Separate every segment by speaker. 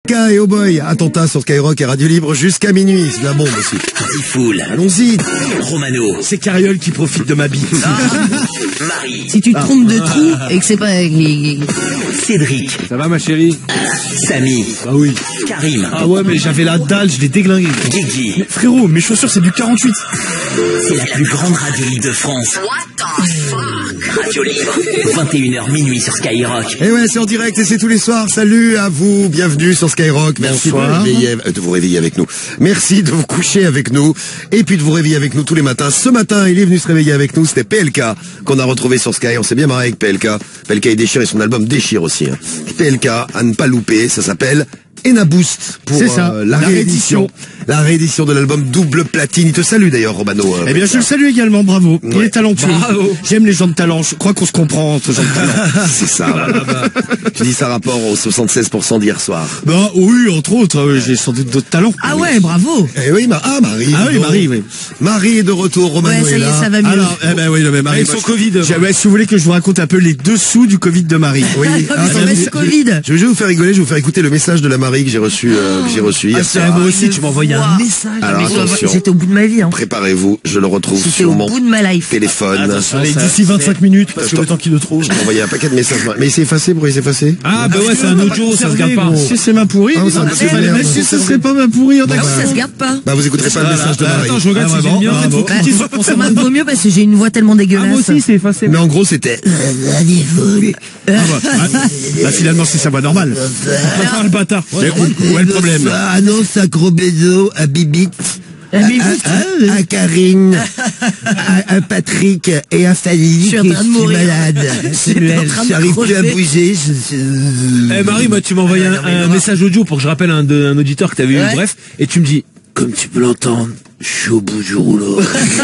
Speaker 1: PLK et Oh Boy, attentat sur Skyrock et Radio Libre jusqu'à minuit, c'est de la bombe aussi.
Speaker 2: Tifoul.
Speaker 1: Allons-y.
Speaker 2: Romano.
Speaker 3: C'est Cariole qui profite de ma bite.
Speaker 2: Marie.
Speaker 4: Si tu te trompes de trou et que c'est pas...
Speaker 2: Cédric.
Speaker 3: Ça va ma chérie?
Speaker 2: Samy.
Speaker 3: Ah oui.
Speaker 2: Karim.
Speaker 3: Ah ouais, mais j'avais la dalle, je l'ai déglingué.
Speaker 2: Guigui.
Speaker 3: Mais frérot, mes chaussures c'est du 48.
Speaker 2: C'est la plus grande radio libre de France. Radio Libre. 21h minuit sur Skyrock.
Speaker 1: Et ouais, c'est en direct et c'est tous les soirs. Salut à vous, bienvenue sur Skyrock. Merci de vous réveiller avec nous. Merci de vous coucher avec nous et puis de vous réveiller avec nous tous les matins. Ce matin, il est venu se réveiller avec nous. C'était PLK qu'on a retrouvé sur Sky. On s'est bien marré avec PLK. PLK il déchire et son album déchire aussi. Hein. PLK à ne pas louper. Ça s'appelle Ena Boost pour la réédition. La réédition de l'album double platine. Il te salue d'ailleurs, Romano.
Speaker 3: Eh bien, je le salue également, bravo. Il est talentueux. Bravo. J'aime les gens de talent. Je crois qu'on se comprend entre gens de talent.
Speaker 1: C'est ça. Tu dis ça rapport aux 76% d'hier soir.
Speaker 3: Bah oui, entre autres, j'ai sans doute d'autres talents.
Speaker 4: Ah ouais, bravo.
Speaker 1: Eh oui, Marie.
Speaker 3: Ah oui, Marie, oui.
Speaker 1: Marie est de retour, Romano
Speaker 4: Ouais, ça
Speaker 1: est
Speaker 4: y est,
Speaker 1: là.
Speaker 4: ça va mieux.
Speaker 3: Alors, eh ben oui, mais Marie.
Speaker 5: Avec son Covid.
Speaker 3: Ouais, si vous voulez que je vous raconte un peu les dessous du Covid de Marie.
Speaker 1: Oui.
Speaker 4: C'est pas du Covid.
Speaker 1: Je vais vous faire rigoler, je vais vous faire écouter le message de la Marie que j'ai reçu hier soir.
Speaker 5: Moi aussi, tu m'as envoyé un message.
Speaker 1: Alors attention,
Speaker 4: C'était au bout de ma vie. Hein.
Speaker 1: préparez-vous, je le retrouve
Speaker 4: C'était
Speaker 1: sur
Speaker 4: au
Speaker 1: mon
Speaker 4: bout de ma life.
Speaker 1: téléphone.
Speaker 5: Allez, d'ici 25 minutes, parce que le temps qu'il le trouve.
Speaker 1: Je t'ai envoyé un paquet de messages. Mais il s'est effacé, pourquoi il s'est effacé?
Speaker 5: Ah, bah ouais, c'est un audio, ça se garde pas.
Speaker 3: Si c'est ma pourrie,
Speaker 1: Ah, ça, c'est pas
Speaker 3: mais si ce serait pas ma pourrie,
Speaker 4: Ah oui, ça se garde pas.
Speaker 1: Bah vous écouterez pas le message de Marie.
Speaker 5: Attends, je regarde si j'ai le mien. Faut
Speaker 4: Bah,
Speaker 5: cliquer sur ton
Speaker 4: ça m'a vaut mieux parce que j'ai une voix tellement dégueulasse.
Speaker 5: moi aussi, c'est effacé.
Speaker 1: Mais en gros c'était...
Speaker 3: Là, finalement, c'est sa voix normale.
Speaker 5: Ah, le bâtard.
Speaker 3: Où est le problème?
Speaker 1: Annonce un gros bisou à Bibit, à Karine, à Patrick et à Fanny.
Speaker 4: Je suis en train de mourir.
Speaker 1: malade. J'arrive plus à bouger.
Speaker 5: Eh Marie, moi tu m'as envoyé un message audio pour que je rappelle un auditeur que t'avais eu, bref, et tu me dis, comme tu peux l'entendre, je suis au bout du rouleau.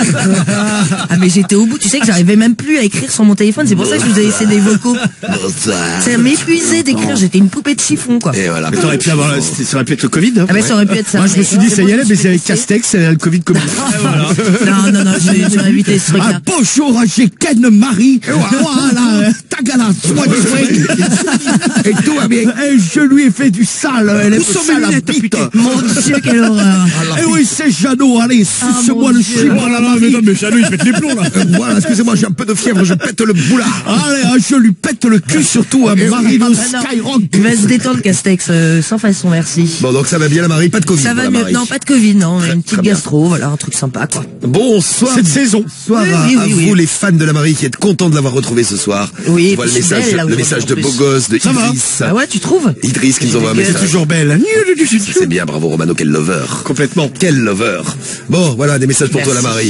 Speaker 4: Ah mais j'étais au bout, tu sais que j'arrivais même plus à écrire sur mon téléphone, c'est pour ça que je vous ai laissé des vocaux. Ça m'épuisait d'écrire, j'étais une poupée de chiffon quoi.
Speaker 1: Et voilà.
Speaker 3: Mais t'aurais pu avoir, ça aurait pu être le Covid, hein.
Speaker 4: Ah mais ça aurait pu être ça.
Speaker 3: Moi, je me suis dit, ça y est, mais c'est avec Castex, c'est le Covid comme
Speaker 4: Non, j'aurais évité ce truc-là.
Speaker 3: bonjour, j'ai Ken Marie. Voilà, tagala, sois et tout va bien. Et je lui ai fait du sale, elle est sale à bite.
Speaker 4: Mon Dieu, quelle horreur.
Speaker 3: Eh oui, c'est Jeannot, allez, suce-moi le chip à la Marie.
Speaker 5: mais Jeannot, il pète les plombs là.
Speaker 1: Voilà, excusez-moi, j'ai un peu de fièvre, je pète le boulard.
Speaker 3: Allez, je lui pète le cul surtout à Marie de Skyrock.
Speaker 4: Il va se détendre Castex, sans façon, merci.
Speaker 1: Bon, donc ça va bien la Marie, pas de Covid
Speaker 4: Ça
Speaker 1: pour
Speaker 4: va
Speaker 1: la
Speaker 4: mieux.
Speaker 1: Marie.
Speaker 4: Non, pas de Covid, non. Une petite
Speaker 1: très bien.
Speaker 4: gastro, voilà, un truc sympa, quoi.
Speaker 1: Bonsoir.
Speaker 3: Cette saison.
Speaker 1: Bonsoir
Speaker 4: Oui,
Speaker 1: à
Speaker 4: oui,
Speaker 1: vous
Speaker 4: oui.
Speaker 1: les fans de la Marie qui êtes contents de l'avoir retrouvée ce soir.
Speaker 4: Oui,
Speaker 1: Je vois
Speaker 4: et
Speaker 1: le
Speaker 4: puis je suis
Speaker 1: message,
Speaker 4: belle, là,
Speaker 1: le message de
Speaker 4: aujourd'hui,
Speaker 1: beau gosse de
Speaker 3: Ça va.
Speaker 1: Idriss.
Speaker 4: Ah ouais, tu trouves?
Speaker 1: Idriss qui nous envoie un
Speaker 3: Elle est
Speaker 1: message.
Speaker 3: toujours belle.
Speaker 1: C'est bien, bravo Romano, quel lover.
Speaker 3: Complètement.
Speaker 1: Quel lover. Bon, voilà, des messages pour toi la Marie.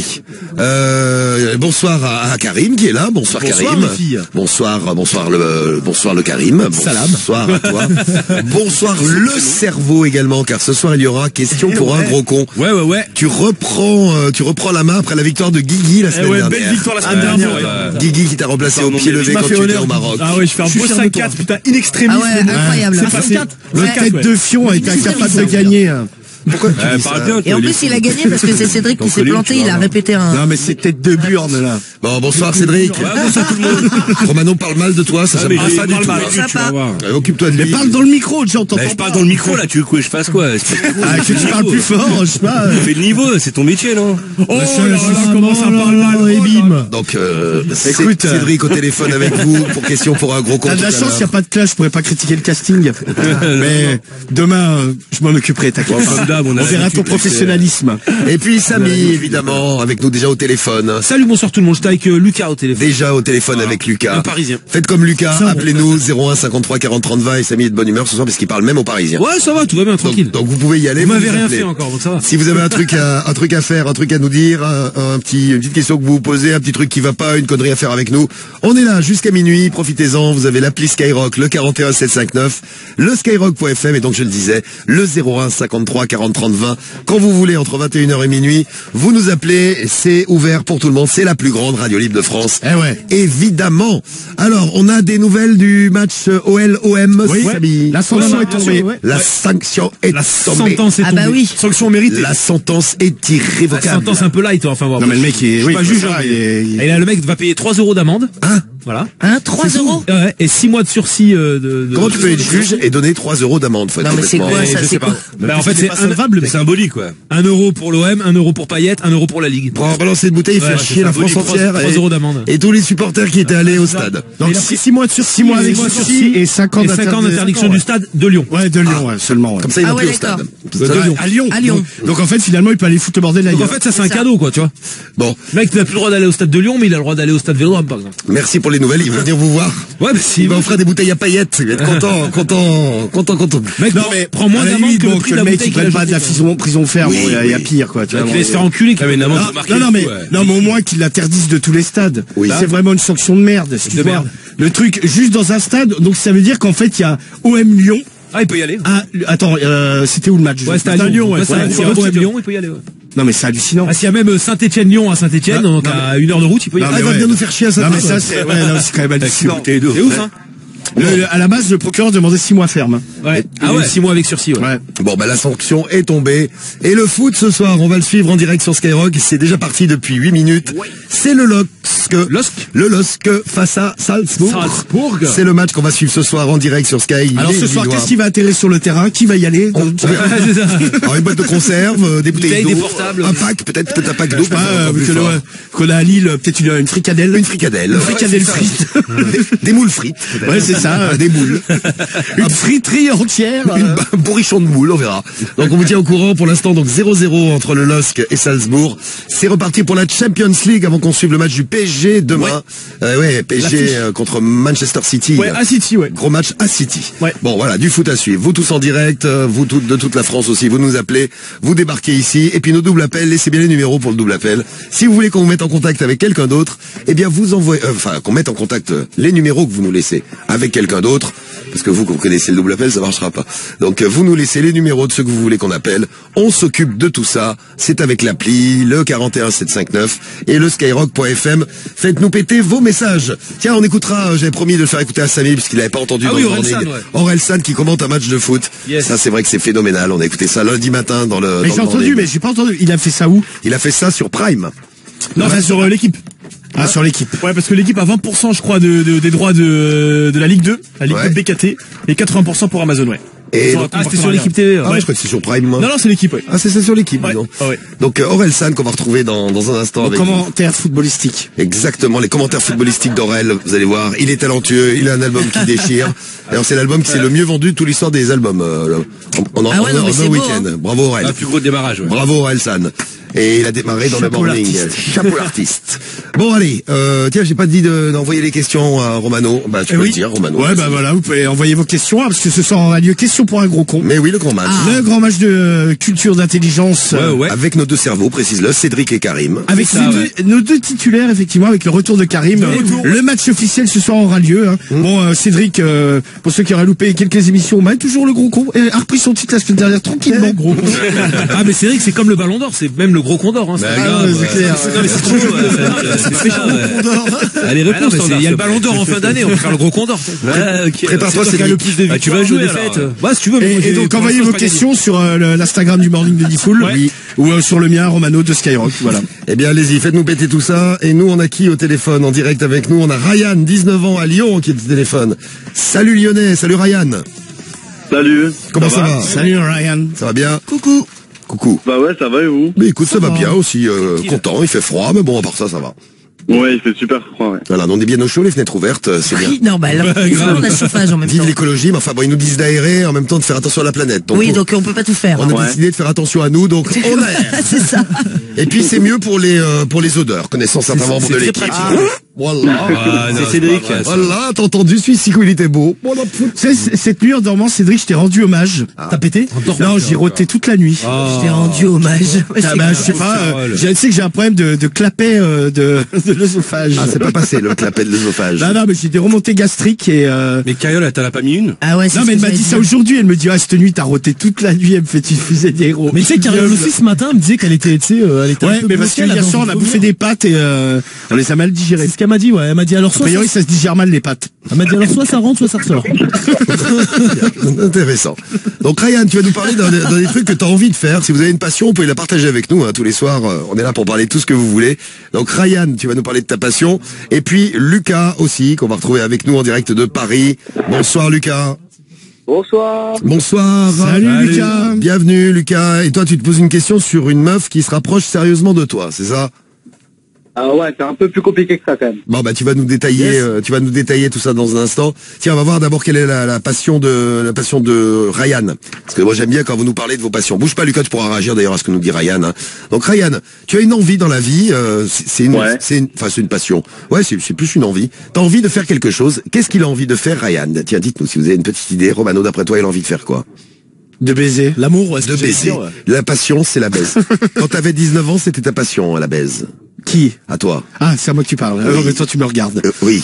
Speaker 1: Bonsoir à Karim qui est là. Bonsoir Karim.
Speaker 5: les filles.
Speaker 1: Bonsoir le Karim. Bonsoir à toi. Bonsoir le cerveau également, car ce soir il y aura question pour un gros con.
Speaker 5: Ouais.
Speaker 1: Tu reprends la main après la victoire de Guigui la semaine dernière.
Speaker 5: Belle victoire la semaine dernière.
Speaker 1: Guigui qui t'a remplacé au pied levé quand tu étais au Maroc.
Speaker 5: Ah ouais, je fais un beau 5-4, putain, in extremis.
Speaker 4: Ah ouais, incroyable.
Speaker 5: C'est passé.
Speaker 3: La tête de Fion a été incapable de gagner.
Speaker 1: Pourquoi tu dis ça?
Speaker 4: Et en plus, il a gagné parce que c'est Cédric qui s'est planté, il a répété un...
Speaker 3: Non, mais c'est tête de burne, là.
Speaker 1: Bon, bonsoir Cédric.
Speaker 5: Bonsoir tout le monde.
Speaker 1: Romano parle mal de toi, ça
Speaker 5: Mais
Speaker 1: me
Speaker 5: je
Speaker 1: pas du
Speaker 5: parle
Speaker 1: tout.
Speaker 5: mal,
Speaker 4: Ça
Speaker 5: tu vas
Speaker 4: va.
Speaker 5: voir.
Speaker 1: Occupe-toi de
Speaker 3: Mais
Speaker 1: lui.
Speaker 3: parle dans le micro, j'entends
Speaker 5: Je parle dans le micro là, tu veux que je fasse quoi?
Speaker 3: Ah, que tu parles plus fort, je sais pas.
Speaker 5: Fais le niveau, c'est ton métier, non?
Speaker 3: Oh là là, comment ça parle mal, et bim.
Speaker 1: Donc,
Speaker 3: Écoute,
Speaker 1: Cédric au téléphone avec vous pour question pour un gros con.
Speaker 3: T'as de la
Speaker 1: tout à
Speaker 3: chance, il n'y a
Speaker 1: l'heure.
Speaker 3: pas de clash, je pourrais pas critiquer le casting. Mais demain, je m'en occuperai, t'inquiète pas.
Speaker 5: Comme d'hab, on a
Speaker 3: On verra ton
Speaker 5: l'habitude,
Speaker 3: professionnalisme.
Speaker 1: Et puis Samy, évidemment, avec nous déjà au téléphone.
Speaker 5: Salut, bonsoir tout le monde, j'étais avec Lucas au téléphone.
Speaker 1: Déjà au téléphone avec Lucas.
Speaker 5: Un Parisien.
Speaker 1: Faites comme Lucas, appelez-nous 01 53 40 30 20 et Samy est de bonne humeur ce soir parce qu'il parle même aux Parisiens.
Speaker 5: Ouais, ça va, tout va bien, tranquille.
Speaker 1: Donc vous pouvez y aller.
Speaker 5: Vous m'avez
Speaker 1: nous
Speaker 5: rien
Speaker 1: appelez.
Speaker 5: fait encore, donc ça va.
Speaker 1: Si vous avez un truc à faire, un truc à nous dire, une petite question que vous vous posez, un petit truc qui va pas, une connerie à faire avec nous, on est là jusqu'à minuit, profitez-en, vous avez l'appli Skyrock, le 41 759, le skyrock.fm et donc je le disais, le 01 53 40 30 20, quand vous voulez entre 21h et minuit, vous nous appelez, c'est ouvert pour tout le monde, c'est la plus grande radio libre de France.
Speaker 3: Eh ouais.
Speaker 1: Évidemment. Alors, on a des nouvelles du match OL-OM,
Speaker 3: Oui,
Speaker 1: Samy.
Speaker 3: la sanction est tombée.
Speaker 1: La sanction est
Speaker 5: La
Speaker 1: tombée.
Speaker 5: sentence est
Speaker 4: Ah
Speaker 5: tombée.
Speaker 4: bah oui.
Speaker 5: Sanction méritée.
Speaker 1: La sentence est
Speaker 5: La
Speaker 1: irrévocable.
Speaker 5: sentence un peu light, enfin voir.
Speaker 3: Non, mais le mec, il est,
Speaker 5: Je suis
Speaker 3: oui,
Speaker 5: pas juge,
Speaker 3: ça,
Speaker 5: hein,
Speaker 3: il est-
Speaker 5: Et là, le mec va payer 3 € d'amende.
Speaker 1: Hein
Speaker 5: Voilà.
Speaker 4: 3 euros.
Speaker 5: Ouais, et 6 mois de sursis
Speaker 1: Comment tu peux être juge et donner 3 euros d'amende?
Speaker 4: Non, mais c'est quoi ça? C'est quoi?
Speaker 5: Bah, en fait, c'est
Speaker 6: c'est symbolique, quoi.
Speaker 5: 1 euro pour l'OM, 1 euro pour Payet, 1 euro pour la Ligue.
Speaker 1: Pour avoir balancé une bouteille, il fait chier la France entière.
Speaker 5: 3 euros d'amende.
Speaker 1: Et tous les supporters qui étaient allés au stade.
Speaker 3: Donc 6 mois de sursis, 6 mois avec sursis et 5 ans
Speaker 5: d'interdiction du stade de Lyon.
Speaker 3: Ouais, de Lyon, ouais, seulement. Ouais.
Speaker 1: Comme ça, il va plus au
Speaker 4: d'accord.
Speaker 1: stade.
Speaker 3: À Lyon.
Speaker 4: À Lyon.
Speaker 3: Donc en fait, finalement, il peut aller foutre le bordel
Speaker 5: Donc
Speaker 3: ailleurs.
Speaker 5: en fait, ça c'est un cadeau, quoi, tu vois.
Speaker 1: Bon,
Speaker 5: Le mec, il n'a plus le droit d'aller au stade de Lyon, mais il a le droit d'aller au stade Vélodrome, par exemple.
Speaker 1: merci pour les nouvelles. Il va venir vous voir.
Speaker 5: Ouais, mais si.
Speaker 1: Il va offrir des bouteilles à paillettes. Il va être content.
Speaker 5: Mec,
Speaker 3: Non mais
Speaker 5: prends moins
Speaker 3: à la
Speaker 5: d'amende
Speaker 3: limite,
Speaker 5: que le
Speaker 3: bon,
Speaker 5: prix
Speaker 3: que
Speaker 5: de la
Speaker 3: le mec
Speaker 5: bouteille
Speaker 3: il
Speaker 5: qu'il a
Speaker 3: prenne pas de la
Speaker 5: jetée.
Speaker 3: prison ferme,
Speaker 1: Oui,
Speaker 3: il y a
Speaker 1: oui.
Speaker 3: pire quoi. Tu vois,
Speaker 5: Il va se faire enculer.
Speaker 6: Ah, mais une amende pour marquer.
Speaker 3: non mais au moins qu'ils l'interdisent de tous les stades.
Speaker 1: Oui.
Speaker 3: C'est vraiment une sanction de merde. Si tu
Speaker 5: De
Speaker 3: vois.
Speaker 5: merde.
Speaker 3: Le truc juste dans un stade, donc ça veut dire qu'en fait il y a OM Lyon.
Speaker 5: Ah, il peut y aller.
Speaker 3: Attends, c'était où le match?
Speaker 5: Ouais, c'était à Lyon. Ouais, c'est Lyon, il peut y aller. Ouais.
Speaker 3: Non mais c'est hallucinant.
Speaker 5: Ah, s'il y a même Saint-Étienne-Lyon à Saint-Étienne, donc
Speaker 3: non,
Speaker 5: à 1 heure de route, il peut y
Speaker 3: Non,
Speaker 5: aller.
Speaker 1: Ah, il
Speaker 3: mais
Speaker 1: va
Speaker 3: ouais.
Speaker 1: bien nous faire chier à ça.
Speaker 3: Non mais ça c'est c'est quand même hallucinant.
Speaker 5: C'est ouf, hein.
Speaker 3: À la base, le procureur demandait 6 mois ferme.
Speaker 5: Ouais.
Speaker 1: Ah ouais.
Speaker 5: 6 mois avec sursis, ouais.
Speaker 3: Ouais.
Speaker 1: Bon, bah, la sanction est tombée. Et le foot ce soir, on va le suivre en direct sur Skyrock. C'est déjà parti depuis 8 minutes. C'est le LOSC face à Salzbourg.
Speaker 5: Salzbourg.
Speaker 1: C'est le match qu'on va suivre ce soir en direct sur Sky.
Speaker 3: Alors
Speaker 1: Les
Speaker 3: ce soir,
Speaker 1: Lillois.
Speaker 3: qu'est-ce qui va atterrir sur le terrain? Qui va y aller?
Speaker 5: C'est ça.
Speaker 1: Alors, une boîte de conserve, des bouteilles
Speaker 5: Bouteilles,
Speaker 1: d'eau,
Speaker 5: des portables.
Speaker 1: un pack, peut-être un pack d'eau.
Speaker 3: Vu que qu'on a à Lille, peut-être une fricadelle.
Speaker 1: Une fricadelle.
Speaker 3: Une fricadelle frite.
Speaker 1: Des moules frites. peut-être.
Speaker 3: Ouais, c'est ça.
Speaker 1: Des moules.
Speaker 3: Une friterie entière.
Speaker 1: Un bourrichon de moules, on verra. Donc on vous tient au courant pour l'instant, donc 0-0 entre le LOSC et Salzbourg. C'est reparti pour la Champions League avant qu'on suive le match du PSG demain. PSG contre Manchester City.
Speaker 3: Ouais, à City, ouais.
Speaker 1: Gros match à City.
Speaker 3: Ouais.
Speaker 1: Bon voilà, du foot à suivre. Vous tous en direct, vous toutes de toute la France aussi, vous nous appelez, vous débarquez ici, et puis nos doubles appels, laissez bien les numéros pour le double appel. Si vous voulez qu'on vous mette en contact avec quelqu'un d'autre, eh bien vous envoyez, qu'on mette en contact les numéros que vous nous laissez avec quelqu'un d'autre, parce que vous connaissez le double appel, ça marchera pas. Donc vous nous laissez les numéros de ceux que vous voulez qu'on appelle, on s'occupe de tout ça, c'est avec l'appli, le 41759 et le skyrock.fm. Faites-nous péter vos messages. Tiens, on écoutera, j'avais promis de le faire écouter à Samy, puisqu'il n'avait pas entendu dans le
Speaker 5: Orelsan,
Speaker 1: morning.
Speaker 5: ouais.
Speaker 1: Orelsan qui commente un match de foot.
Speaker 5: Yes.
Speaker 1: Ça c'est vrai que c'est phénoménal, on a écouté ça lundi matin dans le
Speaker 3: Mais
Speaker 1: dans
Speaker 3: j'ai
Speaker 1: le
Speaker 3: entendu,
Speaker 1: morning.
Speaker 3: mais j'ai pas entendu. Il a fait ça où?
Speaker 1: Il a fait ça sur Prime.
Speaker 3: Non, sur l'équipe. Ah, sur l'équipe.
Speaker 7: Ouais, parce que l'équipe a 20%, je crois, des droits de la Ligue 2, la Ligue
Speaker 1: Ouais.
Speaker 7: 2 BKT, et 80% pour Amazon, ouais.
Speaker 1: Et
Speaker 7: Sur
Speaker 1: donc-
Speaker 7: un
Speaker 5: c'était sur l'équipe TV.
Speaker 1: Ah ouais, je crois que c'est sur Prime. Moi.
Speaker 7: Non, c'est l'équipe, ouais.
Speaker 1: Ah, c'est ça sur l'équipe.
Speaker 7: Ouais.
Speaker 1: dis donc.
Speaker 7: Ah ouais.
Speaker 1: Donc Orelsan qu'on va retrouver dans un instant
Speaker 3: Au
Speaker 1: avec
Speaker 3: commentaire footballistique.
Speaker 1: exactement les commentaires footballistiques d'Aurel. Vous allez voir, il est talentueux, il a un album qui déchire. Alors c'est l'album qui c'est le mieux vendu de toute l'histoire des albums. On
Speaker 4: Ah ouais, non, mais
Speaker 1: un
Speaker 4: c'est beau,
Speaker 1: week-end.
Speaker 4: hein.
Speaker 1: Bravo Aurel.
Speaker 6: Un plus gros démarrage, ouais.
Speaker 1: Bravo Orelsan. Et il a démarré dans
Speaker 3: Chapeau
Speaker 1: le morning.
Speaker 3: l'artiste.
Speaker 1: Chapeau l'artiste. Bon allez, tiens, j'ai pas dit d'envoyer les questions à Romano. Bah tu peux le dire, Romano.
Speaker 3: Ouais, bah voilà, vous pouvez envoyer vos questions, hein, parce que ce soir aura lieu Question pour un gros con.
Speaker 1: Mais oui, le grand match.
Speaker 3: Le grand match de culture d'intelligence.
Speaker 5: Ouais.
Speaker 1: Avec nos deux cerveaux, précise-le, Cédric et Karim.
Speaker 3: Avec nos deux titulaires, effectivement, avec le retour de Karim. Le match officiel ce soir aura lieu. Hein. Bon, Cédric, pour ceux qui auraient loupé quelques émissions, bah, toujours le gros con, a repris son titre la semaine dernière tranquillement. Gros con.
Speaker 5: Ah, mais c'est vrai que c'est comme le Ballon d'Or, c'est même le gros condor, hein.
Speaker 3: C'est clair.
Speaker 5: Non, mais c'est trop chaud, c'est méchant, ouais. Allez, réponse, il y a le Ballon d'Or en fin d'année, on va faire le gros condor.
Speaker 1: Prépare-toi,
Speaker 5: C'est toi qui as le plus de victoires. Tu vas jouer des fêtes. Ouais, si tu veux.
Speaker 3: Et donc envoyez vos questions sur l'Instagram du Morning de Diffoul ou sur le mien, Romano de Skyrock. Voilà.
Speaker 1: Eh bien, allez-y, faites-nous péter tout ça. Et nous, on a qui au téléphone en direct avec nous? On a Ryan, 19 ans, à Lyon, qui est au téléphone. Salut Lyonnais, salut Ryan.
Speaker 8: Salut.
Speaker 1: Comment ça va?
Speaker 3: Salut Ryan.
Speaker 1: Ça va bien?
Speaker 4: Coucou.
Speaker 1: Coucou.
Speaker 8: Bah ouais, ça va et vous?
Speaker 1: Mais écoute, ça va bien aussi, content, il fait froid, mais bon, à part ça, ça va.
Speaker 8: Ouais, il fait super froid, ouais.
Speaker 1: Voilà, on est bien au chaud, les fenêtres ouvertes, c'est bien.
Speaker 4: Oui, normal. On a chauffage en même
Speaker 1: Vive
Speaker 4: temps.
Speaker 1: l'écologie, mais enfin bon, ils nous disent d'aérer, en même temps de faire attention à la planète.
Speaker 4: Oui, donc on peut pas tout faire.
Speaker 1: on a
Speaker 8: Ouais.
Speaker 1: décidé de faire attention à nous, donc on aère.
Speaker 4: C'est ça.
Speaker 1: Et puis c'est mieux pour les odeurs, connaissant certains membres de l'équipe. Voilà.
Speaker 6: C'est Cédric.
Speaker 1: Voilà, t'as entendu, celui-ci, il était beau.
Speaker 3: Cette nuit en dormant, Cédric, je t'ai rendu hommage. T'as pété? Non, j'ai roté toute la nuit.
Speaker 4: Je t'ai rendu hommage. Ouais,
Speaker 3: Ah
Speaker 4: c'est
Speaker 3: bah,
Speaker 4: grave.
Speaker 3: je sais pas, je sais que j'ai un problème de clapet de l'œsophage.
Speaker 1: Ah, c'est pas passé, le clapet de l'œsophage.
Speaker 3: Non, mais j'ai des remontées gastriques et
Speaker 6: Mais Cariole, t'en as pas mis une?
Speaker 4: Ah ouais, c'est
Speaker 3: non,
Speaker 4: ce
Speaker 3: mais elle
Speaker 4: que
Speaker 3: m'a
Speaker 4: j'allais
Speaker 3: dit ça
Speaker 4: dire.
Speaker 3: aujourd'hui, elle me dit, ah, cette nuit, t'as roté toute la nuit, elle me fait, tu faisais des héros.
Speaker 7: Mais tu sais, Cariole aussi, ce matin, elle me disait qu'elle était, tu sais, Elle était un
Speaker 3: Ouais,
Speaker 7: peu
Speaker 3: mais parce
Speaker 7: bloquée,
Speaker 3: qu'hier
Speaker 7: là,
Speaker 3: soir, on
Speaker 7: dans
Speaker 3: a
Speaker 7: le
Speaker 3: bouffé
Speaker 7: vomir.
Speaker 3: des pâtes et on les a mal digérées.
Speaker 7: C'est ce qu'elle m'a dit, ouais. Elle m'a dit alors
Speaker 3: A
Speaker 7: soit
Speaker 3: priori, ça se digère mal les pâtes.
Speaker 7: elle m'a dit alors soit ça rentre, soit ça ressort.
Speaker 1: Intéressant. Donc Ryan, tu vas nous parler d'un des trucs que tu as envie de faire. Si vous avez une passion, vous pouvez la partager avec nous, hein, tous les soirs. On est là pour parler de tout ce que vous voulez. Donc Ryan, tu vas nous parler de ta passion. Et puis Lucas aussi, qu'on va retrouver avec nous en direct de Paris. Bonsoir Lucas.
Speaker 9: Bonsoir.
Speaker 1: Bonsoir.
Speaker 3: Salut, Lucas.
Speaker 1: Bienvenue Lucas. Et toi, tu te poses une question sur une meuf qui se rapproche sérieusement de toi, c'est ça?
Speaker 9: Ah ouais, c'est un peu plus compliqué que ça quand même.
Speaker 1: Bon bah tu vas nous détailler tout ça dans un instant. Tiens, on va voir d'abord quelle est la passion de Ryan. Parce que moi j'aime bien quand vous nous parlez de vos passions. Bouge pas Lucas, tu pourras réagir d'ailleurs à ce que nous dit Ryan. Hein. Donc Ryan, tu as une envie dans la vie, c'est une passion. Ouais, c'est plus une envie. T'as envie de faire quelque chose. Qu'est-ce qu'il a envie de faire Ryan? Tiens, dites-nous si vous avez une petite idée. Romano, d'après toi, il a envie de faire quoi?
Speaker 3: De baiser.
Speaker 7: L'amour, ouais,
Speaker 1: De baiser. La passion, c'est la baise. Quand t'avais 19 ans, c'était ta passion, la baise.
Speaker 3: Qui?
Speaker 1: À toi.
Speaker 3: Ah, c'est à moi que tu parles.
Speaker 1: Oui.
Speaker 3: Mais toi, tu me regardes.
Speaker 1: Oui.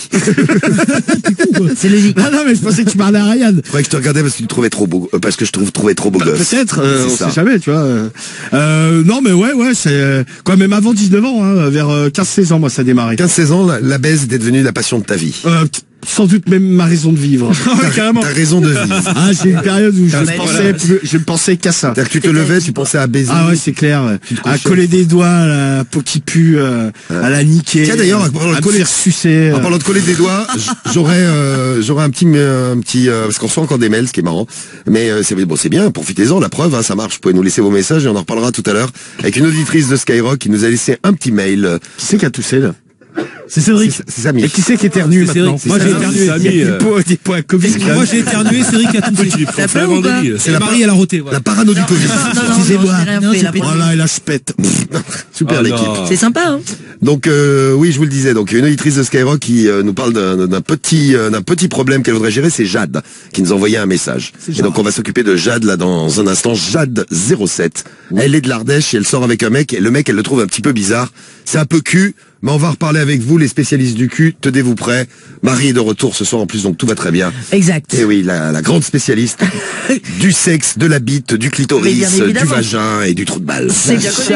Speaker 4: C'est logique.
Speaker 3: Non, mais je pensais que tu parlais à Ryan.
Speaker 1: Je croyais que je te regardais parce que tu trouvais trop beau, parce que je te trouvais trop beau gosse.
Speaker 3: Peut-être,
Speaker 1: C'est
Speaker 3: on
Speaker 1: ça.
Speaker 3: sait jamais, tu vois. Non, mais ouais, c'est quand même avant 19 ans, hein, vers 15-16 ans, moi, ça a démarré.
Speaker 1: 15-16 ans, la baise était devenue la passion de ta vie.
Speaker 3: Sans doute même ma raison de vivre.
Speaker 7: carrément.
Speaker 1: Ta raison de vivre.
Speaker 3: Ah, j'ai une période où
Speaker 1: Voilà.
Speaker 3: je ne pensais qu'à ça.
Speaker 1: C'est-à-dire que tu te levais, tu pensais à baiser.
Speaker 3: Ah ouais, c'est clair. Ouais.
Speaker 1: Tu te
Speaker 3: À
Speaker 1: couchais.
Speaker 3: coller des doigts à la peau qui pue, à la niquer.
Speaker 1: Tiens, d'ailleurs, en parlant de
Speaker 3: à me
Speaker 1: coller-
Speaker 3: faire sucer.
Speaker 1: En parlant de coller des doigts, j'aurais un petit parce qu'on reçoit encore des mails, ce qui est marrant. Mais c'est bien, profitez-en, la preuve, hein, ça marche. Vous pouvez nous laisser vos messages et on en reparlera tout à l'heure avec une auditrice de Skyrock qui nous a laissé un petit mail.
Speaker 3: Qui c'est qui a toussé, là?
Speaker 7: C'est Cédric.
Speaker 1: C'est Samy.
Speaker 3: Et qui c'est qui éternue
Speaker 7: C'est
Speaker 3: maintenant?
Speaker 7: Cédric. Moi, j'ai éternué.
Speaker 3: Des points à Covid.
Speaker 7: Moi, j'ai éternué, Cédric a tout fait.
Speaker 4: Ça fait ou pas?
Speaker 7: C'est Marie, elle a roté, voilà.
Speaker 1: La parano du Covid.
Speaker 3: Excusez-moi.
Speaker 4: j'ai rien fait, là, pour-
Speaker 3: Voilà, et là, je pète.
Speaker 1: Super
Speaker 6: Oh
Speaker 1: l'équipe.
Speaker 6: non.
Speaker 4: C'est sympa, hein.
Speaker 1: Donc oui, je vous le disais. Donc il y a une auditrice de Skyrock qui nous parle d'un petit problème qu'elle voudrait gérer, c'est Jade qui nous a envoyé un message. Et donc on va s'occuper de Jade là dans un instant. Jade 07. Elle est de l'Ardèche et elle sort avec un mec. Et le mec, elle le trouve un petit peu bizarre. C'est un peu cul, mais on va en reparler avec vous, les spécialistes du cul. Tenez-vous prêts. Marie est de retour ce soir en plus, donc tout va très bien.
Speaker 4: Exact.
Speaker 1: Et oui, la grande spécialiste du sexe, de la bite, du
Speaker 4: Mais
Speaker 1: clitoris,
Speaker 4: bien
Speaker 1: du
Speaker 4: évidemment.
Speaker 1: vagin et du trou de balle.
Speaker 4: C'est bien connu.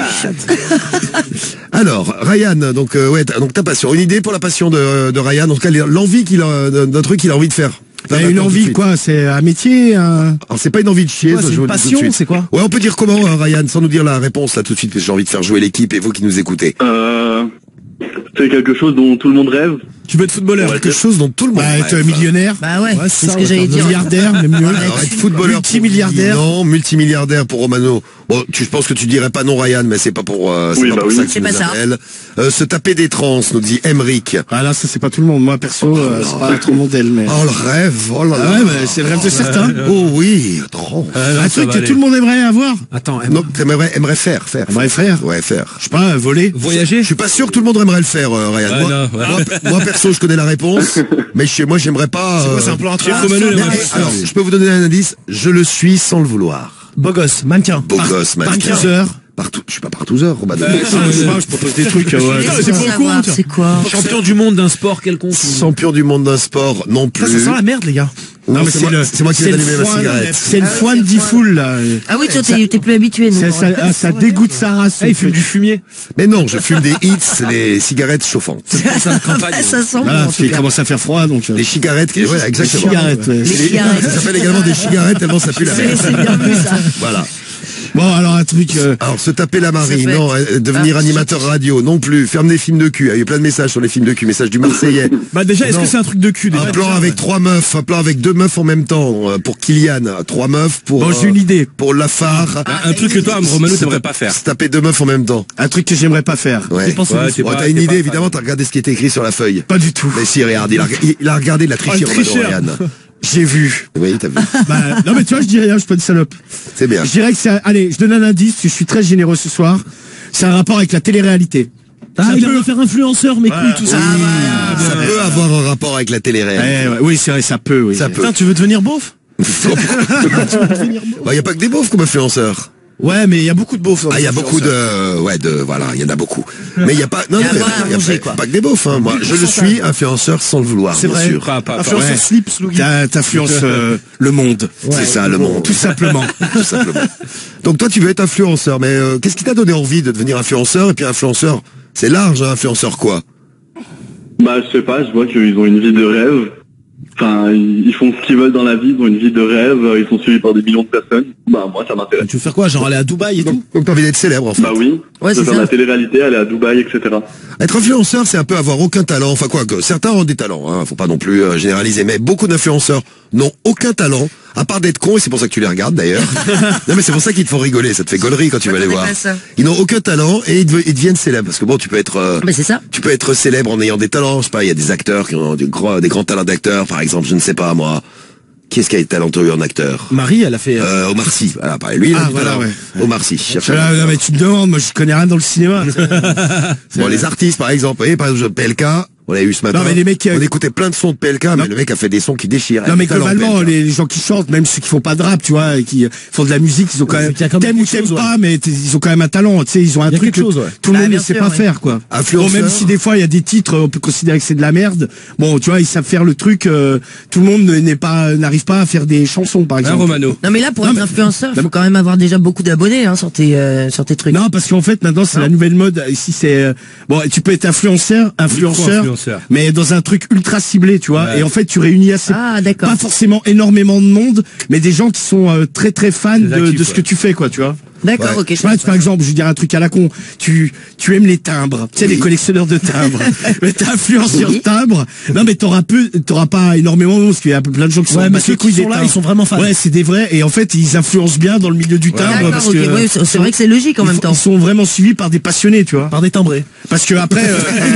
Speaker 1: Alors, Ryan, donc donc ta passion, une idée pour la passion de Ryan, en tout cas l'envie d'un truc qu'il a envie de faire.
Speaker 3: T'as une envie, quoi? C'est un métier, un...
Speaker 1: Alors c'est pas une envie de chier,
Speaker 7: Ouais,
Speaker 1: ça,
Speaker 7: c'est
Speaker 1: je vous
Speaker 7: une
Speaker 1: le dis tout de
Speaker 7: passion,
Speaker 1: suite.
Speaker 7: c'est quoi?
Speaker 1: Ouais, on peut dire comment, Ryan, sans nous dire la réponse là tout de suite, parce que j'ai envie de faire jouer l'équipe et vous qui nous écoutez.
Speaker 8: C'est quelque chose dont tout le monde rêve.
Speaker 7: Tu veux être footballeur.
Speaker 1: Quelque chose dont tout le monde
Speaker 3: Bah, être
Speaker 1: rêve.
Speaker 3: millionnaire.
Speaker 4: Bah ouais, c'est
Speaker 7: ça,
Speaker 4: ce que
Speaker 7: ouais,
Speaker 4: j'allais dire.
Speaker 3: Milliardaire, même mieux.
Speaker 1: Alors, être footballeur
Speaker 3: Multimilliardaire.
Speaker 1: Non, multimilliardaire pour Romano. Bon, je pense que tu dirais pas non Ryan, mais c'est pas pour
Speaker 8: Oui,
Speaker 1: pas
Speaker 8: bah
Speaker 1: pour
Speaker 8: oui.
Speaker 1: ça que tu
Speaker 4: C'est
Speaker 1: nous
Speaker 4: pas ça.
Speaker 1: appelles. Se taper des trans, nous dit Emeric.
Speaker 3: Ah là, ça c'est pas tout le monde. Moi perso, c'est pas trop mon del, mais.
Speaker 1: Oh le rêve, oh là
Speaker 3: Ah
Speaker 1: là.
Speaker 3: ouais, bah, c'est le rêve de certains.
Speaker 1: Oh oui, trans.
Speaker 3: Un truc que tout le monde aimerait avoir.
Speaker 7: Attends,
Speaker 1: Non, aimerait faire.
Speaker 3: Aimerait faire.
Speaker 1: Ouais, faire.
Speaker 3: Je sais pas, voler.
Speaker 7: voyager.
Speaker 1: Je suis pas sûr que tout le monde aimerait le faire, Ryan.
Speaker 6: Ouais,
Speaker 1: moi,
Speaker 6: non, ouais.
Speaker 1: moi, perso, je connais la réponse, mais chez moi, j'aimerais pas.
Speaker 7: C'est quoi, c'est un plan à trois?
Speaker 6: Romano, il
Speaker 1: Mais,
Speaker 6: aimerait
Speaker 1: alors, je peux vous donner un indice. Je le suis sans le vouloir.
Speaker 7: Beau gosse, mannequin.
Speaker 1: Beau gosse, mannequin.
Speaker 3: Partouzeur.
Speaker 1: Partout. Je suis pas partouzeur, Romano.
Speaker 3: Je propose des trucs. Ouais.
Speaker 7: C'est pas au
Speaker 4: Savoir,
Speaker 7: courant, tiens.
Speaker 4: c'est quoi?
Speaker 7: Champion du monde d'un sport quelconque.
Speaker 1: Champion du monde d'un sport, non plus.
Speaker 7: Ça sent la merde, les gars.
Speaker 1: Non, mais c'est moi qui
Speaker 3: c'est
Speaker 1: vais
Speaker 3: le
Speaker 1: allumer ma
Speaker 3: foin-
Speaker 1: cigarette.
Speaker 3: C'est le foin de Difool, là.
Speaker 4: Ah oui, toi, t'es plus habitué, nous.
Speaker 3: Ça dégoûte sa race.
Speaker 7: Ah, il fume du fumier.
Speaker 1: Mais non, je fume des hits, les cigarettes chauffantes.
Speaker 4: Ça sent bon,
Speaker 3: Voilà,
Speaker 4: en
Speaker 3: parce
Speaker 4: tout
Speaker 3: qu'il
Speaker 4: cas.
Speaker 3: commence à faire froid, donc.
Speaker 1: Les cigarettes, ouais, exactement.
Speaker 3: Cigarettes, ouais.
Speaker 4: Les
Speaker 1: Ça
Speaker 4: cigarettes.
Speaker 1: s'appelle également des cigarettes tellement ça pue la merde.
Speaker 4: C'est bien vu, ça.
Speaker 1: Voilà.
Speaker 3: Bon, alors un truc.
Speaker 1: Alors, se taper la Marie,
Speaker 4: Ça fait-
Speaker 1: non, devenir animateur radio, non plus, faire des films de cul. Il y a eu plein de messages sur les films de cul, message du Marseillais.
Speaker 7: Bah déjà, est-ce
Speaker 1: Non.
Speaker 7: que c'est un truc de cul déjà?
Speaker 1: Un plan avec 3 meufs, un plan avec 2 meufs en même temps, pour Kylian, 3 meufs pour...
Speaker 3: Bon, j'ai une idée.
Speaker 1: Pour Lafare.
Speaker 6: Un truc que toi, Romano, t'aimerais pas faire.
Speaker 1: Se taper 2 meufs en même temps.
Speaker 3: Un truc que j'aimerais pas faire.
Speaker 1: Ouais.
Speaker 6: Ouais, t'es
Speaker 1: Bon,
Speaker 6: pas-
Speaker 1: t'as une
Speaker 6: t'es
Speaker 1: idée,
Speaker 6: pas
Speaker 1: évidemment, t'as regardé ce qui était écrit sur la feuille.
Speaker 3: Pas du tout.
Speaker 1: Mais si, regarde, il a regardé, il a triché,
Speaker 3: Oh, le
Speaker 1: Romano,
Speaker 3: tricheur.
Speaker 1: Ryan.
Speaker 3: J'ai vu.
Speaker 1: Oui, t'as vu.
Speaker 3: Bah, non, mais tu vois, je dis rien, je suis pas une salope.
Speaker 1: C'est bien.
Speaker 3: Je dirais que c'est. Allez, je donne un indice, je suis très généreux ce soir. C'est un rapport avec la télé-réalité.
Speaker 7: Ah, il veut faire influenceur, mes couilles, tout ça.
Speaker 1: Ça peut avoir un rapport avec la télé-réalité.
Speaker 3: Oui, c'est vrai, ça peut, oui.
Speaker 1: Ça peut.
Speaker 7: Putain, tu veux devenir beauf?
Speaker 1: Bah, y a pas que des beaufs comme influenceurs.
Speaker 3: Ouais, mais il y a beaucoup de beaufs.
Speaker 1: Il y a beaucoup voilà, il y en a beaucoup. Mais il y a pas, non, pas que des beaufs, hein. Moi, je le suis, influenceur sans le vouloir,
Speaker 3: c'est
Speaker 1: bien
Speaker 3: vrai.
Speaker 1: sûr.
Speaker 3: Influenceur slips, t'influences le monde.
Speaker 1: C'est ça, le monde.
Speaker 3: Tout simplement.
Speaker 1: Tout simplement. Donc toi, tu veux être influenceur, mais qu'est-ce qui t'a donné envie de devenir influenceur? Et puis influenceur, c'est large, hein, influenceur quoi?
Speaker 8: Bah, je sais pas, je vois qu'ils ont une vie de rêve. Enfin, ils font ce qu'ils veulent dans la vie, ils ont une vie de rêve, ils sont suivis par des millions de personnes. Bah, moi, ça m'intéresse.
Speaker 3: Tu veux faire quoi? Genre aller à Dubaï et tout?
Speaker 1: Donc t'as envie d'être célèbre, en fait.
Speaker 8: Bah oui.
Speaker 4: Ouais,
Speaker 8: de
Speaker 4: c'est
Speaker 8: faire
Speaker 4: ça.
Speaker 8: la télé-réalité, aller à Dubaï, etc.
Speaker 1: Être influenceur, c'est un peu avoir aucun talent. Enfin quoi que certains ont des talents, hein. Faut pas non plus généraliser. Mais beaucoup d'influenceurs n'ont aucun talent, à part d'être cons, et c'est pour ça que tu les regardes d'ailleurs. Non mais c'est pour ça qu'ils te font rigoler, ça te fait gaulerie quand tu vas les voir. Ils n'ont aucun talent et ils deviennent célèbres. Parce que bon, tu peux être
Speaker 4: Mais c'est ça.
Speaker 1: tu peux être célèbre en ayant des talents. Je sais pas, il y a des acteurs qui ont des grands talents d'acteurs, par exemple, je ne sais pas moi. Qui est-ce qui a été talentueux en acteur?
Speaker 3: Marie, elle a fait...
Speaker 1: Omar Sy. Voilà, pareil. Lui, il a du talent.
Speaker 3: ouais.
Speaker 1: Omar Sy. Cherche
Speaker 3: Non, mais tu me demandes, moi je connais rien dans le cinéma.
Speaker 1: bon, les artistes, par exemple, vous voyez, par exemple, PLK, on l'a eu ce matin.
Speaker 3: Non, mais les mecs,
Speaker 1: on écoutait plein de sons de PLK, mais le mec a fait des sons qui déchirent.
Speaker 3: Non, mais globalement, les gens qui chantent, même ceux qui font pas de rap, tu vois, et qui font de la musique, ils ont quand même, t'aimes ou t'aimes pas, mais ils ont quand même un talent, tu sais, ils ont un truc que tout le monde ne sait pas faire, quoi. Bon, même si des fois il y a des titres, on peut considérer que c'est de la merde. Bon, tu vois, ils savent faire le truc, tout le monde n'arrive pas à faire des chansons, par exemple.
Speaker 5: Romano.
Speaker 4: Non mais là pour être influenceur, il faut quand même avoir déjà beaucoup d'abonnés hein, sur tes trucs.
Speaker 3: Non, parce qu'en fait maintenant c'est la nouvelle mode. Ici c'est bon, tu peux être influenceur, mais dans un truc ultra ciblé, tu vois. Ouais. Et en fait tu réunis assez pas forcément énormément de monde, mais des gens qui sont très très fans de ce que tu fais, quoi, tu vois.
Speaker 4: D'accord, ok.
Speaker 3: Par exemple, je vais dire un truc à la con. Tu aimes les timbres, tu sais, les collectionneurs de timbres. Mais t'es influenceur timbres. Non, mais t'auras pas énormément de monde, parce qu'il y a plein de gens qui sont
Speaker 10: mais ceux qui sont là, ils sont vraiment fans.
Speaker 3: Ouais, c'est des vrais, et en fait, ils influencent bien dans le milieu du timbre. Parce que
Speaker 4: ouais, c'est vrai que c'est logique en même temps.
Speaker 3: Ils sont vraiment suivis par des passionnés, tu vois.
Speaker 10: Par des timbrés.
Speaker 3: Parce que après,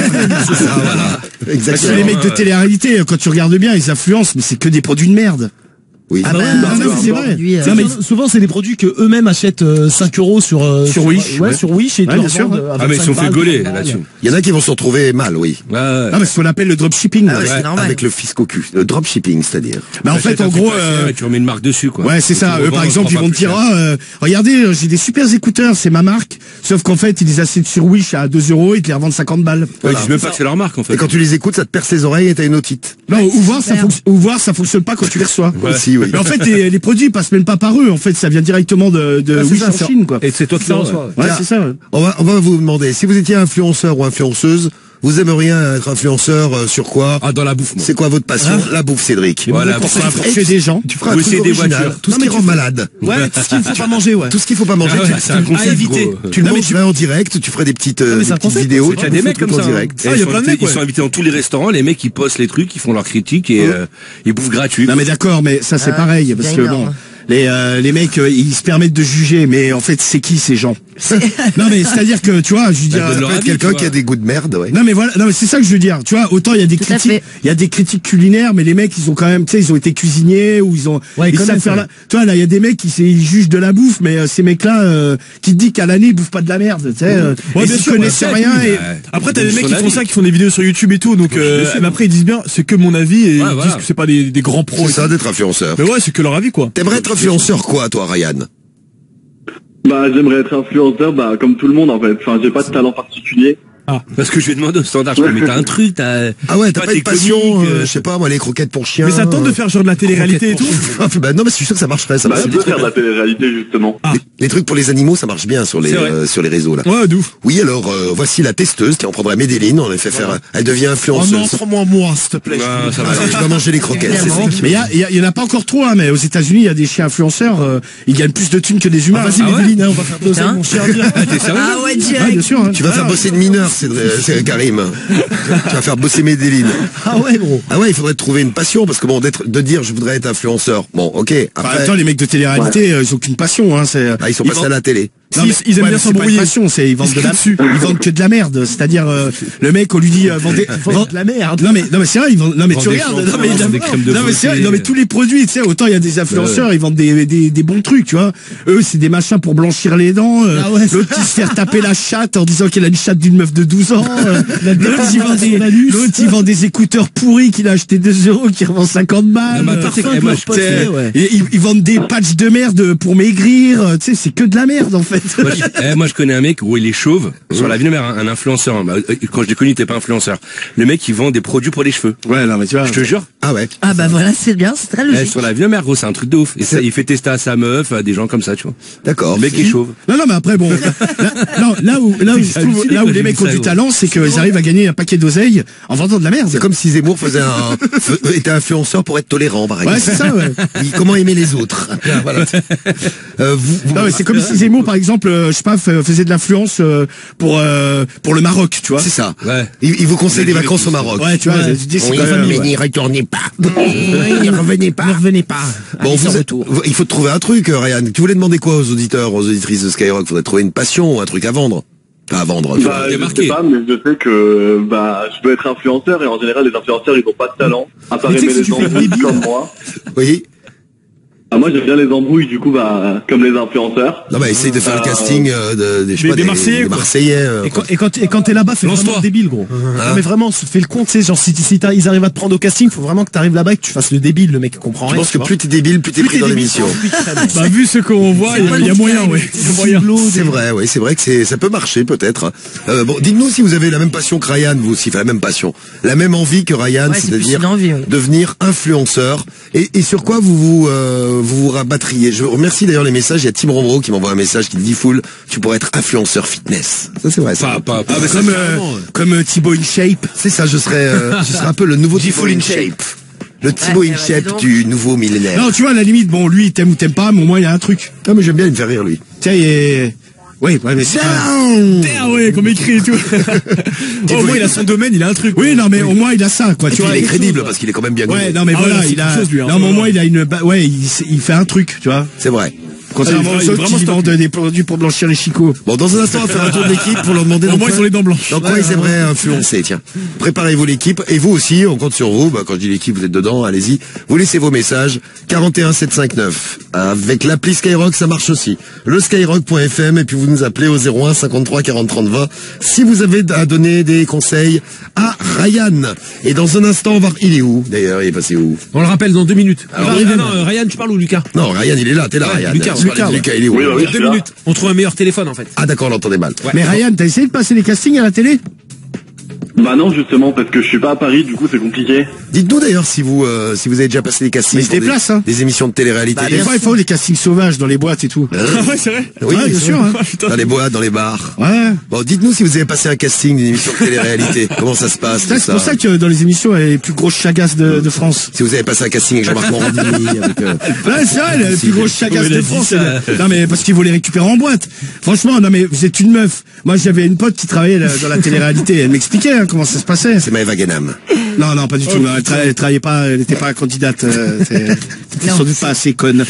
Speaker 1: voilà. Exactement.
Speaker 3: Parce que les mecs de télé-réalité, quand tu regardes bien, ils influencent, mais c'est que des produits de merde.
Speaker 1: Oui.
Speaker 3: Ah bah, c'est vrai.
Speaker 10: Non, mais souvent c'est des produits que eux-mêmes achètent 5 € sur
Speaker 3: Wish.
Speaker 10: Ouais, sur Wish et
Speaker 3: bien sûr.
Speaker 5: Ah mais ils sont fait gauler là-dessus.
Speaker 1: Il y en a qui vont se retrouver mal, oui.
Speaker 3: Ah mais c'est ce qu'on appelle le dropshipping.
Speaker 4: C'est normal.
Speaker 1: Avec le fisc au cul. Le dropshipping, c'est-à-dire.
Speaker 3: Mais en fait, en gros,
Speaker 5: tu remets une marque dessus, quoi.
Speaker 3: Ouais, c'est ça. Eux, par exemple, ils vont te dire, regardez, j'ai des super écouteurs, c'est ma marque. Sauf qu'en fait, ils les achètent sur Wish à 2 €, ils te les revendent 50 balles.
Speaker 5: Ils disent même pas que c'est leur marque, en fait.
Speaker 1: Et quand tu les écoutes, ça te perce les oreilles et t'as une otite.
Speaker 3: Non, ou voir, ça fonctionne pas quand tu les reçois.
Speaker 1: Aussi, oui.
Speaker 3: Mais en fait, les produits passent même pas par eux. En fait, ça vient directement de Wish en Chine, quoi.
Speaker 5: Et c'est toi qui les reçois.
Speaker 3: Ouais, c'est ça.
Speaker 1: On va vous demander, si vous étiez influenceur ou influenceuse, vous aimeriez être influenceur sur quoi?
Speaker 5: Ah, dans la bouffe, moi.
Speaker 1: C'est quoi votre passion? La bouffe, Cédric.
Speaker 5: Voilà,
Speaker 3: pour tuer des gens.
Speaker 1: Tu feras un truc
Speaker 5: des
Speaker 1: original,
Speaker 5: voitures.
Speaker 1: tout ce qui rend malade.
Speaker 10: Ouais, tout ce qu'il ne faut pas manger, ouais.
Speaker 1: Tout ce qu'il faut pas manger,
Speaker 5: c'est un concept,
Speaker 10: éviter.
Speaker 1: tu le manges en direct, tu ferais des petites vidéos.
Speaker 5: Il y a des mecs comme ça.
Speaker 10: Il y a plein de mecs,
Speaker 5: ils sont invités dans tous les restaurants, les mecs ils postent les trucs, ils font leurs critiques et ils bouffent gratuit.
Speaker 3: Non mais d'accord, mais ça c'est pareil, parce que bon, les mecs ils se permettent de juger, mais en fait c'est qui ces gens? Non mais c'est-à-dire que tu vois, je veux dire,
Speaker 1: ça peut être quelqu'un qui a des goûts de merde, ouais.
Speaker 3: Non mais voilà, non mais c'est ça que je veux dire. Tu vois, autant il y a des critiques, il y a des critiques culinaires, mais les mecs ils ont quand même, tu sais, ils ont été cuisiniers ou ils savent faire tu vois là, il y a des mecs ils jugent de la bouffe, mais ces mecs-là qui te disent qu'à l'année ils bouffent pas de la merde, tu sais, ils connaissent rien. Et
Speaker 10: après t'as des mecs qui font ça, qui font des vidéos sur YouTube et tout, donc mais après ils disent bien c'est que mon avis et ils disent que c'est pas des grands pros.
Speaker 1: C'est ça d'être influenceur.
Speaker 10: Mais ouais, c'est que leur avis, quoi.
Speaker 1: T'aimerais être influenceur quoi, toi, Ryan?
Speaker 8: Bah, j'aimerais être influenceur, bah, comme tout le monde, en fait. Enfin, j'ai pas de talent particulier.
Speaker 5: Ah, parce que je lui ai demandé au standard, je peux mettre un truc,
Speaker 1: ah ouais, t'as pas de passion, je sais pas, moi, les croquettes pour chiens.
Speaker 10: Mais ça tente de faire genre de la télé-réalité et tout.
Speaker 1: Bah non, mais je suis sûr que ça marcherait, ça.
Speaker 8: Bah, je peux faire de la télé-réalité, justement.
Speaker 1: Les trucs pour les animaux, ça marche bien sur les réseaux, là.
Speaker 10: Ouais, d'ouf.
Speaker 1: Oui, alors, voici la testeuse qui en prendrait Medellin, on a fait faire, elle devient influenceuse.
Speaker 3: Oh non, prends-moi moi, s'il te plaît.
Speaker 1: Alors, je vais manger les croquettes.
Speaker 3: Mais il y en a pas encore trop, hein, mais aux États-Unis, il y a des chiens influenceurs, ils gagnent plus de thunes que des humains.
Speaker 10: Vas-y, Medellin, on va faire bosser mon chien.
Speaker 4: Ah ouais, direct.
Speaker 3: Ouais, bien sûr.
Speaker 1: Tu vas faire bosser de mineurs, c'est Karim. Tu vas faire bosser Medellin.
Speaker 3: Ah ouais, gros.
Speaker 1: Ah ouais, il faudrait trouver une passion, parce que bon, de dire je voudrais être influenceur. Bon, ok.
Speaker 3: Après, les mecs de télé-réalité, ils ont qu'une passion, hein,
Speaker 1: ils sont passés à la télé.
Speaker 3: Non, mais,
Speaker 10: ils aiment bien
Speaker 3: c'est pas
Speaker 10: s'embrouiller.
Speaker 3: une passion, ils vendent ils vendent que de la merde. C'est-à-dire, le mec, on lui dit, vendez de la merde. Non, mais c'est vrai, ils vendent, non, mais tu regardes, non, mais tous les produits, tu sais, autant il y a des influenceurs, ils vendent des bons trucs, tu vois. Eux, c'est des machins pour blanchir les dents, l'autre, il se fait taper la chatte en disant qu'il a une chatte d'une meuf de 12 ans, l'autre, il vend des écouteurs pourris qu'il a acheté 2 €, qu'il revend 50 balles. Ils vendent des patchs de merde pour maigrir, tu sais, c'est que de la merde, en fait.
Speaker 6: Moi, je connais un mec où il est chauve, sur la ville, un influenceur. Hein. Bah, quand je l'ai connu, il était pas influenceur. Le mec, il vend des produits pour les cheveux.
Speaker 3: Ouais, non, mais tu vois.
Speaker 6: Je te jure.
Speaker 1: Ah ouais.
Speaker 4: Ah bah voilà, c'est bien, c'est très logique.
Speaker 6: Sur la ville, gros, c'est un truc de ouf. Et ça, il fait tester à sa meuf, à des gens comme ça, tu vois.
Speaker 1: D'accord.
Speaker 6: Le mec est chauve.
Speaker 3: Non, mais après, bon, là où les mecs ont du talent, c'est qu'ils arrivent à gagner un paquet d'oseille en vendant de la merde.
Speaker 1: C'est comme si Zemmour était influenceur pour être tolérant, par exemple.
Speaker 3: Ouais, c'est ça, ouais.
Speaker 1: Comment aimer les autres. Voilà.
Speaker 3: Non, mais c'est comme si Zemmour, par exemple, je sais pas, faisait de l'influence pour le Maroc, tu vois.
Speaker 1: C'est ça. Ouais. Il vous conseille des vacances au Maroc.
Speaker 3: Ouais, tu vois.
Speaker 1: Mais n'y retournez pas. N'y revenez pas.
Speaker 3: Ne revenez pas.
Speaker 1: Bon, il faut trouver un truc, Ryan. Tu voulais demander quoi aux auditeurs, aux auditrices de Skyrock? Faudrait trouver une passion ou un truc à vendre. Pas à vendre.
Speaker 8: Je sais pas, mais je sais que je peux être influenceur et en général les influenceurs ils n'ont pas de talent à part aimer les embrouilles comme moi.
Speaker 1: Oui.
Speaker 8: Moi j'aime bien les embrouilles du coup comme les influenceurs.
Speaker 1: Non essaye de faire le casting des
Speaker 10: Marseillais.
Speaker 1: Des Marseillais.
Speaker 3: Et quand t'es là-bas, fais vraiment le débile, gros. Non, mais vraiment, fais le con, tu sais, genre si ils arrivent à te prendre au casting, faut vraiment que t'arrives là-bas et que tu fasses le débile, le mec comprend rien.
Speaker 1: Je pense que plus t'es débile, plus t'es pris dans l'émission.
Speaker 10: Bah vu ce qu'on voit, il y a moyen, ouais.
Speaker 1: C'est vrai, oui, c'est vrai que ça peut marcher peut-être. Bon, dites-nous si vous avez la même passion que Ryan, vous aussi, enfin la même passion, la même envie que Ryan, c'est-à-dire devenir influenceur. Et sur quoi vous rabattriez? Je remercie d'ailleurs les messages. Il y a Tim Romero qui m'envoie un message qui dit full, tu pourrais être influenceur fitness. Ça c'est vrai. Ça.
Speaker 3: Comme Thibaut InShape.
Speaker 1: C'est ça. Je serais un peu le nouveau Thibaut InShape. Le Thibaut InShape du nouveau millénaire.
Speaker 3: Non, tu vois, à la limite, bon, lui, il t'aime ou t'aime pas, mais au moins, il y a un truc.
Speaker 1: Non, mais j'aime bien, il me fait rire, lui.
Speaker 3: Tiens, oui, mais c'est
Speaker 10: ouais, comme écrit et tout. Au moins, il a son domaine, il a un truc.
Speaker 3: Oui, non, mais au moins, il a ça, quoi.
Speaker 1: Tu vois, il est crédible parce qu'il est quand même bien.
Speaker 3: Ouais, non, mais voilà, non, mais au moins, il a il fait un truc, tu vois.
Speaker 1: C'est vrai.
Speaker 3: Contrairement aux autres qui vendent des produits pour blanchir les chicots.
Speaker 1: Bon, dans un instant, on va faire un tour de l'équipe pour leur demander
Speaker 10: au moins ils ont les dents blanches.
Speaker 1: Dans quoi ils aimeraient influencer, tiens. Préparez-vous l'équipe, et vous aussi, on compte sur vous. Quand je dis l'équipe, vous êtes dedans, allez-y. Vous laissez vos messages. 41 759. Avec l'appli Skyrock, ça marche aussi. Le skyrock.fm, et puis vous nous appelez au 01 53 40 30 20 si vous avez à donner des conseils à Ryan. Et dans un instant, on va... Il est où, d'ailleurs? Il est passé où?
Speaker 5: On le rappelle dans 2 minutes. Alors, non, Ryan, tu parles ou Lucas?
Speaker 1: Non, Ryan, il est là, t'es là, Ryan. Lucas, il est où?
Speaker 8: Oui,
Speaker 5: 2 minutes. On trouve un meilleur téléphone, en fait.
Speaker 1: Ah d'accord, on l'entendait mal.
Speaker 3: Ouais. Mais Ryan, t'as essayé de passer les castings à la télé?
Speaker 8: Bah non, justement, parce que je suis pas à Paris, du coup c'est compliqué.
Speaker 1: Dites-nous d'ailleurs si vous avez déjà passé des castings.
Speaker 3: Mais se déplace,
Speaker 1: des émissions de télé-réalité.
Speaker 3: Des fois, il faut les castings sauvages dans les boîtes et tout.
Speaker 10: Ah ouais, c'est vrai.
Speaker 1: Oui,
Speaker 3: bien sûr. Hein.
Speaker 1: Dans les boîtes, dans les bars.
Speaker 3: Ouais.
Speaker 1: Bon, dites-nous si vous avez passé un casting d'une émission de télé-réalité. Comment ça se passe?
Speaker 3: C'est pour ça que dans les émissions, il y a les plus grosses chagasses de France.
Speaker 1: Si vous avez passé un casting avec Jean-Marc Morandini, avec...
Speaker 3: Ouais, c'est vrai, les plus grosses chagasses de France. Non, mais parce qu'ils vont les récupérer en boîte. Franchement, non, mais vous êtes une meuf. Moi, j'avais une pote qui travaillait dans la télé-réalité. Elle m'expliquait comment ça se passait.
Speaker 1: C'est Maëva Guénam.
Speaker 3: Non, pas du tout. Elle travaillait pas, elle n'était pas candidate. Elle était sans doute pas assez conne.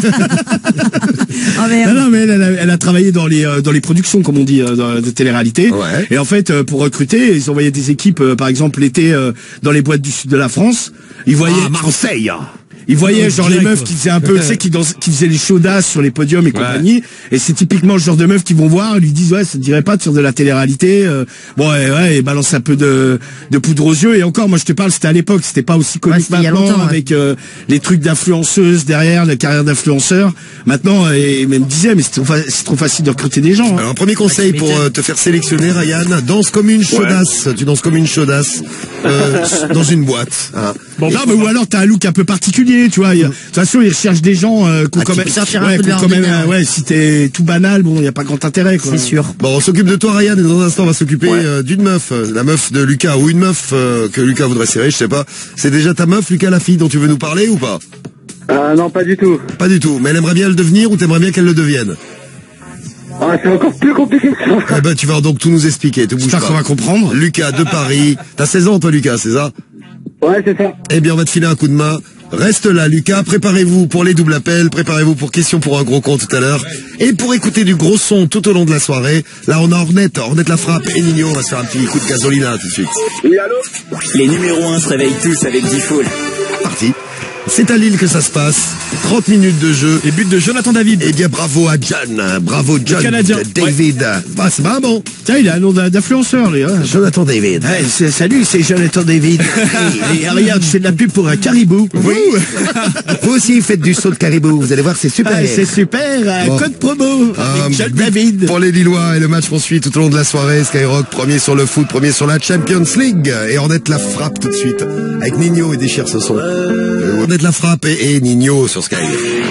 Speaker 3: Non, mais elle a travaillé dans les productions, comme on dit, de télé-réalité.
Speaker 1: Ouais.
Speaker 3: Et en fait, pour recruter, ils envoyaient des équipes, par exemple, l'été, dans les boîtes du sud de la France. Ils voyaient...
Speaker 1: Marseille.
Speaker 3: Ils voyaient genre les meufs qui faisaient un peu, tu sais, qui faisaient les chaudasses sur les podiums et compagnie. Et c'est typiquement le genre de meufs qui vont voir, ils lui disent ouais, ça te dirait pas de faire de la télé-réalité. Et balance un peu de poudre aux yeux. Et encore, moi je te parle, c'était à l'époque, c'était pas aussi connu que maintenant, avec les trucs d'influenceuses derrière, la carrière d'influenceur. Maintenant, et même disait, mais c'est trop facile de recruter des gens.
Speaker 1: Alors, premier conseil pour te faire sélectionner, Ryan, danse comme une chaudasse. Tu danses comme une chaudasse dans une boîte. Hein.
Speaker 3: Bon, non, mais ou alors t'as un look un peu particulier. Tu vois, de toute façon, ils recherchent des gens quand même, si t'es tout banal, bon, il y a pas grand intérêt, quoi.
Speaker 4: C'est sûr.
Speaker 1: Bon, on s'occupe de toi, Ryan, et dans un instant, on va s'occuper d'une meuf, la meuf de Lucas, ou une meuf que Lucas voudrait serrer, je sais pas. C'est déjà ta meuf, Lucas, la fille dont tu veux nous parler ou pas?
Speaker 9: Non, pas du tout.
Speaker 1: Pas du tout. Mais elle aimerait bien le devenir ou t'aimerais bien qu'elle le devienne?
Speaker 9: Ah, c'est encore plus compliqué que ça.
Speaker 1: Eh ben, tu vas donc tout nous expliquer, te bouge pas.
Speaker 3: J'espère qu'on va comprendre.
Speaker 1: Lucas de Paris. T'as 16 ans, toi, Lucas, c'est ça?
Speaker 9: Ouais, c'est ça.
Speaker 1: Eh bien, on va te filer un coup de main. Reste là, Lucas. Préparez-vous pour les doubles appels. Préparez-vous pour question pour un gros con tout à l'heure. Et pour écouter du gros son tout au long de la soirée, là, on a Ornette la frappe et Nino. On va se faire un petit coup de gasolina tout de suite.
Speaker 9: Oui, allô?
Speaker 2: Les numéros 1 se réveillent tous avec D-Fool.
Speaker 1: Parti. C'est à Lille que ça se passe. 30 minutes de jeu.
Speaker 10: Et but de Jonathan David.
Speaker 1: Eh bien, bravo à John. Bravo, John.
Speaker 10: Canadien.
Speaker 1: David. Bah, c'est pas bon.
Speaker 3: Tiens, il a un nom d'influenceur, lui. Hein.
Speaker 1: Jonathan David.
Speaker 3: Ouais, salut, c'est Jonathan David. Et regarde, je fais de la pub pour un caribou.
Speaker 1: Oui. Vous aussi, faites du saut de caribou. Vous allez voir, c'est super.
Speaker 3: Ah, c'est super.
Speaker 1: Bon.
Speaker 3: Code promo. Avec John David.
Speaker 1: Pour les Lillois, et le match poursuit tout au long de la soirée. Skyrock, premier sur le foot, premier sur la Champions League. Et Ornette la frappe tout de suite. Avec Nino et déchire ce son. Ornette la frappe et Nino sur Sky.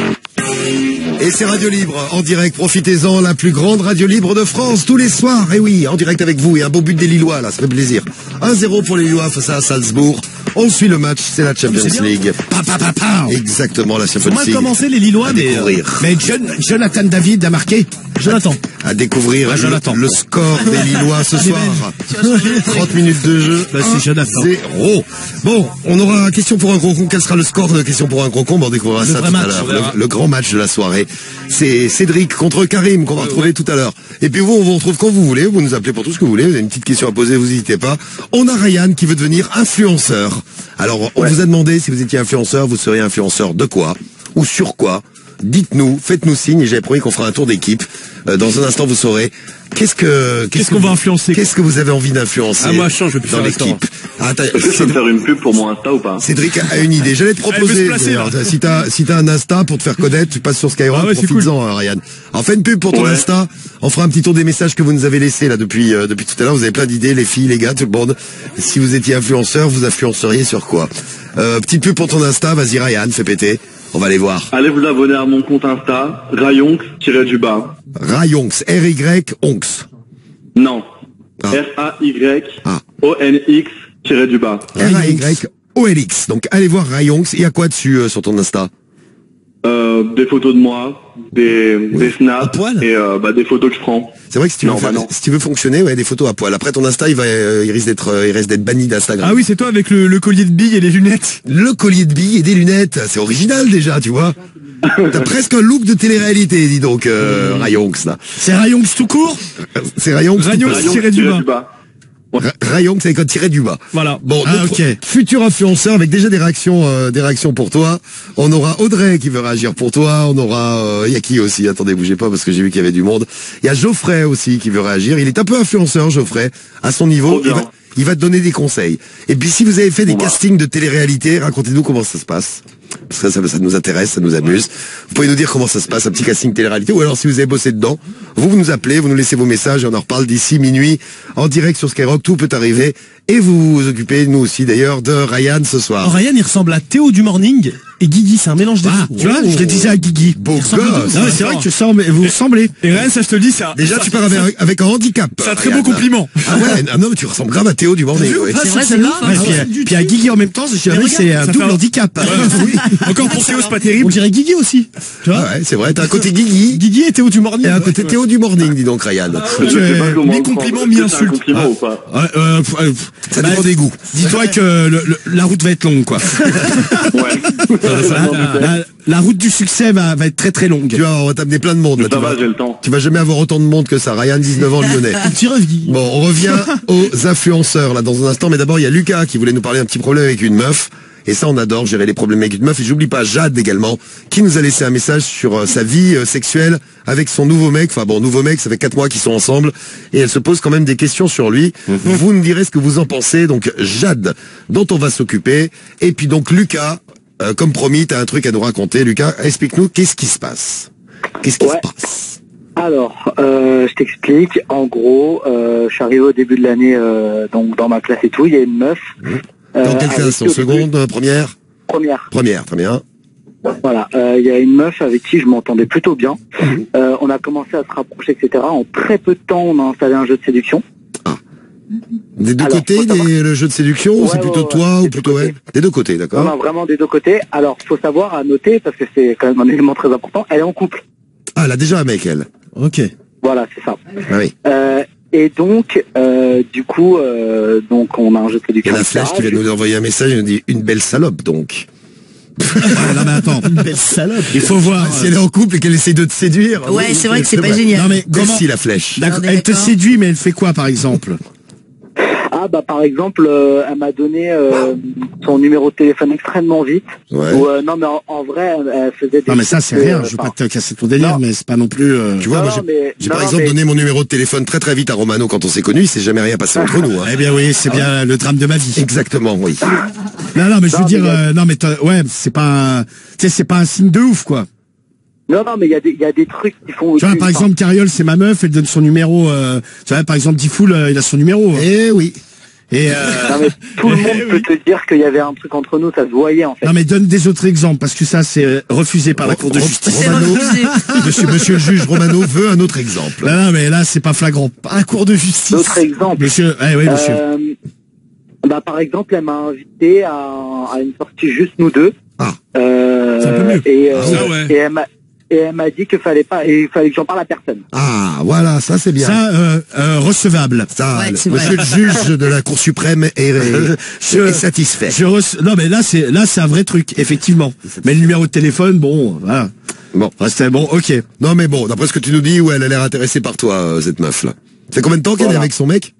Speaker 1: Et c'est Radio Libre, en direct, profitez-en, la plus grande radio libre de France, tous les soirs, et oui, en direct avec vous, et un beau but des Lillois, là, ça fait plaisir. 1-0 pour les Lillois face à Salzbourg, on suit le match, c'est la Champions League. Exactement, la Champions League.
Speaker 10: On va commencer les Lillois,
Speaker 3: mais Jonathan David a marqué.
Speaker 10: Jonathan.
Speaker 1: À découvrir le score des Lillois ce soir. 30 minutes de jeu,
Speaker 3: c'est Jonathan.
Speaker 1: 0. Bon, on aura question pour un gros con. Quel sera le score de question pour un gros con? On découvrira ça tout à l'heure. Le grand match de la soirée. C'est Cédric contre Karim qu'on va retrouver tout à l'heure. Et puis vous, on vous retrouve quand vous voulez. Vous nous appelez pour tout ce que vous voulez. Vous avez une petite question à poser, vous n'hésitez pas. On a Ryan qui veut devenir influenceur. Alors, on vous a demandé si vous étiez influenceur, vous seriez influenceur de quoi? Ou sur quoi? Dites-nous, faites-nous signe, et j'avais promis qu'on fera un tour d'équipe. Dans un instant, vous saurez qu'est-ce qu'on va influencer. Qu'est-ce que vous avez envie d'influencer?
Speaker 6: Ah, moi, je change, je vais
Speaker 1: dans l'équipe.
Speaker 8: Est-ce que je peux me faire une pub pour mon Insta ou pas?
Speaker 1: Cédric a une idée. J'allais te proposer. Si t'as un Insta pour te faire connaître, tu passes sur Skyrock, profites-en, Ryan. Alors, fais une pub pour ton Insta. On fera un petit tour des messages que vous nous avez laissés, là, depuis tout à l'heure. Vous avez plein d'idées, les filles, les gars, tout le monde. Si vous étiez influenceur, vous influenceriez sur quoi? Petite pub pour ton Insta. Vas-y, Ryan, fais péter. On va aller voir.
Speaker 8: Allez vous abonner à mon compte Insta, Rayonx-du-bas.
Speaker 1: Rayonx, R-Y-Onx.
Speaker 8: Non. R-A-Y-O-N-X-du-bas.
Speaker 1: R-A-Y-O-N-X. Donc, allez voir Rayonx. Il y a quoi dessus sur ton Insta?
Speaker 8: Des photos de moi, des snaps et des photos que je prends.
Speaker 1: C'est vrai que si tu veux fonctionner, des photos à poil. Après ton Insta, il reste d'être banni d'Instagram.
Speaker 10: Ah oui, c'est toi avec le collier de billes et les lunettes.
Speaker 1: Le collier de billes et des lunettes, c'est original déjà, tu vois. T'as presque un look de télé-réalité, dis donc, Rayonx là.
Speaker 3: C'est Rayonx tout court?
Speaker 1: C'est Rayonx
Speaker 10: tiré du bas.
Speaker 1: Rayonx avec un tiret du bas.
Speaker 10: Voilà.
Speaker 1: Bon, futur influenceur avec déjà des réactions pour toi. On aura Audrey qui veut réagir pour toi. On aura, y a qui aussi? Attendez, bougez pas parce que j'ai vu qu'il y avait du monde. Il y a Geoffrey aussi qui veut réagir. Il est un peu influenceur, Geoffrey. À son niveau, il va te donner des conseils. Et puis si vous avez fait des castings de télé-réalité, racontez-nous comment ça se passe. Parce que ça nous intéresse, ça nous amuse. Vous pouvez nous dire comment ça se passe, un petit casting télé-réalité, ou alors si vous avez bossé dedans, vous nous appelez, vous nous laissez vos messages et on en reparle d'ici minuit, en direct sur Skyrock, tout peut arriver. Et vous vous occupez, nous aussi d'ailleurs, de Ryan ce soir.
Speaker 10: Ryan, il ressemble à Théo du Morning et Guigui, c'est un mélange des deux.
Speaker 3: Tu vois, je le disais à Guigui.
Speaker 1: Beau gosse.
Speaker 3: Non, c'est vrai que vous ressemblez.
Speaker 10: Et Ryan, ça je te le dis, ça.
Speaker 1: Déjà, tu pars avec un handicap.
Speaker 10: C'est un très beau compliment.
Speaker 1: Ah ouais, non, mais tu ressembles grave à Théo du Morning.
Speaker 4: C'est vrai, c'est là.
Speaker 3: Puis à Guigui en même temps, c'est un double handicap.
Speaker 10: Oui. Encore pour Théo, c'est pas terrible.
Speaker 3: On dirait Guigui aussi. Tu vois?
Speaker 1: Ouais, c'est vrai, t'as un côté Guigui.
Speaker 3: Guigui et Théo du Morning.
Speaker 1: Et un côté Théo du Morning, dis donc, Ryan.
Speaker 10: Mi-compliment, mi-insulte.
Speaker 8: Compliment ou pas?
Speaker 1: Ça dépend des goûts.
Speaker 3: Dis-toi que la route va être longue, quoi. La route du succès va être très très longue.
Speaker 1: Tu vois, on va t'amener plein de monde. Là,
Speaker 8: j'ai le temps.
Speaker 1: Tu vas jamais avoir autant de monde que ça. Ryan, 19 ans, lyonnais. Bon, on revient aux influenceurs, là, dans un instant. Mais d'abord, il y a Lucas qui voulait nous parler d'un petit problème avec une meuf. Et ça, on adore gérer les problèmes avec une meuf. Et j'oublie pas Jade également, qui nous a laissé un message sur sa vie sexuelle avec son nouveau mec. Enfin bon, nouveau mec, ça fait 4 mois qu'ils sont ensemble. Et elle se pose quand même des questions sur lui. Vous nous direz ce que vous en pensez. Donc Jade, dont on va s'occuper. Et puis donc Lucas, comme promis, t'as un truc à nous raconter. Lucas, explique-nous qu'est-ce qui se passe. Qu'est-ce qui se passe?
Speaker 9: Alors, je t'explique. En gros, je suis arrivé au début de l'année, donc dans ma classe et tout. Il y a une meuf.
Speaker 1: Dans quelle classe? En seconde, première? Première, très bien.
Speaker 9: Voilà, il y a une meuf avec qui je m'entendais plutôt bien. On a commencé à se rapprocher, etc. En très peu de temps, on a installé un jeu de séduction.
Speaker 1: Ah. Des deux côtés, le jeu de séduction, c'est plutôt toi ou plutôt elle? Des deux côtés, d'accord?
Speaker 9: Non, vraiment des deux côtés. Alors, faut savoir, à noter, parce que c'est quand même un élément très important, elle est en couple.
Speaker 1: Ah, elle a déjà un mec, elle. Ok.
Speaker 9: Voilà, c'est ça.
Speaker 1: Ah oui.
Speaker 9: Et donc, du coup, donc on a un jeu de séduction.
Speaker 1: Il y a la Flèche qui vient nous envoyer un message, il nous dit une belle salope, donc.
Speaker 3: Non mais attends,
Speaker 1: Belle salope.
Speaker 3: il faut voir.
Speaker 1: Si elle est en couple et qu'elle essaie de te séduire.
Speaker 4: Ouais,
Speaker 1: oui,
Speaker 4: c'est vrai que c'est pas
Speaker 1: vrai.
Speaker 4: génial.
Speaker 3: Non mais comment
Speaker 1: Merci la flèche.
Speaker 3: D'accord,
Speaker 4: On est
Speaker 3: elle te
Speaker 4: d'accord.
Speaker 3: séduit, mais elle fait quoi par exemple?
Speaker 9: Ah bah par exemple, elle m'a donné son numéro de téléphone extrêmement vite.
Speaker 1: Ouais.
Speaker 9: Ou, non mais en vrai, elle faisait des
Speaker 3: Non mais ça
Speaker 9: trucs,
Speaker 3: c'est rien. Je veux pas te casser ton délire,
Speaker 9: non.
Speaker 3: mais c'est pas non plus.
Speaker 1: Tu vois,
Speaker 9: Non,
Speaker 1: moi,
Speaker 9: non, mais-
Speaker 1: j'ai
Speaker 9: non,
Speaker 1: par
Speaker 9: non,
Speaker 1: exemple
Speaker 9: mais-
Speaker 1: donné mon numéro de téléphone très très vite à Romano quand on s'est connus. Il s'est jamais rien passé entre nous. Hein.
Speaker 3: Eh bien oui, c'est bien le drame de ma vie.
Speaker 1: Exactement, oui.
Speaker 3: Non mais je veux
Speaker 9: Non,
Speaker 3: dire,
Speaker 9: mais
Speaker 3: non mais ouais, c'est pas, tu sais, c'est pas un signe de ouf quoi.
Speaker 9: Non il y a des trucs qui font.
Speaker 3: Tu vois, par exemple, Cariole, c'est ma meuf, elle donne son numéro. Tu vois, par exemple, Diffoul, il a son numéro.
Speaker 1: Eh oui.
Speaker 3: Et
Speaker 9: Non mais tout le monde peut te dire qu'il y avait un truc entre nous, ça se voyait en fait.
Speaker 3: non mais donne des autres exemples parce que ça c'est refusé par la Cour de justice.
Speaker 4: C'est
Speaker 1: Romano,
Speaker 4: refusé.
Speaker 1: monsieur le juge Romano veut un autre exemple.
Speaker 3: Non mais là c'est pas flagrant. Pas un cours de justice.
Speaker 9: D'autres exemples.
Speaker 3: Monsieur, oui monsieur.
Speaker 9: Bah par exemple, elle m'a invité à une sortie juste nous deux.
Speaker 1: Ah.
Speaker 3: C'est un peu mieux.
Speaker 6: Ça, ouais.
Speaker 9: Et elle m'a dit qu'il fallait que j'en parle à personne.
Speaker 1: Ah, voilà, ça c'est bien.
Speaker 3: Ça recevable.
Speaker 1: Ça,
Speaker 4: Ouais, c'est
Speaker 1: monsieur
Speaker 4: vrai.
Speaker 1: le juge de la Cour suprême est satisfait.
Speaker 3: Non mais là c'est un vrai truc effectivement. Mais le numéro de téléphone, bon, voilà.
Speaker 1: Bon.
Speaker 3: C'était bon, ok.
Speaker 1: Non mais bon, d'après ce que tu nous dis, ouais, elle a l'air intéressée par toi, cette meuf là. Ça fait combien de temps qu'elle est
Speaker 9: Voilà.
Speaker 1: avec son mec?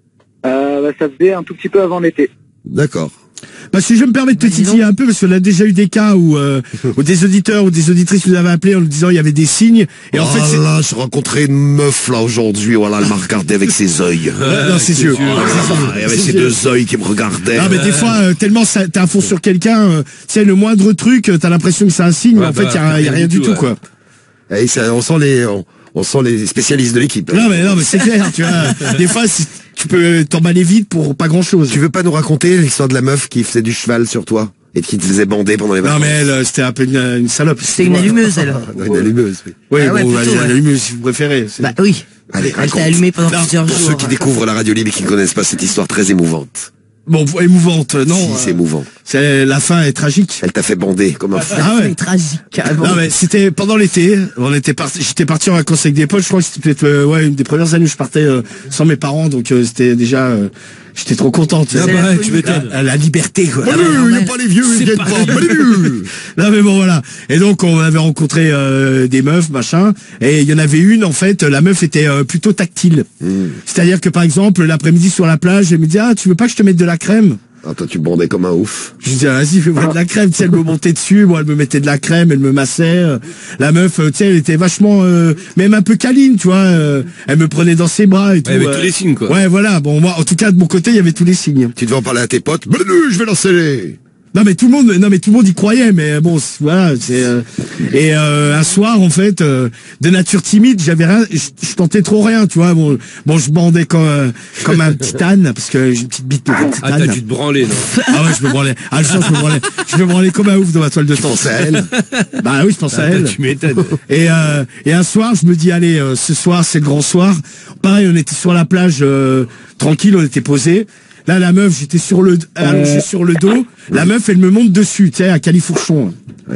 Speaker 9: Bah, ça faisait un tout petit peu avant l'été.
Speaker 1: D'accord.
Speaker 3: Bah, si je me permets de te titiller un peu, parce qu'on a déjà eu des cas où des auditeurs ou des auditrices nous avaient appelé en nous disant il y avait des signes. Et en fait, c'est...
Speaker 1: là, j'ai rencontré une meuf là aujourd'hui, voilà, elle m'a regardé avec ses yeux.
Speaker 3: non, c'est sûr.
Speaker 1: Il y avait ces deux yeux qui me regardaient.
Speaker 3: Non, mais des fois, tellement t'es à fond sur quelqu'un, tu sais, le moindre truc, t'as l'impression que c'est un signe, mais en fait, il y a rien du tout, quoi.
Speaker 1: Et ça, on sent les spécialistes de l'équipe.
Speaker 3: Non, mais c'est clair, tu vois. Des fois, tu peux t'emballer vite pour pas grand chose.
Speaker 1: Tu veux pas nous raconter l'histoire de la meuf qui faisait du cheval sur toi et qui te faisait bander pendant les vacances?
Speaker 3: Non, mais elle, c'était un peu une salope.
Speaker 4: C'était une allumeuse, elle.
Speaker 1: Non, une allumeuse, oui.
Speaker 3: Oui,
Speaker 4: Ah ouais,
Speaker 3: bon,
Speaker 4: plutôt,
Speaker 3: une
Speaker 4: ouais.
Speaker 3: allumeuse, si vous préférez. C'est-
Speaker 4: Bah oui.
Speaker 1: Allez,
Speaker 4: Elle
Speaker 1: raconte.
Speaker 4: t'a allumé pendant plusieurs
Speaker 1: Pour
Speaker 4: jours.
Speaker 1: ceux qui découvrent la radio libre et qui ne connaissent pas cette histoire très émouvante.
Speaker 3: Bon, émouvante, non.
Speaker 1: Si, c'est émouvant.
Speaker 3: La fin est tragique.
Speaker 1: Elle t'a fait bander comme un fou.
Speaker 3: Ah ouais.
Speaker 4: C'est tragique, carrément.
Speaker 3: Non mais c'était pendant l'été, j'étais parti en vacances avec des potes, je crois que c'était peut-être une des premières années où je partais sans mes parents, donc c'était déjà j'étais trop contente.
Speaker 4: Ah bah ouais, tu
Speaker 3: m'étonnes. La liberté quoi.
Speaker 1: Salut, il n'y a pas les vieux, ils viennent pas. Salut.
Speaker 3: Non mais bon voilà. Et donc on avait rencontré des meufs, machin, et il y en avait une en fait, la meuf était plutôt tactile. C'est-à-dire que par exemple l'après-midi sur la plage, elle me dit tu veux pas que je te mette de la crème?
Speaker 1: Ah, toi, tu bandais comme un ouf.
Speaker 3: Je dis vas-y fais-moi de la crème, tu sais, elle me montait dessus, moi elle me mettait de la crème, elle me massait, la meuf tu sais elle était vachement même un peu câline, tu vois, elle me prenait dans ses bras et tout.
Speaker 6: avec tous les signes, quoi.
Speaker 3: Ouais voilà, bon moi en tout cas de mon côté il y avait tous les signes.
Speaker 1: Tu devais en parler à tes potes. Ben, je vais lancer.
Speaker 3: Non mais tout le monde y croyait, mais bon voilà c'est et un soir en fait de nature timide, j'avais rien, je tentais trop rien, tu vois, bon je bandais comme un petit âne parce que j'ai une petite bite de petit
Speaker 6: Ah,
Speaker 3: âne.
Speaker 6: t'as dû te branler, non?
Speaker 3: Ah ouais, je me branlais. Ah, je me branlais comme un ouf dans ma toile de
Speaker 1: Tu
Speaker 3: temps.
Speaker 1: pensais à elle.
Speaker 3: Bah oui, je pensais à elle.
Speaker 6: Tu m'étonnes.
Speaker 3: Et un soir, je me dis allez, ce soir c'est le grand soir. Pareil, on était sur la plage tranquille, on était posé. Là, la meuf, j'étais allongé sur le dos. La meuf, elle me monte dessus, tu sais, à califourchon.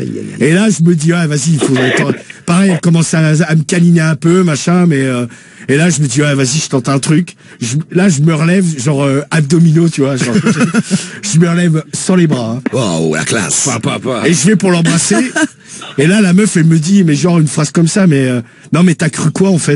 Speaker 3: Et là, je me dis, vas-y, il faudrait... Pareil, elle commence à me câliner un peu, machin, mais... et là, je me dis, vas-y, je tente un truc. Là, je me relève, genre abdominaux, tu vois. Genre, je me relève sans les bras. Hein.
Speaker 1: Wow, la classe.
Speaker 3: Et je vais pour l'embrasser. Et là, la meuf, elle me dit, mais genre une phrase comme ça, mais non, mais t'as cru quoi en fait?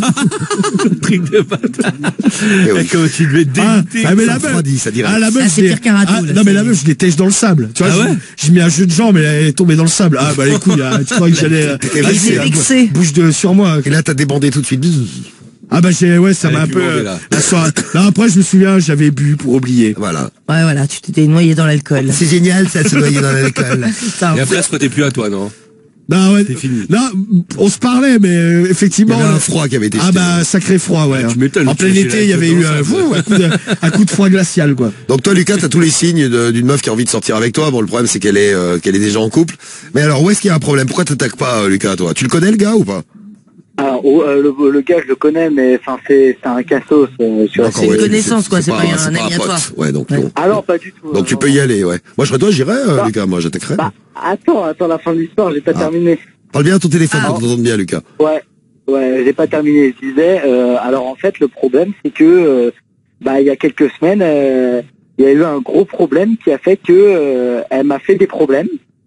Speaker 6: Truc de bâtard.
Speaker 1: oui.
Speaker 6: Comment tu devais te dégoûter.
Speaker 3: mais la
Speaker 1: Ça
Speaker 3: meuf,
Speaker 1: refroidit, ça dirait.
Speaker 3: la meuf,
Speaker 4: Ah, c'est pire qu'un râteau, là,
Speaker 3: non, mais la
Speaker 4: c'est-
Speaker 3: meuf, je l'étèche dans le sable. Tu vois,
Speaker 6: Ah ouais
Speaker 3: j'ai mis un jeu de jambes, mais elle est tombée dans le sable. Ah, bah, les couilles, tu crois que j'allais,
Speaker 1: Il
Speaker 4: s'est vexé.
Speaker 3: bouge sur moi.
Speaker 1: Et là, t'as débandé tout de suite.
Speaker 3: Ah, bah, ça m'a un
Speaker 6: pu
Speaker 3: peu,
Speaker 6: bander, là.
Speaker 3: la soirée. Là, après, je me souviens, j'avais bu pour oublier.
Speaker 1: Voilà.
Speaker 4: Ouais, voilà, tu t'étais noyé dans l'alcool.
Speaker 1: C'est génial, ça, se noyer dans l'alcool.
Speaker 4: Putain.
Speaker 6: Et après, ça frottait plus à toi, non?
Speaker 3: Non, ouais.
Speaker 6: C'est fini.
Speaker 3: Non, on se parlait, mais
Speaker 1: Il y
Speaker 3: effectivement.
Speaker 1: avait un froid qui avait été
Speaker 3: Ah,
Speaker 1: jeté.
Speaker 3: bah, sacré froid, ouais.
Speaker 6: tu m'étonnes,
Speaker 3: En
Speaker 6: tu
Speaker 3: plein
Speaker 6: fais
Speaker 3: été,
Speaker 6: la
Speaker 3: il y avait
Speaker 6: photo
Speaker 3: eu
Speaker 6: dans
Speaker 3: un coup de froid glacial, quoi.
Speaker 1: Donc toi, Lucas, t'as tous les signes d'une meuf qui a envie de sortir avec toi. Bon, le problème, c'est qu'elle est déjà en couple. Mais alors, où est-ce qu'il y a un problème? Pourquoi t'attaques pas, Lucas, toi? Tu le connais, le gars, ou pas?
Speaker 9: Alors, le gars, je le connais, mais enfin, c'est un cassos.
Speaker 1: D'accord,
Speaker 4: c'est une
Speaker 1: ouais,
Speaker 4: connaissance, quoi, c'est pas un ami à
Speaker 1: pote.
Speaker 4: toi.
Speaker 1: Ouais, donc,
Speaker 4: Ouais.
Speaker 1: non.
Speaker 9: Ah non, pas du tout.
Speaker 1: Donc tu peux y aller, ouais. Moi, je serais toi, j'irais,
Speaker 9: Bah.
Speaker 1: Lucas. Moi, j'attaquerais.
Speaker 9: Bah, attends, la fin de l'histoire, j'ai pas terminé.
Speaker 1: Parle bien à ton téléphone
Speaker 4: Ah.
Speaker 1: pour t'entendre bien, Lucas.
Speaker 9: Ouais, j'ai pas terminé. Je disais, alors en fait, le problème, c'est que, il y a quelques semaines, il y a eu un gros problème qui a fait que elle m'a fait des problèmes.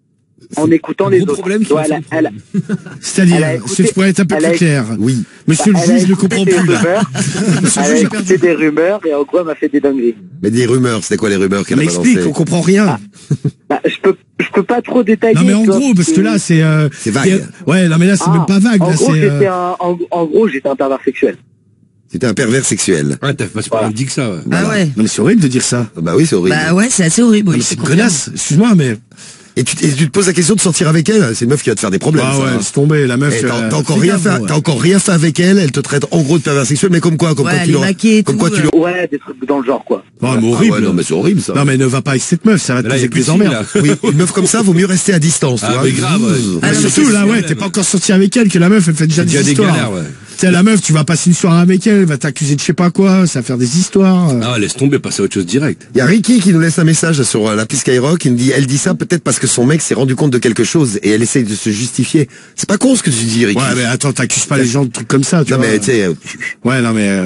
Speaker 9: en écoutant les autres.
Speaker 5: Problème
Speaker 9: Donc, elle
Speaker 3: C'est-à-dire,
Speaker 9: a écouté-
Speaker 3: si je pourrais être un peu
Speaker 9: elle a
Speaker 3: plus clair.
Speaker 1: Oui.
Speaker 3: Monsieur le
Speaker 9: elle a
Speaker 3: juge ne
Speaker 9: écouté
Speaker 3: comprend
Speaker 9: des
Speaker 3: plus, là.
Speaker 9: rumeurs,
Speaker 3: Monsieur le
Speaker 9: elle a
Speaker 3: juge est
Speaker 9: écouté
Speaker 3: perdu.
Speaker 9: des rumeurs et en gros, elle m'a fait des dingueries.
Speaker 1: Mais des rumeurs, c'était quoi les rumeurs qu'elle a
Speaker 3: M'explique, on
Speaker 1: balancées?
Speaker 3: comprend rien.
Speaker 9: Bah, je peux pas trop détailler.
Speaker 3: Non mais en
Speaker 9: tu vois,
Speaker 3: gros, parce que là c'est
Speaker 1: C'est vague.
Speaker 3: Ouais, non mais là c'est même pas vague.
Speaker 9: En
Speaker 3: Là
Speaker 9: gros,
Speaker 3: c'est.
Speaker 9: en gros, j'étais un pervers sexuel.
Speaker 1: C'était un pervers sexuel.
Speaker 6: Ouais, t'as pas dit que ça, ouais.
Speaker 4: Ah ouais.
Speaker 3: Non mais c'est horrible de dire ça.
Speaker 1: Bah oui, c'est horrible.
Speaker 4: Bah ouais, c'est assez horrible.
Speaker 3: Non,
Speaker 4: Oui,
Speaker 3: mais c'est une connasse. Excuse-moi, mais.
Speaker 1: Et tu te poses la question de sortir avec elle, c'est une meuf qui va te faire des problèmes.
Speaker 3: Ah
Speaker 1: ça,
Speaker 3: ouais,
Speaker 1: hein.
Speaker 3: laisse tomber la meuf.
Speaker 1: Eh, t'as encore
Speaker 3: fais
Speaker 1: rien
Speaker 3: gaffe,
Speaker 1: fait,
Speaker 3: ouais.
Speaker 1: t'as encore rien fait avec elle, elle te traite en gros de pervers sexuel, mais comme quoi, comme
Speaker 4: Ouais,
Speaker 1: quoi
Speaker 4: elle
Speaker 1: tu
Speaker 4: est
Speaker 1: l'aurais,
Speaker 4: maquée et
Speaker 1: comme
Speaker 4: tout,
Speaker 1: quoi tu l'aurais.
Speaker 9: Ouais, des trucs dans le genre, quoi.
Speaker 3: Non mais
Speaker 1: Ah
Speaker 3: horrible.
Speaker 1: ouais, non mais c'est horrible ça.
Speaker 3: Non mais ne va pas avec cette meuf, ça va te
Speaker 6: Là, il y
Speaker 3: poser
Speaker 6: a
Speaker 3: que
Speaker 6: plus
Speaker 3: des
Speaker 6: de
Speaker 3: emmerdes.
Speaker 6: fille,
Speaker 1: Oui, une meuf comme ça, vaut mieux rester à distance. tu
Speaker 6: Ah,
Speaker 1: vois.
Speaker 6: mais grave, ouais.
Speaker 4: Ah, non, mais
Speaker 3: Surtout
Speaker 4: c'est
Speaker 3: là, ouais,
Speaker 6: problème,
Speaker 3: t'es pas
Speaker 6: ouais.
Speaker 3: encore sorti avec elle, que la meuf elle fait déjà
Speaker 6: Il y
Speaker 3: des
Speaker 6: a des
Speaker 3: histoires.
Speaker 6: galères, ouais.
Speaker 3: Tu sais, la meuf, tu vas passer une soirée avec elle, elle va t'accuser de je sais pas quoi, ça va faire des histoires.
Speaker 6: Ah, laisse tomber, passer à autre chose direct.
Speaker 1: Il y a Ricky qui nous laisse un message sur l'appli Skyrock, il nous dit, elle dit ça peut-être parce que son mec s'est rendu compte de quelque chose et elle essaye de se justifier. C'est pas con ce que tu dis, Ricky.
Speaker 3: Ouais, mais attends, t'accuses pas les gens de trucs comme ça, tu
Speaker 1: Non
Speaker 3: vois.
Speaker 1: mais tu sais,
Speaker 3: Ouais, non mais.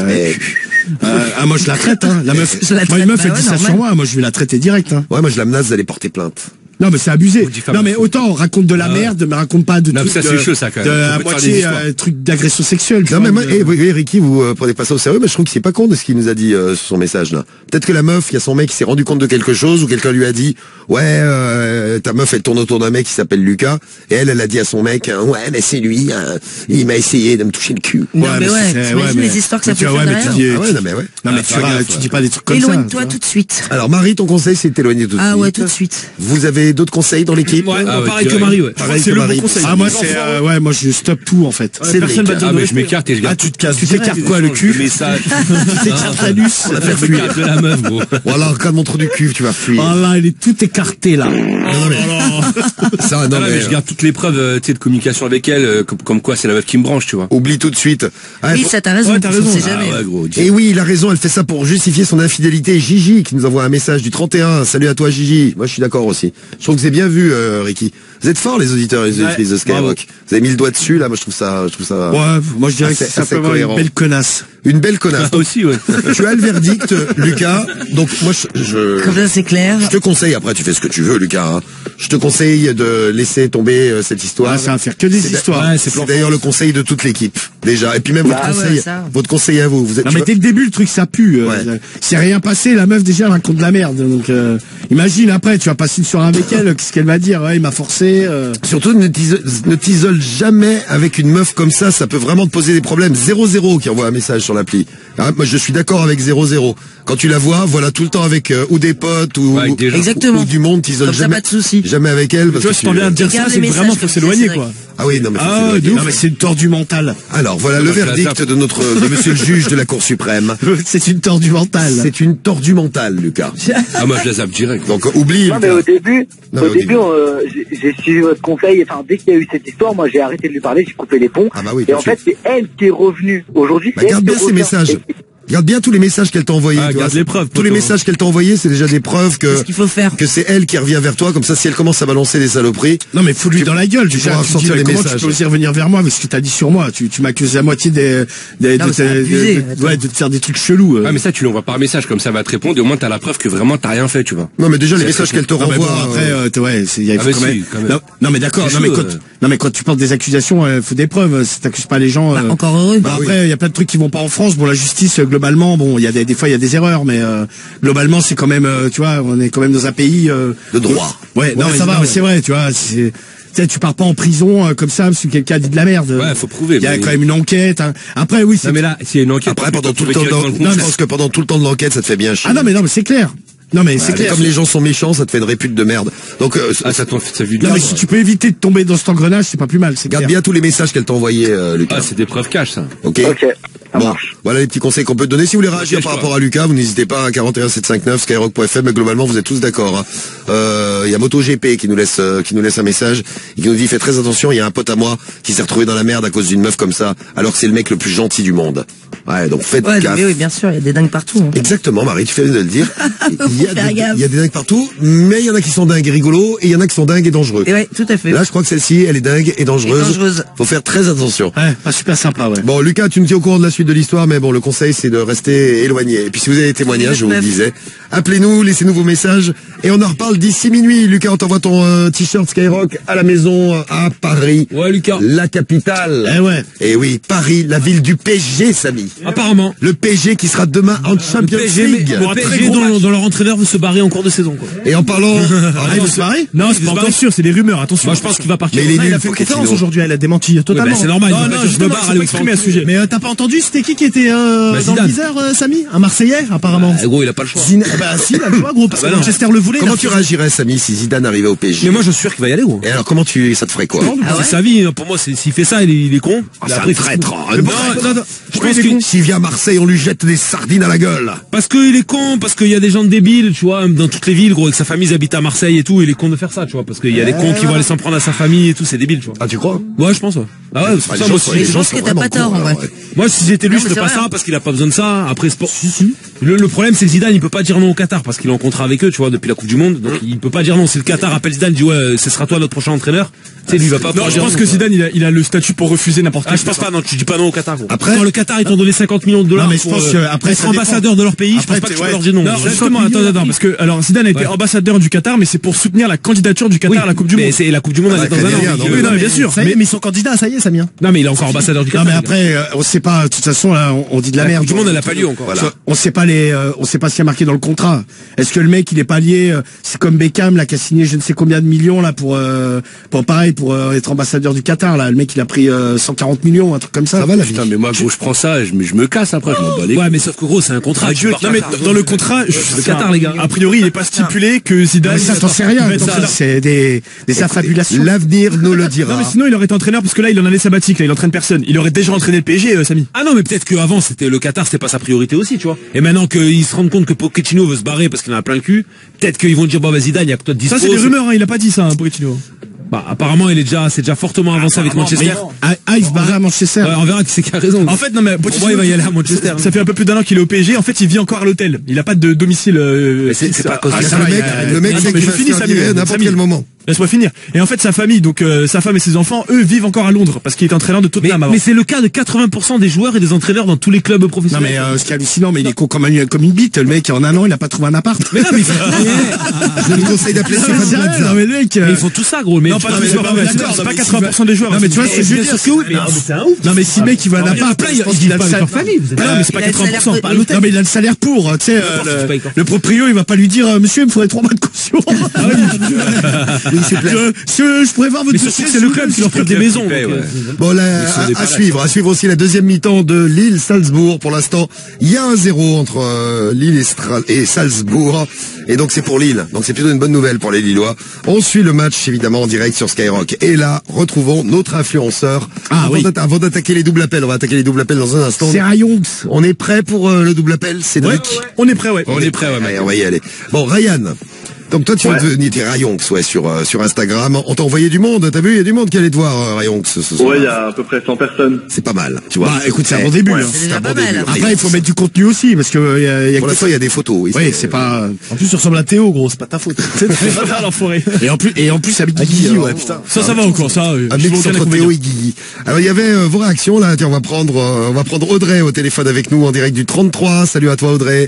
Speaker 3: Moi je la traite, hein. La meuf.
Speaker 4: Je la
Speaker 3: Moi une
Speaker 4: traite,
Speaker 3: meuf
Speaker 4: bah
Speaker 3: elle
Speaker 4: ouais,
Speaker 3: dit ça
Speaker 4: normal.
Speaker 3: sur moi, moi je vais la traiter direct, hein.
Speaker 1: ouais, moi je la menace d'aller porter plainte.
Speaker 3: Non mais c'est abusé.
Speaker 6: Ou diffamation.
Speaker 3: Non mais autant on raconte de la merde, mais raconte pas de
Speaker 6: Non,
Speaker 3: trucs
Speaker 6: ça, c'est chaud, ça, quand même.
Speaker 3: de
Speaker 6: Ça
Speaker 3: à
Speaker 6: peut te faire des
Speaker 3: moitié
Speaker 6: histoires.
Speaker 3: trucs d'agression sexuelle. tu
Speaker 1: Non mais
Speaker 3: vois,
Speaker 1: moi, oui, Ricky, vous prenez pas ça au sérieux, mais je trouve que c'est pas con de ce qu'il nous a dit sur son message là. Peut-être que la meuf, il y a son mec qui s'est rendu compte de quelque chose, ou quelqu'un lui a dit, ouais, ta meuf elle tourne autour d'un mec qui s'appelle Lucas, et elle a dit à son mec, ouais mais c'est lui, il m'a essayé de me toucher le cul.
Speaker 4: Non mais ouais,
Speaker 3: c'est-
Speaker 4: t'imagines
Speaker 3: mais-
Speaker 4: les histoires que
Speaker 3: mais
Speaker 4: ça
Speaker 3: tu
Speaker 4: peut
Speaker 3: vois,
Speaker 4: faire
Speaker 3: ouais, mais tu
Speaker 4: derrière.
Speaker 3: dis-
Speaker 1: Ah ouais, non mais ouais.
Speaker 3: Non mais
Speaker 6: Ah,
Speaker 3: tu,
Speaker 6: faire gaffe,
Speaker 3: tu
Speaker 6: ouais.
Speaker 3: dis pas des trucs comme ça.
Speaker 4: Éloigne-toi
Speaker 3: tu vois.
Speaker 4: tout de suite.
Speaker 1: Alors Marie, ton conseil c'est de t'éloigner tout de
Speaker 4: Ah
Speaker 1: suite.
Speaker 4: ouais, tout de suite.
Speaker 1: Vous avez d'autres conseils dans l'équipe?
Speaker 5: Ouais,
Speaker 6: Ah ouais,
Speaker 5: pareil que
Speaker 6: direct.
Speaker 5: Marie, ouais.
Speaker 1: Pareil
Speaker 10: C'est
Speaker 1: que
Speaker 10: le
Speaker 1: Marie.
Speaker 10: bon conseil.
Speaker 3: Ah moi c'est ouais, moi je stoppe tout en fait.
Speaker 1: C'est
Speaker 5: Personne va te dire
Speaker 6: Ah,
Speaker 5: de
Speaker 6: mais je
Speaker 5: rester.
Speaker 6: m'écarte et je
Speaker 3: Ah
Speaker 6: garde.
Speaker 3: tu te casses, tu t'écartes quoi le cul?
Speaker 6: Message.
Speaker 3: Tu t'écartes l'anus pour la faire
Speaker 6: Je
Speaker 3: fuir.
Speaker 6: m'écarte de la meuf, gros.
Speaker 1: Voilà, regarde mon trou du cul, tu vas fuir.
Speaker 3: Oh là, il est tout écarté là.
Speaker 1: Ça,
Speaker 6: Non,
Speaker 1: non
Speaker 6: mais je garde toutes les preuves tu sais, de communication avec elle, comme quoi c'est la meuf qui me branche, tu vois.
Speaker 1: oublie tout de suite. Ah,
Speaker 4: Oui, ça t'as raison,
Speaker 3: Ouais, t'as
Speaker 4: on
Speaker 3: raison.
Speaker 4: sait
Speaker 6: Ah
Speaker 4: jamais.
Speaker 6: ouais, gros.
Speaker 1: Et oui, il a raison, elle fait ça pour justifier son infidélité. Gigi qui nous envoie un message du 31. Salut à toi Gigi. Moi je suis d'accord aussi. Je trouve que c'est bien vu Ricky. Vous êtes forts les auditeurs et les auditrices de Skyrock.
Speaker 3: bravo.
Speaker 1: Vous avez mis le doigt dessus là, moi je trouve ça
Speaker 3: Ouais, moi je dirais que
Speaker 1: Assez-
Speaker 3: c'est
Speaker 1: assez
Speaker 3: simplement
Speaker 1: cohérent.
Speaker 3: une belle connasse.
Speaker 1: une belle connasse.
Speaker 6: Ah, aussi, ouais.
Speaker 1: Tu as le verdict Lucas. Donc moi
Speaker 4: Comme ça c'est clair.
Speaker 1: je te conseille, après tu fais ce que tu veux Lucas, hein. Je te conseille de laisser tomber cette histoire.
Speaker 3: Ah, ça va faire que des
Speaker 1: C'est
Speaker 3: histoires.
Speaker 1: d'a- c'est d'ailleurs le conseil de toute l'équipe déjà. Et puis même
Speaker 4: Ah ouais, ça.
Speaker 1: votre conseil à vous. Vous êtes
Speaker 3: Non
Speaker 1: tu
Speaker 3: mais
Speaker 1: vois-
Speaker 3: dès le début le truc ça pue.
Speaker 1: Ouais.
Speaker 3: C'est rien passé, la meuf déjà elle raconte de la merde. Donc imagine après tu vas passer une soirée avec elle, qu'est-ce qu'elle va dire? Ouais, il m'a forcé.
Speaker 1: Surtout ne t'isole jamais avec une meuf comme ça peut vraiment te poser des problèmes. 00 qui envoie un message sur l'appli. Ah, moi je suis d'accord avec 00. Quand tu la vois, voilà tout le temps avec ou des potes ou,
Speaker 6: Ouais, avec des gens.
Speaker 4: Exactement.
Speaker 1: ou du monde, t'isole
Speaker 4: Comme ça,
Speaker 1: jamais.
Speaker 4: pas de souci.
Speaker 1: Jamais avec elle.
Speaker 10: Tu
Speaker 1: Parce
Speaker 10: vois,
Speaker 1: que
Speaker 10: si t'en viens à dire ça,
Speaker 4: Regarde
Speaker 10: c'est
Speaker 4: les
Speaker 10: que vraiment
Speaker 4: messages
Speaker 10: faut
Speaker 4: que
Speaker 10: s'éloigner,
Speaker 4: c'est
Speaker 10: quoi.
Speaker 1: Ah oui, non mais faut
Speaker 3: Ah,
Speaker 1: s'éloigner.
Speaker 3: non mais c'est une tordue mentale.
Speaker 1: Alors voilà le
Speaker 6: Moi, je la
Speaker 1: verdict
Speaker 6: zappe.
Speaker 1: de monsieur le juge de la Cour suprême.
Speaker 3: C'est une tordue mentale.
Speaker 1: C'est une tordue mentale, Lucas.
Speaker 6: Ah, moi, je la zappe direct.
Speaker 1: Donc oublie.
Speaker 9: Non, mais
Speaker 1: Lucas.
Speaker 9: au début,
Speaker 1: Non, mais au début.
Speaker 9: j'ai suivi votre conseil. Enfin, dès qu'il y a eu cette histoire, moi, j'ai arrêté de lui parler, j'ai coupé les ponts.
Speaker 1: Ah bah oui,
Speaker 9: et
Speaker 1: tout
Speaker 9: en
Speaker 1: de
Speaker 9: fait, c'est elle qui est revenue. Aujourd'hui,
Speaker 1: Bah,
Speaker 9: c'est elle
Speaker 1: garde
Speaker 9: qui
Speaker 1: bien ces
Speaker 9: revient.
Speaker 1: messages.
Speaker 9: Et-
Speaker 1: Regarde bien tous les messages qu'elle t'a envoyés.
Speaker 6: Ah,
Speaker 1: tu vois.
Speaker 6: garde les preuves,
Speaker 1: Tous les
Speaker 6: poto.
Speaker 1: messages qu'elle t'a envoyés, c'est déjà des preuves
Speaker 4: C'est ce qu'il faut faire.
Speaker 1: que c'est elle qui revient vers toi. Comme ça, si elle commence à balancer des saloperies,
Speaker 3: Non mais fous-lui dans la gueule. Déjà,
Speaker 1: pourras
Speaker 3: tu dis,
Speaker 1: sortir
Speaker 3: mais
Speaker 1: les
Speaker 3: comment
Speaker 1: messages.
Speaker 3: tu peux oser revenir vers moi avec ce que t'as dit sur moi? Tu m'accuses à moitié
Speaker 4: Non, mais c'est abusé, attends.
Speaker 3: ouais, de te faire des trucs chelous.
Speaker 6: Ah, mais ça, tu l'envoies par message, comme ça va te répondre, et au moins, t'as la preuve que vraiment, t'as rien fait, tu vois.
Speaker 1: non mais déjà les messages qu'elle te
Speaker 3: Non, mais
Speaker 1: renvoie.
Speaker 3: bon, après, ouais, il y a
Speaker 6: Ah,
Speaker 3: faut
Speaker 6: mais
Speaker 3: quand
Speaker 6: si,
Speaker 3: même.
Speaker 6: quand même.
Speaker 3: Non, non, mais d'accord.
Speaker 6: C'est
Speaker 3: Non, mais
Speaker 6: chaud,
Speaker 3: quand, non, mais quand tu portes des accusations, faut des preuves. Si t'accuses pas les gens.
Speaker 4: Bah, encore heureux.
Speaker 3: Bah, après, il y a plein de trucs qui vont pas en France. Bon, la justice, globalement, bon, il y a des fois, il y a des erreurs, mais globalement, c'est quand même, tu vois, on est quand même dans un pays
Speaker 1: De droit.
Speaker 3: Ouais, non, mais ça va, mais c'est vrai, tu vois. Tu sais, tu pars pas en prison comme ça parce que quelqu'un a dit de la merde.
Speaker 6: Ouais, faut prouver,
Speaker 3: Il y a
Speaker 6: mais-
Speaker 3: quand même une enquête. Hein. Après, oui, c'est.
Speaker 6: Non, mais là, s'il y a une enquête,
Speaker 1: Après pendant tout le
Speaker 6: tu
Speaker 1: temps,
Speaker 6: peux tirer dans le
Speaker 1: je
Speaker 6: contexte.
Speaker 1: pense que pendant tout le temps de l'enquête, ça te fait bien chier.
Speaker 3: Ah non, mais c'est clair. Non, mais c'est
Speaker 1: Mais
Speaker 3: clair.
Speaker 1: comme les gens sont méchants, ça te fait une répute de merde. Donc
Speaker 6: Ah, ça vue de
Speaker 3: Non,
Speaker 6: là.
Speaker 3: mais si tu peux éviter de tomber dans cet engrenage, c'est pas plus mal. C'est
Speaker 1: garde
Speaker 3: clair.
Speaker 1: bien tous les messages qu'elle t'a envoyés, Lucas.
Speaker 6: Ah, c'est des preuves cash, ça.
Speaker 1: Ok.
Speaker 9: Ok, ça
Speaker 1: Bon,
Speaker 9: marche.
Speaker 1: voilà les petits conseils qu'on peut te donner. Si vous voulez réagir
Speaker 6: Ok,
Speaker 1: par
Speaker 6: je
Speaker 1: rapport à Lucas, vous n'hésitez pas à 41 759 skyrock.fm. Mais globalement, vous êtes tous d'accord. Hein. Il y a MotoGP qui nous laisse un message et qui nous dit faites très attention. Il y a un pote à moi qui s'est retrouvé dans la merde à cause d'une meuf comme ça, alors que c'est le mec le plus gentil du monde. Ouais, donc faites
Speaker 4: Ouais,
Speaker 1: gaffe.
Speaker 4: mais oui, bien sûr, il y a des dingues partout. Hein.
Speaker 1: Exactement, Marie, tu fais bien de le dire. Il y a
Speaker 4: faire gaffe.
Speaker 1: il y a des dingues partout, mais il y en a qui sont dingues et rigolos, et il y en a qui sont dingues et dangereux.
Speaker 4: Et ouais, tout à fait.
Speaker 1: Là, je crois que celle-ci, elle est dingue et dangereuse.
Speaker 4: Et dangereuse.
Speaker 1: Faut faire très attention.
Speaker 3: Ouais, pas super sympa, ouais.
Speaker 1: Bon, Lucas, tu me tiens au courant de la suite. suite de l'histoire, mais bon, le conseil, c'est de rester éloigné. Et puis, si vous avez des témoignages, je vous le disais, appelez-nous, laissez-nous vos messages, et on en reparle d'ici minuit. Lucas, on t'envoie ton t-shirt Skyrock à la maison, à Paris.
Speaker 5: Ouais, Lucas.
Speaker 1: La capitale.
Speaker 3: Eh ouais.
Speaker 1: Et oui, Paris, la ville du PSG, Samy.
Speaker 5: Apparemment.
Speaker 1: Le PSG qui sera demain en Champions League.
Speaker 5: Le PSG dont leur entraîneur veut se barrer en cours de saison, quoi.
Speaker 1: Et en parlant...
Speaker 3: il veut se barrer? Non, c'est pas encore sûr, c'est des rumeurs, attention.
Speaker 5: Moi, je pense qu'il va partir.
Speaker 1: Mais
Speaker 3: il a fait une conférence aujourd'hui, elle a démenti totalement.
Speaker 5: C'est normal.
Speaker 3: Non, je me barre, allez, exprimer à ce sujet. Mais t'as pas entendu, c'était qui était dans le viseur, Samy? Un Marseillais, apparemment.
Speaker 5: Gros, il a pas le choix.
Speaker 3: Bah si, il a le choix, gros, parce que Manchester le voulait.
Speaker 1: Comment tu réagirais, Samy, si Zidane arrivait au PSG?
Speaker 5: Mais moi, je suis sûr qu'il va y aller, gros.
Speaker 1: Et alors, comment ça te ferait quoi?
Speaker 5: C'est sa vie. Pour moi, s'il fait ça, il est con.
Speaker 1: C'est un traître.
Speaker 5: Je pense que
Speaker 1: s'il vient à Marseille, on lui jette des sardines à la gueule.
Speaker 5: Parce qu'il est con, parce qu'il y a des gens débiles, tu vois, dans toutes les villes, gros, avec sa famille, ils habitent à Marseille et tout, il est con de faire ça, tu vois, parce qu'il y a des cons qui vont aller s'en prendre à sa famille et tout, c'est débile, tu vois.
Speaker 1: Ah, tu crois?
Speaker 5: Ouais, je pense, ouais. Ah ouais, c'est ça, moi aussi.
Speaker 4: Je pense que t'as pas tort, en vrai.
Speaker 5: Moi, si j'étais lui, je ferais pas ça, parce qu'il a pas besoin de ça. Après, sport. Le problème, c'est que Zidane, il peut pas dire non au Qatar, parce qu'il est en contrat avec eux, tu vois, depuis la Coupe du Monde, donc il peut pas dire non. Si le Qatar appelle Zidane, dit ouais, ce sera toi notre prochain entraîneur, tu sais, lui, il va pas pouvoir
Speaker 10: je
Speaker 5: dire
Speaker 10: pense
Speaker 5: non,
Speaker 10: que
Speaker 5: quoi.
Speaker 10: Zidane, il a le statut pour refuser n'importe quoi.
Speaker 5: Je pense pas, non, tu dis pas non au Qatar, gros.
Speaker 1: Après,
Speaker 5: quand le Qatar, ils t'ont donné 50 millions de dollars
Speaker 3: mais je pense que après,
Speaker 5: être ambassadeur de leur pays, je pense pas que tu peux leur dire non.
Speaker 10: Non, justement, attends, parce que, alors, Zidane a été ambassadeur du Qatar, mais c'est pour soutenir la candidature du Qatar à la Coupe du Monde.
Speaker 5: Mais c'est la Coupe du Monde, elle est dans un an.
Speaker 10: Oui, non, mais bien sûr.
Speaker 3: Mais ils sont candidats, ça y est, Samir.
Speaker 5: Non, mais il est encore ambassadeur du Qatar.
Speaker 3: Non, mais après, on sait pas, de toute façon, là, on dit de la
Speaker 5: La
Speaker 3: merde.
Speaker 5: Coupe du Monde, elle a pas lieu encore.
Speaker 1: Voilà.
Speaker 3: On sait pas on sait pas ce qu'il y a marqué dans le contrat. Est-ce que le mec, il est pas lié, c'est comme Beckham, là, qui a signé je ne sais combien de millions, là, pour être ambassadeur du Qatar, là. Le mec, il a pris 140 millions, un truc comme ça.
Speaker 1: Ça va, la vie.
Speaker 6: Putain, mais moi, gros, je prends ça, je me casse après, je m'en bats les
Speaker 5: Ouais, mais sauf que gros, c'est un contrat.
Speaker 10: Non, mais dans le contrat,
Speaker 5: le Qatar, les gars.
Speaker 10: a priori, il est pas stipulé que Zidane.
Speaker 3: Mais ça, t'en sais rien. C'est des affabulations.
Speaker 1: L'avenir nous le dira.
Speaker 10: Non, mais sinon, il aurait été entraîneur, parce que là, il en a année sabbatique, là, il entraîne personne. Il aurait déjà entraîné le PSG, Samy.
Speaker 5: Ah non, mais peut-être qu'avant, c'était le Qatar, c'était pas sa priorité aussi, tu vois. Et maintenant qu'ils se rendent compte que Pochettino veut se barrer parce qu'il en a plein le cul, peut-être qu'ils vont dire, bon, bah, Zidane, il y a que toi de dispo.
Speaker 10: Ça, c'est des rumeurs, hein, il a pas dit ça, Pochettino.
Speaker 5: Bah, apparemment, c'est déjà fortement avancé avec Manchester.
Speaker 3: Il se barrait à Manchester.
Speaker 5: Ouais, on verra qui c'est qui a raison.
Speaker 10: En fait, non, mais
Speaker 5: Pochettino, il va y aller à Manchester.
Speaker 10: Ça fait un peu plus d'un an qu'il est au PSG. En fait, il vit encore à l'hôtel. Il a pas de domicile.
Speaker 5: C'est pas à cause de ça.
Speaker 1: Le mec, c'est qu'il va se faire virer à n'importe quel moment.
Speaker 10: Laisse-moi finir. Et en fait, sa famille, donc sa femme et ses enfants, eux, vivent encore à Londres parce qu'il est entraîneur de Tottenham avant.
Speaker 5: Mais c'est le cas de 80% des joueurs et des entraîneurs dans tous les clubs
Speaker 3: Non,
Speaker 5: professionnels.
Speaker 3: mais ce qui est hallucinant, mais il est con comme une bite. Le mec, en un an, il a pas trouvé un appart.
Speaker 5: Mais non, mais
Speaker 1: Je lui conseille d'appeler Stéphane Plaza.
Speaker 3: Non, mais le mec.
Speaker 5: ils font tout ça, gros. Mais
Speaker 10: Non, pas tous les joueurs. C'est pas 80% des joueurs.
Speaker 3: Non, mais tu vois ce que je veux dire.
Speaker 5: c'est un ouf.
Speaker 3: Non, mais si le mec, il veut un appart, je pense qu'il a le salaire.
Speaker 10: Non, mais c'est pas
Speaker 4: Il a le salaire
Speaker 10: 80%.
Speaker 4: pour l'hôtel.
Speaker 3: Non, mais il a le salaire pour, tu sais, le proprio, il va pas lui dire, monsieur, il me faudrait 3 mois de caution.
Speaker 1: Oui, s'il vous plaît.
Speaker 3: Je pourrais voir votre
Speaker 5: Mais surtout que c'est le club qui leur prête des maisons.
Speaker 1: Bon, là, à suivre aussi la deuxième mi-temps de Lille-Salzbourg. Pour l'instant, il y a un 0 entre Lille et Salzbourg. Et donc, c'est pour Lille. Donc, c'est plutôt une bonne nouvelle pour les Lillois. On suit le match, évidemment, en direct sur Skyrock. Et là, retrouvons notre influenceur. Avant d'attaquer les doubles appels, on va attaquer les doubles appels dans un instant.
Speaker 3: C'est Rayons.
Speaker 1: On est prêt pour le double appel, Cédric?
Speaker 10: On est prêt, ouais.
Speaker 6: On est prêt, ouais, mec.
Speaker 1: Allez, on va y aller. Bon, Ryan. Donc toi, tu vas devenir tes Rayons, ouais, sur Instagram. On t'a envoyé du monde. T'as vu, il y a du monde qui allait te voir, Rayons, ce soir.
Speaker 8: Ouais, il y a à peu près 100 personnes.
Speaker 1: C'est pas mal, tu vois.
Speaker 3: Bah, écoute, c'est un bon début.
Speaker 8: Ouais.
Speaker 3: Hein.
Speaker 4: C'est déjà pas mal.
Speaker 3: Après, il faut mettre du contenu aussi, parce que il y a
Speaker 1: Pour l'instant, il y a des photos. Oui,
Speaker 3: c'est pas. En plus, tu ressembles à Théo, gros. C'est pas ta faute.
Speaker 10: l'enfoiré.
Speaker 3: Et en plus, avec Guigui, ouais, putain.
Speaker 10: Ça va encore, ça.
Speaker 1: Un mix entre Théo et Guigui. Alors, il y avait vos réactions là. Tiens, on va prendre Audrey au téléphone avec nous en direct du 33. Salut à toi, Audrey.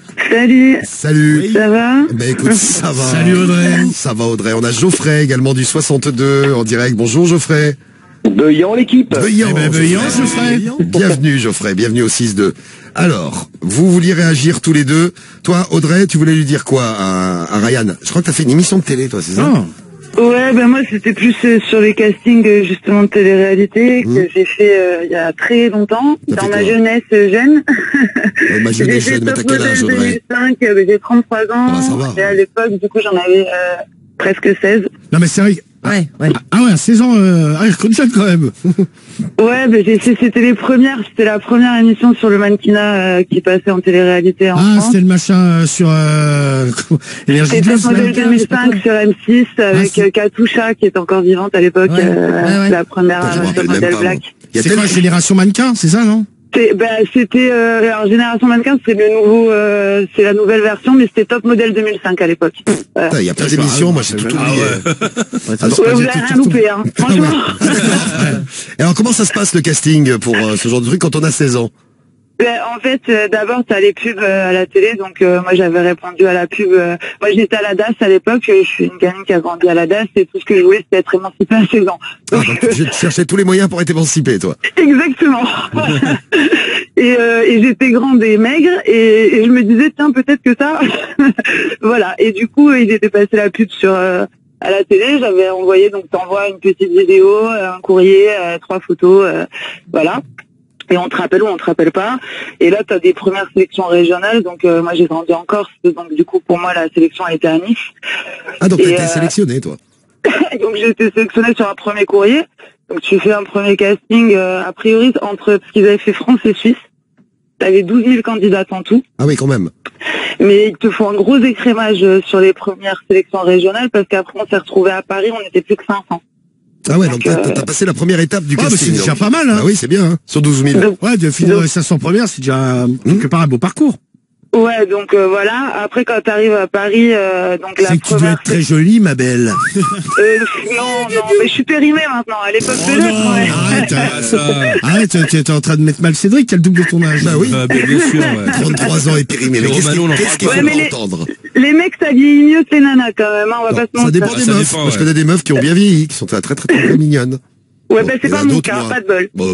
Speaker 1: Salut.
Speaker 11: Ça va?
Speaker 1: Ben écoute, ça va.
Speaker 3: Salut Audrey.
Speaker 1: Ça va Audrey. On a Geoffrey également du 62 en direct. Bonjour Geoffrey.
Speaker 9: Beuillant l'équipe.
Speaker 1: Beuillant,
Speaker 3: Geoffrey.
Speaker 1: Bienvenue Geoffrey, bienvenue au 6-2. Alors, vous vouliez réagir tous les deux. Toi Audrey, tu voulais lui dire quoi à Ryan? Je crois que t'as fait une émission de télé toi, c'est ça?
Speaker 11: Ouais, ben moi c'était plus sur les castings justement de télé-réalité que j'ai fait il y a très longtemps, dans ma jeunesse jeune.
Speaker 1: Ma jeunesse jeune, mais t'as quel âge Audrey?
Speaker 11: 2005, j'ai 33 ans,
Speaker 1: Ah, ça va.
Speaker 11: et à l'époque du coup j'en avais presque 16.
Speaker 3: Non, mais c'est vrai.
Speaker 4: Ouais.
Speaker 3: Ah ouais, à 16 ans, je connais ça quand même.
Speaker 11: Ouais, ben c'était la première émission sur le mannequinat qui passait en télé-réalité en France.
Speaker 3: C'était le machin sur Énergie
Speaker 11: C'était
Speaker 3: Plus,
Speaker 11: Top Model 2005 sur M6 avec Katusha qui est encore vivante à l'époque, la première
Speaker 1: Je me rappelle
Speaker 11: Top
Speaker 1: même
Speaker 11: Model
Speaker 1: pas,
Speaker 11: Black.
Speaker 1: moi.
Speaker 3: C'est quoi, Génération Mannequin, c'est ça, non?
Speaker 11: C'était alors Génération Mannequin, c'est c'est la nouvelle version, mais c'était Top Model 2005 à l'époque.
Speaker 1: Il y a plein d'émissions, moi j'ai tout oublié.
Speaker 11: Vous avez rien loupé, hein. Franchement.
Speaker 1: Alors comment ça se passe le casting pour ce genre de truc quand on a 16 ans?
Speaker 11: En fait, d'abord, t'as les pubs à la télé, donc moi j'avais répondu à la pub. Moi j'étais à la DAS à l'époque, je suis une gamine qui a grandi à la DAS, et tout ce que je voulais c'était être émancipée à 16 ans.
Speaker 1: Donc je cherchais tous les moyens pour être émancipée, toi.
Speaker 11: Exactement. Et j'étais grande et maigre, et je me disais tiens peut-être que ça. Voilà. Et du coup, il était passé la pub sur à la télé, j'avais envoyé, donc t'envoies une petite vidéo, un courrier, 3 photos, voilà. Et on te rappelle ou on te rappelle pas. Et là, tu as des premières sélections régionales. Donc, moi, j'ai grandi en Corse. Donc, du coup, pour moi, la sélection a été à Nice.
Speaker 1: Ah, donc t'as été sélectionné, toi.
Speaker 11: Donc, j'ai été sélectionnée sur un premier courrier. Donc, tu fais un premier casting, a priori, entre... Parce qu'ils avaient fait France et Suisse. T'avais 12 000 candidats en tout.
Speaker 1: Ah oui, quand même.
Speaker 11: Mais ils te font un gros écrémage sur les premières sélections régionales. Parce qu'après, on s'est retrouvés à Paris. On était plus que 500.
Speaker 1: Ah ouais, donc t'as passé la première étape du casting.
Speaker 3: C'est déjà pas mal, hein.
Speaker 1: Ah oui, c'est bien, hein. Sur 12 000.
Speaker 3: Ouais, de finir dans les 500 premières, c'est déjà quelque part un beau parcours.
Speaker 11: Ouais, donc voilà. Après, quand t'arrives à Paris, donc la
Speaker 3: c'est que tu dois être très jolie, ma belle.
Speaker 11: non, mais je suis périmée maintenant. À l'époque de l'autre, ouais.
Speaker 3: Arrête, t'es en train de mettre mal Cédric, qui a le double de ton âge.
Speaker 1: Bah oui,
Speaker 6: bien sûr. Ouais.
Speaker 1: 33 ans et périmé. Mais qu'est-ce qu'il faut entendre?
Speaker 11: Les mecs, ça vieillit mieux que les nanas quand même. Hein, on va pas se mentir.
Speaker 1: Ça dépend des meufs. Moi, je connais des meufs qui ont bien vieilli, qui sont très très très, très mignonnes.
Speaker 11: Ouais, bah c'est pas mon cas, pas de bol. Bon.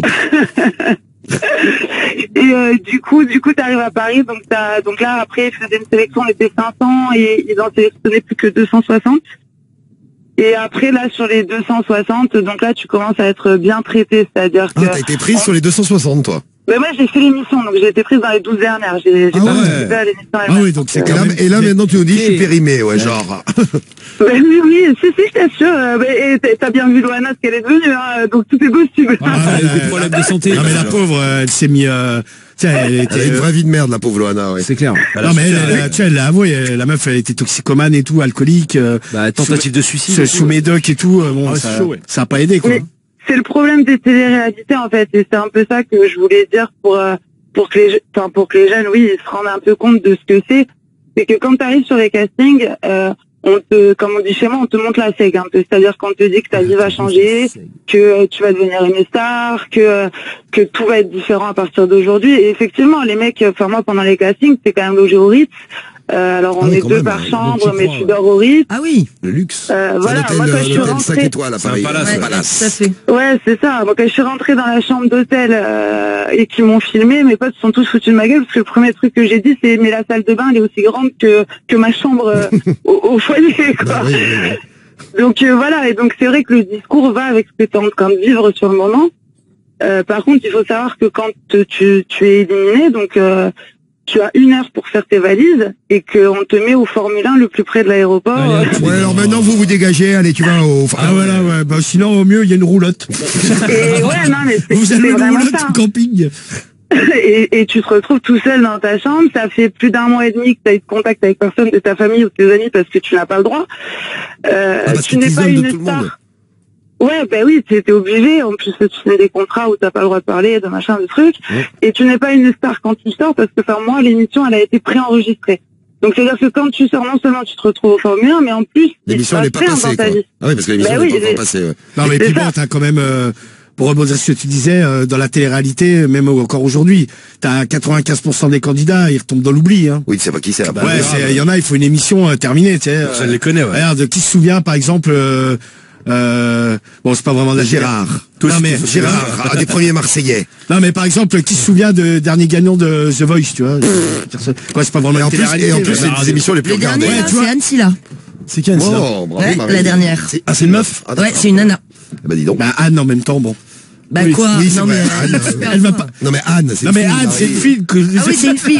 Speaker 11: Et du coup, t'arrives à Paris, donc là après, ils faisaient une sélection, on était 500 et ils en sélectionnaient plus que 260. Et après là, sur les 260, donc là, tu commences à être bien traité, c'est-à-dire que.
Speaker 1: Ah, t'as été prise sur les 260, toi.
Speaker 11: Ben moi j'ai fait l'émission, donc j'ai été prise dans les 12 dernières. J'ai pas participé à l'émission.
Speaker 3: Ah oui, donc c'est
Speaker 1: et là maintenant tu nous dis je suis périmé, ouais, genre.
Speaker 11: Ben oui, si, je t'assure. Et t'as bien vu Loana ce qu'elle est devenue, hein, donc tout est possible.
Speaker 5: Elle a des problèmes de santé.
Speaker 3: Non mais la pauvre, elle s'est mis.
Speaker 1: Elle a une vraie vie de merde, la pauvre Loana, ouais.
Speaker 3: C'est clair. Non mais elle l'a avoué, la meuf elle était toxicomane et tout, alcoolique.
Speaker 6: Tentative de suicide.
Speaker 3: Sous médoc et tout, bon, ça a pas aidé quoi.
Speaker 11: C'est le problème des téléréalités en fait, et c'est un peu ça que je voulais dire pour que les jeunes, oui, ils se rendent un peu compte de ce que c'est. C'est que quand tu arrives sur les castings, comme on dit chez moi, on te montre la sec un peu. C'est-à-dire qu'on te dit que ta vie va changer, que tu vas devenir une star, que tout va être différent à partir d'aujourd'hui. Et effectivement, les mecs, enfin moi pendant les castings, c'est quand même logé au Ritz. Alors on est deux par chambre, mais tu dors au Ritz.
Speaker 4: Ah oui.
Speaker 1: Le luxe.
Speaker 11: Voilà, moi quand je suis rentrée.
Speaker 1: 5 étoiles à Paris.
Speaker 11: Ouais, c'est ça. Moi quand je suis rentrée dans la chambre d'hôtel et qu'ils m'ont filmé, mes potes se sont tous foutus de ma gueule parce que le premier truc que j'ai dit c'est mais la salle de bain elle est aussi grande que ma chambre au foyer quoi. Oui. Donc voilà, et donc c'est vrai que le discours va avec ce que tu es en train de vivre sur le moment. Par contre, il faut savoir que quand tu es éliminé, donc tu as 1 heure pour faire tes valises et qu'on te met au Formule 1 le plus près de l'aéroport.
Speaker 1: Ouais, alors maintenant vous dégagez, allez, tu vas au...
Speaker 3: Ah voilà, ouais, bah sinon au mieux il y a une roulotte.
Speaker 11: Et ouais, non mais
Speaker 3: vous avez une roulotte
Speaker 11: ça.
Speaker 3: Camping.
Speaker 11: Et tu te retrouves tout seul dans ta chambre, ça fait plus d'1 mois et demi que tu as eu de contact avec personne de ta famille ou de tes amis parce que tu n'as pas le droit. Tu n'es pas une star. Ouais, ben oui, t'es obligé. En plus, tu fais des contrats où t'as pas le droit de parler, de machin, de trucs. Ouais. Et tu n'es pas une star quand tu sors parce que, enfin, moi, l'émission, elle a été préenregistrée. Donc, c'est-à-dire que quand tu sors, non seulement tu te retrouves au Formule 1, mais en plus,
Speaker 1: l'émission n'est pas passée, quoi. Ah oui, parce que l'émission n'est pas encore passée, ouais.
Speaker 3: Non, mais puis bon, t'as quand même, pour rebondir sur ce que tu disais, dans la télé-réalité, même encore aujourd'hui, t'as 95% des candidats, ils retombent dans l'oubli, hein.
Speaker 1: Oui, tu sais pas qui c'est.
Speaker 3: Ouais, il y en a, il faut une émission terminée, tu sais.
Speaker 6: Ça les connaît, ouais.
Speaker 3: Regarde, qui se souvient, par exemple, bon, c'est pas vraiment de la
Speaker 1: Gérard.
Speaker 3: Non, mais
Speaker 1: Gérard, un des premiers Marseillais.
Speaker 3: Non, mais par exemple, qui se souvient de dernier gagnant de The Voice, tu vois? Quoi, c'est pas vraiment
Speaker 1: en plus, et en plus, c'est des émissions les plus regardées.
Speaker 4: Ouais, c'est Anne Silla.
Speaker 3: C'est qui Anne Silla?
Speaker 1: Oh, bravo,
Speaker 4: ouais, la dernière.
Speaker 3: Ah, c'est une meuf?
Speaker 4: Ouais, c'est une nana.
Speaker 1: Bah, dis donc.
Speaker 3: Bah, Anne en même temps, bon.
Speaker 4: Bah oui, quoi
Speaker 1: oui,
Speaker 4: non, mais
Speaker 1: Anne, elle va pas. Non mais Anne, c'est.
Speaker 3: Non mais Anne, c'est une fille que.
Speaker 4: Ah oui, c'est une fille.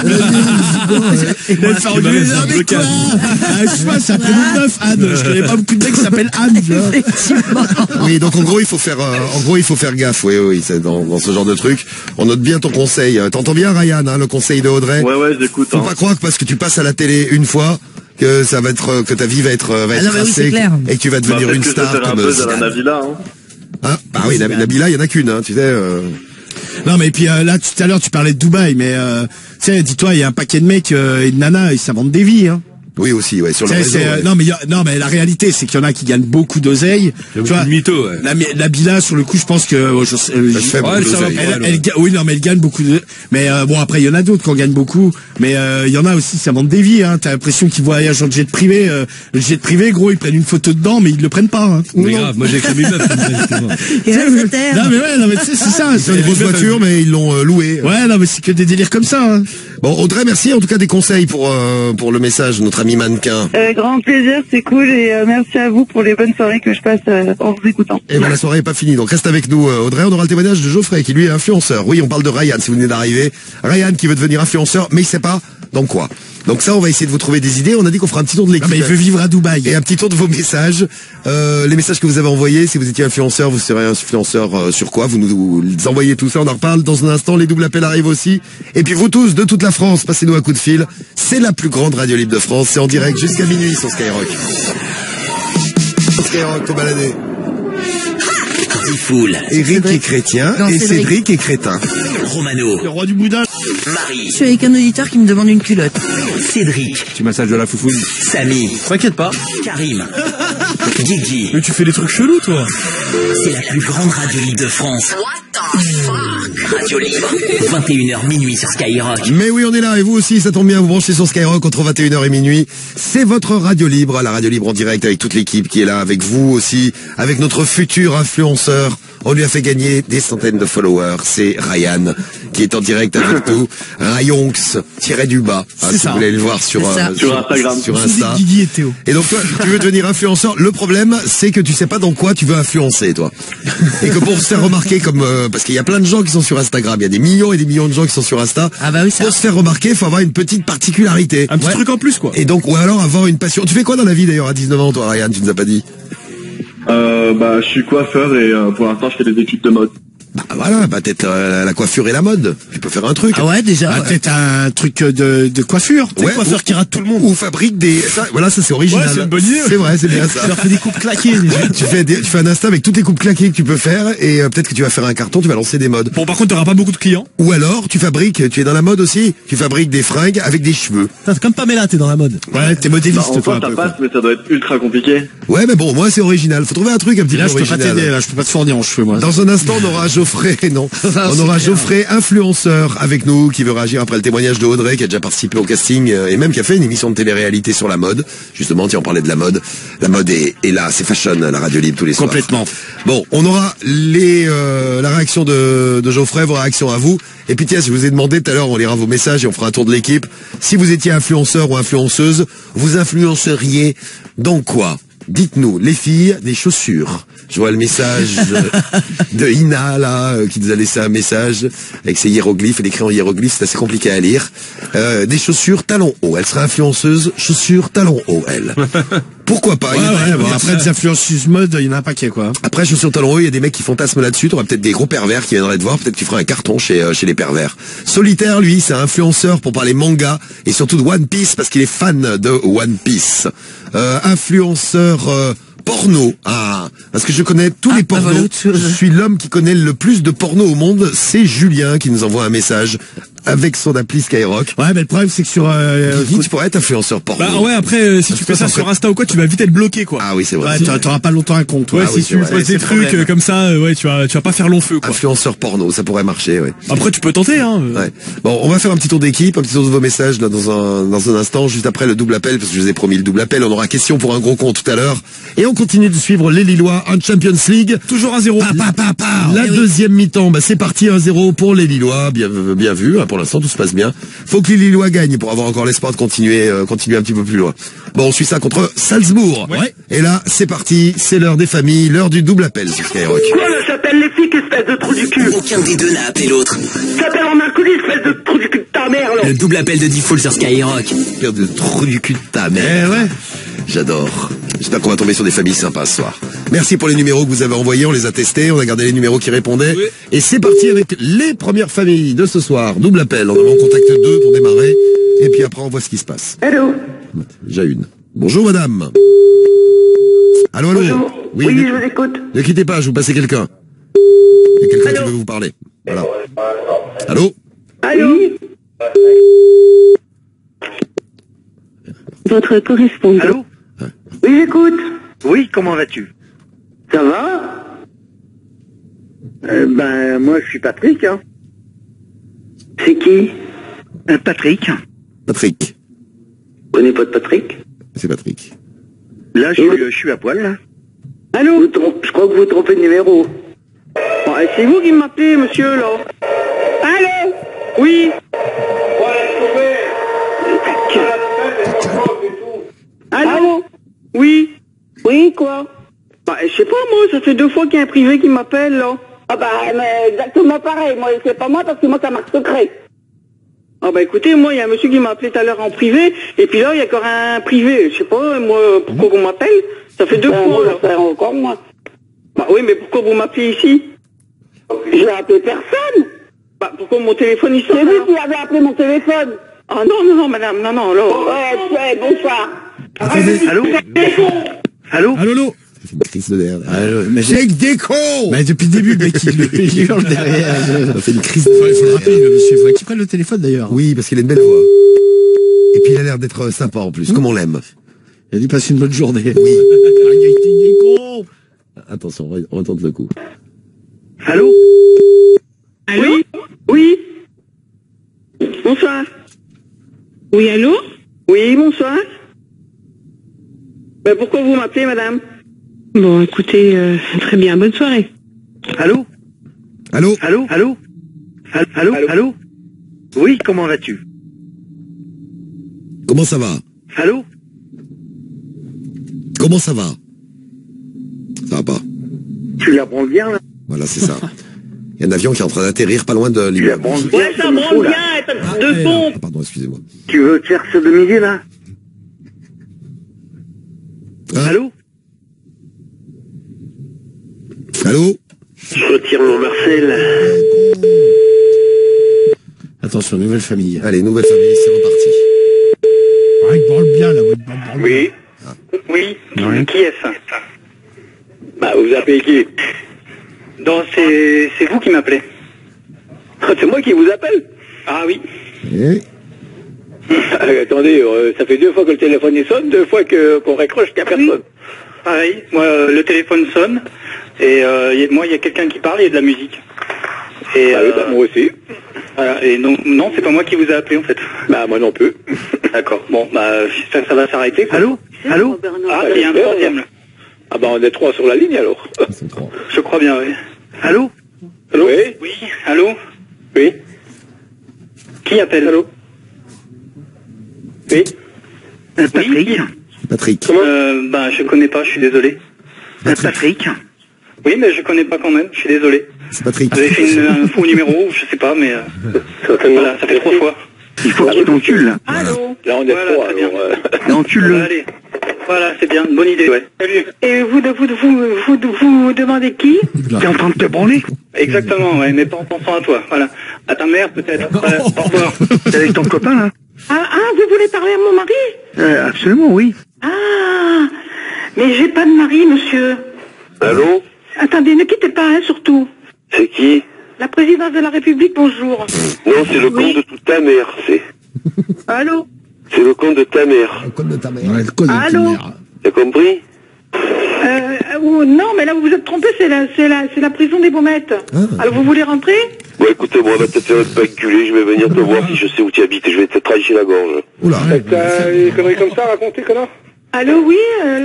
Speaker 3: Elle fait engueuler. Non mais quoi je sais pas, c'est un prénom de meuf, Anne. Je connais pas beaucoup de mecs qui s'appellent Anne.
Speaker 4: Effectivement.
Speaker 1: Oui, donc en gros il faut faire gaffe. Oui, c'est dans ce genre de truc. On note bien ton conseil. T'entends bien, Ryan, hein, le conseil de Audrey?
Speaker 8: Ouais, j'écoute.
Speaker 1: Faut pas croire que parce que tu passes à la télé une fois que ça va être que ta vie va être tracée et que tu vas devenir une star comme
Speaker 8: un peu Nabila, hein.
Speaker 1: Ah, bah oui, Nabila, il y en a qu'une, hein, tu sais.
Speaker 3: Non, mais puis là, tout à l'heure, tu parlais de Dubaï, mais tu sais, dis-toi, il y a un paquet de mecs et de nanas, ils s'inventent des vies, hein.
Speaker 1: Oui aussi, ouais, sur le réseau. Ouais.
Speaker 3: Non mais la réalité c'est qu'il y en a qui gagnent beaucoup d'oseille. Tu vois,
Speaker 6: mytho, ouais.
Speaker 3: La Bila sur le coup, je pense que oui non mais elle gagne beaucoup de. Mais bon après il y en a d'autres qui en gagnent beaucoup. Mais il y en a aussi ça monte des vies. Hein. T'as l'impression qu'ils voyagent en jet privé. Le jet privé gros ils prennent une photo dedans mais ils le prennent pas. Hein.
Speaker 6: Mais grave, moi j'ai créé une meuf.
Speaker 3: Non mais tu sais c'est ça.
Speaker 1: C'est une grosse voiture mais ils l'ont louée.
Speaker 3: Ouais non mais c'est que des délires comme ça. Hein.
Speaker 1: Bon Audrey, merci en tout cas des conseils pour le message de notre ami mannequin.
Speaker 11: Grand plaisir, c'est cool et merci à vous pour les bonnes soirées que je passe en vous écoutant.
Speaker 1: Et ben la soirée est pas finie, donc reste avec nous Audrey, on aura le témoignage de Geoffrey qui lui est influenceur. Oui, on parle de Ryan si vous venez d'arriver. Ryan qui veut devenir influenceur mais il sait pas dans quoi. Donc ça, on va essayer de vous trouver des idées. On a dit qu'on fera un petit tour de l'équipe.
Speaker 3: Ah, mais il veut vivre à Dubaï.
Speaker 1: Et un petit tour de vos messages. Les messages que vous avez envoyés. Si vous étiez influenceur, vous serez influenceur sur quoi? Vous nous envoyez tout ça. On en reparle dans un instant. Les doubles appels arrivent aussi. Et puis vous tous, de toute la France, passez-nous un coup de fil. C'est la plus grande radio libre de France. C'est en direct jusqu'à minuit sur Skyrock. Skyrock, faut balader.
Speaker 2: Diffoul.
Speaker 1: Eric est chrétien et Cédric est crétin.
Speaker 2: Romano.
Speaker 3: Le roi du boudin.
Speaker 2: Marie.
Speaker 4: Je suis avec un auditeur qui me demande une culotte.
Speaker 2: Cédric.
Speaker 6: Tu massages de la foufoune.
Speaker 2: Samy.
Speaker 10: T'inquiète pas.
Speaker 2: Karim. Guigui.
Speaker 10: Mais tu fais des trucs chelous, toi.
Speaker 2: C'est la plus grande radio libre de France. Radio libre. 21h minuit sur Skyrock.
Speaker 1: Mais oui, on est là et vous aussi, ça tombe bien, vous branchez sur Skyrock entre 21h et minuit. C'est votre radio libre, la radio libre en direct avec toute l'équipe qui est là, avec vous aussi, avec notre futur influenceur. On lui a fait gagner des centaines de followers. C'est Ryan qui est en direct avec nous. Ryonx tiré du bas. Si vous voulez le voir sur
Speaker 8: Instagram.
Speaker 1: Sur Insta.
Speaker 3: Guigui et Théo.
Speaker 1: Et donc toi, tu veux devenir influenceur. Le problème, c'est que tu sais pas dans quoi tu veux influencer, toi. Et que pour se faire remarquer comme parce qu'il y a plein de gens qui sont sur Instagram, il y a des millions et des millions de gens qui sont sur Insta.
Speaker 4: Ah bah oui, ça.
Speaker 1: Pour se faire remarquer, il faut avoir une petite particularité.
Speaker 10: Un petit truc en plus, quoi.
Speaker 1: Et donc, ou alors avoir une passion. Tu fais quoi dans la vie d'ailleurs à 19 ans, toi, Ryan? Tu nous as pas dit.
Speaker 8: Je suis coiffeur et pour l'instant je fais des études de mode.
Speaker 1: Bah voilà, peut-être la coiffure et la mode. Tu peux faire un truc.
Speaker 4: Ah ouais, déjà.
Speaker 3: Ah, peut-être un truc de coiffure.
Speaker 1: Ouais,
Speaker 3: coiffeur qui rate tout le monde.
Speaker 1: Ou fabrique des. Ça c'est original.
Speaker 10: Ouais, c'est une bonne idée.
Speaker 1: C'est vrai, c'est bien ça.
Speaker 3: Tu leur fais des coupes claquées.
Speaker 1: tu fais un Insta avec toutes les coupes claquées que tu peux faire et peut-être que tu vas faire un carton, tu vas lancer des modes.
Speaker 10: Bon, par contre, t'auras pas beaucoup de clients.
Speaker 1: Ou alors, tu es dans la mode aussi, tu fabriques des fringues avec des cheveux.
Speaker 3: C'est comme Pamela, t'es dans la mode. Ouais, t'es modéliste,
Speaker 8: En soi, ça passe, mais ça doit être ultra compliqué.
Speaker 1: Ouais, mais bon, moi c'est original. Faut trouver un truc un petit peu
Speaker 3: Là, je peux
Speaker 1: original.
Speaker 3: pas t'aider, là, je peux pas te fournir en cheveux, moi.
Speaker 1: Dans un instant, on aura Geoffrey, non. On aura Geoffrey, influenceur, avec nous, qui veut réagir après le témoignage de Audrey, qui a déjà participé au casting, et même qui a fait une émission de télé-réalité sur la mode. Justement, tiens, on parlait de la mode. La mode est là, c'est fashion, la radio libre tous les soirs.
Speaker 3: Complètement.
Speaker 1: Bon, on aura la réaction de Geoffrey, vos réactions à vous. Et puis tiens, je vous ai demandé tout à l'heure, on lira vos messages et on fera un tour de l'équipe. Si vous étiez influenceur ou influenceuse, vous influenceriez dans quoi? Dites-nous, les filles, des chaussures. Je vois le message de Ina, là, qui nous a laissé un message avec ses hiéroglyphes. Elle écrit en hiéroglyphes, c'est assez compliqué à lire. Des chaussures talons hauts. Elle sera influenceuse, chaussures talons hauts, elle. Pourquoi pas?
Speaker 3: Après, des influenceuses mode, il y en a un paquet, quoi.
Speaker 1: Après, chaussures talons hauts, il y a des mecs qui fantasment là-dessus. T'auras peut-être des gros pervers qui viendraient te voir. Peut-être que tu feras un carton chez les pervers. Solitaire, lui, c'est un influenceur pour parler manga et surtout de One Piece parce qu'il est fan de One Piece. Influenceur porno. Ah, parce que je connais tous les pornos. Voilà, je suis l'homme qui connaît le plus de porno au monde. C'est Julien qui nous envoie un message avec son appli Skyrock.
Speaker 3: Ouais, mais le problème c'est que sur
Speaker 1: tu pourrais être influenceur porno.
Speaker 10: Bah ouais, après si tu fais ça sur Insta ou quoi, tu vas vite être bloqué, quoi.
Speaker 1: Ah oui, c'est vrai.
Speaker 3: Ouais, t'auras pas longtemps un compte.
Speaker 10: Ouais, si tu fais des trucs comme ça, ouais, tu vas pas faire long feu, quoi.
Speaker 1: Influenceur porno, ça pourrait marcher, ouais.
Speaker 10: Après tu peux tenter, hein.
Speaker 1: Ouais. Bon, on va faire un petit tour d'équipe, un petit tour de vos messages là dans un instant, juste après le double appel, parce que je vous ai promis le double appel. On aura question pour un gros con tout à l'heure. Et on continue de suivre les Lillois en Champions League.
Speaker 10: Toujours 1-0.
Speaker 1: La deuxième mi-temps, c'est parti 1-0 pour les Lillois. Bien vu, hein, pour l'instant tout se passe bien. Faut que les Lillois gagnent pour avoir encore l'espoir de continuer un petit peu plus loin. Bon, on suit ça contre Salzbourg.
Speaker 3: Ouais.
Speaker 1: Et là, c'est parti, c'est l'heure des familles, l'heure du double appel sur Skyrock.
Speaker 12: Quoi, là, j'appelle les flics, espèce de trou du cul.
Speaker 2: Aucun des deux n'a appelé l'autre.
Speaker 12: J'appelle en mercredi, espèce de trou du cul de ta mère, là.
Speaker 2: Le double appel de Diffoul sur Skyrock.
Speaker 1: L'heure de trou du cul de ta mère.
Speaker 3: Ouais.
Speaker 1: J'adore. J'espère qu'on va tomber sur des familles sympas ce soir. Merci pour les numéros que vous avez envoyés, on les a testés, on a gardé les numéros qui répondaient. Oui. Et c'est parti avec les premières familles de ce soir. Double appel, on en contacte 2 pour démarrer. Et puis après, on voit ce qui se passe.
Speaker 12: Allô?
Speaker 1: Déjà une. Bonjour madame. Allô, allô.
Speaker 12: Bonjour. Oui, je vous écoute.
Speaker 1: Ne quittez pas, je vous passer quelqu'un. Il y a quelqu'un qui veut vous parler. Voilà. Allô?
Speaker 12: Allô? Vous
Speaker 11: votre correspondant.
Speaker 12: Allô? Oui, j'écoute. Oui, comment vas-tu? Ça va? Moi, je suis Patrick, hein. C'est qui? Patrick.
Speaker 1: Patrick.
Speaker 12: Vous connaissez pas de Patrick?
Speaker 1: C'est Patrick.
Speaker 12: Là, je suis à poil, là. Allô? Je crois que vous trompez de numéro. Bon, c'est vous qui m'appelez, monsieur, là. Allô? Oui. Allô? Oui. Oui, quoi? Je sais pas, moi, ça fait 2 fois qu'il y a un privé qui m'appelle, là. Mais exactement pareil. Moi, c'est pas moi, parce que moi, ça marque secret. Écoutez, moi, il y a un monsieur qui m'a appelé tout à l'heure en privé, et puis là, il y a encore un privé. Je sais pas, moi, pourquoi vous m'appelez? Ça fait 2 fois, là. Ça fait encore, moi. Oui, mais pourquoi vous m'appelez ici? Je n'ai appelé personne. Pourquoi mon téléphone, il sonne? C'est vous qui avez appelé mon téléphone. Ah non, madame, non, là. Bonsoir. Allô? Allô?
Speaker 1: Allô? C'est une crise de nerfs.
Speaker 3: Jake Déco! Depuis le début, le mec, il hurle derrière.
Speaker 1: Ça fait une crise de
Speaker 3: nerfs. Il faut le rappeler, le monsieur. Il faudrait qu'il prenne le téléphone, d'ailleurs.
Speaker 1: Oui, parce qu'il a une belle voix. Et puis il a l'air d'être sympa, en plus, comme on l'aime.
Speaker 3: Il a dû passer une bonne journée.
Speaker 1: Oui.
Speaker 3: Jake Déco!
Speaker 1: Attention, on va tenter le coup.
Speaker 12: Allô? Allô? Oui? Bonsoir. Oui, allô? Oui, bonsoir. Pourquoi vous m'appelez, madame? Bon, écoutez, très bien, bonne soirée. Allô?
Speaker 1: Allô?
Speaker 12: Allô? Allô? Allô? Allô? Oui, comment vas-tu?
Speaker 1: Comment ça va?
Speaker 12: Allô?
Speaker 1: Comment ça va? Ça va pas.
Speaker 12: Tu la branles bien, là?
Speaker 1: Voilà, c'est ça. Il y a un avion qui est en train d'atterrir pas loin de l'immeuble.
Speaker 12: Ouais, ça branle bien, de fond.
Speaker 1: Pardon, excusez-moi.
Speaker 12: Tu veux te faire ce demi-midi, là? Allô?
Speaker 1: Allô?
Speaker 12: Je retire mon Marcel.
Speaker 3: Attention, nouvelle famille.
Speaker 1: Allez, nouvelle famille, c'est reparti.
Speaker 3: Il parle bien, là.
Speaker 12: Oui. Oui. Qui est-ce? Vous appelez qui? Non, c'est vous qui m'appelez. C'est moi qui vous appelle? Ah oui. Attendez, ça fait 2 fois que le téléphone sonne, 2 fois qu'on raccroche, qu'il n'y a personne. Pareil, moi le téléphone sonne, et moi il y a quelqu'un qui parle, il y a de la musique. Et moi aussi. Voilà, et donc non, c'est pas moi qui vous ai appelé en fait. Moi non plus. D'accord, bon, j'espère que ça va s'arrêter. Allô? Allô? Il y a un troisième là. On est 3 sur la ligne alors. C'est 3. Je crois bien, oui. Allô? Allô? Oui? Oui, allô? Oui? Qui appelle? Allô? Oui? Patrick?
Speaker 1: Patrick.
Speaker 12: Je connais pas, je suis désolé. Patrick? Oui, mais je connais pas quand même, je suis désolé.
Speaker 1: C'est Patrick.
Speaker 12: Vous avez fait un faux numéro, je sais pas, mais... Voilà, ça fait 3 fois. Il faut qu'il t'encule, là. Allô? Là, on est 3, alors... Encule-le. Allez. Voilà, c'est bien, bonne idée, ouais. Salut. Et vous demandez qui? T'es en train de te branler? Exactement, ouais, mais pas en pensant à toi, voilà. À ta mère, peut-être. Voilà, au revoir. T'es avec ton copain, là? Vous voulez parler à mon mari? Absolument, oui. Mais j'ai pas de mari, monsieur.
Speaker 13: Allô?
Speaker 12: Attendez, ne quittez pas, surtout.
Speaker 13: C'est qui?
Speaker 12: La présidence de la République, bonjour.
Speaker 13: Non, c'est le compte de toute ta mère, c'est.
Speaker 12: Allô?
Speaker 13: C'est le compte de ta mère.
Speaker 1: Le compte de ta mère.
Speaker 3: Ouais, le compte de ta mère.
Speaker 13: T'as compris?
Speaker 12: Non, mais là, vous vous êtes trompé, c'est la prison des Baumettes. Alors, vous voulez rentrer?
Speaker 13: Bon, écoutez-moi, on va te faire pas enculer, je vais venir te voir si je sais où tu habites et je vais te trancher la gorge.
Speaker 1: Oula.
Speaker 13: T'as des conneries comme ça à raconter, connard?
Speaker 12: Allô, oui,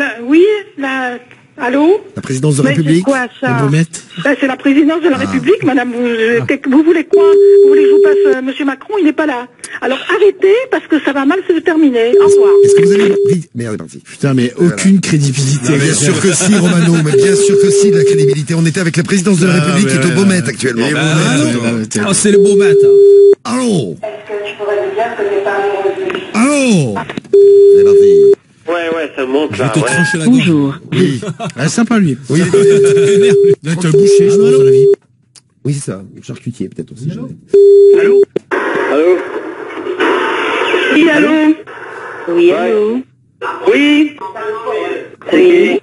Speaker 12: allô?
Speaker 1: La présidence de la République.
Speaker 12: C'est quoi, ça?
Speaker 3: Les Baumettes.
Speaker 12: C'est la présidence de la République, madame. Vous voulez quoi? Vous voulez que je vous passe monsieur Macron? Il n'est pas là. Alors, arrêtez, parce que ça va mal se terminer. Au revoir.
Speaker 1: Est-ce que vous avez... Merde, c'est parti.
Speaker 3: Putain, mais aucune crédibilité.
Speaker 1: Bien sûr que si, Romano, mais bien sûr que si, de la crédibilité. On était avec la présidence de la République qui est au Baumettes actuellement.
Speaker 5: C'est le Baumettes.
Speaker 1: Allô?
Speaker 12: Est-ce que tu pourrais me dire que t'es pas amoureux?
Speaker 1: Allô? C'est parti.
Speaker 13: Ouais, ça monte là.
Speaker 5: Je vais te trancher la gorge.
Speaker 4: Bonjour.
Speaker 1: Oui.
Speaker 3: Sympa, lui.
Speaker 1: Oui,
Speaker 3: Il doit être bouché, je pense, dans la vie.
Speaker 1: oui, c'est ça. Charcutier, peut-être aussi.
Speaker 12: Allô?
Speaker 13: Allô?
Speaker 12: Oui, allô?
Speaker 4: Oui, allô?
Speaker 12: Oui?
Speaker 4: Oui.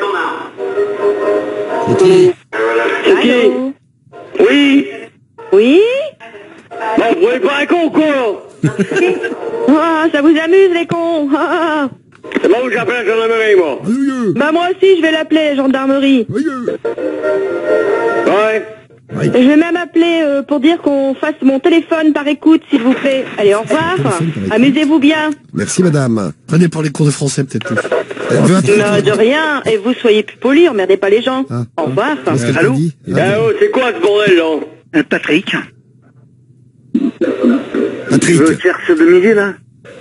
Speaker 12: C'est qui? Oui?
Speaker 4: Oui?
Speaker 12: Vous voyez pas un con, quoi?
Speaker 11: Ça vous amuse, les cons?
Speaker 13: C'est bon, j'appelle la gendarmerie, moi.
Speaker 11: Bah, moi aussi, je vais l'appeler, gendarmerie.
Speaker 13: Ouais.
Speaker 11: Je vais même appeler pour dire qu'on fasse mon téléphone par écoute, s'il vous plaît. Allez, au revoir. Amusez-vous bien.
Speaker 1: Merci, madame.
Speaker 3: Prenez pour les cours de français, peut-être plus.
Speaker 11: De rien. Et vous soyez plus poli, emmerdez pas les gens. Au revoir.
Speaker 13: Allô? C'est quoi ce bordel, là?
Speaker 9: Patrick.
Speaker 1: Patrick.
Speaker 9: Tu veux faire ce de midi, là?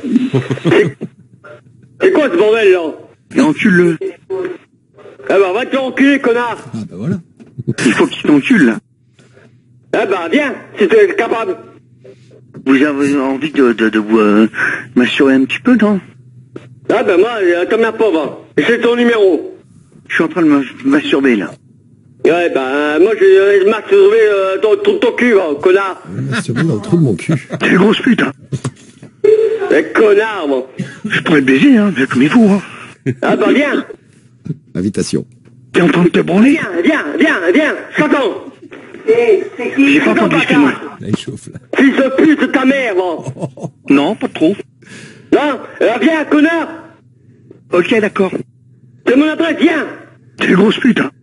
Speaker 13: C'est quoi ce bordel, là?
Speaker 9: Et encule-le.
Speaker 13: Ah bah, va te l'enculer, connard.
Speaker 3: Ah bah voilà.
Speaker 9: Il faut qu'il t'encule, là.
Speaker 13: Ah bah, viens, si t'es capable.
Speaker 9: Vous avez envie de vous m'assurer un petit peu, non?
Speaker 13: Ah bah, moi, t'emmerde pas, va. C'est ton numéro.
Speaker 9: Je suis en train de m'assurer, là.
Speaker 13: Ouais, bah, moi, je m'assurer ton cul, va, connard.
Speaker 1: C'est bon, dans le trou de mon cul.
Speaker 9: T'es une grosse pute, hein.
Speaker 13: Connard, moi.
Speaker 9: Je pourrais te baiser, hein, bien comme il faut, hein.
Speaker 13: Ah bah, viens.
Speaker 1: Invitation.
Speaker 9: T'es en train de te branler?
Speaker 13: Viens, je t'entends. C'est qui?
Speaker 9: J'ai pas entendu, excuse-moi.
Speaker 3: Là, il chauffe, là.
Speaker 13: Fils de pute de ta mère, va.
Speaker 9: Non, pas trop.
Speaker 13: Non, viens, connard.
Speaker 9: Ok, d'accord.
Speaker 13: C'est mon adresse, viens.
Speaker 9: T'es une grosse pute, hein.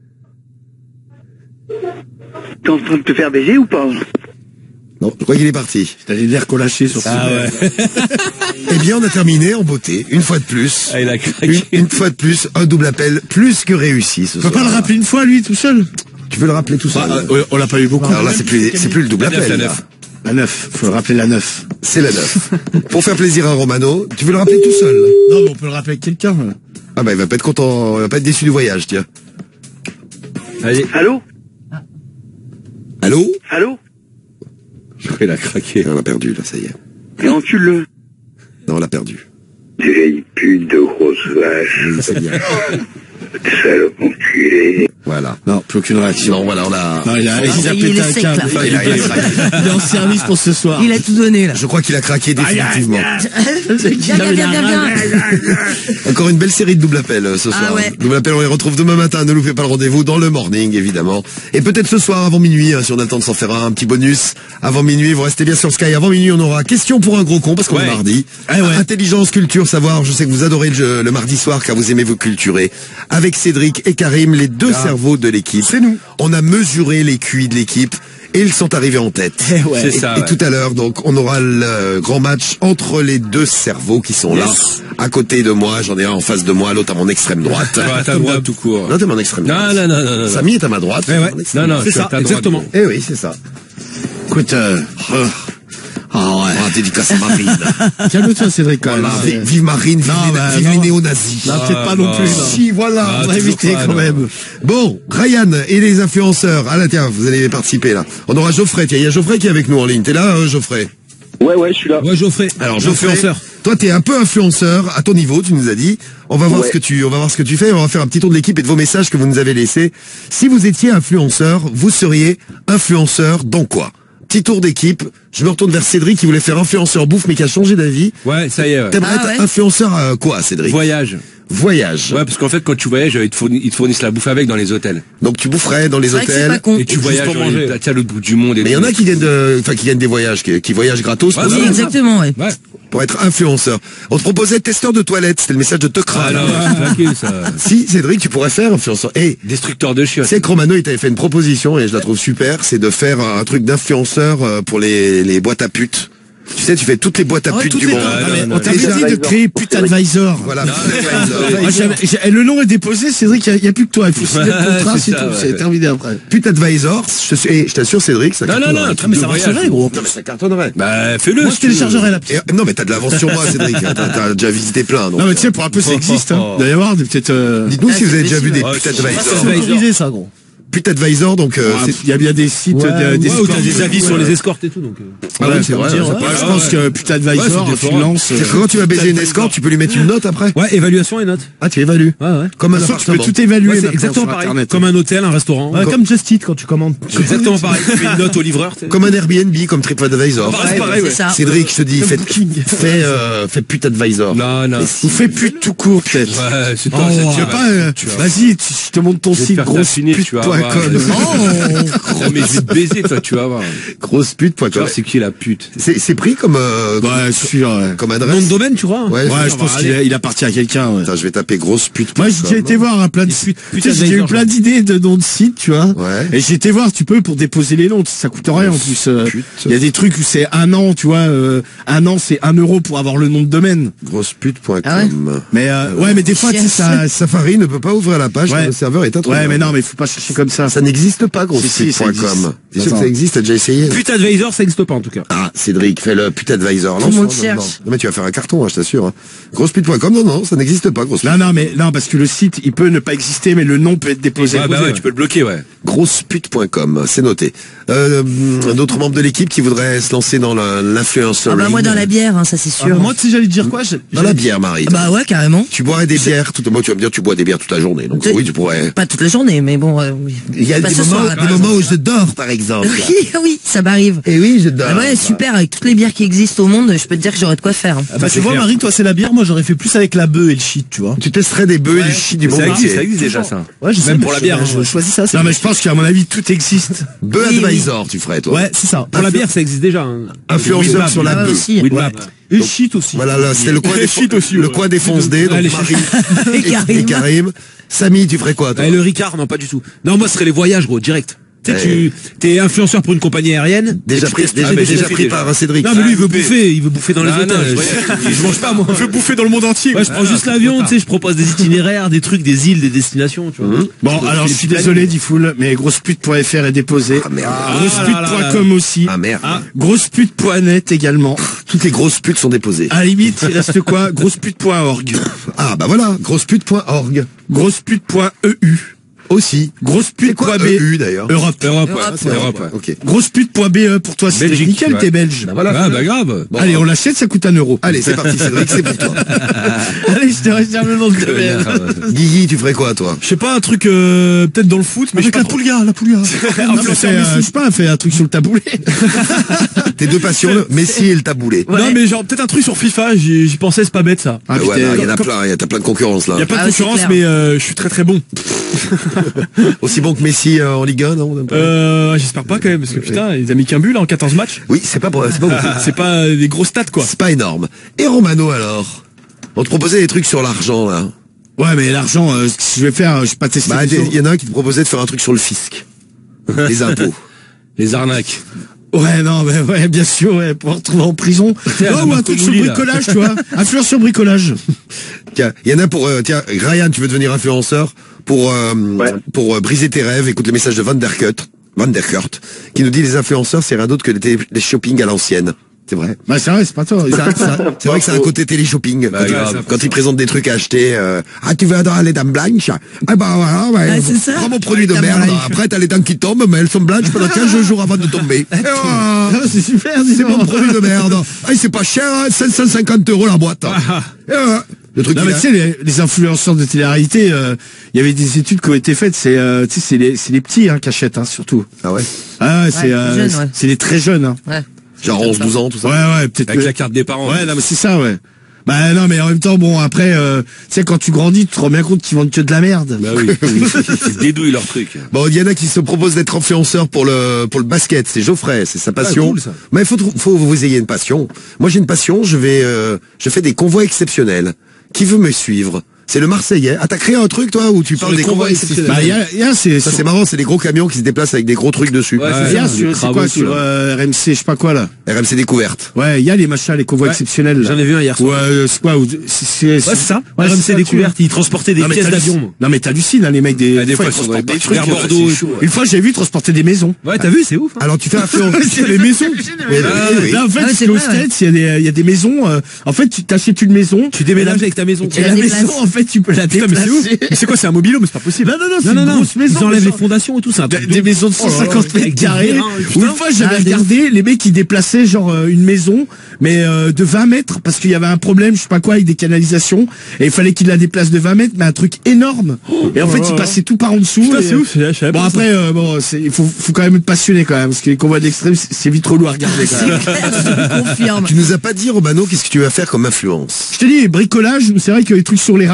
Speaker 9: T'es en train de te faire baiser ou pas?
Speaker 1: Non, je crois qu'il est parti.
Speaker 3: T'as les nerfs collachés sur ça.
Speaker 5: ouais.
Speaker 1: Eh bien, on a terminé en beauté, une fois de plus.
Speaker 5: Ah, il a craqué.
Speaker 1: Une fois de plus, un double appel plus que réussi ce
Speaker 3: On peut
Speaker 1: soir.
Speaker 3: pas le rappeler une fois, lui, tout seul?
Speaker 1: Tu veux le rappeler tout seul?
Speaker 3: On l'a pas eu beaucoup.
Speaker 1: Alors là, c'est plus le double appel. là.
Speaker 3: La 9. Faut le rappeler la 9.
Speaker 1: C'est la 9. Pour faire plaisir à Romano, tu veux le rappeler tout seul?
Speaker 3: Non, mais on peut le rappeler avec quelqu'un.
Speaker 1: Ah bah, il va pas être content, il va pas être déçu du voyage, tiens.
Speaker 5: Allez.
Speaker 9: Allô?
Speaker 1: Allô?
Speaker 9: Allô?
Speaker 6: Il a craqué.
Speaker 1: On l'a perdu, là, ça y est.
Speaker 9: Et encule-le.
Speaker 1: Non, on l'a perdu.
Speaker 13: Vieille pute de grosse vache.
Speaker 1: Oui, c'est bien.
Speaker 13: Salope enculé.
Speaker 1: Voilà.
Speaker 3: Non, plus aucune réaction.
Speaker 1: Non, voilà, on l'a...
Speaker 3: Non, il a
Speaker 4: il
Speaker 3: pété
Speaker 4: est
Speaker 3: un
Speaker 4: sec,
Speaker 3: câble.
Speaker 4: là.
Speaker 1: Il a craqué.
Speaker 3: Il est en service pour ce soir.
Speaker 4: Il a tout donné, là.
Speaker 1: Je crois qu'il a craqué définitivement.
Speaker 4: Viens.
Speaker 1: Encore une belle série de double appels ce soir.
Speaker 4: Ah ouais.
Speaker 1: Double appel, on les retrouve demain matin. Ne loupez pas le rendez-vous dans le morning, évidemment. Et peut-être ce soir avant minuit, si on a le temps de s'en faire un petit bonus. Avant minuit, vous restez bien sur Sky. Avant minuit, on aura question pour un gros con parce qu'on est mardi. Intelligence, culture, savoir. Je sais que vous adorez le mardi soir car vous aimez vous culturer. Avec Cédric et Karim, les deux cerveaux de l'équipe. C'est nous. On a mesuré les QI de l'équipe. Et ils sont arrivés en tête.
Speaker 5: C'est ça,
Speaker 1: et tout à l'heure, donc, on aura le grand match entre les deux cerveaux qui sont là. À côté de moi, j'en ai un en face de moi, l'autre à mon extrême droite.
Speaker 6: À ta droite, tout court.
Speaker 1: Non, t'es mon extrême droite.
Speaker 6: Non.
Speaker 1: Samy est à ma droite.
Speaker 6: Non,
Speaker 1: c'est ça,
Speaker 5: exactement.
Speaker 1: Eh oui, c'est ça.
Speaker 3: Écoute,
Speaker 1: dédicace à Marine.
Speaker 3: calme-toi, Cédric, quand même.
Speaker 1: Voilà, vive Marine, vive les néo-nazis.
Speaker 3: Non, peut-être pas non plus, non.
Speaker 1: Si, voilà,
Speaker 3: on va éviter quand même.
Speaker 1: Bon, Ryan et les influenceurs. Ah là, tiens, vous allez participer là. On aura Geoffrey, tiens, il y a Geoffrey qui est avec nous en ligne. T'es là, Geoffrey?
Speaker 8: Ouais, je suis là.
Speaker 5: Ouais, Geoffrey.
Speaker 1: Alors, Geoffrey, toi, t'es un peu influenceur à ton niveau, tu nous as dit. On va voir ce que tu fais. On va faire un petit tour de l'équipe et de vos messages que vous nous avez laissés. Si vous étiez influenceur, vous seriez influenceur dans quoi? Petit tour d'équipe. Je me retourne vers Cédric qui voulait faire influenceur bouffe mais qui a changé d'avis.
Speaker 6: Ouais, ça y est.
Speaker 1: T'aimerais être influenceur à quoi, Cédric?
Speaker 6: Voyage.
Speaker 1: Ouais,
Speaker 6: parce qu'en fait, quand tu voyages, ils te fournissent la bouffe avec dans les hôtels.
Speaker 1: Donc tu boufferais dans les hôtels.
Speaker 4: Pas con.
Speaker 6: Et tu voyages pour manger. À l'autre bout du monde.
Speaker 1: Mais il y en a qui viennent des voyages, qui voyagent gratos.
Speaker 4: Oui, exactement, ouais.
Speaker 1: Pour être influenceur. On te proposait testeur de toilette, c'était le message de Tokra.
Speaker 6: Ah non, c'est claqué, ça.
Speaker 1: Si, Cédric, tu pourrais faire influenceur.
Speaker 6: Destructeur de chiottes.
Speaker 1: C'est que Romano, il t'avait fait une proposition, et je la trouve super, c'est de faire un truc d'influenceur pour les boîtes à putes. Tu sais, tu fais toutes les boîtes à putes du monde.
Speaker 3: On t'avait dit de créer Putadvisor.
Speaker 1: Voilà.
Speaker 3: Le nom est déposé, Cédric, il n'y a plus que toi. Il faut signer le contrat, c'est tout. C'est terminé après.
Speaker 1: Putadvisor, je t'assure, Cédric, ça cartonnerait.
Speaker 6: Non,
Speaker 3: mais ça marcherait, gros.
Speaker 1: Non, mais ça cartonnerait.
Speaker 6: Bah, fais-le.
Speaker 3: Moi, je téléchargerais la petite.
Speaker 1: Non, mais t'as de l'avance sur moi, Cédric. T'as déjà visité plein.
Speaker 3: Non, mais tu sais, pour un peu, ça existe. Il doit y avoir peut-être.
Speaker 1: Dites-nous si vous avez déjà vu des Putadvisor.
Speaker 3: C'est autorisé, ça, gros.
Speaker 1: Putadvisor, donc
Speaker 3: il y a bien des sites,
Speaker 5: où t'as des avis sur les escortes et tout, donc.
Speaker 1: Ouais, c'est vrai.
Speaker 3: Je pense que Putadvisor, tu lances.
Speaker 1: Quand tu vas baiser une escorte, tu peux lui mettre une note après.
Speaker 5: Ouais, évaluation et note.
Speaker 1: Ah, tu évalues.
Speaker 5: Ouais.
Speaker 1: Comme un
Speaker 3: Tu peux
Speaker 1: appartement.
Speaker 3: tout évaluer.
Speaker 5: C'est exactement pareil.
Speaker 3: Internet.
Speaker 5: Comme un hôtel, un restaurant.
Speaker 3: Comme Just Eat quand tu commandes.
Speaker 5: C'est exactement pareil. Tu fais une note au livreur.
Speaker 1: Comme un Airbnb, comme TripAdvisor.
Speaker 5: Pareil,
Speaker 4: c'est ça.
Speaker 1: Cédric, je te dis, fais Putadvisor.
Speaker 6: Non.
Speaker 3: Ou fais pute tout court, peut-être.
Speaker 6: Ouais, c'est toi,
Speaker 3: Je sais pas, vas-y, je te montre ton site, grosse pute.
Speaker 6: Non, mais je vais te baiser, toi, tu vas voir.
Speaker 1: Grossepute.com.
Speaker 6: Tu vois, c'est qui la pute?
Speaker 1: C'est pris comme, comme adresse.
Speaker 5: Nom de domaine, tu vois?
Speaker 3: Ouais, je pense qu'il appartient à quelqu'un, ouais.
Speaker 1: Attends, je vais taper grossepute.
Speaker 3: Moi, j'ai été voir un plein de sites. J'ai eu plein d'idées de noms de sites, tu vois.
Speaker 1: Ouais.
Speaker 3: Et j'ai été voir, tu peux, pour déposer les noms, ça coûte rien, en plus. Il y a des trucs où c'est 1 an, tu vois, 1 an, c'est 1 euro pour avoir le nom de domaine.
Speaker 1: Grossepute.com.
Speaker 4: Ah ouais.
Speaker 3: Mais, mais des fois, tu sais,
Speaker 1: Safari ne peut pas ouvrir la page, le serveur est introuvable.
Speaker 3: Ouais, mais non, mais faut pas chercher comme ça.
Speaker 1: Ça n'existe pas, grossepute.com. T'es sûr que ça existe? T'as déjà essayé?
Speaker 5: Putadvisor, ça existe pas, en tout cas.
Speaker 1: Ah, Cédric, fais le Putadvisor.
Speaker 4: Tout le monde cherche.
Speaker 1: Non, mais tu vas faire un carton, je t'assure. Grossepute.com, non, ça n'existe pas, grossepute.
Speaker 3: Non, parce que le site, il peut ne pas exister, mais le nom peut être déposé.
Speaker 6: Ah, bah ouais, tu peux le bloquer, ouais.
Speaker 1: Grossepute.com, c'est noté. D'autres membres de l'équipe qui voudraient se lancer dans l'influencer.
Speaker 4: Ah bah moi dans la bière, hein, ça c'est sûr.
Speaker 3: Moi, tu sais, j'allais te dire quoi?
Speaker 1: Dans la bière, Marie.
Speaker 4: Bah ouais, carrément.
Speaker 1: Tu boirais des bières moi, tu vas me dire, tu bois des bières toute la journée. Donc oui, tu pourrais.
Speaker 4: Pas toute la journée, mais bon. Oui.
Speaker 1: Il y a des moments où je dors, par exemple.
Speaker 4: Oui, ça m'arrive.
Speaker 1: Et oui, je dors.
Speaker 4: Ah ouais, super. Avec toutes les bières qui existent au monde, je peux te dire que j'aurais de quoi faire.
Speaker 3: Ah bah tu vois, Marie, toi c'est la bière. Moi, j'aurais fait plus avec la bœuf et le shit, tu vois.
Speaker 1: Tu testerais des bœufs et du shit du monde.
Speaker 6: Ça existe déjà, ça.
Speaker 3: Ouais, je sais.
Speaker 5: Même pour la bière.
Speaker 3: Je choisis ça. Non, mais je pense qu'à mon avis, tout existe.
Speaker 1: Bœuf Advisor, tu ferais, toi.
Speaker 3: Ouais, c'est ça.
Speaker 5: Pour la bière, ça existe déjà.
Speaker 1: Influenceur sur la bœuf.
Speaker 3: Et le shit aussi.
Speaker 1: Voilà, là, c'était le coin des
Speaker 3: shit aussi.
Speaker 1: Le coin des fonce-dés, donc Marie et Karim. Samy, tu ferais quoi, toi?
Speaker 5: Le Ricard, non, pas du tout. Non, moi, ce serait les voyages, gros, direct. Tu t'es influenceur pour une compagnie aérienne.
Speaker 1: Déjà pris par Cédric.
Speaker 5: Non, mais lui, il veut bouffer dans les hôtels. Je mange pas, moi.
Speaker 3: Je veux bouffer dans le monde entier.
Speaker 5: Ouais, je prends juste l'avion, tu sais, je propose des itinéraires, des trucs, des îles, des destinations, tu vois.
Speaker 3: Bon, alors, je suis désolé, Diffoul, mais grossepute.fr est déposé.
Speaker 1: Ah, merde.
Speaker 3: Grossepute.com aussi.
Speaker 1: Ah, merde.
Speaker 3: Grossepute.net également.
Speaker 1: Toutes les grosses putes sont déposées.
Speaker 3: À la limite, il reste quoi? Grossepute.org.
Speaker 1: Ah, bah voilà. Grossepute.org.
Speaker 3: Grossepute.eu.
Speaker 1: Aussi.
Speaker 3: Grossepute.be
Speaker 1: d'ailleurs.
Speaker 3: Europe.
Speaker 1: Ok.
Speaker 3: Grossepute.be pour toi, c'est nickel, t'es belge.
Speaker 6: Voilà. Bah grave.
Speaker 3: Bon, allez, on l'achète, ça coûte 1 euro.
Speaker 1: Allez, c'est parti, Cédric, c'est pour toi.
Speaker 3: Allez, je te réserve le nom de domaine.
Speaker 1: Guigui, tu ferais quoi, toi?
Speaker 10: Je sais pas, un truc peut-être dans le foot, mais
Speaker 3: avec la poulga. Je sais pas, fait un truc sur le taboulé.
Speaker 1: Tes deux passions, Messi et le taboulé.
Speaker 10: Non, mais genre peut-être un truc sur FIFA, j'y pensais, c'est pas bête ça.
Speaker 1: Ah ouais, il y en a plein, t'as plein de concurrence là.
Speaker 10: Il y a plein de concurrence, mais je suis très très bon.
Speaker 1: Aussi bon que Messi en Ligue 1, non?
Speaker 10: J'espère pas quand même, parce que putain, il a mis qu'un but là en 14 matchs.
Speaker 1: Oui, c'est pas beaucoup.
Speaker 10: C'est pas des gros stats quoi.
Speaker 1: C'est pas énorme. Et Romano alors? On te proposait des trucs sur l'argent là.
Speaker 3: Ouais, mais l'argent, ce que je vais faire, je vais pas tester.
Speaker 1: Il y en a un qui te proposait de faire un truc sur le fisc. Les impôts.
Speaker 6: Les arnaques.
Speaker 3: Ouais, non, mais ouais, bien sûr, ouais, pour retrouver en prison. Non, ou un truc sur le bricolage, tu vois. Influence sur bricolage.
Speaker 1: Tiens, il y en a pour, Ryan, tu veux devenir influenceur pour briser tes rêves. Écoute le message de Van der Kurt, qui nous dit les influenceurs, c'est rien d'autre que des shopping à l'ancienne. C'est vrai.
Speaker 3: Bah, c'est vrai, c'est pas toi.
Speaker 1: C'est vrai que c'est un côté télé-shopping. Quand ils présentent des trucs à acheter, tu veux avoir les dents blanches? Ah, bah, voilà, prends mon produit de merde. Après, t'as les dents qui tombent, mais elles sont blanches pendant 15 jours avant de tomber.
Speaker 3: C'est super,
Speaker 1: c'est mon produit de merde. Ah, c'est pas cher, 550 € la boîte. Le truc
Speaker 3: non, mais tu sais, les influenceurs de télé-réalité, il y avait des études qui ont été faites, c'est les petits, qui achètent, surtout.
Speaker 1: Ah ouais?
Speaker 3: Ah ouais, c'est les très jeunes,
Speaker 4: Ouais.
Speaker 1: Genre 11, 12 ans, tout ça.
Speaker 3: Ouais, peut-être.
Speaker 6: Avec la carte des parents.
Speaker 3: Ouais, non, mais c'est ça, ouais. Bah non, mais en même temps, bon, après, tu sais, quand tu grandis, tu te rends bien compte qu'ils vendent que de la merde.
Speaker 6: Bah oui. Ils dédouillent leur truc.
Speaker 1: Bon, il y en a qui se proposent d'être influenceurs pour le basket. C'est Geoffrey, c'est sa passion. Cool, ça. Mais il faut vous ayez une passion. Moi, j'ai une passion. Je fais des convois exceptionnels. Qui veut me suivre? C'est le Marseillais. Ah, t'as créé un truc, toi, où tu parles des convois exceptionnels?
Speaker 3: Bah,
Speaker 1: c'est marrant, c'est des gros camions qui se déplacent avec des gros trucs dessus.
Speaker 3: Ouais, c'est quoi, sur RMC, je sais pas quoi, là?
Speaker 1: RMC Découverte.
Speaker 3: Ouais, il y a les machins, les convois exceptionnels.
Speaker 5: J'en ai vu un hier soir.
Speaker 3: Ouais, c'est quoi?
Speaker 5: C'est ça. RMC Découverte, ils transportaient des pièces d'avion.
Speaker 3: Non, mais t'hallucines, les mecs des fois, ils transportent des trucs.
Speaker 5: Bordeaux.
Speaker 3: Une fois, j'ai vu transporter des maisons.
Speaker 5: Ouais, t'as vu, c'est ouf.
Speaker 1: Alors, tu fais influencer
Speaker 3: les maisons. Là, en fait, au States, il y a des maisons, en fait, tu t'achètes une maison.
Speaker 5: Tu déménages avec ta maison.
Speaker 3: Et la maison, en fait, tu peux la déplacer.
Speaker 10: Mais c'est quoi, c'est un mobile, mais c'est pas possible.
Speaker 3: Non, c'est une grosse maison.
Speaker 5: Ils enlèvent les fondations et tout ça.
Speaker 3: Des maisons de 150 mètres carrés. Une fois, j'avais regardé les mecs qui déplaçaient genre une maison, mais de 20 mètres, parce qu'il y avait un problème, je sais pas quoi, avec des canalisations, et il fallait qu'ils la déplacent de 20 mètres, mais un truc énorme. Et en fait, ils passaient tout par en dessous.
Speaker 10: Putain, c'est ouf.
Speaker 3: Bon, après, il faut quand même être passionné quand même, parce que les convois de l'extrême, c'est vite relou à regarder quand même.
Speaker 4: Je confirme.
Speaker 1: Tu nous as pas dit, Romano, qu'est-ce que tu vas faire comme influence?
Speaker 3: Je te dis, bricolage, c'est vrai que les trucs sur les radars,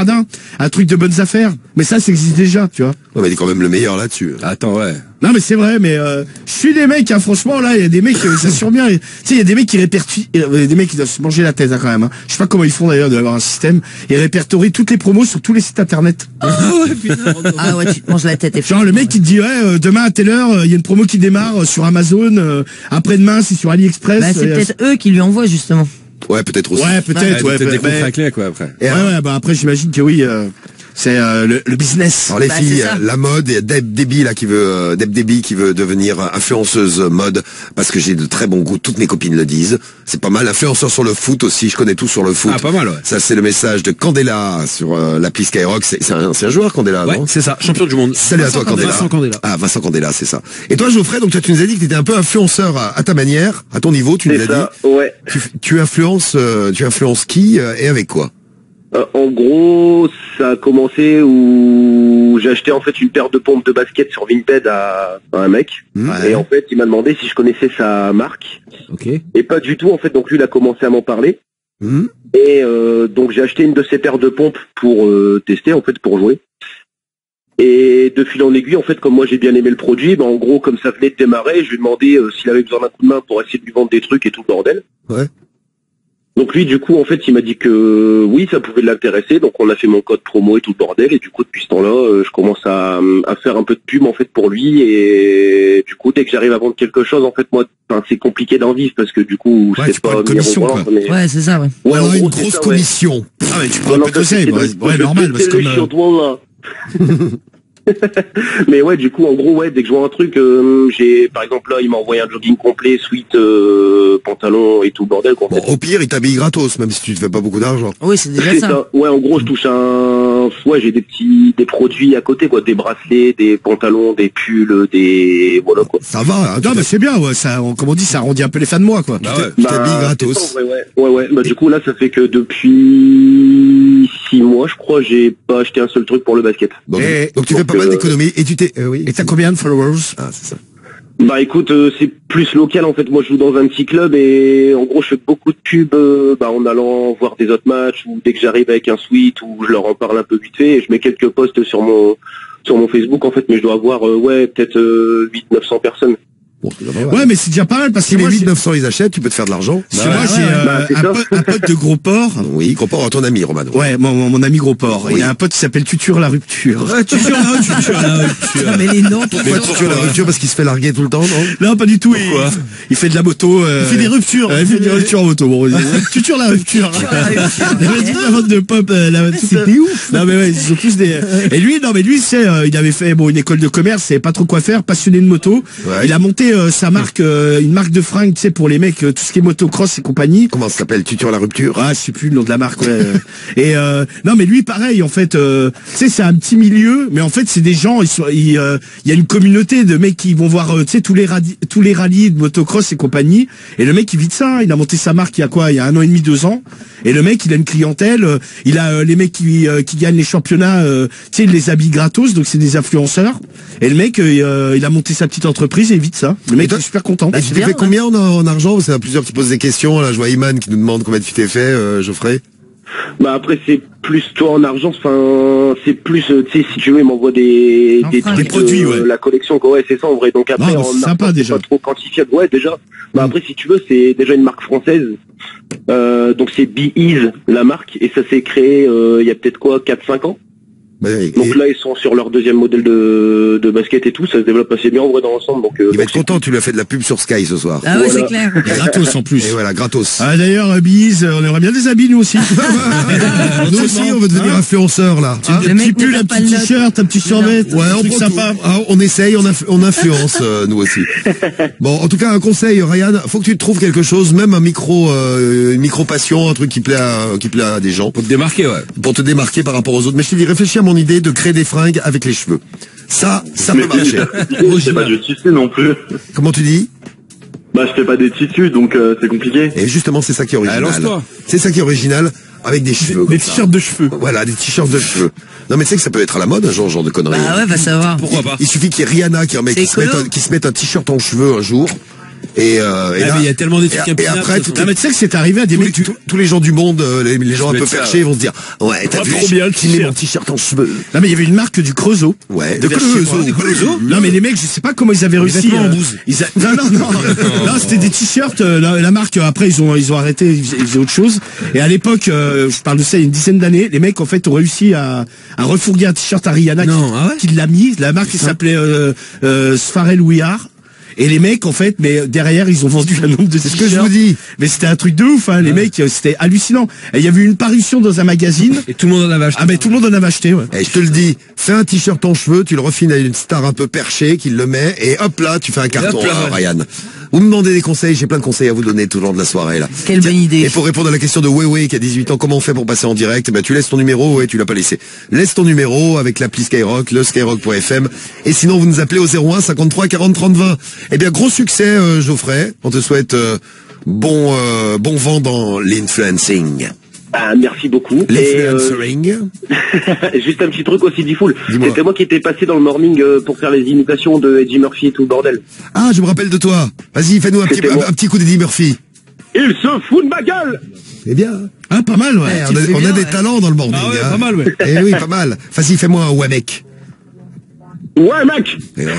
Speaker 3: Jardin, un truc de bonnes affaires. Mais ça existe déjà, tu vois.
Speaker 1: Ouais, mais il est quand même le meilleur là-dessus.
Speaker 6: Attends, ouais.
Speaker 3: Non mais c'est vrai, mais je suis des mecs, hein, franchement là, il y a des mecs, ça assure bien. Tu sais, il y a des mecs qui répertorient, des mecs qui doivent se manger la tête hein, quand même. Hein. Je sais pas comment ils font d'ailleurs d'avoir un système. Ils répertorient toutes les promos sur tous les sites internet.
Speaker 4: Ah ouais, tu te manges la tête.
Speaker 3: Genre le mec qui te dit ouais, demain à telle heure, il y a une promo qui démarre sur Amazon. Après-demain, c'est sur AliExpress.
Speaker 4: Bah, c'est peut-être eux qui lui envoient justement.
Speaker 1: Ouais, peut-être aussi.
Speaker 3: Ouais, peut-être.
Speaker 6: Ouais, des contrats clés quoi après.
Speaker 3: Ouais, bah après j'imagine que oui. C'est le business.
Speaker 1: Alors les filles, la mode, il y a Deb Debbie là qui veut devenir influenceuse mode parce que j'ai de très bons goûts. Toutes mes copines le disent. C'est pas mal. Influenceur sur le foot aussi. Je connais tout sur le foot.
Speaker 6: Ah, pas mal. Ouais.
Speaker 1: Ça c'est le message de Candela sur l'appli Skyrock. C'est un joueur Candela,
Speaker 5: ouais,
Speaker 1: non?
Speaker 5: C'est ça. Champion du monde.
Speaker 1: Salut à toi Candela.
Speaker 5: Vincent Candela.
Speaker 1: Ah Vincent Candela, c'est ça. Et toi Geoffrey, donc toi tu nous as dit que tu étais un peu influenceur à ta manière, à ton niveau. Tu nous as dit.
Speaker 13: Ouais.
Speaker 1: Tu influences qui et avec quoi?
Speaker 13: En gros, ça a commencé où j'ai acheté en fait une paire de pompes de basket sur Vinted à un mec. Et en fait, il m'a demandé si je connaissais sa marque.
Speaker 5: Okay.
Speaker 13: Et pas du tout. En fait, donc lui, il a commencé à m'en parler. Et donc j'ai acheté une de ces paires de pompes pour tester, en fait, pour jouer. Et de fil en aiguille, en fait, comme moi j'ai bien aimé le produit, en gros, comme ça venait de démarrer, je lui ai demandé s'il avait besoin d'un coup de main pour essayer de lui vendre des trucs et tout le bordel.
Speaker 1: Ouais.
Speaker 13: Donc lui, du coup, en fait, il m'a dit que oui, ça pouvait l'intéresser. Donc on a fait mon code promo et tout le bordel. Et du coup, depuis ce temps-là, je commence à faire un peu de pub en fait pour lui. Et du coup, dès que j'arrive à vendre quelque chose, en fait, moi, c'est compliqué d'en vivre parce que du coup,
Speaker 3: ouais,
Speaker 13: c'est pas
Speaker 3: une commission. Quoi.
Speaker 13: Mais...
Speaker 4: Ouais, c'est ça. Ouais.
Speaker 1: Ouais, alors une grosse commission.
Speaker 3: Ouais. Ah mais tu prends un peu d'oseille. Ouais, normal. Parce que
Speaker 13: mais ouais, du coup, en gros, ouais, dès que je vois un truc, j'ai, par exemple, là, il m'a envoyé un jogging complet, suite, pantalon et tout le bordel.
Speaker 1: Bon, au pire, il t'habille gratos, même si tu te fais pas beaucoup d'argent.
Speaker 4: Oui, c'est déjà ça.
Speaker 13: Ouais, en gros, je touche ouais, j'ai des produits à côté, quoi, des bracelets, des pantalons, des pulls, des, voilà, quoi.
Speaker 1: Ça va, hein,
Speaker 3: non, mais c'est bien, ouais, ça, comme on dit, ça arrondit un peu les fins de mois, quoi.
Speaker 1: Tu t'habilles gratos.
Speaker 13: Ouais. Bah, du coup, là, ça fait que depuis 6 mois, je crois, j'ai pas acheté un seul truc pour le basket.
Speaker 1: Donc tu fais pas mal d'économies et tu t'es, oui.
Speaker 3: Et t'as combien de followers?
Speaker 1: Ah, c'est ça.
Speaker 13: Bah écoute, c'est plus local en fait. Moi je joue dans un petit club et en gros je fais beaucoup de pubs en allant voir des autres matchs ou dès que j'arrive avec un suite ou je leur en parle un peu vite fait et je mets quelques posts sur mon Facebook en fait, mais je dois avoir peut-être 800-900 personnes.
Speaker 1: Bon,
Speaker 3: ouais, mais c'est déjà pas mal parce que
Speaker 1: si les 800-900 ils achètent, tu peux te faire de l'argent.
Speaker 3: Parce que moi j'ai un pote de Gros Port.
Speaker 1: Oui, Gros Port, ton ami Romano.
Speaker 3: Ouais, mon ami Gros Port. Oui. Il y a un pote qui s'appelle Tuture la rupture.
Speaker 7: Ouais, Tuture la rupture.
Speaker 4: Mais les noms.
Speaker 1: Pourquoi Tuture la rupture? Parce qu'il se fait larguer tout le temps, non?
Speaker 3: Non, pas du tout. Il fait de la moto.
Speaker 7: Il fait des ruptures.
Speaker 3: Il fait des ruptures en moto. Bon, Tuture la rupture. La vente de pop. C'était ouf. Non mais ouais, ils sont tous des. Et lui, c'est, il avait fait une école de commerce, il savait pas trop quoi faire, passionné de moto. Il a monté sa marque. Une marque de fringues, tu sais, pour les mecs, tout ce qui est motocross et compagnie.
Speaker 1: Comment ça s'appelle? Tuture la rupture?
Speaker 3: Ah, je sais plus le nom de la marque, ouais. Et non, mais lui, pareil, en fait, tu sais, c'est un petit milieu, mais en fait, c'est des gens, il y a une communauté de mecs qui vont voir, tu sais, tous les rallyes de motocross et compagnie. Et le mec, il vit de ça. Il a monté sa marque il y a 1 an et demi, 2 ans. Et le mec, il a une clientèle. Il a les mecs qui gagnent les championnats, tu sais, il les habille gratos, donc c'est des influenceurs. Et le mec, il a monté sa petite entreprise et il vit de ça. Le mec, est super content.
Speaker 1: Et tu t'es fait combien en argent? C'est plusieurs qui posent des questions. Là, je vois Iman qui nous demande combien tu t'es fait, Geoffrey.
Speaker 13: Bah après c'est plus toi en argent, enfin c'est plus tu sais si tu veux il m'envoie des
Speaker 3: produits, ouais.
Speaker 13: La collection quoi, ouais c'est ça en vrai. Donc après
Speaker 3: non, c'est sympa déjà.
Speaker 13: Pas trop quantifiable, ouais déjà. Bah après si tu veux c'est déjà une marque française. Donc c'est Be Ease la marque et ça s'est créé il y a peut-être 4-5 ans. Donc là ils sont sur leur deuxième modèle de basket et tout, ça se développe assez bien en vrai dans l'ensemble. Donc
Speaker 1: il va être content, tu lui as fait de la pub sur Sky ce soir.
Speaker 4: Ah ouais, c'est clair.
Speaker 3: Gratos en plus.
Speaker 1: Et voilà, gratos.
Speaker 3: Ah d'ailleurs, Biz, on aimerait bien des habits nous aussi.
Speaker 1: Nous aussi, on veut devenir influenceurs là.
Speaker 3: Un petit pull, un petit t-shirt, un petit survêt. Ouais, on prend sympa.
Speaker 1: On essaye, on influence nous aussi. Bon, en tout cas, un conseil, Ryan, faut que tu te trouves quelque chose, même un une micro passion, un truc qui plaît à des gens.
Speaker 6: Pour te démarquer, ouais.
Speaker 1: Pour te démarquer par rapport aux autres. Mais je te dis, réfléchis à mon idée de créer des fringues avec les cheveux. Ça peut marcher.
Speaker 8: C'est pas du tissu non plus.
Speaker 1: Comment tu dis?
Speaker 8: Bah je fais pas des tissus donc c'est compliqué.
Speaker 1: Et justement c'est ça qui est original.
Speaker 6: Lance-toi.
Speaker 1: C'est ça qui est original avec des cheveux.
Speaker 3: Des t-shirts de cheveux.
Speaker 1: Voilà, des t-shirts de cheveux. Non mais c'est que ça peut être à la mode un genre de connerie.
Speaker 4: Bah ouais, va savoir.
Speaker 5: Pourquoi pas?
Speaker 1: Il suffit qu'il y ait Rihanna qui se mette un t-shirt en cheveux un jour. Et
Speaker 5: là,
Speaker 1: il
Speaker 5: y a tellement des trucs
Speaker 1: et après,
Speaker 3: tu sais que c'est arrivé à des mecs.
Speaker 1: Tous les gens du monde, les gens un peu perchés vont se dire, ouais, t'as vu, j'ai mis mon t-shirt en cheveux.
Speaker 3: Non, mais il y avait une marque du Creusot.
Speaker 1: Ouais, de Creusot.
Speaker 3: Non, mais les mecs, je sais pas comment ils avaient réussi. Non, c'était des t-shirts, la marque, après, ils ont arrêté, ils faisaient autre chose. Et à l'époque, je parle de ça il y a une dizaine d'années, les mecs, en fait, ont réussi à refourguer un t-shirt à Rihanna qui l'a mis. La marque, qui s'appelait, Sfarel We Are. Et les mecs, en fait, mais derrière, ils ont vendu un nombre de t-shirts.
Speaker 1: C'est ce que je vous dis.
Speaker 3: Mais c'était un truc de ouf, hein. Les mecs, c'était hallucinant. Et il y avait eu une parution dans un magazine.
Speaker 5: Et tout le monde en avait acheté.
Speaker 3: Ah, mais tout le monde en avait acheté, ouais.
Speaker 1: Et je te le dis, fais un t-shirt en cheveux, tu le refines à une star un peu perchée, qui le met, et hop là, tu fais un carton, Ryan. Vous me demandez des conseils, j'ai plein de conseils à vous donner tout le long de la soirée, là.
Speaker 4: Quelle bonne idée.
Speaker 1: Et pour répondre à la question de Wewe qui a 18 ans, comment on fait pour passer en direct? Tu laisses ton numéro, ouais, tu l'as pas laissé. Laisse ton numéro avec l'appli Skyrock, le skyrock.fm. Et sinon, vous nous appelez au 01 53 40 30 20. Eh bien, gros succès, Geoffrey. On te souhaite, bon vent dans l'influencing.
Speaker 13: Ah, merci beaucoup.
Speaker 1: L'influencing.
Speaker 13: Juste un petit truc aussi, Diffoul. C'était moi qui étais passé dans le morning pour faire les imitations de Eddie Murphy et tout le bordel.
Speaker 1: Ah, je me rappelle de toi. Vas-y, fais-nous un petit coup d'Eddie Murphy.
Speaker 13: Il se fout de ma gueule.
Speaker 1: Eh bien.
Speaker 3: Ah, pas mal, ouais.
Speaker 1: On a des talents dans le morning.
Speaker 3: Ah ouais, pas mal, ouais.
Speaker 1: Eh oui, pas mal. Vas-y, fais-moi un ouais mec.
Speaker 13: Ouais, mec.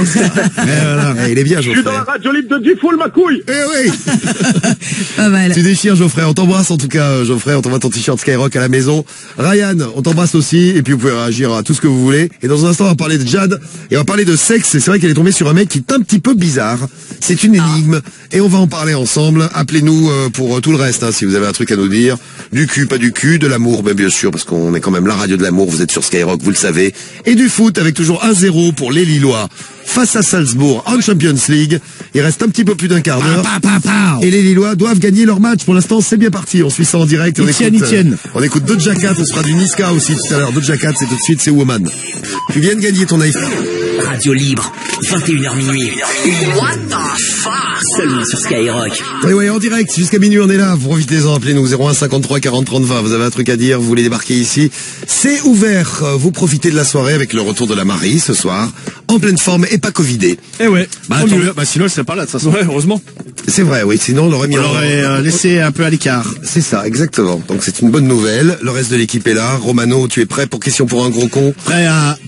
Speaker 1: Voilà. Il est bien, Geoffrey.
Speaker 13: Je suis dans la radio libre de Diffoul, ma couille.
Speaker 1: Eh oui.
Speaker 4: Pas mal.
Speaker 1: Tu déchires, Geoffrey. On t'embrasse, en tout cas, Geoffrey. On t'envoie ton t-shirt Skyrock à la maison. Ryan, on t'embrasse aussi. Et puis, vous pouvez réagir à tout ce que vous voulez. Et dans un instant, on va parler de Jade. Et on va parler de sexe. Et c'est vrai qu'elle est tombée sur un mec qui est un petit peu bizarre. C'est une énigme. Et on va en parler ensemble. Appelez-nous pour tout le reste, hein, si vous avez un truc à nous dire. Du cul, pas du cul. De l'amour, bien sûr, parce qu'on est quand même la radio de l'amour. Vous êtes sur Skyrock, vous le savez. Et du foot, avec toujours 1-0 pour les Lillois face à Salzbourg en Champions League. Il reste un petit peu plus d'un quart d'heure. Et les Lillois doivent gagner leur match. Pour l'instant, c'est bien parti. On suit ça en direct. On écoute Doja Cat. On sera du Niska aussi tout à l'heure. Doja Cat, c'est tout de suite, c'est Woman. Tu viens de gagner ton iPhone.
Speaker 2: Radio libre, 21h minuit. What the fuck? Seulement sur Skyrock.
Speaker 1: Oui, en direct, jusqu'à minuit on est là, vous profitez-en, appelez-nous 01 53 40 30 20, vous avez un truc à dire, vous voulez débarquer ici, c'est ouvert, vous profitez de la soirée avec le retour de la Marie ce soir, en pleine forme et pas covidé.
Speaker 3: Eh ouais, sinon elle serait pas là de toute façon. Ouais, heureusement.
Speaker 1: C'est vrai, oui, sinon on
Speaker 3: l'aurait laissé un peu à l'écart.
Speaker 1: C'est ça, exactement, donc c'est une bonne nouvelle, le reste de l'équipe est là, Romano, tu es prêt pour question pour un gros con?
Speaker 3: Prêt,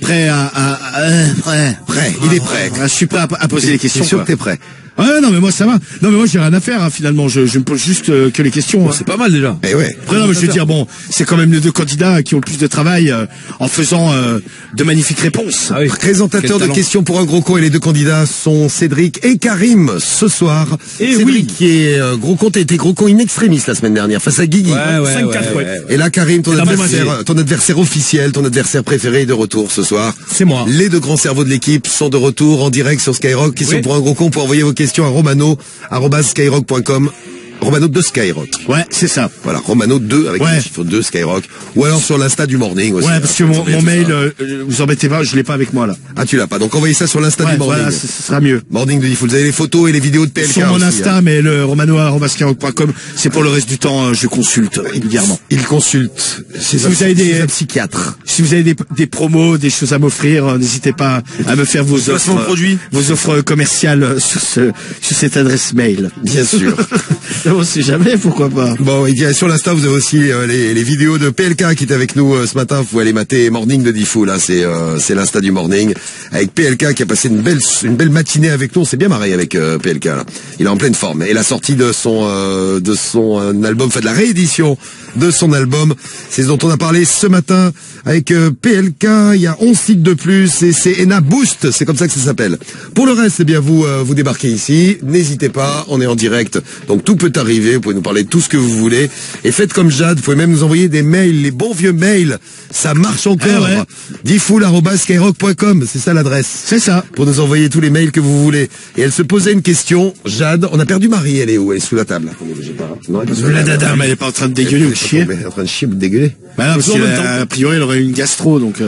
Speaker 1: il est prêt.
Speaker 3: Je suis prêt à poser les questions.
Speaker 1: Je suis sûr que t'es prêt.
Speaker 3: Ouais, non, mais moi, ça va. Non, mais moi, j'ai rien à faire, hein, finalement. Je me pose juste que les questions.
Speaker 5: Bon, c'est pas mal, déjà.
Speaker 1: Eh ouais.
Speaker 3: Après, non, mais je veux dire, bon, c'est quand même les deux candidats qui ont le plus de travail, en faisant, de magnifiques réponses.
Speaker 1: Ah oui. Présentateur de questions pour un gros con, et les deux candidats sont Cédric et Karim, ce soir. Et Cédric, qui est, gros con, était gros con in extremis la semaine dernière, face à Guigui.
Speaker 3: 5-4, ouais.
Speaker 1: Et là, Karim, ton adversaire officiel, ton adversaire préféré est de retour ce soir.
Speaker 3: C'est moi.
Speaker 1: Les deux grands cerveaux de l'équipe sont de retour en direct sur Skyrock. Questions pour un gros con, pour envoyer vos questions à romano@skyrock.com. Romano de Skyrock.
Speaker 3: Ouais, c'est ça.
Speaker 1: Voilà, Romano 2 avec le chiffre 2 Skyrock. Ou alors sur l'Insta du Morning aussi.
Speaker 3: Ouais, parce que mon mail, vous embêtez pas, je l'ai pas avec moi là.
Speaker 1: Ah, tu l'as pas. Donc envoyez ça sur l'Insta du Morning.
Speaker 3: Voilà, ce sera mieux.
Speaker 1: Morning de Diffoul. Vous avez les photos et les vidéos de PLK
Speaker 3: sur mon
Speaker 1: aussi,
Speaker 3: Insta, mais le romano@skyrock.com, c'est pour le reste du temps, je consulte régulièrement.
Speaker 1: Il consulte.
Speaker 3: Si vous avez des
Speaker 1: psychiatres.
Speaker 3: Si vous avez des promos, des choses à m'offrir, n'hésitez pas à me faire vos offres commerciales sur cette adresse mail.
Speaker 1: Bien sûr.
Speaker 3: On sait jamais, pourquoi pas.
Speaker 1: Bon, et sur l'Insta, vous avez aussi les vidéos de PLK qui est avec nous ce matin. Vous pouvez aller mater Morning de Diffoul. Là, c'est l'Insta du Morning avec PLK qui a passé une belle matinée avec nous. On s'est bien marré avec PLK. Là. Il est en pleine forme. Et la sortie de son album, enfin de la réédition de son album, c'est ce dont on a parlé ce matin avec PLK. Il y a 11 titres de plus et c'est Ena Boost. C'est comme ça que ça s'appelle. Pour le reste, eh bien vous débarquez ici. N'hésitez pas. On est en direct, donc tout peut arriver. Vous pouvez nous parler de tout ce que vous voulez. Et faites comme Jade. Vous pouvez même nous envoyer des mails, les bons vieux mails. Ça marche encore. Diffoul@skyrock.com, c'est ça l'adresse.
Speaker 3: C'est ça.
Speaker 1: Pour nous envoyer tous les mails que vous voulez. Et elle se posait une question. Jade, on a perdu Marie. Elle est où? Elle est sous la table.
Speaker 3: Non, la dada, mais elle est pas en train de dégueuler ou de chier.
Speaker 1: Elle est en train de chier ou de dégueuler.
Speaker 3: Bah non, parce que, a priori, elle aurait eu une gastro, donc.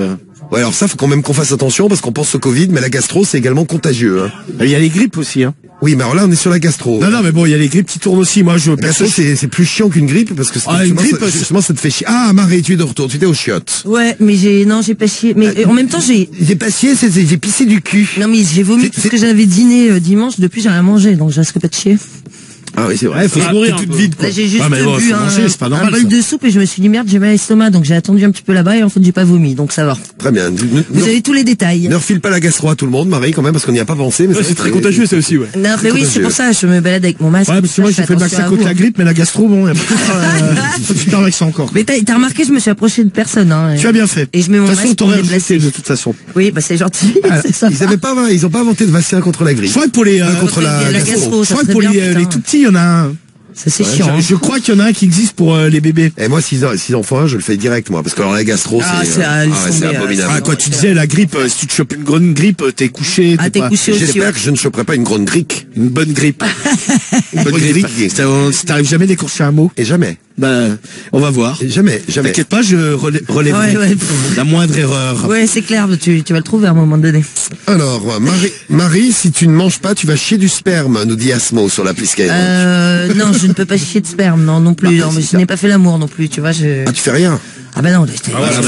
Speaker 1: Ouais, alors ça, faut quand même qu'on fasse attention parce qu'on pense au Covid, mais la gastro, c'est également contagieux. Hein.
Speaker 3: Il y a les grippes aussi. Hein.
Speaker 1: Oui, mais alors là, on est sur la gastro.
Speaker 3: Non, mais bon, il y a les grippes qui tournent aussi. Moi,
Speaker 1: la gastro, c'est plus chiant qu'une grippe parce que
Speaker 3: une grippe,
Speaker 1: justement, ça te fait chier. Ah, Marie, tu es de retour, tu étais aux chiottes.
Speaker 4: Ouais, mais j'ai pas chié. Mais en même temps, j'ai
Speaker 1: pas chié, j'ai pissé du cul.
Speaker 4: Non, mais j'ai vomi parce que j'avais dîné dimanche. Depuis, j'ai rien mangé, donc je risque pas de chier.
Speaker 1: Ah oui, c'est vrai.
Speaker 3: Il faut se nourrir toute vide, quoi.
Speaker 4: Là, j'ai juste
Speaker 3: bu
Speaker 4: un bol de soupe et je me suis dit merde, j'ai mal à l'estomac, donc j'ai attendu un petit peu là-bas et en fait j'ai pas vomi, donc ça va.
Speaker 1: Très bien.
Speaker 4: Vous avez tous les détails.
Speaker 1: Ne refile pas la gastro à tout le monde, Marie, quand même, parce qu'on n'y a pas pensé. Mais
Speaker 10: c'est très contagieux, ça aussi, ouais.
Speaker 4: Non, mais oui, c'est pour ça, je me balade avec mon masque.
Speaker 3: Ouais, parce que moi j'ai fait le vaccin contre la grippe, mais la gastro, bon, faut que tu t'en avec ça encore.
Speaker 4: Mais t'as remarqué, je me suis approché de personne, hein.
Speaker 3: Tu as bien fait.
Speaker 4: Et je mets mon
Speaker 3: masque. De toute façon,
Speaker 4: pour me blesser.
Speaker 3: De toute façon.
Speaker 4: Oui, bah c'est gentil. C'est ça.
Speaker 1: Ils ont pas inventé de vaccin contre la grippe.
Speaker 3: Je crois que pour les,
Speaker 1: contre la gastro.
Speaker 3: Je crois que pour les tout petits, il y en a un.
Speaker 4: Ça c'est chiant.
Speaker 3: Je crois qu'il y en a un qui existe pour les bébés.
Speaker 1: Et moi, 6 enfants, je le fais direct, moi, parce que alors la gastro, c'est abominable.
Speaker 3: Ah, quoi, tu disais, la grippe, si tu te chopes une grande grippe, t'es couché.
Speaker 4: Ah, t'es couché aussi.
Speaker 1: J'espère que je ne choperai pas une grande grippe.
Speaker 3: Une bonne grippe. Une bonne grippe. Ça t'arrive jamais d'écorcher un mot?
Speaker 1: Et jamais.
Speaker 3: Ben, on va voir.
Speaker 1: Jamais.
Speaker 3: T'inquiète pas, je relèverai la moindre erreur.
Speaker 4: Ouais, c'est clair, tu vas le trouver à un moment donné.
Speaker 1: Alors, Marie, si tu ne manges pas, tu vas chier du sperme, nous dit Asmo sur la Skyrock.
Speaker 4: Non, je ne peux pas chier de sperme, non plus. Non, mais je n'ai pas fait l'amour non plus, tu vois.
Speaker 1: Ah, tu fais rien?
Speaker 4: Ah bah non,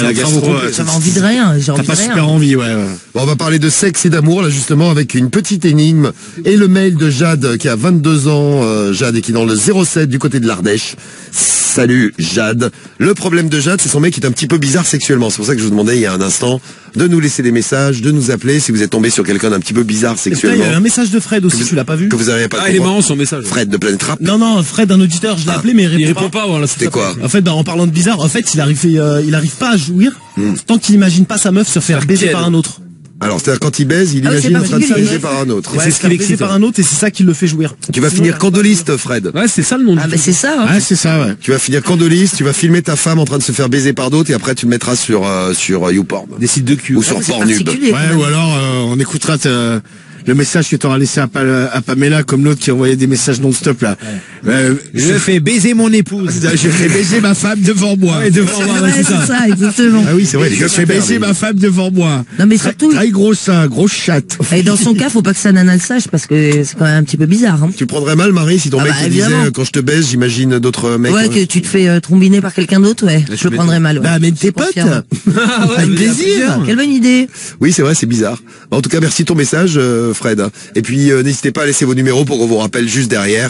Speaker 4: ça m'a envie de rien, j'ai envie de rien.
Speaker 3: T'as pas super envie, ouais.
Speaker 1: Bon, on va parler de sexe et d'amour, là, justement, avec une petite énigme et le mail de Jade, qui a 22 ans, Jade, et qui est dans le 07 du côté de l'Ardèche. Salut, Jade. Le problème de Jade, c'est son mec qui est un petit peu bizarre sexuellement. C'est pour ça que je vous demandais, il y a un instant, de nous laisser des messages, de nous appeler si vous êtes tombé sur quelqu'un d'un petit peu bizarre sexuellement.
Speaker 10: Il y a un message de Fred aussi, tu l'as pas vu?
Speaker 1: Que vous avez pas.
Speaker 5: Ah, il est marrant son message.
Speaker 1: Fred de Planète Rap.
Speaker 10: Non, Fred, un auditeur, je l'ai appelé, mais il répond pas.
Speaker 5: Voilà,
Speaker 1: c'était quoi?
Speaker 10: En fait, en parlant de bizarre, en fait, il arrive pas à jouir tant qu'il imagine pas sa meuf se faire baiser par un autre.
Speaker 1: Alors, c'est-à-dire quand il baise, il imagine en train de se faire baiser par un autre.
Speaker 10: Ouais, c'est ce qu'il excite par un autre et c'est ça qui le fait jouir.
Speaker 1: Tu vas finir candoliste, Fred.
Speaker 5: Ouais, c'est ça le nom du
Speaker 4: Ah, bah c'est ça, hein.
Speaker 3: Ouais, c'est ça, ouais.
Speaker 1: Tu vas finir candoliste, tu vas filmer ta femme en train de se faire baiser par d'autres et après tu le mettras sur YouPorn.
Speaker 5: Des sites de cul.
Speaker 1: Ou sur Pornhub.
Speaker 3: Ouais, ou alors, on écoutera le message que t'auras laissé à Pamela, comme l'autre qui envoyait des messages non-stop, là.
Speaker 10: Je fais baiser mon épouse.
Speaker 3: Je fais baiser ma femme devant moi.
Speaker 10: Ouais, devant moi,
Speaker 4: Ouais, c'est ça, exactement.
Speaker 1: Ah oui, c'est vrai.
Speaker 3: Je fais baiser ma femme devant moi.
Speaker 4: Non, mais surtout.
Speaker 3: Très gros sein, grosse chatte.
Speaker 4: Et dans son cas, faut pas que sa nana le sache parce que c'est quand même un petit peu bizarre, hein.
Speaker 1: Tu prendrais mal, Marie, si ton mec te disait, quand je te baise, j'imagine d'autres mecs.
Speaker 4: Ouais, que tu te fais trombiner par quelqu'un d'autre, ouais. Je le prendrais mal, ouais.
Speaker 3: Bah, mais tes potes.
Speaker 4: Avec plaisir. Quelle bonne idée.
Speaker 1: Oui, c'est vrai, c'est bizarre. En tout cas, merci de ton message, Fred. Et puis, n'hésitez pas à laisser vos numéros pour qu'on vous rappelle juste derrière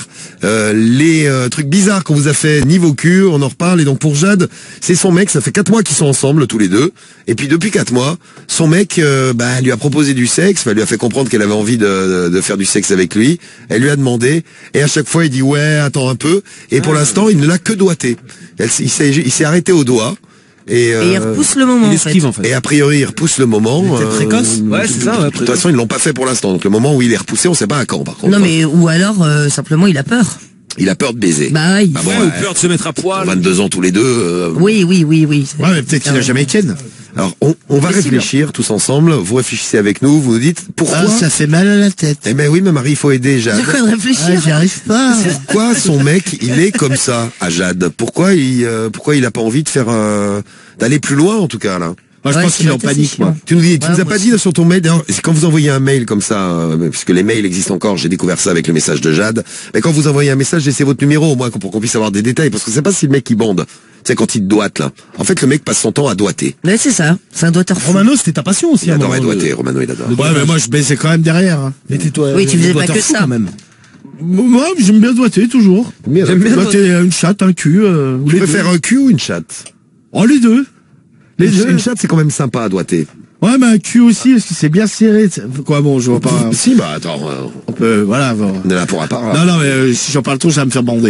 Speaker 1: les trucs bizarres qu'on vous a fait niveau cul, on en reparle. Et donc pour Jade, c'est son mec, ça fait 4 mois qu'ils sont ensemble tous les deux. Et puis depuis 4 mois, son mec lui a proposé du sexe, lui a fait comprendre qu'elle avait envie de faire du sexe avec lui. Elle lui a demandé, et à chaque fois il dit ouais, attends un peu. Et pour l'instant, il ne l'a que doigté. Il s'est arrêté au doigt. Et
Speaker 4: il repousse le moment, en fait.
Speaker 1: Et a priori, il repousse le moment.
Speaker 10: Il était précoce.
Speaker 5: Ouais, c'est ça.
Speaker 1: De toute façon, ils l'ont pas fait pour l'instant. Donc le moment où il est repoussé, on sait pas à quand, par contre.
Speaker 4: Non, mais, ou alors, simplement, il a peur.
Speaker 1: Il a peur de baiser.
Speaker 4: Bah oui.
Speaker 5: Ou peur de se mettre à poil.
Speaker 1: 22 ans tous les deux.
Speaker 4: Oui.
Speaker 3: Ouais, mais peut-être qu'il a jamais ken.
Speaker 1: Alors, on va réfléchir tous ensemble. Vous réfléchissez avec nous. Vous nous dites pourquoi.
Speaker 3: Ah, ça fait mal à la tête.
Speaker 1: Eh ben oui, mais Marie, il faut aider Jade.
Speaker 4: J'ai quoi de réfléchir.
Speaker 3: J'y arrive pas.
Speaker 1: Pourquoi son mec, il est comme ça à Jade? Pourquoi il a pas envie de faire d'aller plus loin en tout cas là?
Speaker 3: Moi, je pense qu'il est en panique, moi.
Speaker 1: Tu nous as pas dit là, sur ton mail, d'ailleurs, quand vous envoyez un mail comme ça, puisque les mails existent encore, j'ai découvert ça avec le message de Jade, mais quand vous envoyez un message, laissez votre numéro au moins pour qu'on puisse avoir des détails, parce que c'est pas si le mec il bande. Tu sais, quand il te doite là. En fait, le mec passe son temps à doiter.
Speaker 4: Ouais, c'est ça. C'est un doigteur fou.
Speaker 10: Romano, c'était ta passion aussi.
Speaker 1: Il adorait doiter, Romano, il adore.
Speaker 3: Ouais, mais moi, je baisais quand même derrière. Hein.
Speaker 10: Mais tais-toi.
Speaker 4: Oui, tu faisais pas que ça.
Speaker 10: Quand même.
Speaker 3: Moi, j'aime bien doiter, toujours.
Speaker 1: J'aime bien
Speaker 3: doiter une chatte, un cul.
Speaker 1: Tu préfères un cul ou une chatte?
Speaker 3: Oh, les deux.
Speaker 1: Une chatte, c'est quand même sympa à doiter.
Speaker 3: Ouais, mais un cul aussi, parce que c'est bien serré. Quoi, bon, je vois pas.
Speaker 1: Si, bah attends.
Speaker 3: On peut, voilà. Bon.
Speaker 1: On est là pour un part.
Speaker 3: Non, mais si j'en parle trop, ça va me faire bander.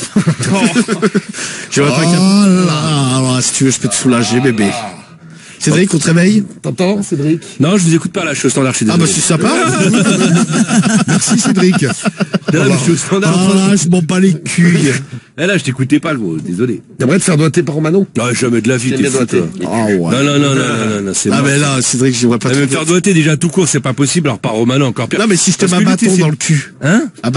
Speaker 3: Je vois pas si tu veux, je peux te soulager, bébé. Cédric, on te réveille?
Speaker 1: T'entends, Cédric?
Speaker 6: Non, je vous écoute pas là, je suis au standard, je suis désolé.
Speaker 3: Ah bah c'est sympa.
Speaker 1: Merci Cédric.
Speaker 6: Là, je suis au standard.
Speaker 3: Ah là, je m'en bats les culs.
Speaker 6: Là, je t'écoutais pas, le mot, désolé.
Speaker 1: T'aimerais te faire doiter par Romano?
Speaker 6: Non, jamais de la vie, t'es fou, toi.
Speaker 3: Ah ouais.
Speaker 6: Non, c'est
Speaker 3: Ah mais là, Cédric, je vois pas trop.
Speaker 6: Me faire doiter déjà tout court, c'est pas possible, alors par Romano encore pire.
Speaker 3: Non mais si je te mets un bâton dans le cul.
Speaker 6: Hein?
Speaker 3: Un bâton.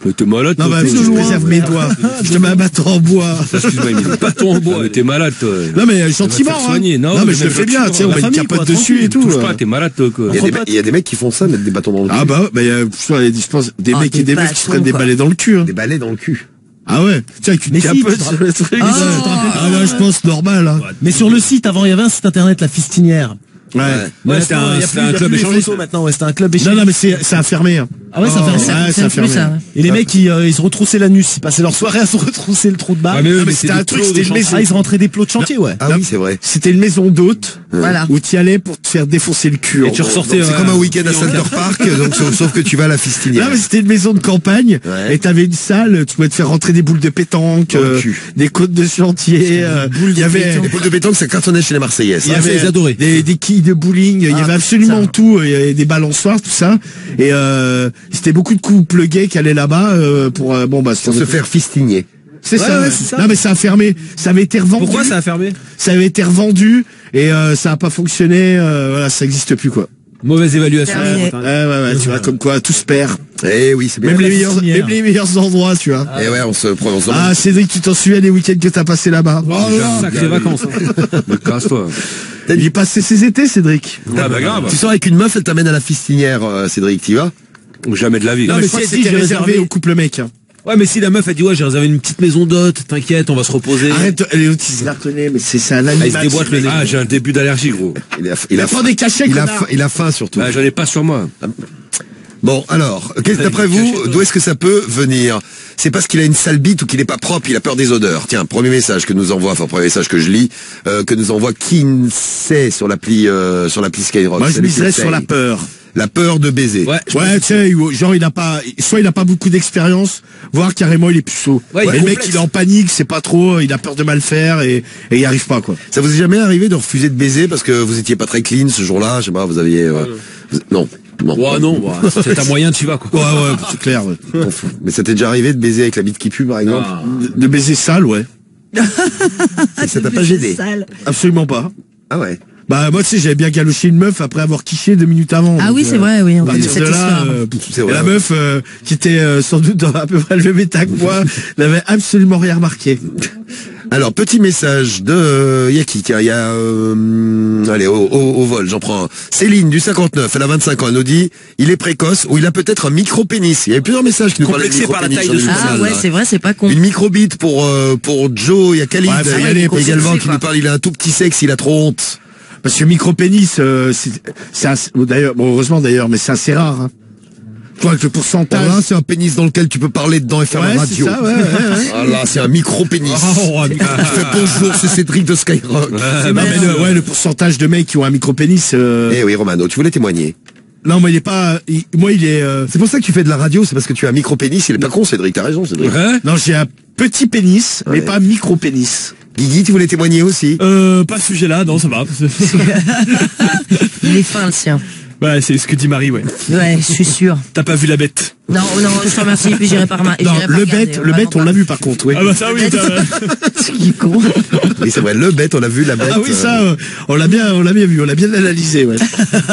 Speaker 6: T'es malade,
Speaker 3: non,
Speaker 6: toi.
Speaker 3: bah, je préserve mes doigts. Je te mets un bâton en bois.
Speaker 6: Excuse-moi, Emile. Bâton en bois. T'es malade, toi.
Speaker 3: Non, mais gentiment, hein. Non, mais je le fais bien, tu sais, on met une capote dessus et tout.
Speaker 6: Touche pas, t'es malade, toi, quoi.
Speaker 1: Il y a des mecs qui font ça, mettre des bâtons dans le cul.
Speaker 3: Ah bah, il y a des mecs et des meufs qui se prennent des balais dans le cul, hein.
Speaker 1: Des balais dans le cul.
Speaker 3: Ah ouais, tiens, avec une capote sur le truc. Ah là, je pense normal, hein.
Speaker 14: Mais sur le site, avant, il y avait un site internet, La Fistinière.
Speaker 3: Ouais,
Speaker 5: c'était un club échangiste
Speaker 14: maintenant. Ouais, c'était un club échangiste.
Speaker 3: Non, mais c'est un fermé. Hein.
Speaker 14: Ah ouais,
Speaker 3: c'est un fermé.
Speaker 14: Et les mecs, ils se retroussaient l'anus. Ils passaient leur soirée à se retrousser le trou de balle.
Speaker 3: Ah, mais c'était un truc, c'était une maison.
Speaker 14: Ils se rentraient des plots de chantier, ouais.
Speaker 1: Ah oui, c'est vrai.
Speaker 3: C'était une maison d'hôtes.
Speaker 4: Voilà.
Speaker 3: Où tu y allais pour te faire défoncer le cul.
Speaker 5: Et tu ressortais.
Speaker 1: C'est comme un week-end à Center Park, donc sauf que tu vas à la Fistinière.
Speaker 3: Non, mais c'était une maison de campagne. Et t'avais une salle, tu pouvais te faire rentrer des boules de pétanque, des côtes de chantier. Il y avait
Speaker 1: des boules de pétanque, ça cartonnait chez les Marseillaises.
Speaker 3: Il y avait des quilles de bowling. Il y avait absolument tout. Il y avait des balançoires, tout ça. Et c'était beaucoup de couples gays qui allaient là-bas pour
Speaker 1: se faire fistiner.
Speaker 3: C'est ça. Non, mais ça a fermé. Ça avait été revendu.
Speaker 5: Pourquoi ça a fermé?
Speaker 3: Ça avait été revendu et ça a pas fonctionné. Voilà, ça existe plus, quoi.
Speaker 5: Mauvaise évaluation.
Speaker 3: Ouais, tu vois, comme quoi tout se perd.
Speaker 1: Eh oui, c'est bien.
Speaker 3: Même les meilleurs endroits, tu vois.
Speaker 1: Et ouais, on se prononce.
Speaker 3: Ah, Cédric, tu t'en souviens des week-ends que t'as passé là-bas?
Speaker 5: Sacrées vacances.
Speaker 6: Casse-toi.
Speaker 3: Il est passé ses étés, Cédric.
Speaker 6: Ah bah grave.
Speaker 1: Tu sors avec une meuf, elle t'amène à la Fistinière, Cédric, t'y vas?
Speaker 6: Ou jamais de la vie.
Speaker 3: Non, mais c'était réservé au couple mec.
Speaker 5: Ouais, mais si la meuf a dit ouais, j'ai réservé une petite maison d'hôtes, t'inquiète, on va se reposer.
Speaker 3: Arrête, les autistes, la connaît, mais c'est un animal.
Speaker 5: Il se déboîte le nez.
Speaker 6: Ah, j'ai un début d'allergie, gros.
Speaker 1: Il a
Speaker 3: faim des cachets,
Speaker 1: il a faim surtout.
Speaker 6: Bah, j'en ai pas sur moi.
Speaker 1: Bon, alors, d'après vous, d'où est-ce que ça peut venir? C'est parce qu'il a une sale bite ou qu'il est pas propre, il a peur des odeurs. Tiens, premier message que nous envoie, premier message que je lis, que nous envoie Kinsey sur l'appli Skyrock.
Speaker 3: Moi, je miserais sur la peur.
Speaker 1: La peur de baiser.
Speaker 3: Ouais, tu sais, genre il a pas beaucoup d'expérience, voire carrément il est puceau. Ouais, le mec il est en panique, c'est pas trop, il a peur de mal faire et il arrive pas, quoi.
Speaker 1: Ça vous est jamais arrivé de refuser de baiser parce que vous étiez pas très clean ce jour-là, je sais pas, vous aviez non.
Speaker 5: Ouais, non, c'est un moyen, tu vas, quoi.
Speaker 3: Ouais, c'est clair. Ouais.
Speaker 1: Mais ça t'est déjà arrivé de baiser avec la bite qui pue, par exemple?
Speaker 3: De baiser sale, ouais.
Speaker 1: Et ça t'a pas gêné?
Speaker 3: Absolument pas.
Speaker 1: Ah ouais.
Speaker 3: Bah moi tu sais, j'avais bien galoché une meuf après avoir quiché 2 minutes avant.
Speaker 4: Ah oui, c'est vrai, oui.
Speaker 3: À partir de là, la meuf qui était sans doute dans à peu près le même état que moi, n'avait absolument rien remarqué.
Speaker 1: Alors, petit message de Yaki, tiens, il y a allez, au vol, j'en prends un. Céline du 59, elle a 25 ans, elle nous dit il est précoce ou il a peut-être un micro-pénis. Il y avait plusieurs messages qui nous parlaient de micro-pénis.
Speaker 4: Ah ouais, c'est vrai, c'est pas con.
Speaker 1: Une micro-bite pour Joe, il y a Khalid également qui nous parle, il a un tout petit sexe, il a trop honte.
Speaker 3: Parce que micro-pénis, d'ailleurs, bon, heureusement d'ailleurs, mais c'est assez rare, hein. Tu vois, que le pourcentage.
Speaker 1: Là, c'est un pénis dans lequel tu peux parler dedans et faire la radio.
Speaker 3: C'est ça, ouais.
Speaker 1: Ah là, c'est un micro-pénis. Bonjour, c'est Cédric de Skyrock.
Speaker 3: Le pourcentage de mecs qui ont un micro-pénis.
Speaker 1: Eh oui, Romano, tu voulais témoigner.
Speaker 3: Non, mais il est pas. Il est.
Speaker 1: C'est pour ça que tu fais de la radio, c'est parce que tu as un micro-pénis. Il est pas con, Cédric. T'as raison, Cédric.
Speaker 3: Non, j'ai un petit pénis, mais pas un micro-pénis.
Speaker 1: Guigui, tu voulais témoigner aussi?
Speaker 10: Pas ce sujet-là, non, ça va.
Speaker 4: Il est fin, le sien.
Speaker 10: Ouais, c'est ce que dit Marie, ouais.
Speaker 4: Ouais, je suis sûr.
Speaker 10: T'as pas vu La Bête?
Speaker 4: Non, je te remercie, puis j'irai pas remarquer.
Speaker 3: Non, le bête, on l'a vu par contre, oui.
Speaker 10: Ah bah ça, oui,
Speaker 4: Ce qui est con.
Speaker 1: Oui, c'est vrai, le bête, on l'a vu, La Bête.
Speaker 3: Ah oui, ça, on l'a bien vu, on l'a bien analysé, ouais.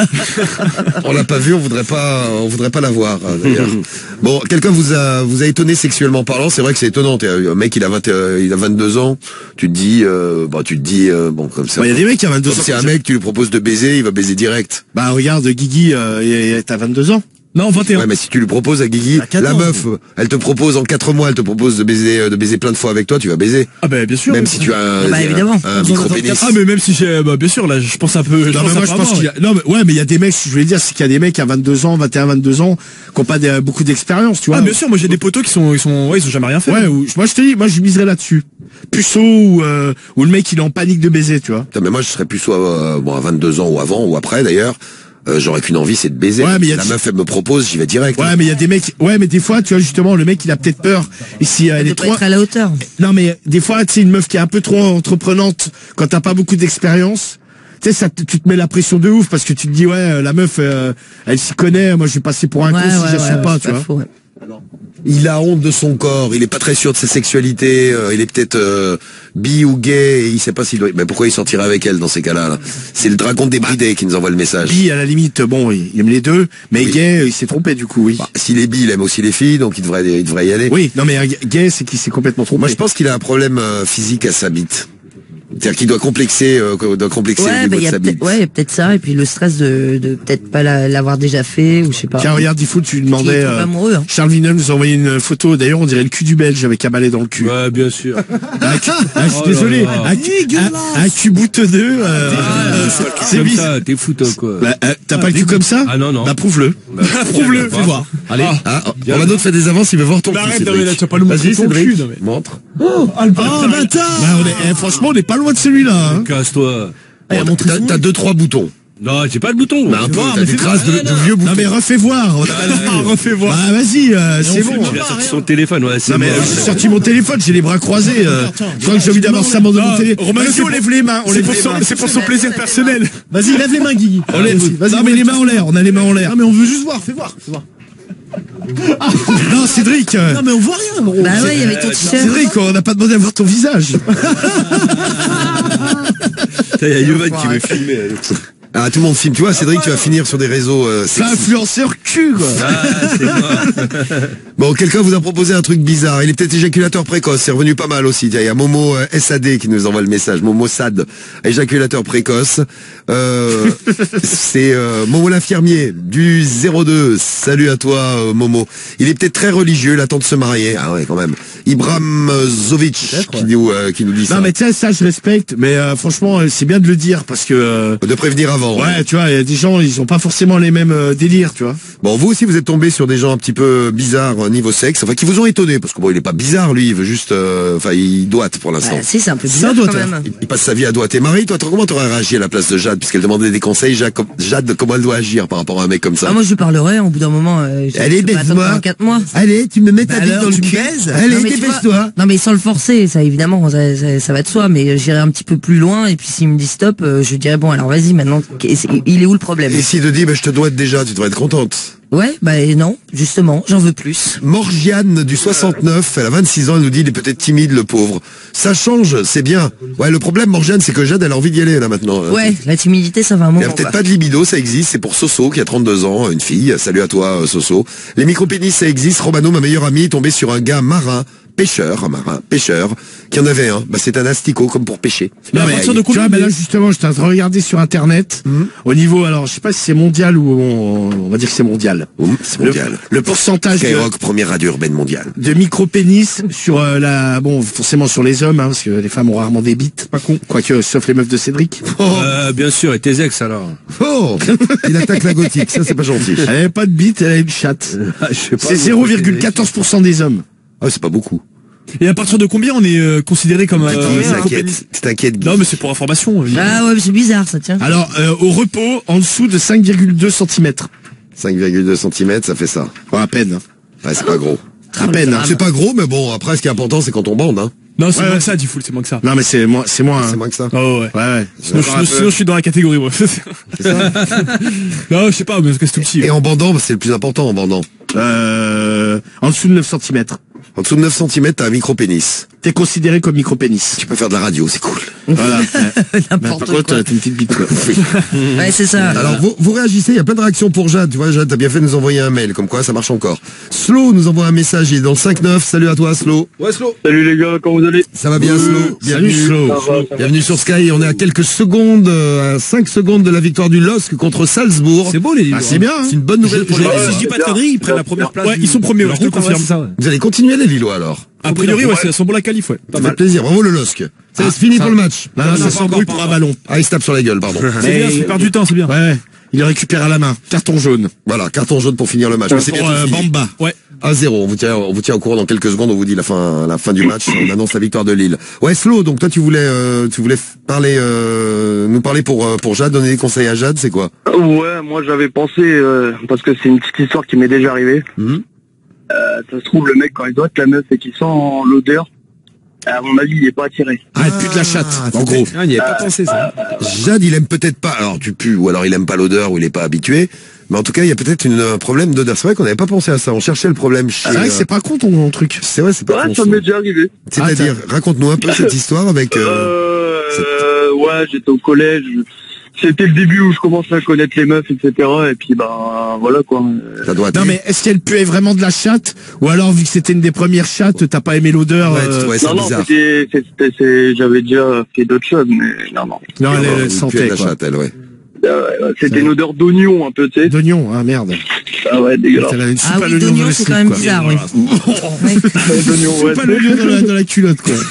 Speaker 1: On l'a pas vu, on voudrait pas la voir, d'ailleurs. Bon, quelqu'un vous a étonné sexuellement parlant, c'est vrai que c'est étonnant. Un mec, il a 22 ans, tu te dis, bon, comme ça.
Speaker 3: Il y a des mecs qui ont 22 ans.
Speaker 1: Si un mec, tu lui proposes de baiser, il va baiser direct.
Speaker 3: Bah, regarde, Guigui, t'as 22 ans.
Speaker 10: Non, 21.
Speaker 1: Ouais, mais si tu lui proposes à Guigui, la meuf, elle te propose en 4 mois, elle te propose de baiser plein de fois avec toi, tu vas baiser.
Speaker 10: Ah bah bien sûr.
Speaker 1: Même si tu as un micro-pénis.
Speaker 10: Ah mais même si j'ai, bien sûr, là, je pense un peu.
Speaker 3: Non, mais moi, je pense qu'il y a, mais il y a des mecs, je voulais dire, c'est qu'il y a des mecs à 22 ans, 21, 22 ans, qui ont pas beaucoup d'expérience, tu vois.
Speaker 10: Ah, bien sûr, moi, j'ai des potos ils ont jamais rien fait.
Speaker 3: Ouais, moi, je te dis, moi, je miserais là-dessus. Puceau ou le mec, il est en panique de baiser, tu vois.
Speaker 1: Mais moi, je serais puceau à 22 ans ou avant ou après, d'ailleurs. J'aurais qu'une envie, c'est de baiser.
Speaker 3: Ouais, mais
Speaker 1: la meuf, elle me propose, j'y vais direct.
Speaker 3: Ouais, mais il y a des mecs. Ouais, mais des fois, tu vois, justement, le mec, il a peut-être peur. Et si elle est trop
Speaker 4: être à la hauteur.
Speaker 3: Non, mais des fois, tu sais, une meuf qui est un peu trop entreprenante, quand t'as pas beaucoup d'expérience, tu sais, tu te mets la pression de ouf parce que tu te dis, ouais, la meuf, elle s'y connaît. Moi, je vais passer pour un con si j'assume pas, tu vois.
Speaker 1: Il a honte de son corps, il est pas très sûr de sa sexualité, il est peut-être bi ou gay, et il sait pas s'il doit... Mais pourquoi il sortirait avec elle dans ces cas-là là? C'est le dragon débridé qui nous envoie le message.
Speaker 3: Bi, à la limite, bon, il aime les deux, mais gay, il s'est trompé du coup, oui.
Speaker 1: S'il est bi, il aime aussi les filles, donc il devrait y aller.
Speaker 3: Oui, non mais un gay, c'est qu'il s'est complètement trompé.
Speaker 1: Moi je pense qu'il a un problème physique à sa bite. C'est-à-dire qu'il doit complexer au niveau de sa bite.
Speaker 4: Ouais, peut-être ça, et puis le stress de peut-être pas l'avoir déjà fait, ou je sais pas.
Speaker 3: Tiens, regarde, il faut que tu demandais,
Speaker 4: amoureux, hein.
Speaker 3: Charles Vinel nous a envoyé une photo, d'ailleurs on dirait le cul du Belge avec un balai dans le cul.
Speaker 6: Ouais, bien sûr.
Speaker 3: Je suis désolé, un cul boutonneux,
Speaker 6: c'est comme ça, t'es fou toi quoi.
Speaker 3: T'as pas le cul comme ça?
Speaker 6: Ah non.
Speaker 3: Bah prouve-le. Prouve-le, fais voir.
Speaker 1: Allez, Romano te fait des avances, il veut voir ton cul.
Speaker 10: Arrête, non mais là tu vas pas nous montrer ton cul.
Speaker 1: Montre.
Speaker 3: Oh, bâtard! Franchement, on est pas loin de celui-là, hein.
Speaker 6: Casse-toi.
Speaker 1: T'as 2-3 boutons.
Speaker 6: Non, j'ai pas de bouton.
Speaker 1: Bah, un peu, t'as des traces de vieux boutons.
Speaker 3: Non mais refais voir. Refais voir. Bah vas-y, c'est bon.
Speaker 6: Il a sorti son téléphone, ouais.
Speaker 3: Non mais j'ai sorti mon téléphone, j'ai les bras croisés. Je crois que j'ai envie d'avoir ça dans mon téléphone. Vas-y, on lève les mains.
Speaker 10: C'est pour son plaisir personnel.
Speaker 3: Vas-y, lève les mains, Guigui. Non mais les mains en l'air, on a les mains en l'air.
Speaker 14: Non mais on veut juste voir, fais voir.
Speaker 3: Non, Cédric.
Speaker 14: Non mais on voit rien, gros.
Speaker 4: Bah ouais, il y avait ton t-shirt.
Speaker 3: Cédric, on n'a pas demandé à voir ton visage.
Speaker 6: Il y a Yovan qui veut filmer.
Speaker 1: Ah, tout le monde filme. Tu vois, Cédric, tu vas finir sur des réseaux
Speaker 3: C'est influenceur cul, quoi.
Speaker 6: Ah, c'est moi.
Speaker 1: Bon, quelqu'un vous a proposé un truc bizarre. Il est peut-être éjaculateur précoce. C'est revenu pas mal aussi. Il y a Momo SAD qui nous envoie le message. Momo SAD, éjaculateur précoce. C'est Momo l'infirmier du 02. Salut à toi, Momo. Il est peut-être très religieux. Il attend de se marier. Ah ouais, quand même. Ibrahim Zovic qui nous dit ça.
Speaker 3: Non mais tiens, ça je respecte. Mais franchement, c'est bien de le dire parce que
Speaker 1: de prévenir avant.
Speaker 3: Ouais, tu vois, il y a des gens, ils ont pas forcément les mêmes délires, tu vois.
Speaker 1: Bon, vous aussi, vous êtes tombé sur des gens un petit peu bizarres niveau sexe, enfin qui vous ont étonné, parce que bon, il est pas bizarre, lui, il veut juste, il doite pour l'instant.
Speaker 4: Bah, c'est un peu bizarre quand même.
Speaker 1: Il passe sa vie à doiter. Marie, toi, comment t'aurais réagi à la place de Jade, puisqu'elle demandait des conseils, Jade, comment elle doit agir par rapport à un mec comme ça?
Speaker 4: Ah, moi, je lui parlerais, au bout d'un moment,
Speaker 1: allez, baise-moi.
Speaker 4: 4 mois.
Speaker 1: Allez, tu me mets ta bite dans le cul. Allez, dépêche-toi.
Speaker 4: Non, mais sans le forcer, ça, évidemment, ça va de soi, mais j'irai un petit peu plus loin, et puis s'il me dit stop, je dirais bon, alors vas-y, maintenant, il est où le problème?
Speaker 1: Et s'il te dit, je te doite déjà, tu devrais être contente.
Speaker 4: Ouais, non, justement, j'en veux plus.
Speaker 1: Morgiane du 69, elle a 26 ans, elle nous dit, il est peut-être timide, le pauvre. Ça change, c'est bien. Ouais, le problème, Morgiane, c'est que Jade, elle a envie d'y aller, là, maintenant.
Speaker 4: Ouais, la timidité, ça va un moment.
Speaker 1: Il n'y a peut-être pas de libido, ça existe, c'est pour Soso, qui a 32 ans, une fille. Salut à toi, Soso. Les micro-pénis, ça existe. Romano, ma meilleure amie, est tombée sur un gars marin, pêcheur, qui en avait un. Bah, c'est un asticot, comme pour pêcher.
Speaker 3: Non, mais tu vois, là, justement, je t'ai regardé sur Internet, au niveau, alors, je sais pas si c'est mondial ou on va dire que c'est mondial.
Speaker 1: C'est mondial.
Speaker 3: Le pourcentage
Speaker 1: Skyrock, première radio urbaine mondiale.
Speaker 3: De micro-pénis sur forcément sur les hommes, parce que les femmes ont rarement des bites. Pas con. Quoique, sauf les meufs de Cédric.
Speaker 6: Bien sûr, et tes ex, alors.
Speaker 1: Oh! Il attaque la gothique, ça, c'est pas gentil.
Speaker 3: Elle avait pas de bite, elle avait une chatte. C'est 0,14% des hommes.
Speaker 1: Ah, c'est pas beaucoup.
Speaker 10: Et à partir de combien on est considéré comme
Speaker 1: t'inquiète.
Speaker 10: Non mais c'est pour information.
Speaker 4: Ah ouais, c'est bizarre ça, tiens.
Speaker 3: Alors au repos, en dessous de 5,2 cm.
Speaker 1: 5,2 cm, ça fait ça.
Speaker 3: À peine.
Speaker 1: Ouais, c'est pas gros.
Speaker 3: À peine.
Speaker 1: C'est pas gros, mais bon, après, ce qui est important, c'est quand on bande, hein.
Speaker 10: Non, c'est moins que ça, Diffoul, c'est moins que ça.
Speaker 3: Non, mais c'est moins.
Speaker 1: C'est moins que ça.
Speaker 10: Oh ouais.
Speaker 3: Ouais.
Speaker 10: Sinon, je suis dans la catégorie, moi.
Speaker 1: C'est ça?
Speaker 10: Non, je sais pas, mais c'est tout petit.
Speaker 1: Et en bandant, c'est le plus important, en bandant.
Speaker 3: En dessous de 9 cm.
Speaker 1: En dessous de 9 cm, t'as un micro-pénis.
Speaker 3: T'es considéré comme micro-pénis.
Speaker 1: Tu peux faire de la radio, c'est cool.
Speaker 3: Voilà.
Speaker 4: N'importe quoi.
Speaker 3: T'as une petite bite, quoi.
Speaker 4: Ouais, c'est ça.
Speaker 1: Alors, vous réagissez, il y a plein de réactions pour Jade. Tu vois, Jade, t'as bien fait de nous envoyer un mail, comme quoi ça marche encore. Slow nous envoie un message, il est dans le 5-9. Salut à toi, Slow.
Speaker 8: Ouais, Slow. Salut les gars, comment vous allez?
Speaker 1: Ça va bien, Slow.
Speaker 3: Salut, Slow.
Speaker 1: Bienvenue sur Sky. On est à quelques secondes, à 5 secondes de la victoire du LOSC contre Salzbourg.
Speaker 5: C'est beau, les Lillois.
Speaker 3: C'est bien, hein.
Speaker 1: C'est une bonne nouvelle pour les Lillois.
Speaker 5: Si je dis pas de conneries, ils prennent la première place.
Speaker 10: Ouais, ils sont premiers, je te confirme.
Speaker 1: Vous allez continuer, les Lillois, alors?
Speaker 10: A priori, ouais, c'est bon la qualif, ouais.
Speaker 1: Ça fait plaisir. Bravo, le LOSC. C'est fini pour le match.
Speaker 3: Non, ça s'embrouille pour un ballon.
Speaker 1: Ah, il se tape sur la gueule, pardon.
Speaker 10: C'est bien, c'est perdre du temps, c'est bien.
Speaker 3: Ouais. Il le récupère à la main. Carton jaune.
Speaker 1: Voilà, carton jaune pour finir le match. C'est
Speaker 3: pour Bamba. Ouais.
Speaker 1: 1-0. On vous tient au courant dans quelques secondes. On vous dit la fin du match. On annonce la victoire de Lille. Ouais, Slow. Donc toi, tu voulais parler, nous parler pour Jade, donner des conseils à Jade. C'est quoi?
Speaker 13: Ouais, moi j'avais pensé parce que c'est une petite histoire qui m'est déjà arrivée. Ça se trouve le mec quand il doit être la meuf et qu'il sent l'odeur. À mon avis, il est pas attiré.
Speaker 3: Arrête plus de la chatte, en gros.
Speaker 5: Il n'y avait pas pensé, ça.
Speaker 1: Jade, il aime peut-être pas. Alors, tu pues, ou alors il aime pas l'odeur, ou il est pas habitué. Mais en tout cas, il y a peut-être un problème d'odeur. C'est vrai qu'on n'avait pas pensé à ça. On cherchait le problème chez...
Speaker 3: C'est vrai que c'est pas con ton truc.
Speaker 1: C'est vrai, c'est pas con.
Speaker 8: Ça m'est déjà arrivé.
Speaker 1: C'est-à-dire, raconte-nous un peu cette histoire avec...
Speaker 8: Ouais, j'étais au collège. C'était le début où je commençais à connaître les meufs, etc. Et puis, voilà, quoi.
Speaker 1: Ça doit être...
Speaker 3: Non, mais est-ce qu'elle puait vraiment de la chatte? Ou alors, vu que c'était une des premières chattes, t'as pas aimé l'odeur?
Speaker 8: Non, j'avais déjà fait d'autres choses, mais non.
Speaker 3: Non, elle sentait,
Speaker 1: la
Speaker 3: quoi.
Speaker 1: chatte, elle, ouais.
Speaker 8: C'était une odeur d'oignon, un peu, tu sais.
Speaker 3: D'oignon, ah merde.
Speaker 8: Ah ouais, dégueulasse.
Speaker 4: Ah oui, d'oignon, c'est quand même bizarre, oui.
Speaker 3: Pas l'oignon dans la culotte, quoi.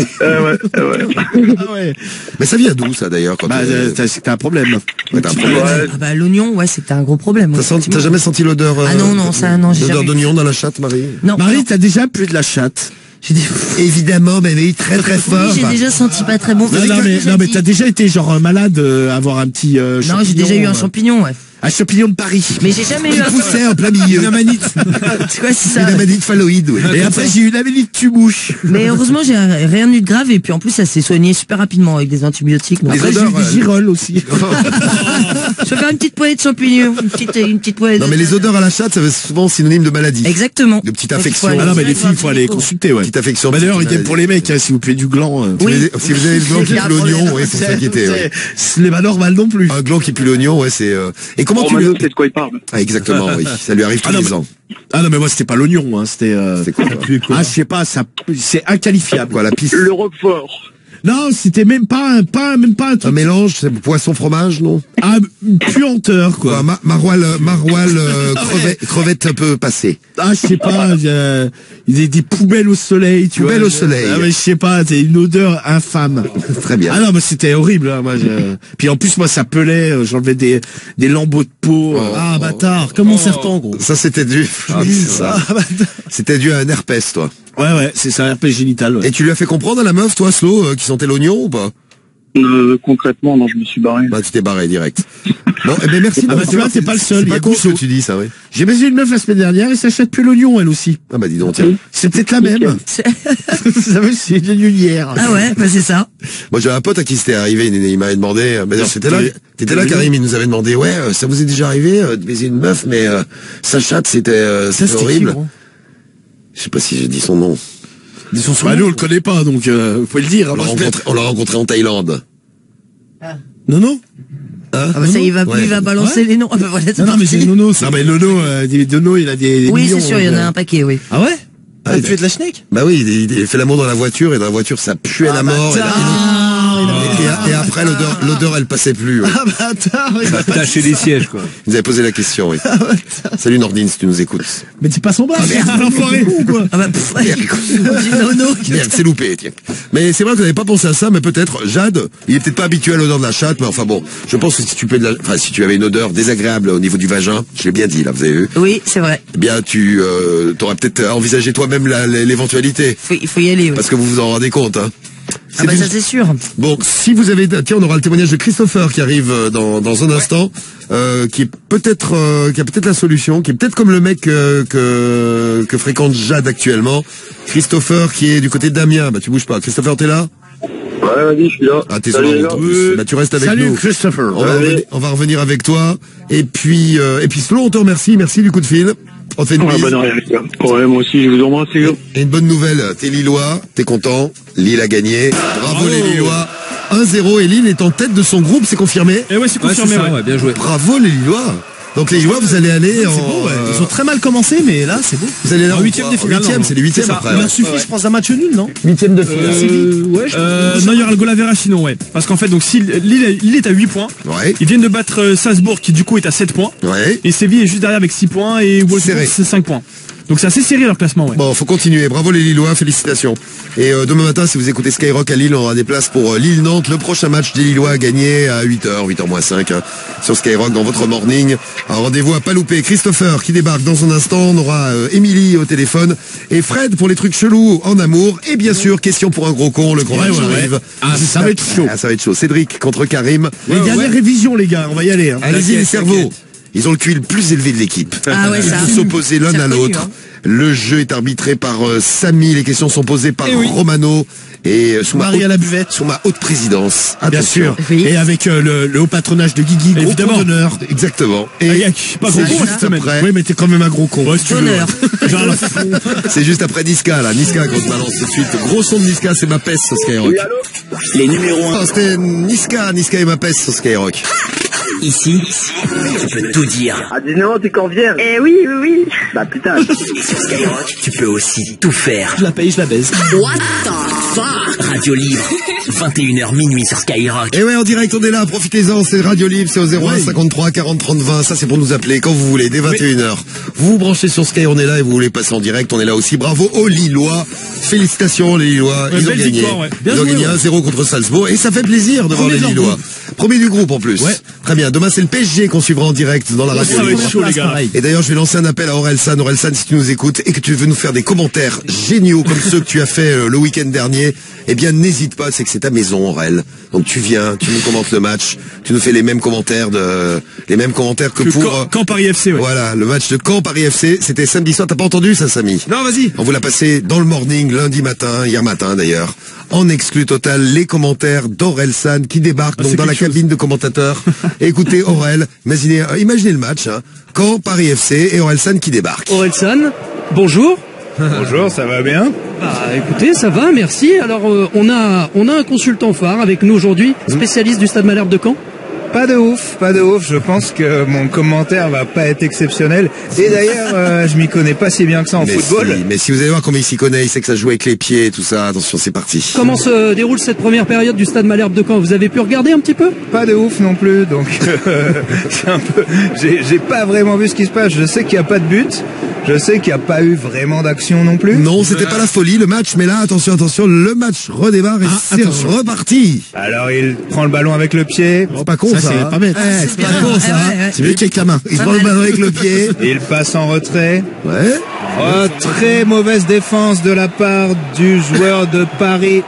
Speaker 8: Ouais.
Speaker 1: Mais ça vient d'où, ça, d'ailleurs, quand
Speaker 3: c'est un problème.
Speaker 1: Ouais, t'as un problème.
Speaker 4: Ah bah, l'oignon, ouais, c'était un gros problème.
Speaker 1: T'as jamais senti l'odeur...
Speaker 4: Ah non, ça, non, j'ai
Speaker 1: l'odeur
Speaker 4: jamais.
Speaker 1: d'oignon dans la chatte, Marie?
Speaker 4: Non.
Speaker 3: Marie, t'as déjà pué de la chatte?
Speaker 1: Évidemment, mais oui, très très fort.
Speaker 4: Oui, j'ai déjà senti pas très bon.
Speaker 3: Non, mais t'as déjà été genre malade, avoir un petit champignon.
Speaker 4: Non, j'ai déjà eu un champignon, ouais.
Speaker 3: Un champignon de Paris.
Speaker 4: Mais j'ai jamais eu un...
Speaker 1: poussait en plein milieu.
Speaker 3: Une amanite.
Speaker 4: C'est quoi, c'est ça?
Speaker 1: Une amanite phalloïde, oui.
Speaker 3: Et après, j'ai eu une amanite tue-mouche.
Speaker 4: Mais heureusement, j'ai rien eu de grave, et puis en plus, ça s'est soigné super rapidement avec des antibiotiques. Donc
Speaker 3: Après, j'ai eu des girolles aussi.
Speaker 4: je vais faire une petite poêlée de champignons, une petite poêlée de...
Speaker 1: Non, mais les odeurs à la chatte, ça veut souvent synonyme de maladie.
Speaker 4: Exactement.
Speaker 1: De petites infections.
Speaker 3: Ah non, mais les filles, il faut aller consulter, ouais.
Speaker 1: Petite infection.
Speaker 3: Bah d'ailleurs, idem pour les mecs, hein, si vous puez du gland.
Speaker 4: Oui.
Speaker 1: Si vous avez le gland qui pue l'oignon, oui, faut s'inquiéter, ouais.
Speaker 3: C'est pas normal non plus.
Speaker 1: Un gland qui pue l'oignon, ouais, c'est... Et comment tu
Speaker 8: Romano, c'est de quoi il parle.
Speaker 1: Ah, exactement, oui. Ça lui arrive tous les ans.
Speaker 3: Ah non, mais moi, c'était pas l'oignon, hein, c'était...
Speaker 1: C'est quoi?
Speaker 3: Ah, je sais pas, ça, c'est inqualifiable.
Speaker 1: Quoi, la piste?
Speaker 8: Le Roquefort.
Speaker 3: Non, c'était même pas un truc.
Speaker 1: Un mélange, c'est poisson-fromage, non?
Speaker 3: Ah, une puanteur, quoi.
Speaker 1: Maroilles, crevettes un peu passées.
Speaker 3: Ah, je sais pas, des poubelles au soleil, tu vois.
Speaker 1: Poubelles au soleil.
Speaker 3: Ah, mais je sais pas, c'est une odeur infâme.
Speaker 1: Très bien.
Speaker 3: Ah non, mais c'était horrible, hein, moi. Puis en plus, moi, ça pelait, j'enlevais des lambeaux de peau.
Speaker 14: Ah, bâtard, comme mon serpent, gros.
Speaker 1: Ça, c'était dû. C'était dû à un herpès, toi.
Speaker 3: Ouais, c'est ça, herpès génital. Ouais.
Speaker 1: Et tu lui as fait comprendre à la meuf, toi, Slo, qui sentait l'oignon ou pas?
Speaker 8: Concrètement, non, je me suis barré.
Speaker 1: Bah, tu t'es barré direct. Bon, eh ben merci.
Speaker 3: Ah bah tu vois, t'es pas le seul.
Speaker 1: C'est pas con ce que tu dis, ça, oui.
Speaker 3: J'ai baisé une meuf la semaine dernière et ça achète plus l'oignon, elle aussi.
Speaker 1: Ah bah dis donc, tiens.
Speaker 3: C'est peut-être la même. Ça veut, c'est de l'unière.
Speaker 4: Ah ouais, bah c'est ça.
Speaker 1: Moi, j'avais un pote à qui c'était arrivé, il m'avait demandé, mais t'étais là, Karim, il nous avait demandé, ouais, ça vous est déjà arrivé de baiser une meuf, mais sa chatte, c'était horrible. Je sais pas si j'ai dit son nom.
Speaker 3: Nous, on le connaît pas, donc vous pouvez le dire.
Speaker 1: On l'a rencontré en Thaïlande.
Speaker 3: Non.
Speaker 4: Ah bah ça, il va balancer les noms. Ah bah voilà,
Speaker 3: non, mais c'est Nono. Non, mais Nono, il a des
Speaker 4: oui,
Speaker 3: millions,
Speaker 4: c'est sûr, il y en a un paquet, oui.
Speaker 3: Ah ouais?
Speaker 14: Ah, il puait de la schneck?
Speaker 1: Bah oui, il fait l'amour dans la voiture, et dans la voiture, ça puait la mort. Et après, l'odeur, elle passait plus.
Speaker 14: Ah, bâtard, il va
Speaker 6: Tâcher les sièges, quoi.
Speaker 1: Vous avez posé la question, oui. Salut Nordine, si tu nous écoutes.
Speaker 3: Mais c'est pas son bar, c'est un enfoiré ou quoi?
Speaker 4: Ah bah,
Speaker 1: Merde, c'est loupé, tiens. Mais c'est vrai que vous n'avez pas pensé à ça, mais peut-être, Jade, il est peut-être pas habitué à l'odeur de la chatte, mais enfin bon, je pense que si tu avais une odeur désagréable au niveau du vagin, je l'ai bien dit, là, vous avez vu?
Speaker 4: Oui, c'est vrai.
Speaker 1: Eh bien, tu t'aurais peut-être envisagé toi-même l'éventualité.
Speaker 4: Il faut y aller, oui.
Speaker 1: Parce que vous vous en rendez compte, hein.
Speaker 4: Ah bah ça c'est sûr.
Speaker 1: Bon, si vous avez, tiens, on aura le témoignage de Christopher qui arrive dans un instant, qui a peut-être la solution, qui est peut-être comme le mec que fréquente Jade actuellement. Christopher qui est du côté de Damien. Bah tu bouges pas. Christopher, t'es là?
Speaker 8: Ouais, vas-y, je suis là.
Speaker 1: Ah, t'es bah tu restes avec nous.
Speaker 3: Salut Christopher.
Speaker 1: On va revenir avec toi. Et puis Slow, on te remercie. Merci du coup de fil. On te fait une bise.
Speaker 8: Ouais, moi aussi, je vous embrasse, les gars.
Speaker 1: Et une bonne nouvelle, t'es Lillois, t'es content, Lille a gagné. Bravo les Lillois. 1-0 et Lille est en tête de son groupe, c'est confirmé?
Speaker 5: Et ouais, c'est confirmé, ouais, bien joué.
Speaker 1: Bravo les Lillois. Donc les Lillois, vous allez aller en...
Speaker 14: beau, ouais. Ils ont très mal commencé, mais là, c'est beau.
Speaker 1: Vous allez aller en
Speaker 5: huitième des finales.
Speaker 1: C'est les huitièmes après.
Speaker 14: Il leur suffit, je pense, d'un match nul, non?
Speaker 3: Huitième de finale.
Speaker 5: Non, il y aura le goal average sinon, ouais. Parce qu'en fait, donc, si Lille est à 8 points,
Speaker 1: Ouais.
Speaker 5: ils viennent de battre Salzbourg, qui du coup est à 7 points.
Speaker 1: Ouais.
Speaker 5: Et Séville est juste derrière avec 6 points, et Wolfsburg, c'est 5 points. Donc c'est assez serré leur classement, ouais.
Speaker 1: Bon, faut continuer. Bravo les Lillois, félicitations. Et demain matin, si vous écoutez Skyrock à Lille, on aura des places pour Lille-Nantes. Le prochain match des Lillois à gagner à 8h moins 5 sur Skyrock dans votre morning. Un rendez-vous à pas louper. Christopher qui débarque dans un instant. On aura Émilie au téléphone et Fred pour les trucs chelous en amour. Et bien sûr, question pour un gros con. Le grand match arrive.
Speaker 3: Ah, ça va être chaud.
Speaker 1: Ah, ça va être chaud. Cédric contre Karim.
Speaker 3: Les dernières révisions, les gars, on va y aller. Hein.
Speaker 1: Allez-y les cerveaux. Ils ont le QI le plus élevé de l'équipe.
Speaker 4: Ah ouais, ça.
Speaker 1: Ils s'opposer l'un à l'autre.
Speaker 4: Hein.
Speaker 1: Le jeu est arbitré par Samy, les questions sont posées par Romano et sous
Speaker 3: Marie à la buvette,
Speaker 1: sous ma haute présidence.
Speaker 3: Bien sûr. Oui. Et avec le haut patronage de Guigui, gros con d'honneur.
Speaker 1: Exactement.
Speaker 3: Et pas gros con cette semaine. Oui, mais t'es quand même un gros con.
Speaker 4: D'honneur.
Speaker 1: C'est juste après Niska, là. Niska qu'on te balance tout de suite. Gros son de Niska, c'est ma peste sur Skyrock.
Speaker 2: Oui, allô? Les numéros 1.
Speaker 1: C'était Niska et ma peste sur Skyrock.
Speaker 2: Ici, tu peux tout dire.
Speaker 13: Ah, dis non, t'es quand vierge.
Speaker 11: Eh oui.
Speaker 13: Bah putain.
Speaker 2: Et sur Skyrock, tu peux aussi tout faire.
Speaker 3: Je la paye, je la baise.
Speaker 2: What the fuck? Radio Libre, 21h minuit sur Skyrock.
Speaker 1: Et ouais, en direct, on est là, profitez-en, c'est Radio Libre, c'est au 01 53 40 30 20, ça c'est pour nous appeler quand vous voulez, dès 21h. Vous vous branchez sur Sky, on est là, et vous voulez passer en direct, on est là aussi. Bravo aux Lillois, félicitations les Lillois, ils ont gagné. Ils ont gagné 1-0 contre Salzbourg, et ça fait plaisir de voir les Lillois. Premier du groupe en plus. Ouais. Très bien, demain c'est le PSG qu'on suivra en direct dans la radio.
Speaker 3: Ça va être chaud les gars.
Speaker 1: Et d'ailleurs je vais lancer un appel à Orelsan. Orelsan, si tu nous écoutes et que tu veux nous faire des commentaires géniaux comme ceux que tu as fait le week-end dernier, eh bien n'hésite pas, c'est que c'est ta maison Aurel. Donc tu viens, tu nous commentes le match, tu nous fais les mêmes commentaires que pour
Speaker 10: Caen Paris FC. Ouais.
Speaker 1: Voilà, le match de Caen Paris FC, c'était samedi soir, t'as pas entendu ça Samy?
Speaker 10: Non, vas-y.
Speaker 1: On vous l'a passé dans le morning lundi matin, hier matin d'ailleurs. En exclu total, les commentaires d'Orelsan qui débarque donc dans la cabine de commentateurs. Écoutez Aurel, imaginez le match, hein. Caen Paris FC et Orelsan qui débarque.
Speaker 15: Orelsan, bonjour.
Speaker 16: Bonjour, ça va bien?
Speaker 15: Bah écoutez, ça va, merci. Alors on a un consultant phare avec nous aujourd'hui, spécialiste du Stade Malherbe de Caen.
Speaker 16: Pas de ouf. Je pense que mon commentaire va pas être exceptionnel. Et d'ailleurs, je m'y connais pas si bien que ça en football.
Speaker 1: Mais si vous allez voir comment il s'y connaît, il sait que ça joue avec les pieds et tout ça. Attention, c'est parti.
Speaker 15: Comment se déroule cette première période du Stade Malherbe de Caen? Vous avez pu regarder un petit peu?
Speaker 16: Pas de ouf non plus, donc c'est un peu. J'ai pas vraiment vu ce qui se passe. Je sais qu'il y a pas de but. Je sais qu'il n'y a pas eu vraiment d'action non plus.
Speaker 1: Non, c'était pas la folie le match, mais là, attention, le match redémarre et c'est reparti.
Speaker 16: Alors il prend le ballon avec le pied.
Speaker 1: C'est pas con ça.
Speaker 3: C'est pas bête.
Speaker 1: C'est pas con ça. C'est mieux qu'avec la main. Il prend le ballon avec le pied.
Speaker 16: Et il passe en retrait.
Speaker 1: Ouais.
Speaker 16: Oh, très mauvaise défense de la part du joueur de Paris.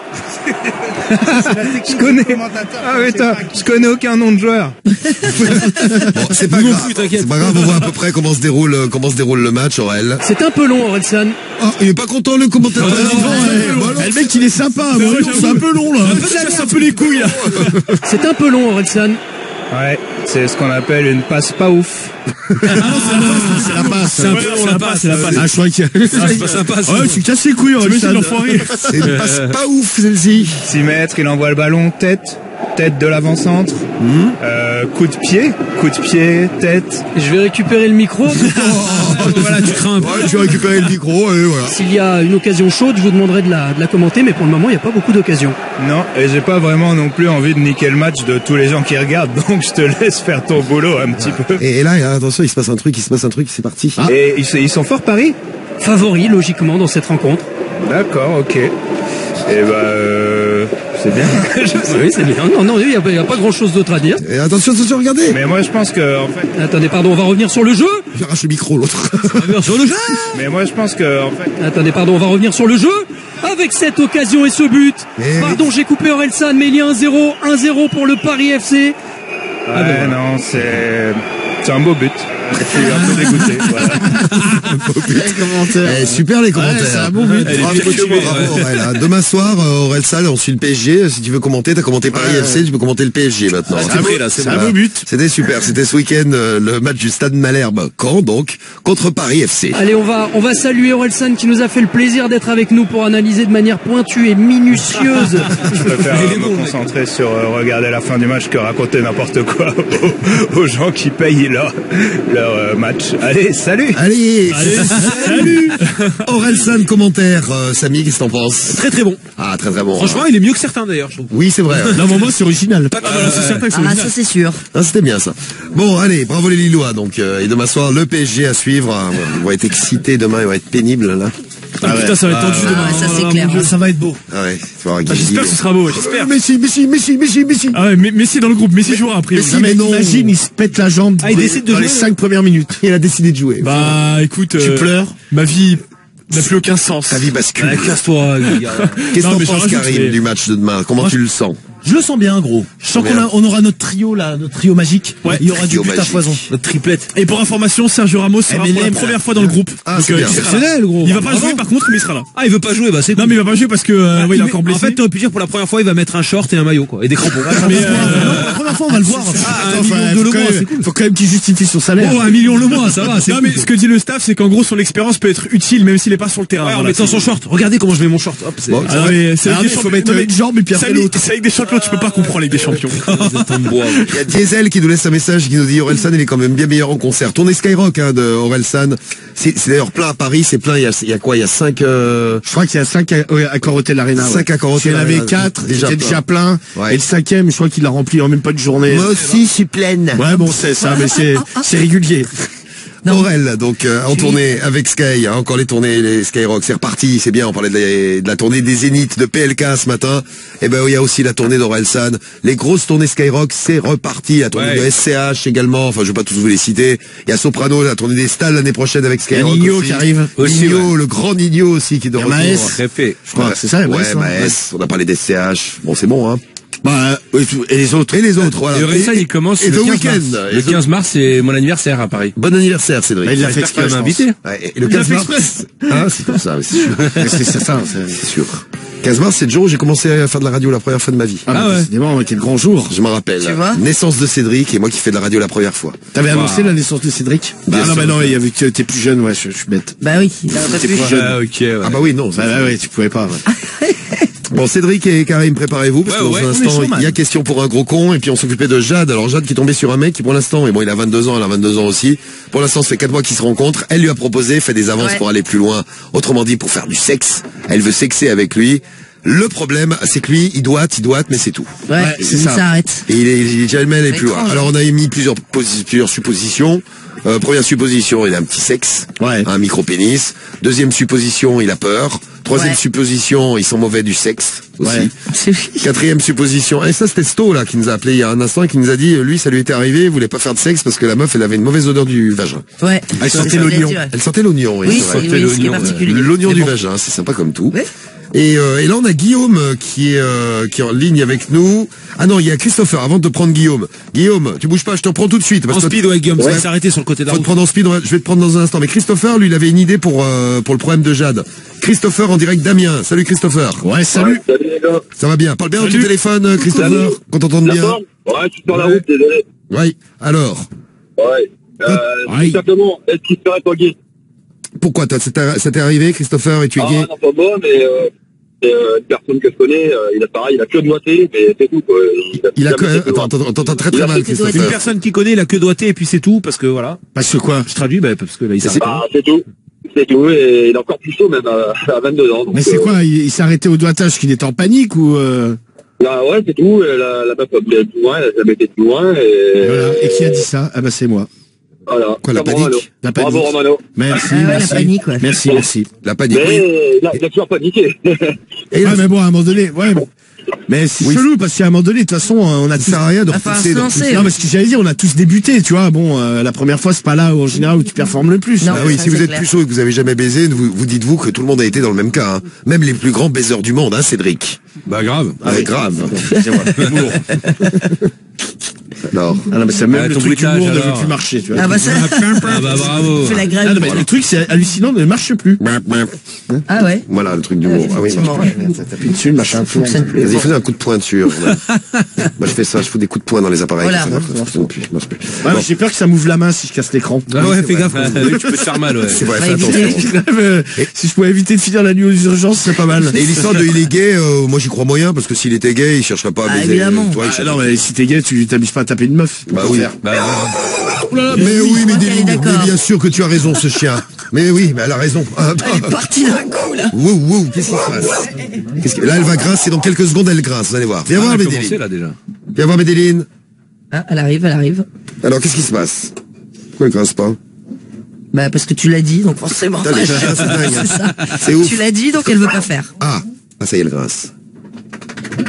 Speaker 16: Je connais aucun nom de joueur.
Speaker 1: Bon, c'est pas grave. C'est pas grave, on voit à peu près comment se déroule le match, Aurel.
Speaker 15: C'est un peu long, Orelsan.
Speaker 1: Oh, il est pas content le commentateur.
Speaker 3: Le mec il est sympa, c'est un peu long là.
Speaker 10: C'est un peu les couilles là.
Speaker 15: C'est un peu long, Orelsan.
Speaker 16: Ouais, c'est ce qu'on appelle une passe pas ouf.
Speaker 3: C'est la passe.
Speaker 10: C'est un peu long la passe.
Speaker 3: Ah, je crois qu'il y a...
Speaker 10: C'est pas sympa.
Speaker 3: Ouais, tu casses les couilles, l'enfoiré.
Speaker 1: C'est une passe pas ouf, celle-ci.
Speaker 16: 6 mètres, il envoie le ballon, tête de l'avant-centre, coup de pied, tête.
Speaker 15: Je vais récupérer le micro.
Speaker 10: Voilà, tu crains un peu.
Speaker 1: Ouais, tu vas récupérer le micro et voilà.
Speaker 15: S'il y a une occasion chaude, je vous demanderai de la commenter, mais pour le moment, il n'y a pas beaucoup d'occasions.
Speaker 16: Non, et j'ai pas vraiment non plus envie de niquer le match de tous les gens qui regardent, donc je te laisse faire ton boulot un petit peu.
Speaker 1: Et là, attention, il se passe un truc, c'est parti.
Speaker 16: Ah. Et ils sont forts Paris?
Speaker 15: Favoris, logiquement, dans cette rencontre.
Speaker 16: D'accord, ok. Et c'est bien.
Speaker 15: Oui, c'est bien. Non, il n'y a pas grand chose d'autre à dire.
Speaker 1: Et attention, regardez.
Speaker 16: Mais moi, je pense que, en fait.
Speaker 15: Attendez, pardon, on va revenir sur le jeu.
Speaker 1: J'arrache le micro, l'autre.
Speaker 15: On va revenir sur le jeu.
Speaker 16: Mais moi, je pense que, en fait.
Speaker 15: Attendez, pardon, on va revenir sur le jeu. Avec cette occasion et ce but. Pardon, j'ai coupé Orelsan, mais il y a 1-0 pour le Paris FC.
Speaker 16: Ouais, non, c'est un beau but. Je suis un peu dégoûté. Voilà.
Speaker 1: Super les commentaires.
Speaker 3: Ouais, c'est un bon but.
Speaker 1: Bravo, Aurel. Demain soir, Orelsan, on suit le PSG. Si tu veux commenter, t'as commenté Paris FC, tu peux commenter le PSG maintenant.
Speaker 3: C'est un beau but.
Speaker 1: C'était super. C'était ce week-end le match du Stade Malherbe, Caen donc, contre Paris FC.
Speaker 15: Allez, on va saluer Orelsan qui nous a fait le plaisir d'être avec nous pour analyser de manière pointue et minutieuse.
Speaker 16: Je préfère me concentrer sur regarder la fin du match que raconter n'importe quoi aux gens qui payent leur match. Allez, salut.
Speaker 1: Allez, salut. Orelsan, commentaire. Samy, qu'est-ce que t'en penses?
Speaker 5: Très très bon.
Speaker 1: Ah, très très bon.
Speaker 5: Franchement, il est mieux que certains d'ailleurs, je trouve.
Speaker 1: Oui, c'est vrai.
Speaker 3: Non, moi, c'est original.
Speaker 5: C'est certain que c'est
Speaker 4: Ah, ça c'est sûr.
Speaker 1: Ah, c'était bien ça. Bon, allez, bravo les Lillois. Donc, et demain soir, le PSG à suivre. Ils vont être excités demain, ils vont être pénibles là.
Speaker 10: Ah putain, ça va être tendu demain.
Speaker 4: Ça c'est clair.
Speaker 3: Ça va être beau.
Speaker 1: Ah ouais, tu vas voir
Speaker 10: J'espère que ce sera beau, j'espère.
Speaker 1: Messi.
Speaker 10: Ah ouais, Messi dans le groupe, Messi jouera après.
Speaker 1: Messi, mais non.
Speaker 3: Imagine, il se pète la jambe
Speaker 10: il décide de
Speaker 3: dans
Speaker 10: jouer.
Speaker 3: les 5 premières minutes.
Speaker 1: Il a décidé de jouer.
Speaker 10: Bah écoute,
Speaker 3: Tu pleures.
Speaker 10: ma vie n'a plus aucun sens.
Speaker 1: Ta vie bascule.
Speaker 5: Casse-toi, gars.
Speaker 1: Qu'est-ce que
Speaker 10: Non,
Speaker 1: t'en
Speaker 10: mais
Speaker 1: penses,
Speaker 10: j'en rajoute,
Speaker 1: Karim,
Speaker 10: mais-
Speaker 1: du match de demain? Comment tu le sens?
Speaker 14: Je le sens bien, gros. Je sens qu'on aura notre trio là, notre trio magique.
Speaker 10: Ouais.
Speaker 14: Il y aura du but à foison.
Speaker 5: Notre triplette.
Speaker 10: Et pour information, Sergio Ramos sera pour la première fois dans le groupe.
Speaker 1: Ah, c'est bien.
Speaker 10: Exceptionnel, gros. Il va pas jouer par contre, mais il sera là.
Speaker 5: Ah, il veut pas jouer, bah c'est.
Speaker 10: Non, mais il va pas jouer parce que il est encore blessé.
Speaker 5: En fait, t'aurais pu dire pour la première fois, il va mettre un short et un maillot, quoi, et des crampons.
Speaker 14: Mais la première fois, on va le voir.
Speaker 3: Faut quand même qu'il justifie son salaire.
Speaker 5: Oh, 1 million le mois, ça va.
Speaker 10: Non, mais ce que dit le staff, c'est qu'en gros, son expérience peut être utile même s'il est pas sur le terrain.
Speaker 5: Ouais, en mettant son short. Regardez comment je mets mon short. Hop, c'est.
Speaker 10: Il
Speaker 3: faut mettre une jambe et puis après l'autre.
Speaker 10: C'est avec des champions, tu peux pas comprendre avec des champions.
Speaker 1: Il y a Diesel qui nous laisse un message qui nous dit Orelsan il est quand même bien meilleur en concert. Tournée Skyrock de Orelsan. C'est d'ailleurs plein à Paris, c'est plein. Il y a quoi? Il y a 5.
Speaker 3: Je crois qu'il y a 5 Accor Hotel Arena.
Speaker 1: 5 Accor Hotel
Speaker 3: Arena. Il y en avait 4, c'était déjà plein. Ouais. Et le 5e, je crois qu'il l'a rempli en même pas de journée.
Speaker 1: Moi aussi, je suis pleine.
Speaker 3: Ouais, bon, c'est ça, mais c'est régulier.
Speaker 1: Aurel, donc en tournée avec Sky, encore les tournées, les Skyrock, c'est reparti, c'est bien, on parlait de la tournée des Zéniths de PLK ce matin, et ben il y a aussi la tournée d'Orelsan, les grosses tournées Skyrock, c'est reparti, la tournée de SCH également, enfin je vais pas tous vous les citer, il y a Soprano, la tournée des Stalls l'année prochaine avec Skyrock.
Speaker 3: Il y a Nino qui arrive.
Speaker 1: Nino, le grand Nino aussi qui est de retour.
Speaker 3: Maes.
Speaker 1: Je crois, c'est ça, Maes, on a parlé des SCH, bon c'est bon hein.
Speaker 3: Bah, et les autres.
Speaker 1: Voilà.
Speaker 6: Et Orelsan, il commence le 15 mars. Le 15 mars, c'est mon anniversaire à Paris.
Speaker 1: Bon anniversaire, Cédric.
Speaker 3: Il l'a fait exprès,
Speaker 6: m'a invité.
Speaker 1: Ouais, et le 15 mars. Ah, c'est pour ça, c'est sûr. C'est sûr. 15 mars, c'est le jour où j'ai commencé à faire de la radio la première fois de ma vie.
Speaker 3: Ah ouais. Décidément, quel grand jour.
Speaker 1: Je m'en rappelle.
Speaker 4: Tu vois?
Speaker 1: Naissance de Cédric et moi qui fais de la radio la première fois.
Speaker 3: T'avais annoncé la naissance de Cédric? Non, il y avait que t'es plus jeune, ouais, je suis bête.
Speaker 4: Bah oui, il a un peu plus jeune.
Speaker 6: Ah, ok, ouais.
Speaker 1: Ah bah oui, non.
Speaker 3: Ouais, tu pouvais pas, ouais.
Speaker 1: Bon, Cédric et Karim, préparez-vous, parce que dans un instant, il y a question pour un gros con, et puis on s'occupait de Jade. Alors Jade qui est tombée sur un mec qui, pour l'instant, et bon, il a 22 ans, elle a 22 ans aussi. Pour l'instant, ça fait 4 mois qu'ils se rencontrent. Elle lui a proposé, fait des avances pour aller plus loin. Autrement dit, pour faire du sexe. Elle veut sexer avec lui. Le problème, c'est que lui, il doite, mais c'est tout.
Speaker 4: Ouais, c'est ça. S'arrête.
Speaker 1: Et il est jamais allé plus loin. Alors on a émis plusieurs suppositions. Première supposition, il a un petit sexe, un micro-pénis. Deuxième supposition, il a peur. Troisième supposition, ils sont mauvais du sexe aussi. Quatrième supposition, et ça c'était Sto là qui nous a appelé il y a un instant et qui nous a dit, lui ça lui était arrivé, il voulait pas faire de sexe parce que la meuf elle avait une mauvaise odeur du vagin.
Speaker 4: Ouais.
Speaker 1: Elle sentait l'oignon. Elle sentait l'oignon, oui. L'oignon du vagin, c'est sympa comme tout. Ouais. Et là on a Guillaume qui est en ligne avec nous. Ah non, il y a Christopher avant de prendre Guillaume. Guillaume, tu bouges pas, je te reprends tout de suite.
Speaker 5: En speed, Guillaume, ça va s'arrêter sur le côté de la route.
Speaker 1: Faut te prendre en speed, je vais te prendre dans un instant. Mais Christopher, lui, il avait une idée pour le problème de Jade. Christopher en direct d'Amiens. Salut Christopher.
Speaker 3: Ouais, salut.
Speaker 8: Salut les gars.
Speaker 1: Ça va bien. Parle bien dans ton téléphone, Christopher, qu'on t'entende bien.
Speaker 8: Ouais, je suis sur la route, désolé.
Speaker 1: Oui, alors.
Speaker 8: Ouais. Tout simplement, est-ce qu'il serait pas gay?
Speaker 1: Pourquoi ça t'est arrivé, Christopher, et tu es gay?
Speaker 8: Non, pas moi, mais une personne que je connais, il a que doigté, mais c'est tout, quoi.
Speaker 1: Il a que... Attends, t'entends très très mal, Christopher.
Speaker 5: Une personne qui connaît, il a que doigté, et puis c'est tout, parce que voilà.
Speaker 3: Parce que quoi?
Speaker 5: Je traduis, parce que là, il s'arrête.
Speaker 8: C'est tout. C'est tout, et il est encore plus chaud, même à 22 ans. Donc,
Speaker 3: mais c'est quoi? Il s'est arrêté au doigtage, qu'il était en panique, ou
Speaker 8: Là, ouais, c'est tout. La meuf a voulu aller plus loin, elle a jamais été plus loin, et...
Speaker 3: Voilà. Et qui a dit ça? Ah bah c'est moi.
Speaker 8: Voilà.
Speaker 1: Quoi, la panique?
Speaker 3: La panique.
Speaker 8: Bravo Romano.
Speaker 3: Merci,
Speaker 4: la panique, ouais.
Speaker 3: Merci.
Speaker 1: La panique,
Speaker 8: mais il a toujours paniqué.
Speaker 3: Mais bon, à un moment donné, mais c'est chelou, parce qu'à un moment donné, de toute façon, on a tous...
Speaker 1: Ça sert à rien de repousser.
Speaker 3: Non, parce que j'allais dire, on a tous débuté, tu vois. Bon, la première fois, c'est pas là, en général, où tu performes le plus.
Speaker 4: Non,
Speaker 1: oui, si vous êtes plus chaud et que vous avez jamais baisé, vous dites-vous que tout le monde a été dans le même cas, hein. Même les plus grands baiseurs du monde, hein, Cédric.
Speaker 6: Bah, grave.
Speaker 1: Ah, grave.
Speaker 3: Alors, mais c'est même le truc d'humour ne veut plus marcher, tu vois.
Speaker 4: Ah bah ça.
Speaker 6: Bravo.
Speaker 4: Fais la grève.
Speaker 3: Ah, non, mais le truc, c'est hallucinant, ne marche plus.
Speaker 4: Ah ouais.
Speaker 1: Voilà, le truc d'humour. Ah oui,
Speaker 3: ça tape dessus, le machin.
Speaker 1: Vas-y, faisais un coup de pointure. Moi, je fais ça, je fous des coups de poing dans les appareils.
Speaker 4: Voilà.
Speaker 1: Ça marche plus.
Speaker 3: J'ai peur que ça m'ouvre la main si je casse l'écran.
Speaker 6: Ah ouais, fais gaffe. Tu peux te faire mal, ouais.
Speaker 1: C'est vrai, fais attention.
Speaker 3: Si je pouvais éviter de finir la nuit aux urgences, c'est pas mal.
Speaker 1: Et l'histoire de il est gay, moi j'y crois moyen, parce que s'il était gay, il chercherait pas à baiser.
Speaker 4: Évidemment.
Speaker 3: Non, mais si t'es gay, tu t'amuses pas à taper une meuf.
Speaker 1: Bah oui. Mais oui, mais bien sûr que tu as raison, ce chien. Mais oui, mais elle a raison.
Speaker 4: Elle est partie d'un coup, là.
Speaker 1: Wow, qu'est-ce qui se passe? Là, elle va grincer, dans quelques secondes, elle grince, vous allez voir. Viens voir, Médéline. Viens voir, Médéline.
Speaker 4: Ah, elle arrive.
Speaker 1: Alors, qu'est-ce qui se passe? Pourquoi elle grince pas?
Speaker 4: Bah, parce que tu l'as dit, donc forcément.
Speaker 1: Les chiens, c'est dingue.
Speaker 4: C'est ça.
Speaker 1: C'est ouf.
Speaker 4: Tu l'as dit, donc elle veut pas faire.
Speaker 1: Ah, ça y est, elle grince.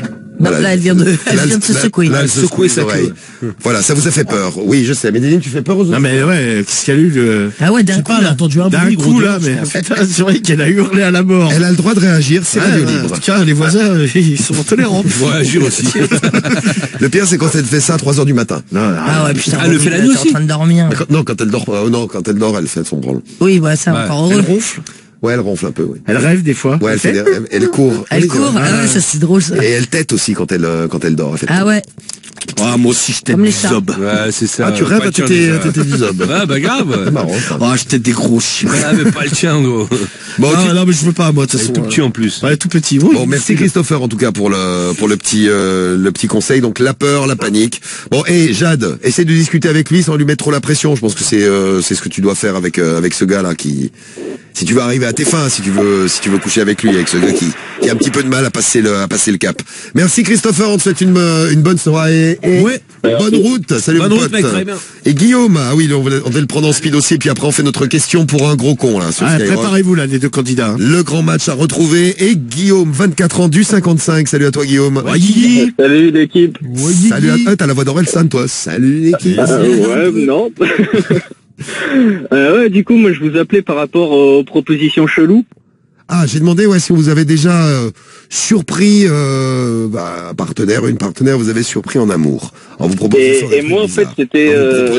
Speaker 4: Non, là, elle vient de se secouer.
Speaker 1: Là, elle se secoue ses oreilles. Voilà, ça vous a fait peur. Oui, je sais. Mais Dédine, tu fais peur aux autres?
Speaker 3: Non, mais ouais, qu'est-ce qu'il y a eu
Speaker 4: Ah ouais, d'un coup,
Speaker 14: elle a entendu un bruit,
Speaker 3: coup, là, mais putain, c'est vrai qu'elle a hurlé à la mort.
Speaker 1: Elle a le droit de réagir, c'est radio libre.
Speaker 3: Tiens, les voisins, ils sont tolérants.
Speaker 6: Ouais, réagir aussi.
Speaker 1: Le pire, c'est quand elle fait ça à 3h du matin.
Speaker 4: Ah ouais, putain.
Speaker 6: Elle le fait la nuit aussi.
Speaker 4: En train de dormir.
Speaker 1: Non, quand elle dort, quand elle dort, elle fait son branle.
Speaker 4: Oui, bah, ça, encore heureux.
Speaker 3: Elle ronfle.
Speaker 1: Ouais, elle ronfle un peu, oui.
Speaker 3: Elle rêve des fois.
Speaker 1: Ouais, elle fait des rêves. Elle court.
Speaker 4: Elle court. Ah ouais, ça, c'est drôle, ça.
Speaker 1: Et elle tète aussi quand elle dort. Elle fait
Speaker 4: Ah ouais.
Speaker 3: Ah, moi aussi, je tète
Speaker 4: Comme
Speaker 3: du
Speaker 4: les chats.
Speaker 3: zob.
Speaker 6: Ouais, c'est ça.
Speaker 1: Ah, tu rêves, t'étais du zob.
Speaker 6: Ouais, bah grave.
Speaker 1: C'est marrant, ça.
Speaker 3: Ah, je tète des gros chiens.
Speaker 6: Ah, mais pas le tien, gros.
Speaker 1: Bon,
Speaker 3: Non, mais je veux pas, moi, de toute
Speaker 6: Elle est
Speaker 3: façon.
Speaker 6: tout petit en plus.
Speaker 3: Ouais, tout petit. Oui.
Speaker 1: Bon, merci Christopher en tout cas pour le petit conseil. Donc la peur, la panique. Bon, et Jade, essaie de discuter avec lui sans lui mettre trop la pression. Je pense que c'est ce que tu dois faire avec ce gars là qui, si tu veux arriver à tes fins, si tu veux coucher avec lui, avec ce gars qui a un petit peu de mal à passer le cap. Merci Christopher, on te souhaite une bonne soirée et bonne route. Salut
Speaker 5: Bonne
Speaker 1: mon
Speaker 5: route,
Speaker 1: pote.
Speaker 5: mec, très bien.
Speaker 1: Et Guillaume, ah oui, on va le prendre en speed aussi, puis après on fait notre question pour un gros con là sur
Speaker 3: Ah,
Speaker 1: Skyrock.
Speaker 3: préparez-vous là, les deux candidats. Hein.
Speaker 1: Le grand match à retrouver et Guillaume, 24 ans du 55. Salut à toi Guillaume.
Speaker 13: Salut l'équipe.
Speaker 1: Salut à toi, t'as la voix d'Orelsan toi. Salut l'équipe.
Speaker 13: Ouais, non. Ouais, du coup, moi je vous appelais par rapport aux propositions cheloues.
Speaker 1: Ah, j'ai demandé si vous avez déjà surpris un partenaire, une partenaire, vous avez surpris en amour. En vous proposant
Speaker 13: Et moi en fait c'était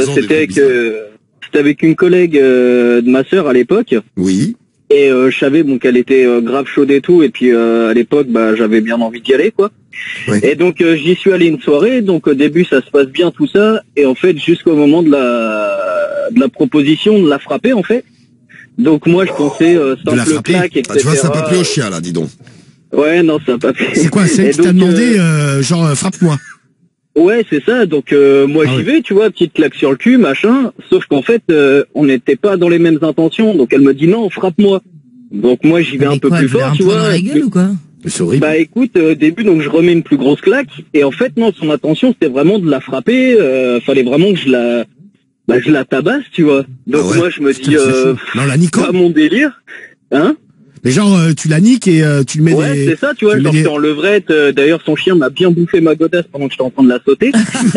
Speaker 13: avec une collègue de ma sœur à l'époque.
Speaker 1: Oui.
Speaker 13: Et je savais qu'elle était grave chaude et tout, et puis à l'époque j'avais bien envie d'y aller quoi.
Speaker 1: Oui.
Speaker 13: Et donc j'y suis allé une soirée, donc au début ça se passe bien tout ça, et en fait jusqu'au moment de la proposition de la frapper en fait. Donc moi je pensais simple claque, etc.
Speaker 1: Ah, tu vois, ça n'a pas plu au chien là, dis donc.
Speaker 13: Ouais, non, ça n'a pas plu.
Speaker 3: C'est quoi, c'est qui t'a demandé, frappe-moi.
Speaker 13: Ouais, c'est ça. Donc moi j'y vais, tu vois, petite claque sur le cul, machin. Sauf qu'en fait, on n'était pas dans les mêmes intentions. Donc elle me dit non, frappe-moi. Donc moi j'y vais un peu plus fort, tu vois.
Speaker 4: Dans la gueule ou quoi?
Speaker 1: C'est horrible.
Speaker 13: Bah écoute, au début donc je remets une plus grosse claque. Et en fait non, son intention c'était vraiment de la frapper. Fallait vraiment que je la tabasse, tu vois. Donc moi je me dis,
Speaker 3: non, la nique
Speaker 13: pas mon délire, hein.
Speaker 3: Mais genre, tu la niques et tu le mets
Speaker 13: ouais, c'est ça, tu vois, genre j'étais en levrette, d'ailleurs son chien m'a bien bouffé ma godasse pendant que j'étais en train de la sauter.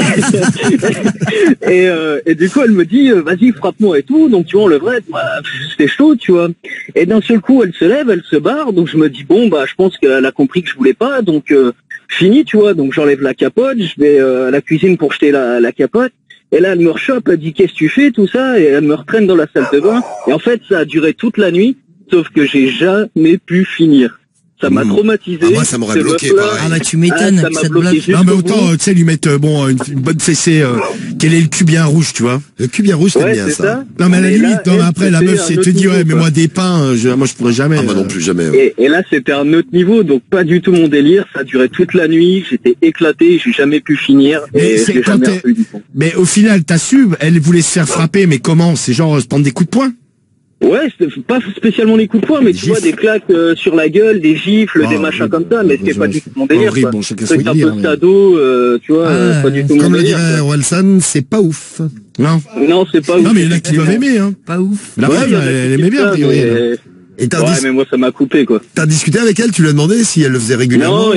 Speaker 13: et du coup elle me dit, vas-y frappe-moi et tout, donc tu vois en levrette, c'était chaud, tu vois. Et d'un seul coup elle se lève, elle se barre, donc je me dis bon je pense qu'elle a compris que je voulais pas, donc fini, tu vois, donc j'enlève la capote, je vais à la cuisine pour jeter la capote. Et là, elle me rechoppe, elle dit qu'est-ce que tu fais, tout ça, et elle me retraîne dans la salle de bain. Et en fait, ça a duré toute la nuit, sauf que j'ai jamais pu finir. Ça m'a traumatisé.
Speaker 1: Ah, moi, ça m'aurait bloqué, pareil.
Speaker 4: Ah bah tu m'étonnes que ça te bloque.
Speaker 3: Non mais autant, tu sais, lui mettre une bonne fessée, quel est le cul bien rouge, tu vois.
Speaker 1: Le cul bien rouge, c'est bien ça.
Speaker 3: Non mais à la limite, après la meuf, c'est te dire, ouais, mais moi des pains, moi je pourrais jamais.
Speaker 1: Ah, moi non plus, jamais. Ouais.
Speaker 13: Et là, c'était un autre niveau, donc pas du tout mon délire, ça a duré toute la nuit, j'étais éclaté, j'ai jamais pu finir, et j'ai jamais revu du tout.
Speaker 3: Mais au final, t'as su, elle voulait se faire frapper, mais comment? C'est genre se prendre des coups de poing?
Speaker 13: Ouais, c'était pas spécialement les coups de poing, mais tu vois, des claques sur la gueule, des gifles, des machins comme ça, mais c'était pas du tout mon délire.
Speaker 3: Horrible, bon, chacun son
Speaker 13: c'est un
Speaker 3: délire,
Speaker 13: peu sado, tu vois, pas du tout mon
Speaker 1: comme le
Speaker 13: délire.
Speaker 1: dirait Orelsan, c'est pas ouf.
Speaker 3: Non.
Speaker 13: Non, c'est pas ouf.
Speaker 3: Non mais il y en a qui doivent aimer, hein.
Speaker 4: Pas ouf.
Speaker 3: La meuf, elle aimait bien, a priori.
Speaker 1: Et
Speaker 13: mais moi ça m'a coupé quoi.
Speaker 1: T'as discuté avec elle, tu lui as demandé si elle le faisait régulièrement?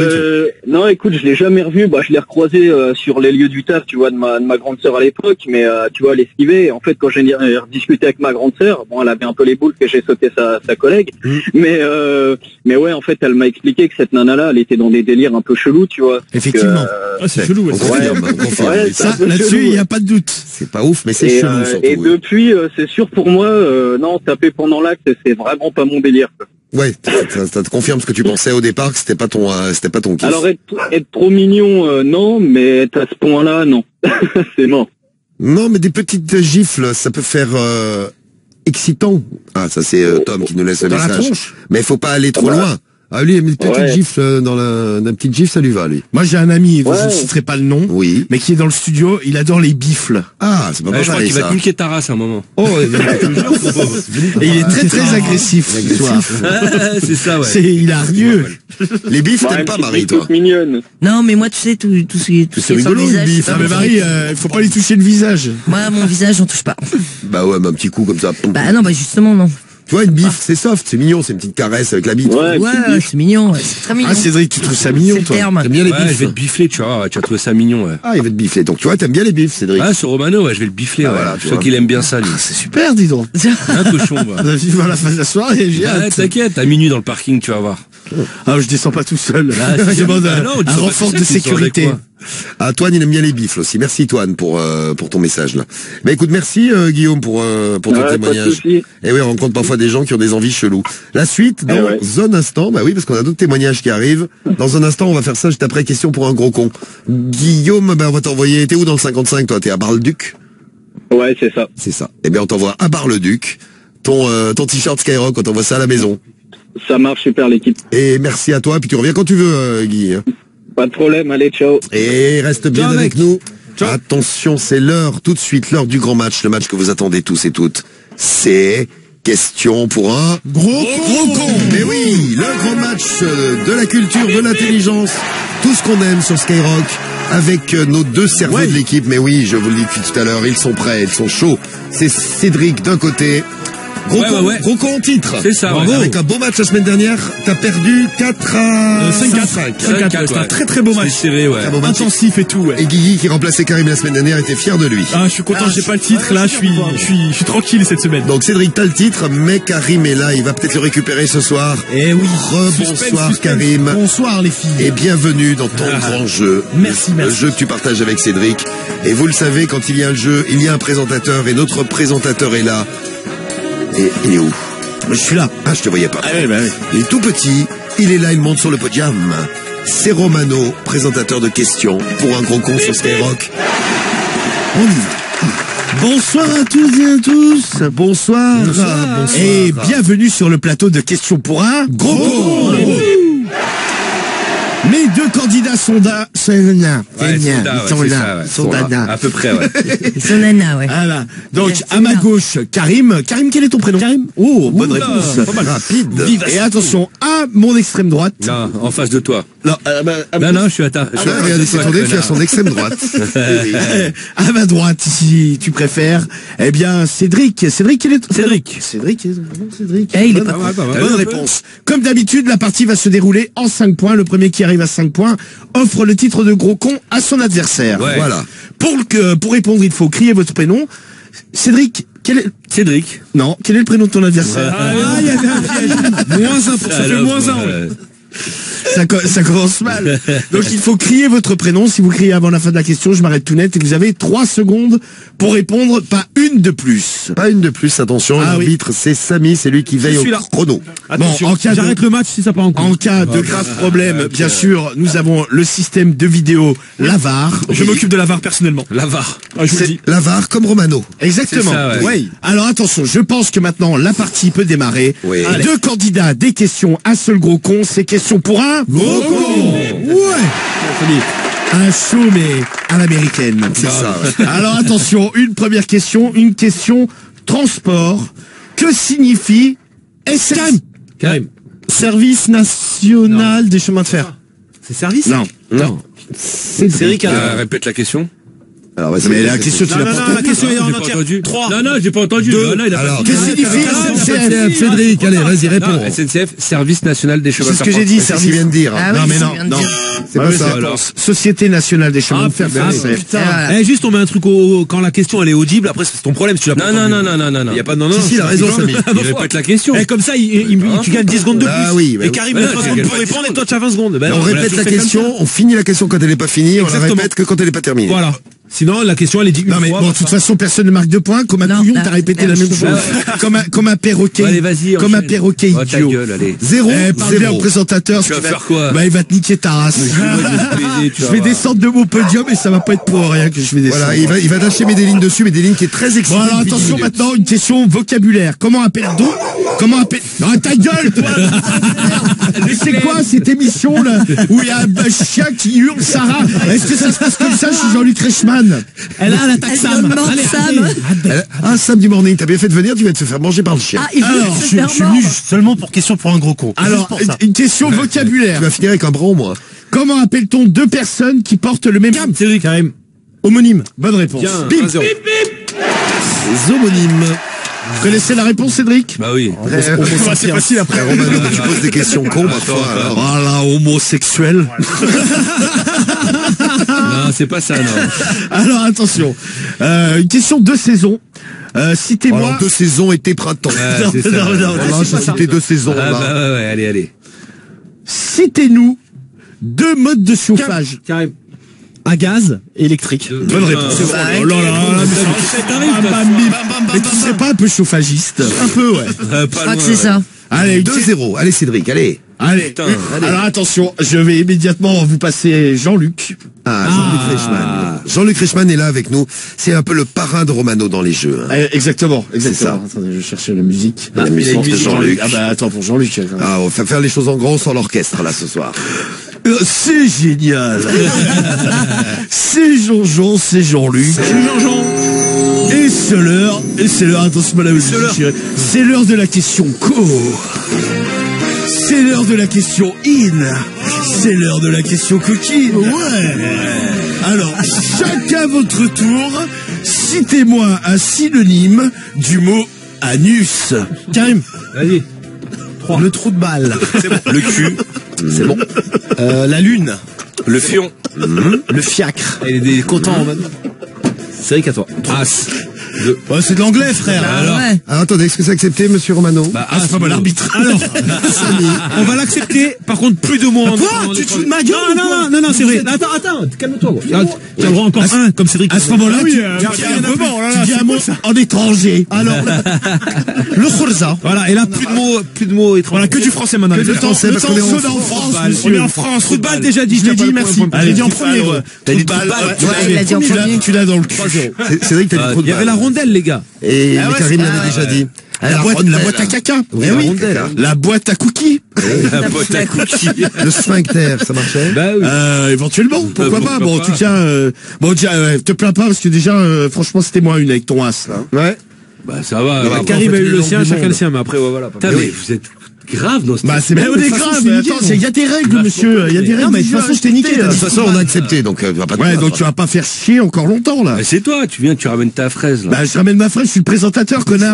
Speaker 13: Non, écoute, je l'ai jamais revu. Je l'ai recroisé sur les lieux du taf, tu vois, de ma grande sœur à l'époque, mais tu vois, elle esquivait. En fait, quand j'ai rediscuté avec ma grande sœur, bon, elle avait un peu les boules que j'ai sauté sa collègue, mais ouais, en fait, elle m'a expliqué que cette nana-là, elle était dans des délires un peu chelous, tu vois.
Speaker 3: Effectivement.
Speaker 10: C'est chelou.
Speaker 1: On confirme.
Speaker 3: Ça, là-dessus, il y a pas de doute.
Speaker 1: C'est pas ouf, mais c'est chelou surtout.
Speaker 13: Et depuis, c'est sûr pour moi, non, taper pendant l'acte, c'est vraiment pas mon délire.
Speaker 1: Ouais, ça te confirme ce que tu pensais au départ, que c'était pas ton kiff.
Speaker 13: Alors être trop mignon, non, mais être à ce point-là, non, c'est mort.
Speaker 1: Non, mais des petites gifles, ça peut faire excitant. Ah, ça c'est Tom qui nous laisse le message. Mais il faut pas aller trop loin. Ah, lui, il a mis une petite gifle d'un petit gifle, ça lui va, lui.
Speaker 3: Moi, j'ai un ami, je ne citerai pas le nom,
Speaker 1: mais
Speaker 3: qui est dans le studio, il adore les bifles.
Speaker 1: Ah, c'est pas mal.
Speaker 6: Je crois qu'il va te niquer ta race à un moment.
Speaker 1: Oh,
Speaker 3: et il est très très agressif.
Speaker 6: C'est ça, ouais.
Speaker 3: Il a hargneux.
Speaker 1: Les bifs, t'aimes pas, Marie, toi?
Speaker 13: Mignonne.
Speaker 4: Non, mais moi, tu sais, tout ce qui est sur le visage.
Speaker 3: Non, mais Marie, faut pas lui toucher le visage.
Speaker 4: Moi, mon visage, j'en touche pas.
Speaker 1: Bah ouais, mais un petit coup comme ça.
Speaker 4: Bah non, justement, non.
Speaker 1: Tu vois, une bifle, c'est soft, c'est mignon, c'est une petite caresse avec la bite.
Speaker 4: Ouais, c'est mignon, c'est très mignon.
Speaker 1: Ah, Cédric, tu trouves ça mignon, toi? T'aimes bien les bifles?
Speaker 6: Ouais, je vais te bifler, tu vois, tu vas trouver ça mignon, ouais.
Speaker 1: Ah, il va te bifler. Donc, tu vois, t'aimes bien les bifles, Cédric?
Speaker 6: Ah, sur Romano, ouais, je vais le bifler, ouais.
Speaker 1: Voilà,
Speaker 6: Je sais qu'il aime bien ça, lui.
Speaker 3: C'est super, dis donc.
Speaker 6: Un cochon, bah.
Speaker 3: Vivre à la fin de la soirée, j'ai hâte.
Speaker 6: T'inquiète, à minuit dans le parking, tu vas voir.
Speaker 3: Ah, je descends pas tout seul.
Speaker 1: Je demande
Speaker 3: un renfort de sécurité.
Speaker 1: Ah, Toine, il aime bien les bifles aussi. Merci, Toine, pour ton message, là. Bah, écoute, merci, Guillaume, pour ton témoignage. Et oui, on rencontre parfois des gens qui ont des envies cheloues. La suite, dans un instant, bah oui, parce qu'on a d'autres témoignages qui arrivent. Dans un instant, on va faire ça juste après question pour un gros con. Guillaume, bah, on va t'envoyer, t'es où dans le 55, toi? T'es à Bar-le-Duc?
Speaker 8: Ouais, c'est ça.
Speaker 1: C'est ça. Eh bien, on t'envoie à Bar-le-Duc. Ton t-shirt Skyrock, on t'envoie ça à la maison.
Speaker 8: Ça marche super, l'équipe.
Speaker 1: Et merci à toi, puis tu reviens quand tu veux, Guy.
Speaker 8: Pas de problème, allez, ciao.
Speaker 1: Et reste bien avec nous. Ciao. Attention, c'est l'heure, tout de suite, l'heure du grand match, le match que vous attendez tous et toutes. C'est question pour un gros con. Mais oui, le grand match de la culture, de l'intelligence, tout ce qu'on aime sur Skyrock, avec nos deux cerveaux de l'équipe. Mais oui, je vous le dis depuis tout à l'heure, ils sont prêts, ils sont chauds. C'est Cédric d'un côté. Gros con en titre.
Speaker 6: C'est ça,
Speaker 1: avec un beau match la semaine dernière, t'as perdu 4-5.
Speaker 10: 5-4. C'est un très très beau match.
Speaker 6: Serré, ouais.
Speaker 1: Très beau match.
Speaker 10: Intensif et tout, ouais.
Speaker 1: Et Guigui, qui remplaçait Karim la semaine dernière, était fier de lui.
Speaker 10: Ah, je suis content, j'ai pas le titre, là, je suis tranquille cette semaine.
Speaker 1: Donc Cédric, t'as le titre, mais Karim est là, il va peut-être le récupérer ce soir.
Speaker 3: Eh oui.
Speaker 1: Rebonsoir Karim.
Speaker 3: Bonsoir les filles.
Speaker 1: Et bienvenue dans ton grand jeu.
Speaker 3: Merci.
Speaker 1: Le jeu que tu partages avec Cédric. Et vous le savez, quand il y a un jeu, il y a un présentateur, et notre présentateur est là. Et il est où?
Speaker 3: Je suis là.
Speaker 1: Ah, je te voyais pas. Il est tout petit, il est là, il monte sur le podium. C'est Romano, présentateur de questions pour un gros con sur Skyrock. On y va.
Speaker 3: Bonsoir à toutes et à tous. Bonsoir. Et bienvenue sur le plateau de questions pour un gros con. Mes deux candidats sont là. Ils sont là.
Speaker 6: À peu près, ouais.
Speaker 4: Ils sont nana, ouais.
Speaker 3: Voilà. Donc, à ma gauche, Karim. Karim, quel est ton prénom? Karim. Oh, bonne réponse.
Speaker 1: Pas mal rapide.
Speaker 3: Et attention, à mon extrême droite.
Speaker 6: Non, en face de toi.
Speaker 3: Non,
Speaker 6: non, je suis à ta.
Speaker 1: Regardez, c'est ton défi à son extrême droite.
Speaker 3: À ma droite, si tu préfères. Eh bien, Cédric. Cédric, quel est ton
Speaker 6: Cédric.
Speaker 3: Cédric.
Speaker 4: Il est pas
Speaker 3: bonne réponse. Comme d'habitude, la partie va se dérouler en 5 points. Le premier qui arrive à 5 points offre le titre de gros con à son adversaire.
Speaker 6: Ouais.
Speaker 3: Voilà. Pour répondre, il faut crier votre prénom. Cédric,
Speaker 6: Cédric.
Speaker 3: Non, quel est le prénom de ton adversaire?
Speaker 10: Il y avait un piège. -1 pour ça fait -1.
Speaker 3: Ça commence mal. Donc il faut crier votre prénom. Si vous criez avant la fin de la question, je m'arrête tout net et vous avez 3 secondes pour répondre, pas une de plus.
Speaker 1: Pas une de plus, attention, l'arbitre c'est Samy, c'est lui qui veille au chrono.
Speaker 10: Attention, j'arrête le match si ça part en cours.
Speaker 3: En cas de grave problème, bien sûr, nous avons le système de vidéo, la VAR.
Speaker 10: Je m'occupe de la VAR personnellement.
Speaker 6: La VAR.
Speaker 10: Ah, je vous le dis.
Speaker 1: La VAR comme Romano.
Speaker 3: Exactement.
Speaker 6: Ça,
Speaker 3: oui. Alors attention, je pense que maintenant la partie peut démarrer.
Speaker 1: Oui.
Speaker 3: Deux candidats, des questions, un seul gros con, c'est question pour un gros con. Ouais. Un show mais à l'américaine.
Speaker 1: C'est ça.
Speaker 3: Alors attention, une première question, une question transport. Que signifie
Speaker 6: Karim.
Speaker 3: Service national des chemins de fer?
Speaker 10: C'est service?
Speaker 3: Non.
Speaker 6: Cédric, répète la question.
Speaker 1: Alors,
Speaker 3: mais la question, tu l'as pas entendu.
Speaker 10: La question est en entière. 3.
Speaker 6: Non, j'ai pas entendu.
Speaker 1: Alors,
Speaker 3: que signifie
Speaker 1: SNCF? Cédric, allez, vas-y, réponds.
Speaker 6: SNCF, Service National des chemins de fer.
Speaker 3: C'est ce que j'ai dit,
Speaker 1: C'est ce qu'il vient de dire.
Speaker 4: Ah oui,
Speaker 3: Non, mais
Speaker 4: c'est
Speaker 3: non,
Speaker 4: bien de
Speaker 3: non.
Speaker 4: dire.
Speaker 1: C'est pas ça.
Speaker 6: Alors.
Speaker 3: Société nationale des chemins de fer.
Speaker 5: Eh, juste, on met un truc quand la question elle est audible, après c'est ton problème si tu l'as pas.
Speaker 6: Non.
Speaker 5: Il y a pas de non.
Speaker 1: Si, il a raison, Samy.
Speaker 6: Il répète la question.
Speaker 5: Eh, comme ça, tu gagnes 10 secondes de plus.
Speaker 1: Ah oui.
Speaker 5: Et Karim, il a 30 secondes pour répondre et toi tu as 20 secondes.
Speaker 1: On répète la question, on finit la question quand elle n'est pas finie, on la répète que quand elle n'est pas terminée.
Speaker 5: Voilà. Sinon, la question, elle est dit une
Speaker 3: Non, mais
Speaker 5: fois.
Speaker 3: bon, de toute façon, personne ne marque 2 points. Comme un couillon, t'as répété la même chose. Comme un perroquet.
Speaker 6: Allez, vas-y.
Speaker 3: Comme un perroquet
Speaker 6: ta
Speaker 3: idiot.
Speaker 6: gueule, allez.
Speaker 1: 0.
Speaker 3: Parle bien au présentateur.
Speaker 6: Tu vas faire quoi?
Speaker 3: Bah, il va te niquer ta race. Je vais descendre de mon podium et ça va pas être pour rien que je vais descendre.
Speaker 1: Voilà, il va lâcher Medellin dessus, Medellin qui est très excité.
Speaker 3: Bon, alors attention maintenant, une question vocabulaire. Comment appelle-t-on? Non, ta gueule, toi! Mais c'est quoi cette émission, là, où il y a un chien qui hurle Sarah? Est-ce que ça se passe comme ça chez Jean-Luc Reichmann?
Speaker 10: Elle a l'attaque Sam.
Speaker 1: Sam du morning, t'as bien fait de venir, tu vas te faire manger par le chien.
Speaker 4: Ah, il veut se faire
Speaker 14: Je suis venu seulement pour question pour un gros con.
Speaker 3: Alors, une question vocabulaire.
Speaker 1: Tu vas finir avec un bras au moins.
Speaker 3: Comment appelle-t-on 2 personnes qui portent le même
Speaker 5: Cédric, Karim.
Speaker 3: homonyme? Bonne réponse.
Speaker 5: Bien.
Speaker 3: Bim.
Speaker 5: 1-0.
Speaker 1: Les homonymes.
Speaker 3: Vous connaissez la réponse, Cédric?
Speaker 6: Bah oui.
Speaker 10: C'est facile après.
Speaker 1: Romano, tu poses des questions cons parfois. alors.
Speaker 3: Voilà, homosexuel.
Speaker 6: Non, c'est pas ça, non.
Speaker 3: Alors attention, une question de saison. Citez-moi.
Speaker 1: Alors, 2 saisons été printemps.
Speaker 6: Ouais, c'est ça.
Speaker 1: Voilà, j'ai cité 2 saisons.
Speaker 6: Ah,
Speaker 1: là.
Speaker 6: bah ouais, allez.
Speaker 3: Citez-nous 2 modes de chauffage.
Speaker 5: Karim.
Speaker 10: À gaz et électrique.
Speaker 3: Bonne réponse.
Speaker 10: Oh là là,
Speaker 3: Mais tu serais pas un peu chauffagiste?
Speaker 10: un peu, ouais.
Speaker 4: Je crois que c'est ça.
Speaker 3: Allez,
Speaker 1: 2-0. Allez, Cédric, allez.
Speaker 3: Allez. Alors attention, je vais immédiatement vous passer Jean-Luc.
Speaker 1: Jean-Luc Reichmann. Jean-Luc Reichmann est là avec nous. C'est un peu le parrain de Romano dans les jeux. Hein.
Speaker 3: Exactement.
Speaker 1: ça.
Speaker 3: Attendez, je cherchais la musique.
Speaker 1: La musique de Jean-Luc.
Speaker 3: Ah bah attends, pour Jean-Luc.
Speaker 1: Ah, on va faire les choses en grand sans l'orchestre là ce soir.
Speaker 3: C'est génial. C'est Jean-Jean, c'est Jean-Luc. Et c'est l'heure, attention madame, c'est l'heure de la question co. C'est l'heure de la question in. C'est l'heure de la question coquine. Ouais. Alors, chacun votre tour, citez-moi un synonyme du mot anus.
Speaker 10: Karim.
Speaker 5: Vas-y.
Speaker 10: Le trou de balle.
Speaker 6: C'est bon. Le cul.
Speaker 1: C'est bon.
Speaker 10: La lune.
Speaker 6: Le fion.
Speaker 10: Le fiacre.
Speaker 5: Il est content en mode. C'est vrai qu'à toi.
Speaker 6: As.
Speaker 3: Ouais, c'est de l'anglais, frère.
Speaker 4: Ouais.
Speaker 1: Alors, attendez, est-ce que c'est accepté, monsieur Romano?
Speaker 3: C'est pas mal l'arbitre.
Speaker 5: Alors, on va l'accepter. Par contre, plus de mots.
Speaker 10: Quoi? Tu te fous de ma gueule?
Speaker 5: Non, c'est vrai. Attends, calme-toi. Tu as le droit encore un, comme Cédric.
Speaker 3: À ce moment-là,
Speaker 10: Ah oui,
Speaker 3: tu dis un mot en étranger. Alors, le khurza.
Speaker 5: Voilà, et là, plus de mots étrangers.
Speaker 10: Voilà, que du français maintenant.
Speaker 1: Que du français, parce qu'on est en
Speaker 3: France.
Speaker 10: On est en France.
Speaker 5: Football déjà dit.
Speaker 3: Je l'ai dit, merci.
Speaker 10: J'ai dit en premier.
Speaker 3: T'as dit balle.
Speaker 4: il a dit en premier.
Speaker 3: Tu l'as dans le cul.
Speaker 1: Cédric, t'as dit trop de
Speaker 5: Il y avait la rondelle, les gars.
Speaker 1: Et Karim l'avait déjà dit.
Speaker 3: La boîte à caca.
Speaker 1: Oui,
Speaker 3: Eh
Speaker 1: la
Speaker 3: oui.
Speaker 1: rondelle.
Speaker 3: La boîte à cookies.
Speaker 6: La boîte à cookies.
Speaker 1: Le sphincter, ça marchait?
Speaker 5: Bah oui.
Speaker 3: Éventuellement, pourquoi pas. Bon, en tout cas, te plains pas parce que déjà, franchement, c'était moins une avec ton as, là.
Speaker 1: Ouais.
Speaker 6: Bah ça va.
Speaker 1: Ouais,
Speaker 5: Karim a eu le sien,
Speaker 1: du
Speaker 5: chacun
Speaker 1: monde.
Speaker 5: le sien, mais après, voilà.
Speaker 6: Putain, mais vous êtes grave dans ce
Speaker 3: Bah, c'est on est grave, mais attends, il y a des règles, monsieur. Il y a des règles, mais de toute façon, je t'ai niqué.
Speaker 1: De toute façon, on a accepté, donc tu vas pas te
Speaker 3: Ouais,
Speaker 1: plaindre.
Speaker 3: donc tu vas pas faire chier encore longtemps, là.
Speaker 6: Bah, c'est toi, tu ramènes ta fraise là.
Speaker 3: Bah, je ramène ma fraise, je suis le présentateur, connard.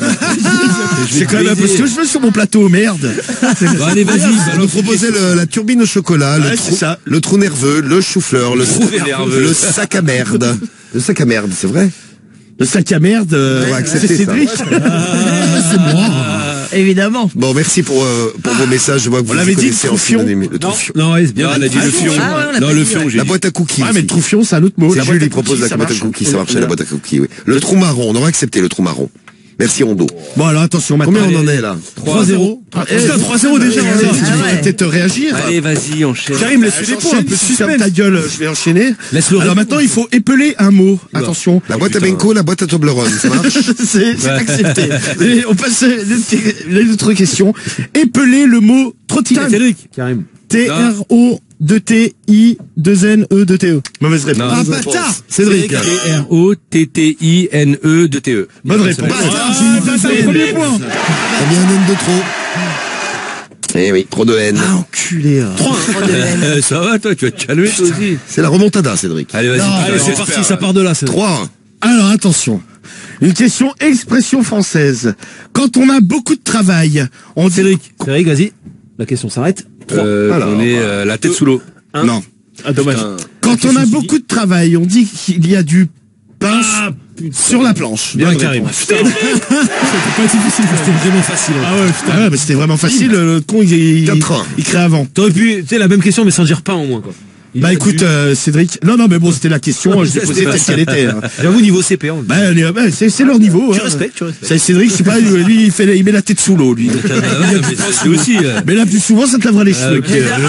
Speaker 3: C'est quand même un peu ce que je veux sur mon plateau, merde.
Speaker 6: Bah, allez, vas-y.
Speaker 1: On nous proposait la turbine au chocolat, le trou nerveux, le chou-fleur, le sac à merde. Le sac à merde, c'est vrai?
Speaker 3: Le sac à merde,
Speaker 1: On va accepter
Speaker 3: c'est
Speaker 1: ça.
Speaker 3: Cédric. C'est moi.
Speaker 4: Évidemment.
Speaker 1: Bon, merci pour vos messages. Je vois que vous
Speaker 3: l'avait dit,
Speaker 1: connaissez
Speaker 3: le
Speaker 1: en
Speaker 3: troufion.
Speaker 1: synonyme. Le troufion.
Speaker 5: Non, ouais, c'est bien.
Speaker 6: Non, elle a dit le fion.
Speaker 4: Ah ouais, on l'a
Speaker 6: Non,
Speaker 4: pas
Speaker 6: le
Speaker 4: dit,
Speaker 6: fion,
Speaker 4: ouais.
Speaker 6: j'ai
Speaker 1: La
Speaker 6: dit.
Speaker 1: boîte à cookies.
Speaker 3: Ah, mais le
Speaker 1: aussi.
Speaker 3: troufion, c'est un autre mot.
Speaker 1: C'est
Speaker 3: La
Speaker 1: Jules,
Speaker 3: boîte à
Speaker 1: il propose
Speaker 3: cookies,
Speaker 1: la boîte à
Speaker 3: marche.
Speaker 1: cookies, ça marchait, la boîte à cookies, oui. Le trou marron, on aurait accepté le trou marron. Merci Rondo.
Speaker 3: Bon, alors attention, maintenant.
Speaker 1: Combien on en est là?
Speaker 3: 3-0. 3-0 déjà.
Speaker 4: Ah ouais.
Speaker 3: Peut-être réagir.
Speaker 6: Allez, vas-y, enchaîne.
Speaker 3: Karim, laisse les points, un peu suspense. Ta gueule, je vais enchaîner.
Speaker 5: Laisse-le
Speaker 3: Alors maintenant, il faut épeler un mot. Attention.
Speaker 1: La boîte à Benko, la boîte à Toblerone, ça marche?
Speaker 3: C'est accepté. Et on passe à l'autre question. Épeler le mot trottinette.
Speaker 5: Cédric. Karim.
Speaker 3: T-R-O-2-T-I-2-N-E-2-T-E. Mauvaise réponse.
Speaker 10: Ah, bâtard.
Speaker 3: Cédric.
Speaker 6: R-O-T-T-I-N-E-2-T-E.
Speaker 3: Bonne réponse.
Speaker 10: Premier point.
Speaker 1: T'as mis un N de trop. Eh oui, trop de haine.
Speaker 3: Ah, enculé.
Speaker 6: Ça va, toi, tu vas te calmer, toi aussi.
Speaker 1: C'est la remontada, Cédric.
Speaker 6: Allez, vas-y.
Speaker 5: Allez, c'est parti, ça part de là.
Speaker 1: 3.
Speaker 3: Alors attention. Une question expression française. Quand on a beaucoup de travail, on dit...
Speaker 5: Cédric, vas-y. La question s'arrête.
Speaker 6: On est la tête sous l'eau.
Speaker 3: Non.
Speaker 5: Ah, dommage.
Speaker 3: Quand on a beaucoup de travail, on dit qu'il y a du pain sur la planche.
Speaker 5: Bien,
Speaker 3: Bonne
Speaker 5: Karim.
Speaker 3: réponse.
Speaker 5: C'était pas difficile, c'était vraiment facile.
Speaker 3: Ah ouais, putain. Ah ouais, mais c'était vraiment facile. Le con, il crée avant.
Speaker 5: T'aurais pu, tu sais, la même question, mais sans dire pain au moins, quoi.
Speaker 3: Bah écoute, Cédric. Non, mais bon, c'était la question. Je l'ai posée telle qu'elle était. Hein.
Speaker 5: J'avoue, niveau CP, on...
Speaker 3: c'est leur niveau.
Speaker 5: Tu
Speaker 3: hein.
Speaker 5: respectes.
Speaker 3: C'est Cédric, je sais pas, lui, il met la tête sous l'eau, lui.
Speaker 6: C'est aussi.
Speaker 3: Mais là, plus souvent, ça te lavera les cheveux.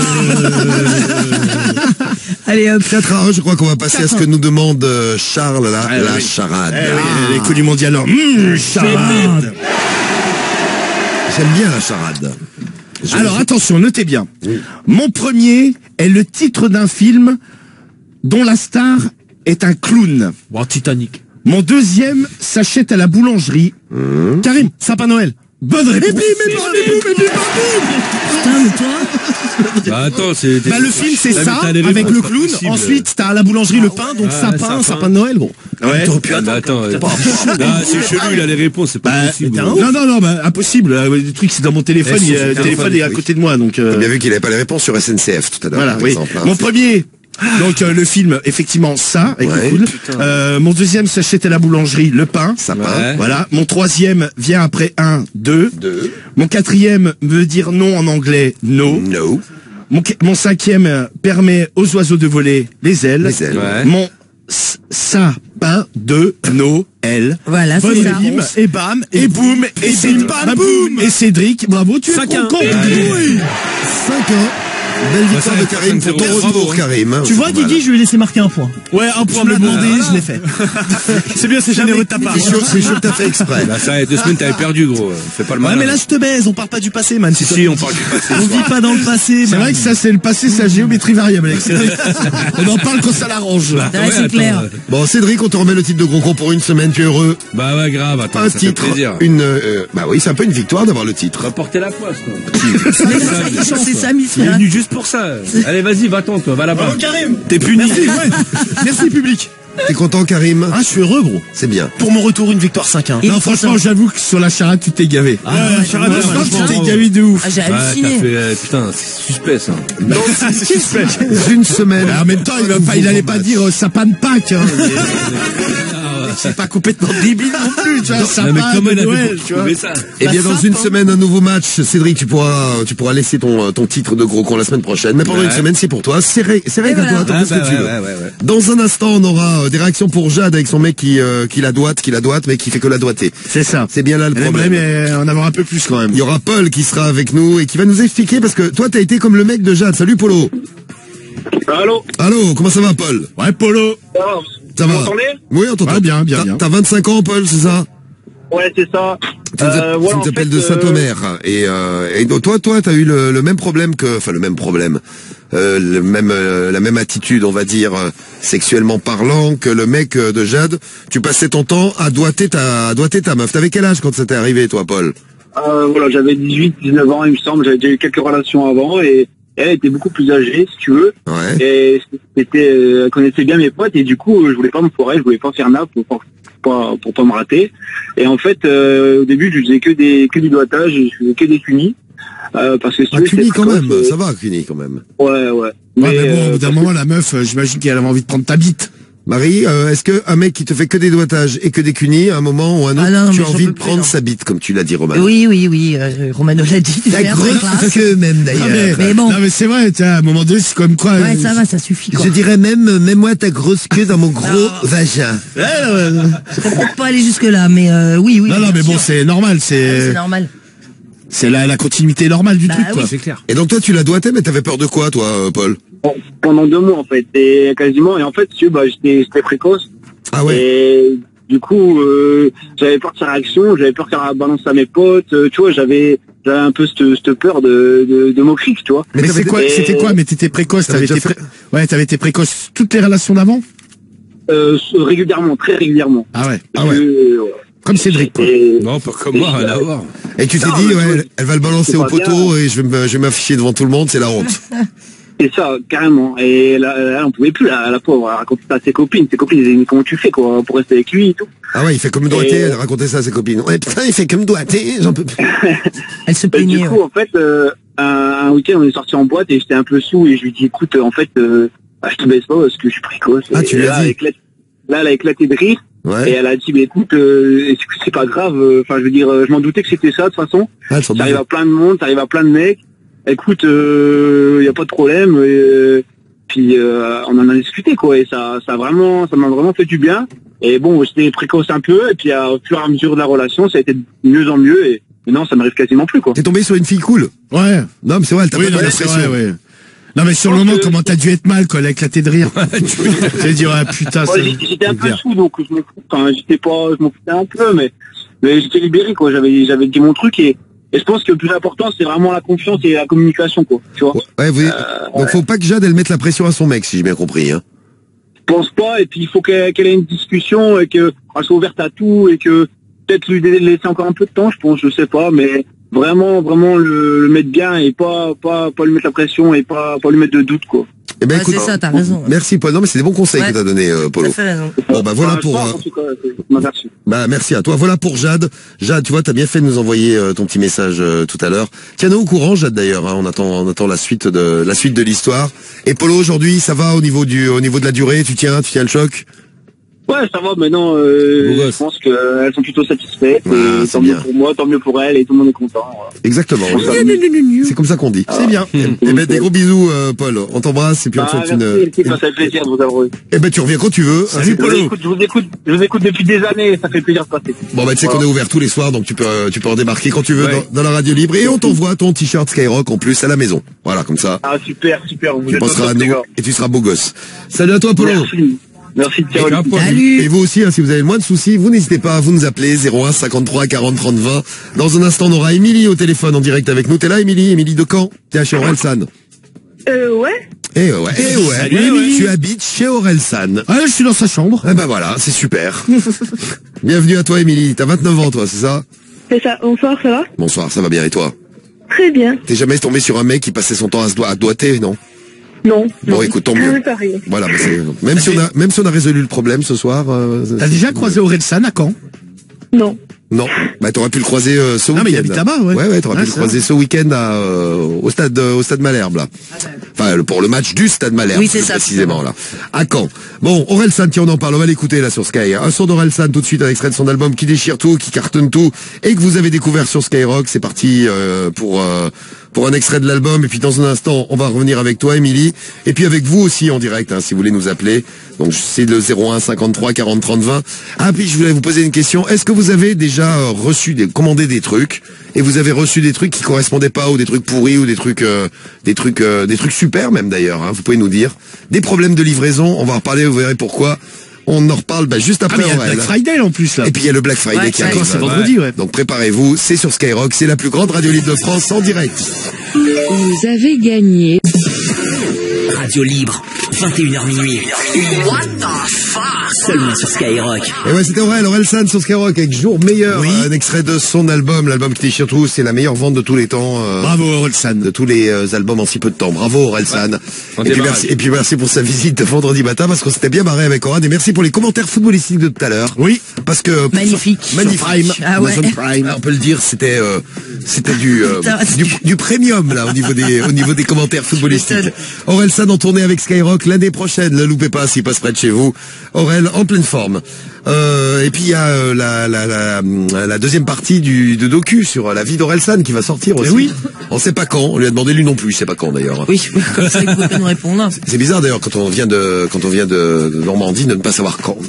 Speaker 4: Allez hop.
Speaker 1: 4-1, je crois qu'on va passer à ce que nous demande Charles, là, la charade.
Speaker 3: Elle est connue mondialement. Charade.
Speaker 1: J'aime bien la charade.
Speaker 3: Alors attention, notez bien. Mon premier est le titre d'un film dont la star est un clown.
Speaker 5: Bon, Titanic.
Speaker 3: Mon deuxième s'achète à la boulangerie. Karim, Sapin Noël. Bonne réponse.
Speaker 4: Putain, mais toi.
Speaker 6: Bah attends, c'est...
Speaker 3: Bah le film c'est ça, avec le clown, ensuite t'as à la boulangerie le pain, donc sapin de Noël, bon.
Speaker 6: Ouais. T'aurais pu attendre. Attends, c'est chelou, il a les réponses, c'est pas possible.
Speaker 3: Non, impossible. Le truc c'est dans mon téléphone, le téléphone est à côté de moi, donc...
Speaker 1: T'as bien vu qu'il avait pas les réponses sur SNCF tout à l'heure, par exemple.
Speaker 3: Mon premier... Donc le film, effectivement, ça, avec le cool. Mon deuxième, s'achète à la boulangerie, le pain.
Speaker 1: Sapin.
Speaker 3: Voilà. Mon troisième vient après 1, 2. Mon quatrième veut dire non en anglais, no.
Speaker 1: No.
Speaker 3: Mon cinquième permet aux oiseaux de voler les ailes. Mon sapin de Noël.
Speaker 4: Voilà, c'est ça.
Speaker 3: Et bam, et boum, et bim, bam, boum. Et Cédric, bravo, tu es content.
Speaker 1: 5 ans. Belle victoire de Karim pour ton retour, Karim.
Speaker 14: Tu vois, Guigui, je lui ai laissé marquer un point.
Speaker 3: Ouais, un point,
Speaker 14: me demandé, je l'ai fait.
Speaker 3: C'est bien, c'est généreux de ta part.
Speaker 1: C'est sûr que t'as fait exprès.
Speaker 6: Bah ça, 2 semaines, t'avais perdu, gros. Fais pas le mal.
Speaker 14: Ouais, mais là, je te baise, on parle pas du passé, man.
Speaker 6: Si, on parle du passé.
Speaker 14: On vit pas dans le passé,
Speaker 3: c'est vrai que ça, c'est le passé, c'est la géométrie variable, Alex. On en parle quand ça l'arrange.
Speaker 4: C'est clair.
Speaker 1: Bon, Cédric, on te remet le titre de gros con pour une semaine, tu es heureux?
Speaker 6: Bah ouais, grave, attends,
Speaker 1: un
Speaker 6: ça
Speaker 1: titre,
Speaker 6: fait plaisir.
Speaker 1: Bah oui, c'est un peu une victoire d'avoir le titre.
Speaker 6: Va porter la poisse, quoi.
Speaker 4: C'est ça, Miss.
Speaker 6: Il est venu juste pour ça. Allez, vas-y, va-t'en, toi, va là-bas.
Speaker 14: Bravo, Karim.
Speaker 6: T'es puni.
Speaker 3: Merci, public.
Speaker 1: T'es content, Karim?
Speaker 14: Ah, je suis heureux, gros.
Speaker 1: C'est bien.
Speaker 14: Pour mon retour, une victoire 5-1.
Speaker 3: Non, franchement, j'avoue que sur la charade, tu t'es gavé.
Speaker 14: La charade,
Speaker 3: tu t'es gavé de ouf.
Speaker 4: Ah, j'ai halluciné.
Speaker 6: Putain, c'est suspect, ça.
Speaker 1: Non, c'est suspect. Une semaine.
Speaker 3: En même temps, il allait pas dire sapin de Pâques, hein. C'est pas complètement débile non plus, tu vois, sapin de Noël, tu vois.
Speaker 1: Eh bien, dans une semaine, un nouveau match. Cédric, tu pourras laisser ton titre de gros con la semaine prochaine. Mais pendant une semaine, c'est pour toi. C'est règle à toi, t'en fais ce que tu veux. Dans un instant, on aura des réactions pour Jade avec son mec qui la doite, mais qui fait que la doiter.
Speaker 3: C'est ça.
Speaker 1: C'est bien là le problème.
Speaker 3: Mais en avoir un peu plus quand même.
Speaker 1: Il y aura Paul qui sera avec nous et qui va nous expliquer parce que toi, t'as été comme le mec de Jade. Salut, Polo. Allô, comment ça va, Paul?
Speaker 3: Ouais, Polo.
Speaker 1: Ça va?
Speaker 8: Vous m'entendez?
Speaker 1: Oui, on t'entend.
Speaker 3: Ouais, bien.
Speaker 1: T'as 25 ans, Paul, c'est ça?
Speaker 8: Ouais, c'est ça.
Speaker 1: Tu nous appelles de Saint-Omer. Et donc, toi, t'as eu le même problème la même attitude, on va dire, sexuellement parlant, que le mec de Jade. Tu passais ton temps à doiter ta meuf. T'avais quel âge quand ça t'est arrivé, toi, Paul?
Speaker 8: J'avais 18-19 ans, il me semble. J'avais déjà eu quelques relations avant et elle était beaucoup plus âgée, si tu veux.
Speaker 1: Ouais.
Speaker 8: Et elle connaissait bien mes potes et du coup, je voulais pas me foirer, je voulais pas faire nappe pour pas me rater. Et en fait, au début, je faisais que du doigtage, et je faisais que des cunis. Parce que si tu veux,
Speaker 1: cunis quand même, ça va, cunis quand même.
Speaker 8: Ouais.
Speaker 3: Mais bon, au bout d'un moment, la meuf, j'imagine qu'elle avait envie de prendre ta bite.
Speaker 1: Marie, est-ce que un mec qui te fait que des doigtages et que des cunis, à un moment ou un autre, tu as envie de prendre sa bite, comme tu l'as dit, Romano?
Speaker 4: Oui, Romano l'a dit.
Speaker 1: La grosse queue même, d'ailleurs.
Speaker 4: Mais bon.
Speaker 3: Non, mais c'est vrai, à un moment donné, c'est comme quoi.
Speaker 4: Ouais, ça va, ça suffit, quoi.
Speaker 1: Je dirais mets-moi ta grosse queue dans mon gros vagin.
Speaker 4: Je peux peut-être pas aller jusque là, mais oui.
Speaker 3: Non, mais bon, c'est normal,
Speaker 4: c'est normal.
Speaker 3: C'est la continuité normale du truc, quoi.
Speaker 4: Oui.
Speaker 3: C'est clair.
Speaker 1: Et donc toi, tu la doigtais, mais t'avais peur de quoi, toi, Paul?
Speaker 8: Pendant 2 mois, en fait, et quasiment. Et en fait, j'étais précoce.
Speaker 1: Ah ouais.
Speaker 8: Et du coup, j'avais peur de sa réaction, j'avais peur qu'elle balance à mes potes. Tu vois, j'avais un peu cette peur de moquerie, tu vois.
Speaker 3: Mais c'était quoi? Mais t'étais précoce, t'avais été précoce toutes les relations d'avant?
Speaker 8: Régulièrement, très régulièrement.
Speaker 3: Ah ouais.
Speaker 1: Comme Cédric, quoi.
Speaker 6: Non, pas comme moi, rien à voir.
Speaker 1: Et tu t'es dit, elle va le balancer au poteau et je vais m'afficher devant tout le monde, c'est la honte.
Speaker 8: C'est ça, carrément. Et là, on pouvait plus, la pauvre, elle racontait ça à ses copines. Ses copines, elles disaient, comment tu fais, quoi, pour rester avec lui et tout.
Speaker 1: Ah ouais, il fait comme doigté, elle racontait ça à ses copines. Ouais, putain, il fait comme doigté, j'en peux plus.
Speaker 4: Elle se plaignait.
Speaker 8: Du coup, en fait, un week-end, on est sorti en boîte et j'étais un peu sous et je lui dis, écoute, en fait, je te baisse pas parce que je suis précoce.
Speaker 1: Ah, tu l'as dit.
Speaker 8: Là, elle a éclaté de rire.
Speaker 1: Ouais.
Speaker 8: Et elle a dit, mais écoute, c'est pas grave. Enfin, je veux dire, je m'en doutais que c'était ça, de toute façon. T'arrives à plein de monde, t'arrives à plein de mecs. Écoute, y a pas de problème. Puis on en a discuté, quoi. Et ça m'a vraiment fait du bien. Et bon, j'étais précoce un peu. Et puis au fur et à mesure de la relation, ça a été de mieux en mieux. Et non, ça m'arrive quasiment plus, quoi.
Speaker 1: T'es tombé sur une fille cool.
Speaker 3: Ouais.
Speaker 1: Non, mais c'est vrai, elle t'a pas donné la pression.
Speaker 3: Ouais. Non, mais sur le moment, comment t'as dû être mal, quoi, elle a éclaté de rire. J'ai dit, putain,
Speaker 8: j'étais un peu sous, donc je m'en foutais un peu, mais j'étais libéré, quoi. J'avais dit mon truc et je pense que le plus important, c'est vraiment la confiance et la communication, quoi. Tu vois.
Speaker 1: Ouais, donc faut pas que Jade, elle mette la pression à son mec, si j'ai bien compris, hein.
Speaker 8: Je pense pas, et puis il faut qu'elle ait une discussion et qu'elle soit ouverte à tout et que peut-être lui laisser encore un peu de temps, je pense, je sais pas, mais vraiment le mettre bien et pas lui mettre la pression et pas lui mettre de doute, quoi.
Speaker 1: Eh ben, écoute,
Speaker 4: c'est ça, t'as raison.
Speaker 1: Merci Paul. Non, mais c'est des bons conseils que t'as donné, Polo.
Speaker 4: T'as fait raison.
Speaker 1: Bon, bah voilà pour. Bah merci à toi. Voilà pour Jade. Jade, tu vois, t'as bien fait de nous envoyer ton petit message tout à l'heure. Tiens-nous au courant, Jade d'ailleurs. Hein, on attend la suite de l'histoire. Et Polo, aujourd'hui, ça va au niveau de la durée. Tu tiens le choc.
Speaker 8: Ouais, ça va, maintenant, je pense qu'elles sont plutôt satisfaites, et tant mieux pour moi, tant mieux pour elles, et tout le monde est content. Voilà.
Speaker 1: Exactement. C'est comme ça qu'on dit.
Speaker 3: C'est bien.
Speaker 1: Et ben, des gros bisous, Paul. On t'embrasse, et puis on te souhaite
Speaker 8: une... Ça fait plaisir de vous avoir eu.
Speaker 1: Eh ben, tu reviens quand tu veux.
Speaker 8: Salut, Polo. Je vous écoute depuis des années, ça fait plaisir de passer.
Speaker 1: Bon, bah, tu sais qu'on est ouvert tous les soirs, donc tu peux en débarquer quand tu veux dans la radio libre, et on t'envoie ton t-shirt Skyrock en plus à la maison. Voilà, comme ça.
Speaker 8: Ah, super.
Speaker 1: Tu penseras à nous, et tu seras beau gosse. Salut à toi, Polo.
Speaker 8: Merci de tirer.
Speaker 1: Salut. Et vous aussi, hein, si vous avez le moins de soucis, vous n'hésitez pas à vous nous appeler 01 53 40 30 20. Dans un instant, on aura Émilie au téléphone en direct avec nous. T'es là, Émilie? Émilie de Caen? T'es chez Orelsan?
Speaker 11: Ouais.
Speaker 1: Eh ouais. Salut, tu habites chez Orelsan.
Speaker 3: Ah, je suis dans sa chambre.
Speaker 1: Eh ben voilà, c'est super. Bienvenue à toi, Émilie. T'as 29 ans, toi, c'est ça?
Speaker 11: C'est ça. Bonsoir, ça va?
Speaker 1: Bonsoir, ça va bien, et toi?
Speaker 11: Très bien.
Speaker 1: T'es jamais tombé sur un mec qui passait son temps à doigter, non?
Speaker 11: Non.
Speaker 1: Bon, écoute, tant mieux. Voilà, même si on a résolu le problème ce soir.
Speaker 3: T'as déjà croisé Orelsan à Caen?
Speaker 11: Non.
Speaker 1: Non. Bah, t'aurais pu le croiser ce week-end.
Speaker 3: Non, mais il habite là-bas, ouais.
Speaker 1: Ouais, t'aurais pu le croiser ce week-end au stade Malherbe, là. Enfin, pour le match du stade Malherbe.
Speaker 4: Oui, c'est ça.
Speaker 1: Précisément, là. À Caen. Bon, Orelsan, tiens, on en parle. On va l'écouter, là, sur Sky. Un son d'Orelsan, tout de suite, un extrait de son album qui déchire tout, qui cartonne tout, et que vous avez découvert sur Skyrock. C'est parti, pour un extrait de l'album, et puis dans un instant, on va revenir avec toi, Émilie, et puis avec vous aussi en direct, hein, si vous voulez nous appeler. Donc c'est le 01 53 40 30 20. Ah, puis je voulais vous poser une question. Est-ce que vous avez déjà commandé des trucs, et vous avez reçu des trucs qui correspondaient pas, ou des trucs pourris, ou des trucs super même d'ailleurs, hein, vous pouvez nous dire. Des problèmes de livraison, on va en reparler, vous verrez pourquoi. On en reparle juste après.
Speaker 3: Il y a le Black Friday en plus là.
Speaker 1: Et puis il y a le Black Friday qui arrive.
Speaker 3: C'est vendredi, ouais.
Speaker 1: Donc préparez-vous, c'est sur Skyrock, c'est la plus grande radio libre de France en direct.
Speaker 17: Vous avez gagné.
Speaker 2: Radio libre, 21h minuit. What the fuck? Seulement sur Skyrock.
Speaker 1: Et ouais, c'était Orelsan sur Skyrock avec Jour Meilleur, un extrait de son album qui déchire tout, c'est la meilleure vente de tous les temps.
Speaker 3: Bravo Orelsan.
Speaker 1: De tous les albums en si peu de temps. Bravo Orelsan. Ouais. Et puis merci pour sa visite vendredi matin, parce qu'on s'était bien marré avec Oran, et merci pour les commentaires footballistiques de tout à l'heure.
Speaker 3: Oui.
Speaker 1: Parce que
Speaker 4: magnifique.
Speaker 1: Prime,
Speaker 4: ah ouais.
Speaker 1: Amazon Prime. On peut le dire, c'était du premium là au niveau des commentaires footballistiques. Orelsan en tournée avec Skyrock l'année prochaine, ne loupez pas s'il passe près de chez vous. Aurel en pleine forme. Et puis il y a la deuxième partie de docu sur la vie d'Orelsan qui va sortir aussi.
Speaker 3: Oui.
Speaker 1: On sait pas quand, on lui a demandé lui non plus, il sait pas quand d'ailleurs.
Speaker 4: Oui, comme ça il peut nous répondre.
Speaker 1: C'est bizarre d'ailleurs quand on vient de Normandie de ne pas savoir quand.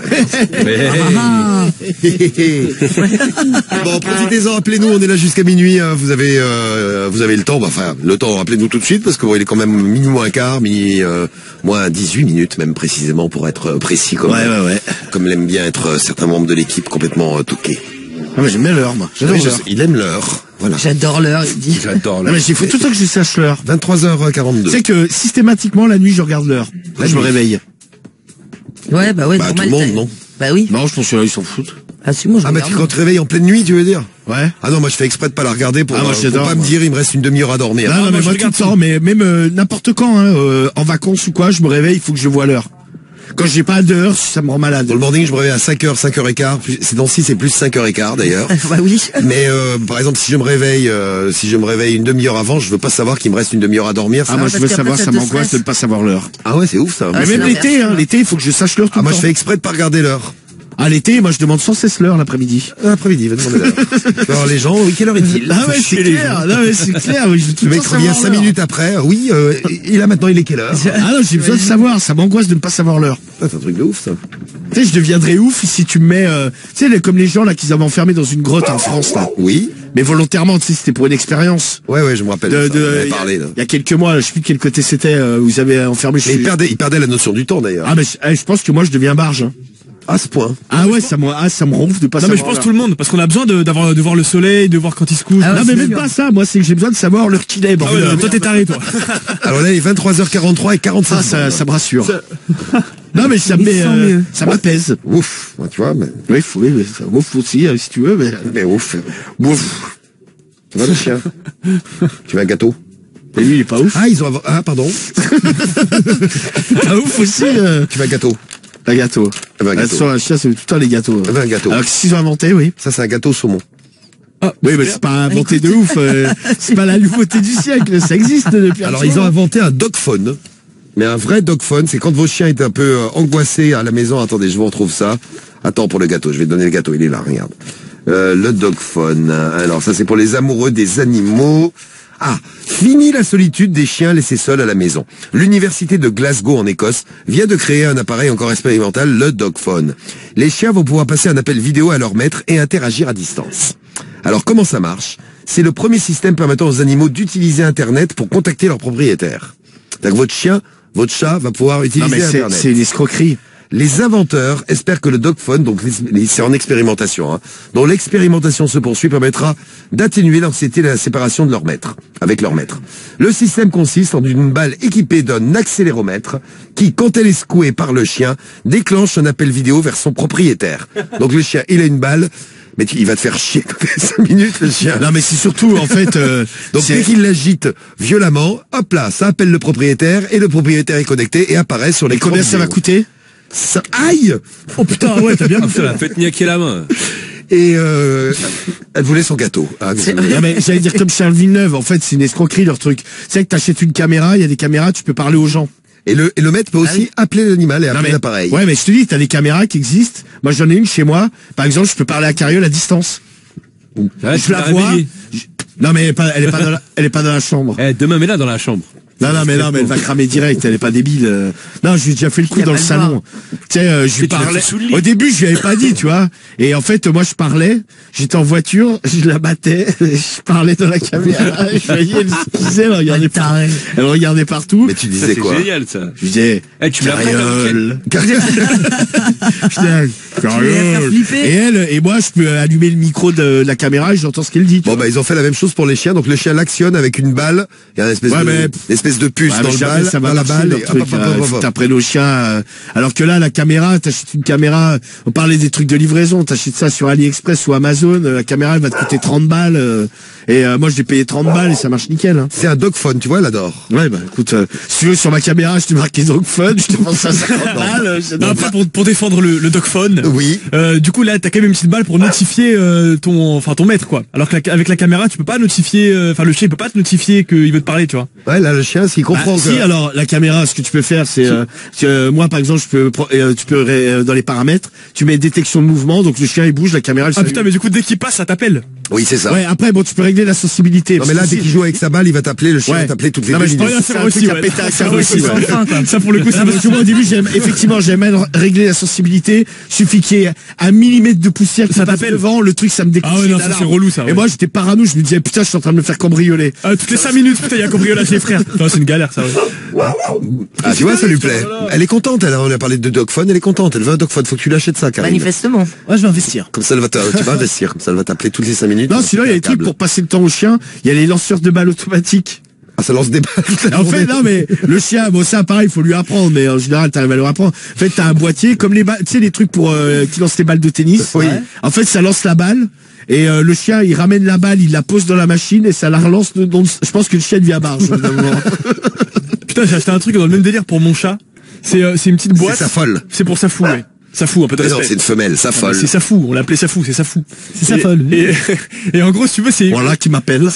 Speaker 1: Bon, profitez-en, appelez-nous, on est là jusqu'à minuit, hein. Vous avez le temps, appelez-nous tout de suite parce que il est quand même minuit moins quart, moins 18 minutes même précisément pour être précis comme l'aime bien être certains membres de l'équipe complètement toqués.
Speaker 3: Ah, mais j'aime bien l'heure, moi.
Speaker 1: Il aime l'heure. Voilà.
Speaker 4: J'adore l'heure, il dit.
Speaker 1: J'adore l'heure.
Speaker 3: Mais il faut tout le temps que je sache l'heure.
Speaker 1: 23h42.
Speaker 3: C'est que systématiquement la nuit je regarde l'heure. Là je me réveille.
Speaker 4: Ouais, bah ouais,
Speaker 1: tout le monde, non?
Speaker 4: Bah oui.
Speaker 3: Non, je pense que là ils s'en foutent.
Speaker 4: Ah si, moi je regarde.
Speaker 1: Quand tu te réveilles en pleine nuit, tu veux dire?
Speaker 3: Ouais.
Speaker 1: Ah non, moi je fais exprès de pas la regarder pour pas
Speaker 3: moi.
Speaker 1: me dire il me reste une demi-heure à dormir.
Speaker 3: Non, mais moi tout le temps, mais même n'importe quand, hein, en vacances ou quoi, je me réveille, il faut que je vois l'heure. Quand j'ai pas d'heure, ça me rend malade.
Speaker 1: Dans le morning, je me réveille à 5h, 5h15. Ces temps-ci, c'est plus 5h15 d'ailleurs.
Speaker 4: Bah oui.
Speaker 1: Mais par exemple, si je me réveille une demi-heure avant, je veux pas savoir qu'il me reste une demi-heure à dormir.
Speaker 3: Ah, moi je veux savoir, ça m'angoisse de ne pas savoir l'heure.
Speaker 1: Ah ouais, c'est ouf ça.
Speaker 3: Mais même l'été, l'été, il faut que je sache l'heure tout le temps.
Speaker 1: Moi je fais exprès de pas regarder l'heure.
Speaker 3: À l'été, moi je demande sans cesse l'heure l'après-midi.
Speaker 1: L'après-midi, va demander l'heure. Alors les gens, oui, quelle heure est-il?
Speaker 3: Ah ouais, c'est clair. Non mais c'est clair.
Speaker 1: Le mec revient 5 minutes après. Oui, et là maintenant il est quelle heure?
Speaker 3: Ah non, j'ai besoin de savoir. Ça m'angoisse de ne pas savoir l'heure.
Speaker 1: C'est un truc de ouf ça.
Speaker 3: Tu sais, je deviendrais ouf si tu me mets, tu sais, comme les gens là qu'ils avaient enfermés dans une grotte en France là.
Speaker 1: Oui.
Speaker 3: Mais volontairement, tu sais, c'était pour une expérience.
Speaker 1: Ouais, je me rappelle.
Speaker 3: Il y a quelques mois, je sais plus de quel côté c'était, où ils avaient enfermé.
Speaker 1: Mais il perdait la notion du temps d'ailleurs.
Speaker 3: Ah mais je pense que moi je deviens barge. Hein.
Speaker 1: À ce point.
Speaker 3: Ah ouais, ça me ronfle de pas savoir.
Speaker 10: Non mais je pense tout le monde, parce qu'on a besoin de voir le soleil, de voir quand il se couche.
Speaker 3: Ah ouais, non mais même pas ça, moi c'est que j'ai besoin de savoir l'heure qu'il est.
Speaker 10: Ah ouais, toi t'es taré toi.
Speaker 1: Alors là il est 23h43 et 45.
Speaker 3: Ah ça me rassure. Non mais ça m'apaise.
Speaker 1: Ouf, tu vois. Mais...
Speaker 3: Oui, ça ouf aussi si tu veux, mais
Speaker 1: ouf. Ça va le chien? Tu veux un gâteau?
Speaker 3: Et lui, il est pas ouf.
Speaker 1: Ah, ils ont... Ah, pardon.
Speaker 3: Pas ouf aussi.
Speaker 1: Tu veux un gâteau?
Speaker 3: Un gâteau. Sur un chien, c'est tout le temps les gâteaux.
Speaker 1: Un gâteau.
Speaker 3: Alors, qu'est-ce qu'ils ont inventé, oui?
Speaker 1: Ça, c'est un gâteau au saumon.
Speaker 3: Ah, oui, mais c'est pas inventé de ouf. C'est pas la nouveauté du siècle. Ça existe depuis.
Speaker 1: Alors, ils ont inventé un dogphone. Mais un vrai dogphone, c'est quand vos chiens étaient un peu angoissés à la maison. Attendez, je vous retrouve ça. Attends pour le gâteau. Je vais te donner le gâteau. Il est là, regarde. Le dogphone. Alors, ça, c'est pour les amoureux des animaux. Ah, fini la solitude des chiens laissés seuls à la maison. L'université de Glasgow en Écosse vient de créer un appareil encore expérimental, le dogphone. Les chiens vont pouvoir passer un appel vidéo à leur maître et interagir à distance. Alors comment ça marche? C'est le premier système permettant aux animaux d'utiliser Internet pour contacter leur propriétaire. Donc votre chien, votre chat va pouvoir utiliser Internet.
Speaker 3: C'est une escroquerie.
Speaker 1: Les inventeurs espèrent que le dogphone, donc c'est en expérimentation, dont l'expérimentation se poursuit, permettra d'atténuer l'anxiété de la séparation de leur maître, avec leur maître. Le système consiste en une balle équipée d'un accéléromètre qui, quand elle est secouée par le chien, déclenche un appel vidéo vers son propriétaire. Donc le chien, il a une balle, mais il va te faire chier toutes les 5 minutes, le chien.
Speaker 3: Non, mais c'est surtout, en fait...
Speaker 1: donc dès qu'il l'agite violemment, hop là, ça appelle le propriétaire, et le propriétaire est connecté et apparaît sur l'écran.
Speaker 3: Combien ça va coûter?
Speaker 1: Ça... Aïe!
Speaker 3: Oh putain, ouais, t'as bien
Speaker 6: bouffé. Faites niaquer la main.
Speaker 1: Et elle voulait son gâteau. Ah,
Speaker 3: non, mais j'allais dire comme Charles Villeneuve, en fait, c'est une escroquerie leur truc. Tu sais que t'achètes une caméra, il y a des caméras, tu peux parler aux gens.
Speaker 1: Et le maître peut aussi appeler l'animal et appeler l'appareil.
Speaker 3: Ouais, mais je te dis, t'as des caméras qui existent. Moi, j'en ai une chez moi. Par exemple, je peux parler à Cariole à distance. Je la vois. Non, mais elle est pas dans la chambre.
Speaker 6: Demain, mets-la dans la chambre.
Speaker 3: Non, mais elle va cramer direct, elle est pas débile. Non, je lui ai déjà fait le coup dans le salon. Tu sais, je lui parlais. Au début, je lui avais pas dit, tu vois. Et en fait, moi, je parlais, j'étais en voiture, je la battais, je parlais dans la caméra, je voyais, elle se disait, elle regardait partout.
Speaker 1: Mais tu disais quoi?
Speaker 6: C'est génial, ça.
Speaker 3: Je disais,
Speaker 6: tu me
Speaker 3: Cariole. Et moi, je peux allumer le micro de la caméra et j'entends ce qu'elle dit.
Speaker 1: Bon, ils ont fait la même chose pour les chiens. Donc, le chien l'actionne avec une balle. Il y a une espèce de puce dans la balle.
Speaker 3: T'apprends nos chiens. Alors que là, la caméra, t'achètes une caméra. On parlait des trucs de livraison. T'achètes ça sur AliExpress ou Amazon. La caméra, elle va te coûter 30 balles. Et moi, je l'ai payé 30 balles et ça marche nickel.
Speaker 1: C'est un dogphone, tu vois, elle adore.
Speaker 3: Ouais, écoute, si tu veux, sur ma caméra, je te marque dogphone, je te pense à 50 balles.
Speaker 10: Après, pour défendre le dogphone.
Speaker 1: Oui.
Speaker 10: Du coup, là, t'as quand même une petite balle pour notifier ton maître, quoi. Alors qu'avec la caméra, tu peux pas notifier, le chien, il peut pas te notifier qu'il veut te parler, tu vois.
Speaker 1: Ouais, là, le chien, s'il comprend
Speaker 3: Si, alors, la caméra, ce que tu peux faire, c'est, moi, par exemple, tu peux, dans les paramètres, tu mets détection de mouvement, donc le chien, il bouge, la caméra,
Speaker 10: Ah putain, mais du coup, dès qu'il passe, ça t'appelle.
Speaker 1: Oui, c'est ça.
Speaker 3: Ouais, après, tu peux régler la sensibilité.
Speaker 1: Non, mais là, dès qu'il joue avec sa balle, il va t'appeler, le chien va t'appeler toutes les 2 minutes.
Speaker 3: C'est un truc à péter à carreau aussi,
Speaker 10: Ça, pour le coup,
Speaker 3: parce que moi, au début, j'aime régler la sensibilité. Suffit qu'il y ait un millimètre de poussière qui passe devant, le truc, ça me déclenche.
Speaker 10: Ah ouais, non, ça, c'est relou, ça.
Speaker 3: Et moi, j'étais parano, je me disais, putain, je suis en train de me faire cambrioler.
Speaker 10: Toutes les 5 minutes, putain, il y a cambriolage, les frères. C'est une galère, ça, ouais.
Speaker 1: Ah, tu vois, ça lui plaît. Elle est contente, on a parlé de dogphone, elle est contente. Elle veut un dogphone, faut que tu l'achètes ça, Karine.
Speaker 4: Manifestement.
Speaker 3: Ouais, je vais investir.
Speaker 1: Comme ça, tu vas investir, comme ça, elle va t'appeler toutes les 5 minutes.
Speaker 3: Non, sinon, il y a des trucs pour passer le temps au chien. Il y a les lanceurs de balles automatiques.
Speaker 1: Ah, ça lance des balles.
Speaker 3: En fait, non, mais le chien, ça, pareil, il faut lui apprendre, mais en général, t'arrives à lui apprendre. En fait, t'as un boîtier, comme les balles, tu sais, les trucs pour, qui lancent les balles de tennis.
Speaker 1: Oui.
Speaker 3: En fait, ça lance la balle. Et le chien, il ramène la balle, il la pose dans la machine et ça la relance. Je pense que le chien devient à barge.
Speaker 10: Putain, j'ai acheté un truc dans le même délire pour mon chat. C'est une petite boîte.
Speaker 1: C'est sa folle.
Speaker 10: C'est pour sa fou, ouais. Ça fout un peu de respect.
Speaker 1: Non, c'est une femelle, ça folle.
Speaker 10: C'est ça fou, on l'appelait ça fou, c'est ça fou.
Speaker 3: C'est ça folle.
Speaker 10: Et en gros, si tu veux, c'est...
Speaker 3: Voilà qui m'appelle.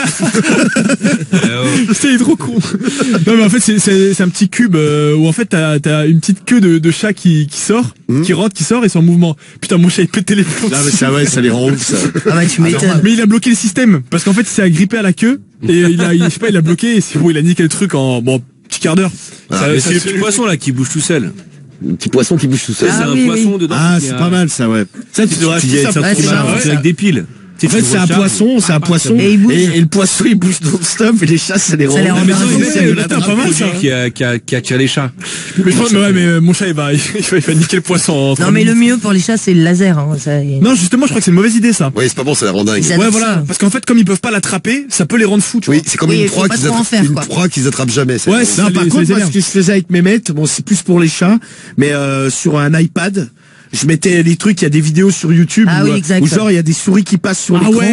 Speaker 10: C'est trop con. Non, mais en fait, c'est un petit cube où en fait, t'as une petite queue de chat qui sort, qui rentre, qui sort et c'est en mouvement. Putain, mon chat, il pète les plombs.
Speaker 3: Non, mais ça les rend ouf, ça.
Speaker 4: Ah ouais, tu m'étonnes.
Speaker 10: Mais il a bloqué le système, parce qu'en fait, il s'est agrippé à la queue, et il a bloqué, et c'est bon, il a niqué le truc en, petit quart d'heure.
Speaker 6: C'est le petit poisson, là, qui bouge tout seul.
Speaker 1: Un petit poisson qui bouge tout seul.
Speaker 6: C'est un poisson dedans.
Speaker 3: Ah, c'est pas mal, ça, ouais. Ça, tu devrais acheter ça.
Speaker 6: C'est avec des piles.
Speaker 3: En fait, c'est un poisson, et le poisson, il bouge non-stop, et les chats, ça les rend.
Speaker 10: C'est pas mal, ça.
Speaker 6: Qui attire les chats.
Speaker 10: Mais je pense, mais mon chat, il va niquer le poisson.
Speaker 4: Non, mais le mieux pour les chats, c'est le laser, hein.
Speaker 10: Non, justement, je crois que c'est une mauvaise idée, ça.
Speaker 1: Oui, c'est pas bon, ça la rend dingue.
Speaker 10: Ouais, voilà. Parce qu'en fait, comme ils peuvent pas l'attraper, ça peut les rendre fous, tu vois.
Speaker 1: Oui, c'est comme une proie qu'ils attrapent jamais.
Speaker 3: Ouais, non, par contre, ce que je faisais avec mes maîtres, bon, c'est plus pour les chats, mais sur un iPad, je mettais les trucs, il y a des vidéos sur YouTube où genre il y a des souris qui passent sur l'écran.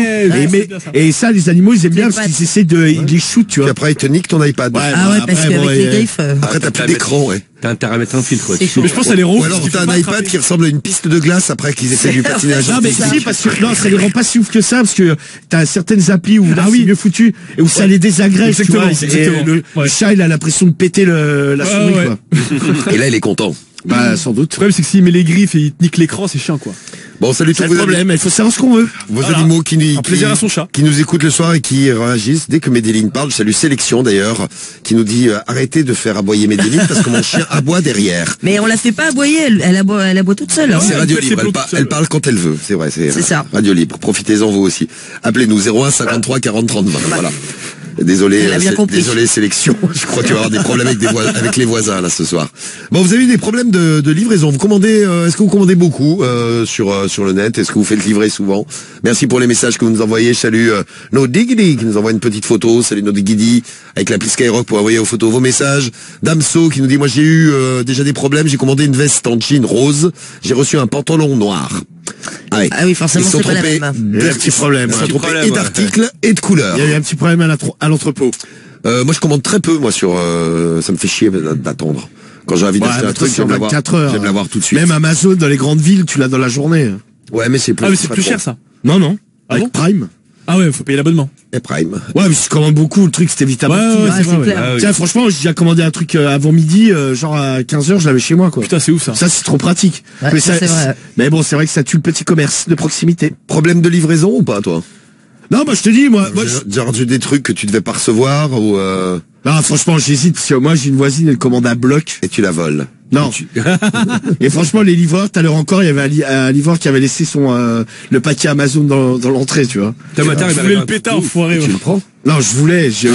Speaker 3: Et ça, les animaux, ils aiment bien parce qu'ils essaient ils les shootent, tu vois.
Speaker 1: Puis après, ils te niquent ton iPad.
Speaker 4: Parce qu'avec les griffes.
Speaker 1: Après, t'as plus d'écran, ouais.
Speaker 6: T'as intérêt à mettre un filtre.
Speaker 10: Mais je pense que ça les rend.
Speaker 1: Ou alors t'as un iPad qui ressemble à une piste de glace après qu'ils essaient du patinage.
Speaker 3: Non, mais si, parce que non, ça les rend pas si ouf que ça, parce que t'as certaines applis où c'est mieux foutu et où ça les désagrège. Exactement. Le chat, il a l'impression de péter la souris, quoi.
Speaker 1: Et là, il est content.
Speaker 3: Bah, sans doute.
Speaker 10: Le problème, c'est que s'il met les griffes et il te nique l'écran, c'est chiant, quoi.
Speaker 1: Bon, salut tous vos
Speaker 3: problème, il faut savoir ce qu'on veut.
Speaker 1: Vos animaux qui
Speaker 10: plaisir à son chat.
Speaker 1: Qui nous écoutent le soir et qui réagissent dès que Medellin parle. Je salue Sélection d'ailleurs, qui nous dit arrêtez de faire aboyer Medellin parce que mon chien aboie derrière.
Speaker 4: Mais on la fait pas aboyer, elle aboie toute seule.
Speaker 1: C'est radio libre, elle parle quand elle veut, c'est vrai, c'est
Speaker 4: ça.
Speaker 1: Radio libre. Profitez-en vous aussi. Appelez-nous 01 53 40 30 20. Voilà. Désolé, Sélection. Je crois qu'il va y avoir des problèmes avec les voisins là ce soir. Bon, vous avez eu des problèmes de livraison. Vous commandez, est-ce que vous commandez beaucoup sur le net? Est-ce que vous faites livrer souvent? Merci pour les messages que vous nous envoyez. Salut No Diggity qui nous envoie une petite photo. Salut No Diggity avec l'appli Skyrock pour envoyer aux photos vos messages. Damso qui nous dit moi j'ai eu déjà des problèmes. J'ai commandé une veste en jean rose. J'ai reçu un pantalon noir.
Speaker 4: Ah oui, forcément,
Speaker 1: ils sont
Speaker 4: c'est pas la même.
Speaker 1: Il y a un petit problème. Ils sont trompés et d'articles et de couleurs.
Speaker 3: Il y a eu un petit problème à l'entrepôt.
Speaker 1: Moi, je commande très peu, moi, ça me fait chier d'attendre. Quand j'ai envie d'acheter un truc, j'aime l'avoir tout de suite.
Speaker 3: Même Amazon, dans les grandes villes, tu l'as dans la journée.
Speaker 1: Ouais, mais c'est plus.
Speaker 10: Ah, mais c'est plus cher, ça.
Speaker 3: Non. Avec Prime.
Speaker 10: Ah ouais, faut payer l'abonnement.
Speaker 1: Et Prime.
Speaker 3: Ouais, mais si tu commandes beaucoup, le truc, c'était vite à
Speaker 4: c'est clair.
Speaker 3: Tiens, franchement, j'ai déjà commandé un truc avant midi, genre à 15h, je l'avais chez moi, quoi.
Speaker 10: Putain, c'est ouf, ça.
Speaker 3: Ça, c'est trop pratique.
Speaker 4: Ouais,
Speaker 3: mais
Speaker 4: c'est vrai.
Speaker 3: Mais bon, c'est vrai que ça tue le petit commerce de proximité.
Speaker 1: Problème de livraison ou pas, toi?
Speaker 3: Non, moi, je te dis, moi.
Speaker 1: J'ai rendu des trucs que tu devais pas recevoir ou
Speaker 3: Non, franchement, j'hésite, parce que moi, j'ai une voisine, elle commande un bloc.
Speaker 1: Et tu la voles.
Speaker 3: Non. Et franchement, les livreurs, tout à l'heure encore, il y avait un livreur qui avait laissé le paquet Amazon dans l'entrée, tu vois.
Speaker 10: Tu voulais le pétard, enfoiré.
Speaker 1: Tu le prends?
Speaker 3: Non, je voulais, j'y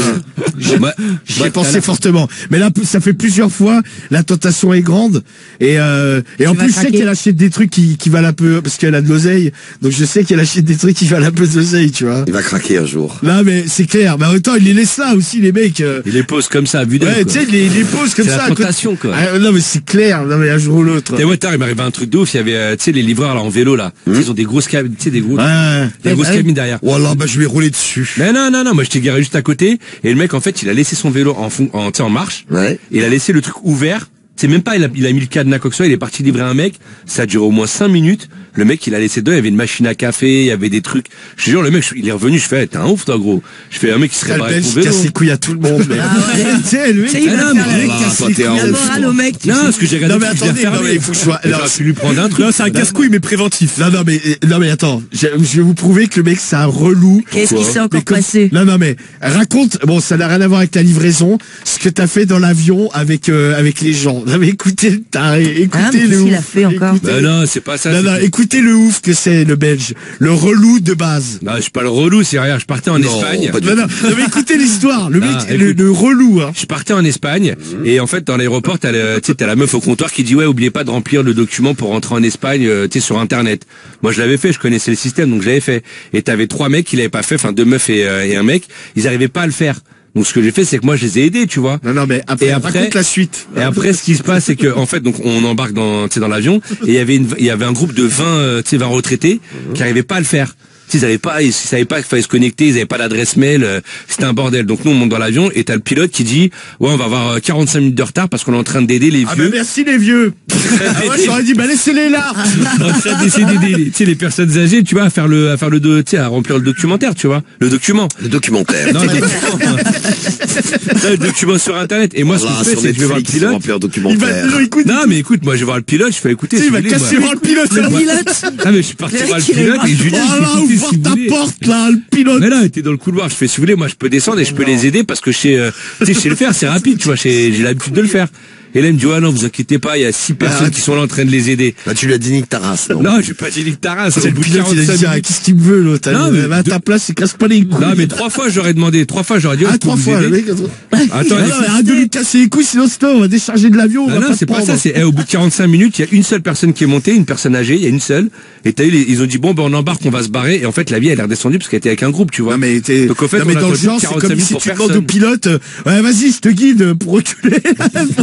Speaker 3: ai pensé fortement. Mais là, ça fait plusieurs fois, la tentation est grande. Et en plus, je sais qu'elle achète des trucs qui valent un peu, parce qu'elle a de l'oseille. Donc je sais qu'elle achète des trucs qui valent un peu d'oseille, tu vois.
Speaker 1: Il va craquer un jour.
Speaker 3: Non, mais c'est clair. Mais en même temps, il les laisse là aussi, les mecs.
Speaker 6: Il les pose comme ça, à vue d'œil.
Speaker 3: Ouais, tu sais, il les pose comme ça.
Speaker 6: C'est la tentation, quoi.
Speaker 3: Non, mais c'est clair. Non, mais un jour ou l'autre.
Speaker 6: Et ouais, il m'arrivait un truc de ouf. Il y avait, tu sais, les livreurs, là, en vélo, là. Ils ont des grosses cabines, tu sais, des grosses cabines derrière.
Speaker 1: Voilà, bah, je vais rouler dessus.
Speaker 6: Mais non, moi, j'étais garé juste à côté. Et le mec, en fait, il a laissé son vélo en marche.
Speaker 1: Ouais.
Speaker 6: Et il a laissé le truc ouvert. C'est même pas, il a mis le cadenas quoi que ce soit, il est parti livrer un mec. Ça a duré au moins 5 minutes. Le mec, il a laissé dedans, il y avait une machine à café, il y avait des trucs. Je te jure, le mec, il est revenu, je fais, t'es un ouf, toi, gros. Je fais un mec qui serait pas
Speaker 3: avec son vélo. Il casse les couilles à tout le monde, mais.
Speaker 4: Tu sais, le mec, il va faire la morale au mec.
Speaker 6: Non, parce que j'ai regardé.
Speaker 3: Non, mais attendez, il faut que je sois.
Speaker 6: Alors, tu lui prendre un truc.
Speaker 10: Non, c'est un casse-couille, mais préventif.
Speaker 3: Non, mais attends. Je vais vous prouver que le mec, c'est un relou.
Speaker 4: Qu'est-ce qui s'est encore passé?
Speaker 3: Non, mais raconte, bon, ça n'a rien à voir avec la livraison, ce que t'as fait dans l'avion avec les gens. Non, mais écoutez le ouf.
Speaker 4: Il a fait encore.
Speaker 6: Non, c'est pas ça.
Speaker 3: Non, écoutez le ouf que c'est, le belge. Le relou de base.
Speaker 6: Non, je suis pas le relou, c'est rien. Je partais en Espagne.
Speaker 3: Non, mais écoutez l'histoire. Le mec, le relou, hein.
Speaker 6: Je partais en Espagne, et en fait, dans l'aéroport, t'as la meuf au comptoir qui dit, ouais, oubliez pas de remplir le document pour rentrer en Espagne, tu sais, sur Internet. Moi, je l'avais fait, je connaissais le système, donc je l'avais fait. Et t'avais 3 mecs qui l'avaient pas fait, enfin, 2 meufs et un mec, ils arrivaient pas à le faire. Donc ce que j'ai fait, c'est que moi je les ai aidés, tu vois.
Speaker 3: Non, mais après raconte la suite.
Speaker 6: Et après, ce qui se passe, c'est que en fait, donc on embarque dans l'avion, et il y avait un groupe de 20 retraités qui arrivaient pas à le faire. Ils savaient pas qu'il fallait se connecter, ils avaient pas d'adresse mail, c'était un bordel. Donc nous on monte dans l'avion et t'as le pilote qui dit ouais, on va avoir 45 minutes de retard parce qu'on est en train d'aider les vieux.
Speaker 3: Ah bah merci les vieux. Moi j'aurais dit bah laissez-les là.
Speaker 6: En train d'essayer d'aider, tu sais, les personnes âgées, tu vois, à remplir le documentaire, tu vois, le documentaire. Non, le document sur Internet. Et moi ce que je fais, c'est que je vais voir le pilote. Non mais écoute, moi je vais voir le pilote, je fais écouter.
Speaker 3: Il va casser voir le pilote.
Speaker 6: Ah mais je suis parti voir le pilote et je lui dis
Speaker 3: ouvre ta porte là, le pilote.
Speaker 6: Mais là, t'es dans le couloir, je fais si vous voulez, moi je peux descendre et je peux les aider parce que je sais le faire, c'est rapide, tu vois, j'ai l'habitude de le faire. Et là, il me dit, ah non, vous inquiétez pas, il y a 6 personnes qui sont là en train de les aider.
Speaker 1: Bah, tu lui as dit nique ta race, non?
Speaker 6: Non, j'ai pas dit nique ta race.
Speaker 3: C'est le pilote, il a dit, qu'est-ce qu'il me veut, l'autre? Non, mais à ta place, il casse pas les couilles.
Speaker 6: Non, mais 3 fois, j'aurais dit,
Speaker 3: ah, 3 fois, le mec.
Speaker 6: Attends,
Speaker 3: arrête de lui casser les couilles, sinon on va décharger de l'avion.
Speaker 6: Non, c'est pas ça, c'est, au bout de 45 minutes, il y a une seule personne qui est montée, une personne âgée, il y a une seule. Et t'as eu, ils ont dit, bon, ben, on embarque, on va se barrer. Et en fait, la vie, elle est redescendue parce qu'elle était avec un groupe, tu vois.
Speaker 3: Non, mais donc, en fait, dans le genre, c'est comme si tu demandes au pilote, ouais, vas-y, je te guide pour reculer.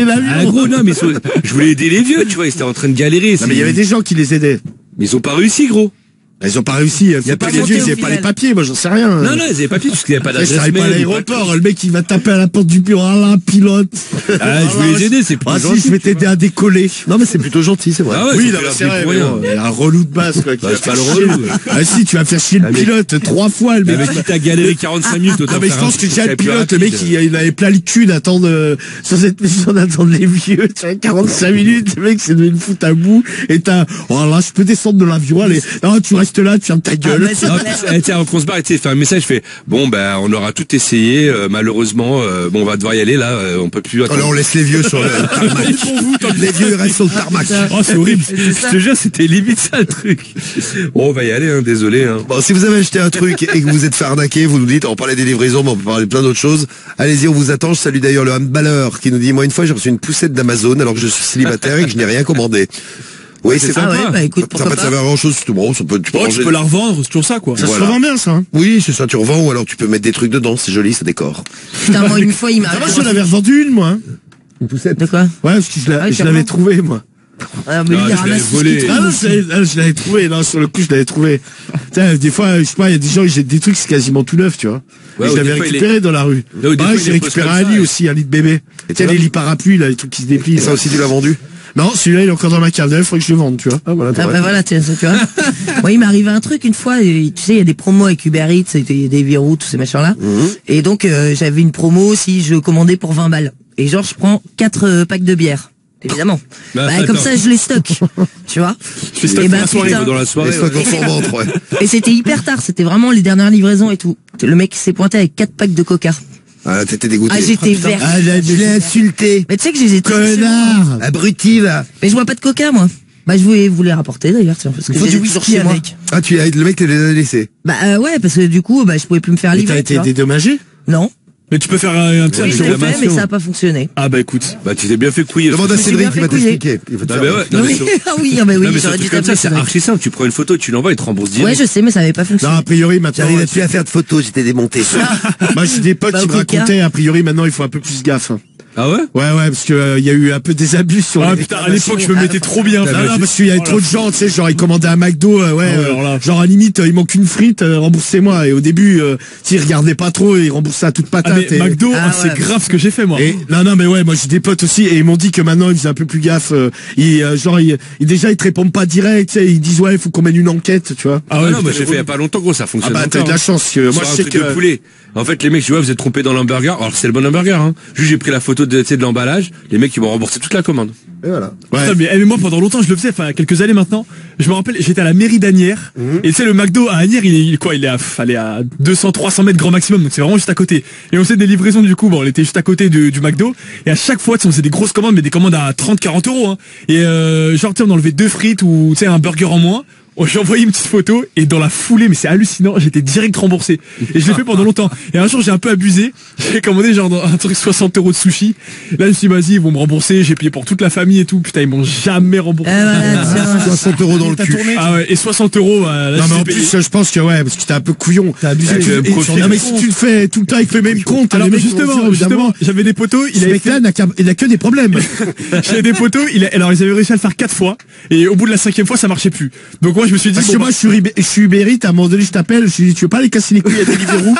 Speaker 3: filer l'avion.
Speaker 6: Ah, gros, non, mais je voulais aider les vieux, tu vois, ils étaient en train de galérer.
Speaker 3: Non, mais il y avait des gens qui les aidaient.
Speaker 6: Mais ils ont pas réussi, gros.
Speaker 3: Ils ont pas réussi. Il y a pas les vieux, ils avaient pas les papiers. Moi, j'en sais rien.
Speaker 6: Non, ils avaient pas papiers parce qu'il n'y avait pas d'adresse.
Speaker 3: Je travaille pas à l'aéroport. Le mec, il va taper à la porte du bureau. Ah là, pilote.
Speaker 6: Ah, je voulais les aider, c'est plus gentil.
Speaker 3: Si, je vais t'aider à décoller.
Speaker 1: Non, mais c'est plutôt gentil, c'est vrai.
Speaker 6: Ah ouais,
Speaker 3: oui, c'est vrai. Il y a un relou de base, quoi.
Speaker 6: C'est pas le relou.
Speaker 3: Ah si, tu vas faire chier le pilote 3 fois, le mec.
Speaker 6: Le mec qui t'a galéré 45 minutes.
Speaker 3: Ah, mais je pense que déjà le pilote, le mec, il avait plein le cul d'attendre, sur cette mission d'attendre les vieux. Tu vois, 45 minutes, le mec, c'est devenu une foute à bout. Et oh là, je peux descendre de l'avion, allez. Non, tu restes là, tu fermes ta gueule.
Speaker 6: Tiens, on se barre, tu sais, fait un message, fait bon, ben, on aura tout essayé, malheureusement, bon, on va devoir y aller, là, on peut plus attendre.
Speaker 1: Alors, on laisse les vieux sur le tarmac. Les vieux restent sur le tarmac.
Speaker 6: Oh, c'est horrible. Je te jure, c'était limite ça, le truc. Bon, on va y aller, hein, désolé, hein.
Speaker 1: Bon, si vous avez acheté un truc et que vous êtes fait arnaquer, vous nous dites, on parlait des livraisons, mais on peut parler de plein d'autres choses. Allez-y, on vous attend. Je salue d'ailleurs le handballeur qui nous dit, moi, une fois, j'ai reçu une poussette d'Amazon alors que je suis célibataire et que je n'ai rien commandé. Oui, c'est
Speaker 4: ça. Ah ouais, bah écoute,
Speaker 1: ça va te servir à grand chose, bon, ça peut, tu
Speaker 10: peux la revendre, c'est toujours ça, quoi.
Speaker 3: Ça se revend bien, ça, hein.
Speaker 1: Oui, c'est ça, tu revends, ou alors tu peux mettre des trucs dedans, c'est joli, ça décore.
Speaker 4: Putain, moi, une fois, il m'a...
Speaker 3: Moi, j'en avais revendu une, moi.
Speaker 1: Une poussette.
Speaker 4: De quoi?
Speaker 3: Ouais, parce que je l'avais trouvé, moi.
Speaker 4: Ah, mais il ramasse tout ce qu'il trouve.
Speaker 3: Je l'avais trouvé, non, sur le coup, je l'avais trouvé. Tiens, des fois, je sais pas, il y a des gens, ils jettent des trucs, c'est quasiment tout neuf, tu vois.
Speaker 6: Ouais,
Speaker 3: je l'avais récupéré dans la rue. Bah, j'ai récupéré un lit aussi, un lit de bébé. Et tiens, les lits parapluies, là, les trucs qui se déplient.
Speaker 1: Et ça aussi, tu l'as vendu?
Speaker 3: Non, celui-là, il est encore dans ma cave, il faudrait que je le vende, tu vois.
Speaker 1: Ah, voilà,
Speaker 4: bah voilà, tu vois. Moi, il m'est arrivé un truc une fois, tu sais, il y a des promos avec Uber Eats, des verrous, tous ces machins-là. Et donc, j'avais une promo si je commandais pour 20 balles. Et genre, je prends 4 packs de bière. Évidemment. Bah, comme ça, je les stocke. Tu vois.
Speaker 6: Et bah, dans la soirée.
Speaker 1: Ouais.
Speaker 4: Et c'était hyper tard, c'était vraiment les dernières livraisons et tout. Le mec s'est pointé avec 4 packs de coca.
Speaker 1: Ah, t'étais dégoûté.
Speaker 4: Ah, j'étais vert.
Speaker 1: Ah, je l'ai insulté.
Speaker 4: Mais tu sais que je les ai tous.
Speaker 1: Connard! Abruti, va.
Speaker 4: Mais je vois pas de coca, moi. Bah, je voulais vous les rapporter, d'ailleurs, tiens, parce que j'ai toujours chez moi.
Speaker 1: Ah, le mec, tu les as laissés.
Speaker 4: Bah, ouais, parce que du coup, bah, je pouvais plus me faire livrer.
Speaker 3: T'as été dédommagé?
Speaker 4: Non.
Speaker 10: Mais tu peux faire un petit
Speaker 4: oui, je l'ai fait, mais ça a pas fonctionné.
Speaker 10: Ah bah écoute,
Speaker 6: bah tu t'es bien fait couiller.
Speaker 1: Demande à Cédric, il va t'expliquer.
Speaker 4: Ah oui, mais
Speaker 6: j'aurais dû comme ça, c'est archi simple. Tu prends une photo, tu l'envoies, il te rembourse direct.
Speaker 4: Ouais, je sais, mais ça avait pas fonctionné.
Speaker 3: Non, a priori, maintenant.
Speaker 1: J'arrive plus à faire de photos, j'étais démonté.
Speaker 3: Moi, j'ai des potes qui me racontaient, a priori, maintenant, il faut un peu plus gaffe.
Speaker 6: Ah ouais?
Speaker 3: Ouais, parce que il y a eu un peu des abus sur
Speaker 10: les putain, à l'époque, je me mettais trop bien.
Speaker 3: Non, parce qu'il y avait trop de gens, tu sais, genre, ils commandaient un McDo, genre, à limite, il manque une frite, remboursez-moi. Et au début, s'ils regardaient pas trop, ils remboursaient à toute patate.
Speaker 10: Ah, mais McDo, c'est grave ce que j'ai fait, moi.
Speaker 3: Et, non, mais ouais, moi, j'ai des potes aussi, et ils m'ont dit que maintenant, ils faisaient un peu plus gaffe. Déjà, ils te répondent pas direct, tu sais, ils disent, ouais, il faut qu'on mène une enquête, tu vois.
Speaker 6: Ah ouais, non, bah, j'ai fait il y a pas longtemps, gros, ça fonctionne.
Speaker 3: Ah bah, t'as de la chance, moi, je sais que.
Speaker 6: En fait, les mecs, tu vois, vous êtes trompés dans l'hamburger. Alors, c'est le bon hamburger, hein. Juste, j'ai pris la photo de l'emballage. Les mecs, ils m'ont remboursé toute la commande.
Speaker 1: Et voilà.
Speaker 10: Ouais. Putain, mais moi, pendant longtemps, je le faisais, enfin, quelques années maintenant. Je me rappelle, j'étais à la mairie d'Asnières. Et tu sais, le McDo à Asnières, il est à 200, 300 mètres grand maximum. Donc, c'est vraiment juste à côté. Et on faisait des livraisons, du coup, bon, on était juste à côté du McDo. Et à chaque fois, tu sais, on faisait des grosses commandes, mais des commandes à 30, 40 euros, hein. Et, genre, tu sais, on enlevait 2 frites ou, tu sais, un burger en moins. J'ai envoyé une petite photo et dans la foulée, mais c'est hallucinant, j'étais direct remboursé. Et je l'ai fait pendant longtemps. Et un jour, j'ai un peu abusé. J'ai commandé genre un truc 60 euros de sushi. Là, je me suis dit, vas-y, ils vont me rembourser. J'ai payé pour toute la famille et tout. Putain, ils m'ont jamais remboursé.
Speaker 1: 60 euros dans le cul.
Speaker 10: Ah ouais, et 60 euros. Là,
Speaker 3: non, mais en plus, je pense que ouais, parce que t'es un peu couillon. T'as abusé. Non, mais si tu le fais tout le temps avec le même compte.
Speaker 10: Alors, justement, j'avais des potos.
Speaker 3: Il a que des problèmes.
Speaker 10: J'avais des potos. Alors, ils avaient réussi à le faire 4 fois. Et au bout de la 5e fois, ça marchait plus. Donc, moi, je me suis dit,
Speaker 3: parce que moi, je suis Uber Eats, à un moment donné, je t'appelle, je dis, tu veux pas aller casser les couilles à Deliveroo?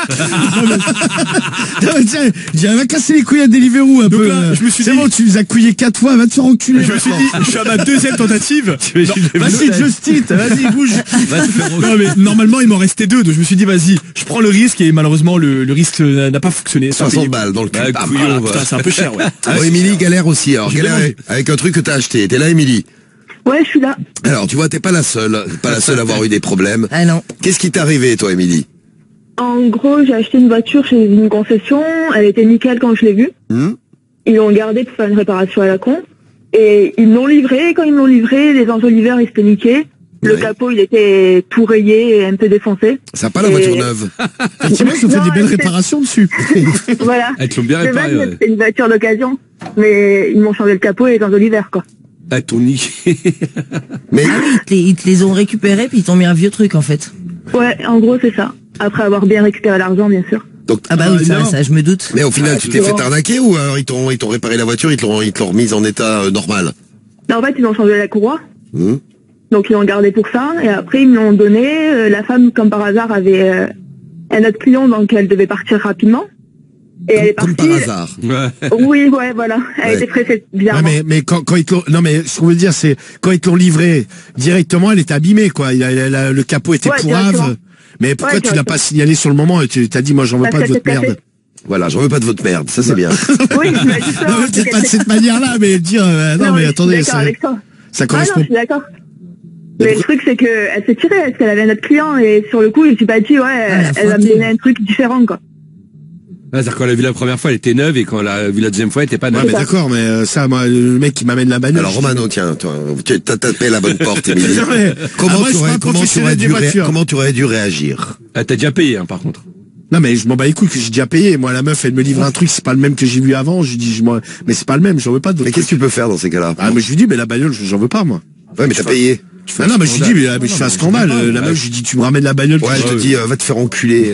Speaker 3: Tiens, va casser les couilles à Deliveroo un peu.
Speaker 10: Là, je me suis dit,
Speaker 3: c'est bon, tu les as couillés 4 fois, va te faire enculer.
Speaker 10: Je me suis dit, je suis à ma 2e tentative.
Speaker 3: Vas-y, Justin, vas-y, bouge.
Speaker 10: Non, mais normalement, il m'en restait 2, donc je me suis dit, vas-y, je prends le risque, et malheureusement, le risque n'a pas fonctionné.
Speaker 1: 60 balles dans le cul.
Speaker 10: Putain, c'est un peu cher, ouais.
Speaker 1: Alors, Émilie galère aussi, alors, galère avec un truc que t'as acheté. T'es là, Émilie?
Speaker 11: Ouais, je suis là.
Speaker 1: Alors, tu vois, t'es pas la seule à avoir eu des problèmes.
Speaker 4: Ah non.
Speaker 1: Qu'est-ce qui t'est arrivé, toi, Émilie?
Speaker 11: En gros, j'ai acheté une voiture chez une concession. Elle était nickel quand je l'ai vue. Ils l'ont gardée pour faire une réparation à la con. Et ils l'ont livrée. Quand ils l'ont livrée, les enjoliveurs, ils s'étaient niqués. Le capot, il était tout rayé et un peu défoncé.
Speaker 1: Ça n'a pas la voiture neuve.
Speaker 3: Effectivement, ils ont fait des belles réparations dessus.
Speaker 11: Voilà.
Speaker 6: Elles l'ont bien réparé.
Speaker 11: C'était une voiture d'occasion. Mais ils m'ont changé le capot et les enjoliveurs, quoi.
Speaker 6: Ah, ton niqué.
Speaker 4: Mais ils te les ont récupérés puis ils t'ont mis un vieux truc en fait.
Speaker 11: Ouais, en gros c'est ça. Après avoir bien récupéré l'argent bien sûr.
Speaker 1: Donc,
Speaker 4: ah bah oui, ça, je me doute.
Speaker 1: Mais au final, tu t'es fait arnaquer ou alors ils t'ont réparé la voiture, ils te l'ont remise en état normal?
Speaker 11: Non, en fait, ils ont changé la courroie. Donc ils l'ont gardé pour ça. Et après, ils me l'ont donné. La femme, comme par hasard, avait un autre client, donc elle devait partir rapidement. Et elle est partie.
Speaker 1: Comme par hasard.
Speaker 11: Oui, ouais, voilà. Elle était pressée bizarrement.
Speaker 3: Mais quand ils te l'ont, non mais ce qu'on veut dire, c'est quand ils te l'ont livré directement, elle était abîmée, quoi. Le capot était pourrave. Mais pourquoi tu l'as pas signalé sur le moment et tu t'as dit, moi, j'en veux pas de votre merde?
Speaker 1: Voilà, j'en veux pas de votre merde, ça c'est bien.
Speaker 11: Oui, mais justement.
Speaker 3: Non, peut-être pas de cette manière-là, mais dire, non, mais attendez, ça correspond.
Speaker 11: Ah non, je suis d'accord. Mais le truc, c'est qu'elle s'est tirée, parce qu'elle avait un autre client, et sur le coup, je me suis pas dit, elle va me donner un truc différent, quoi.
Speaker 6: C'est-à-dire qu'on l'a vu la première fois, elle était neuve, et quand on l'a vu la deuxième fois, elle était pas neuve.
Speaker 3: Ouais, mais d'accord, mais ça, moi, le mec qui m'amène la bagnole.
Speaker 1: Alors, Romano, tiens, t'as tapé la bonne porte, Émilie. Comment tu aurais dû réagir?
Speaker 6: T'as déjà payé, hein, par contre.
Speaker 3: Non, mais je m'en bats les couilles que j'ai déjà payé. Moi, la meuf, elle me livre un truc, c'est pas le même que j'ai vu avant. Je dis, mais c'est pas le même, j'en veux pas de votre.
Speaker 1: Mais qu'est-ce que tu peux faire dans ces cas-là?
Speaker 3: Ah, mais je lui dis, mais la bagnole, j'en veux pas, moi.
Speaker 1: Ouais, mais t'as payé.
Speaker 3: Ah non, mais je lui dis, mais je fais un scandale. La meuf, je lui dis, tu me ramènes la bagnole.
Speaker 1: Ouais, je te dis, va te faire enculer.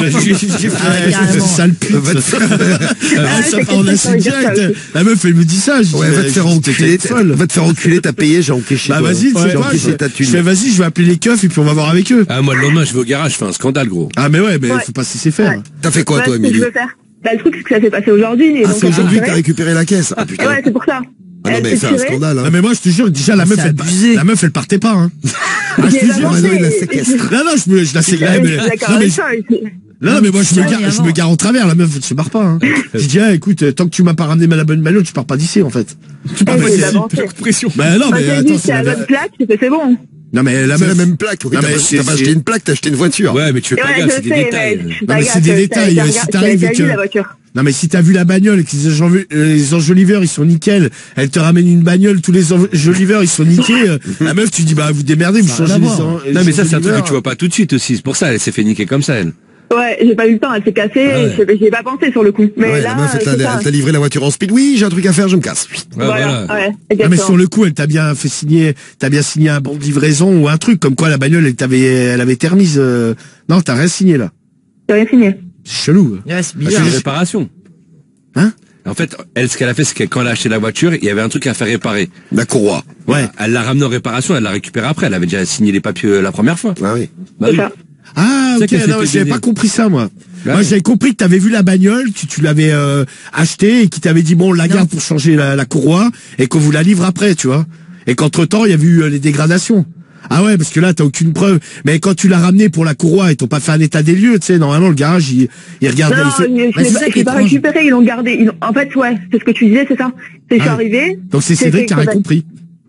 Speaker 3: Sale pute. Va te faire. Ça part en acide direct. La meuf, elle me dit ça.
Speaker 1: Ouais, va te faire enculer. Va te faire enculer, t'as payé, j'ai encaissé.
Speaker 3: Bah, vas-y, j'ai encaissé ta thune. Je fais, vas-y, je vais appeler les keufs et puis on va voir avec eux.
Speaker 6: Ah, moi, le lendemain, je vais au garage, je fais un scandale, gros.
Speaker 3: Ah, mais ouais, mais faut pas se laisser faire.
Speaker 1: T'as fait quoi, toi, Émilie?
Speaker 11: Bah, le truc, c'est que ça s'est passé aujourd'hui.
Speaker 1: Ah, c'est aujourd'hui que t'as récupéré la caisse? Ah, putain.
Speaker 11: Ouais, c'est pour ça.
Speaker 1: Ah non, mais c'est un scandale, hein.
Speaker 3: Non, mais moi, je te jure, déjà, la meuf, elle partait pas, hein.
Speaker 1: Ah, je te jure, il la séquestre.
Speaker 3: Non, je la séquestre. Non, mais moi, je me gare en travers, la meuf, elle se barre pas, hein. Je dis, écoute, tant que tu m'as pas ramené la bonne bagnole, tu pars pas d'ici, en fait. Tu pars pas d'ici.
Speaker 11: Pression.
Speaker 3: Bah, non, mais attends,
Speaker 11: c'est la bonne plaque, c'est bon.
Speaker 3: Non, mais
Speaker 1: c'est la même plaque. T'as pas acheté une plaque, t'as acheté une voiture.
Speaker 6: Ouais, mais tu fais pas gaffe, c'est des détails.
Speaker 3: Non, mais c'est des détails. Si t'arrives et que... Non, mais si t'as vu la bagnole et que les enjoliveurs, ils sont nickel, elle te ramène une bagnole, tous les enjoliveurs, ils sont niqués, la meuf, tu dis, bah, vous démerdez, vous changez les
Speaker 6: Non, mais ça, c'est un truc que tu vois pas tout de suite aussi. C'est pour ça, elle s'est fait niquer comme ça, elle.
Speaker 11: Ouais, j'ai pas eu le temps, elle s'est cassée, j'y ai pas pensé sur le coup. Mais
Speaker 1: ouais,
Speaker 11: là,
Speaker 1: la meuf, elle t'a livré la voiture en speed. Oui, j'ai un truc à faire, je me casse.
Speaker 11: Voilà. Ouais,
Speaker 3: mais sur le coup, elle t'a bien fait signer, un bon de livraison ou un truc, comme quoi la bagnole, elle avait été remise, non, t'as rien signé, là.
Speaker 11: T'as rien signé.
Speaker 3: C'est chelou.
Speaker 4: Ouais, c'est
Speaker 6: bizarre. C'est une réparation.
Speaker 3: Hein?
Speaker 6: En fait, elle, ce qu'elle a fait, c'est que quand elle a acheté la voiture, il y avait un truc à faire réparer.
Speaker 1: La courroie.
Speaker 3: Ouais.
Speaker 6: Elle l'a ramené en réparation, elle l'a récupéré après. Elle avait déjà signé les papiers la première fois.
Speaker 1: Ah oui.
Speaker 6: Bah oui.
Speaker 3: Ah, ok, non, j'avais pas compris ça, moi. Ouais. Moi, j'avais compris que t'avais vu la bagnole, tu l'avais achetée et qu'il t'avait dit, bon, on la garde pour changer la courroie et qu'on vous la livre après, tu vois. Et qu'entre-temps, il y a eu les dégradations. Ah ouais, parce que là, t'as aucune preuve. Mais quand tu l'as ramené pour la courroie, ils t'ont pas fait un état des lieux, tu sais. Normalement, le garage, il regarde.
Speaker 11: Non, je l'ai pas récupéré, ils l'ont gardé. En fait, ouais, c'est ce que tu disais, c'est ça. Je suis arrivé.
Speaker 3: Donc c'est Cédric qui a rien compris.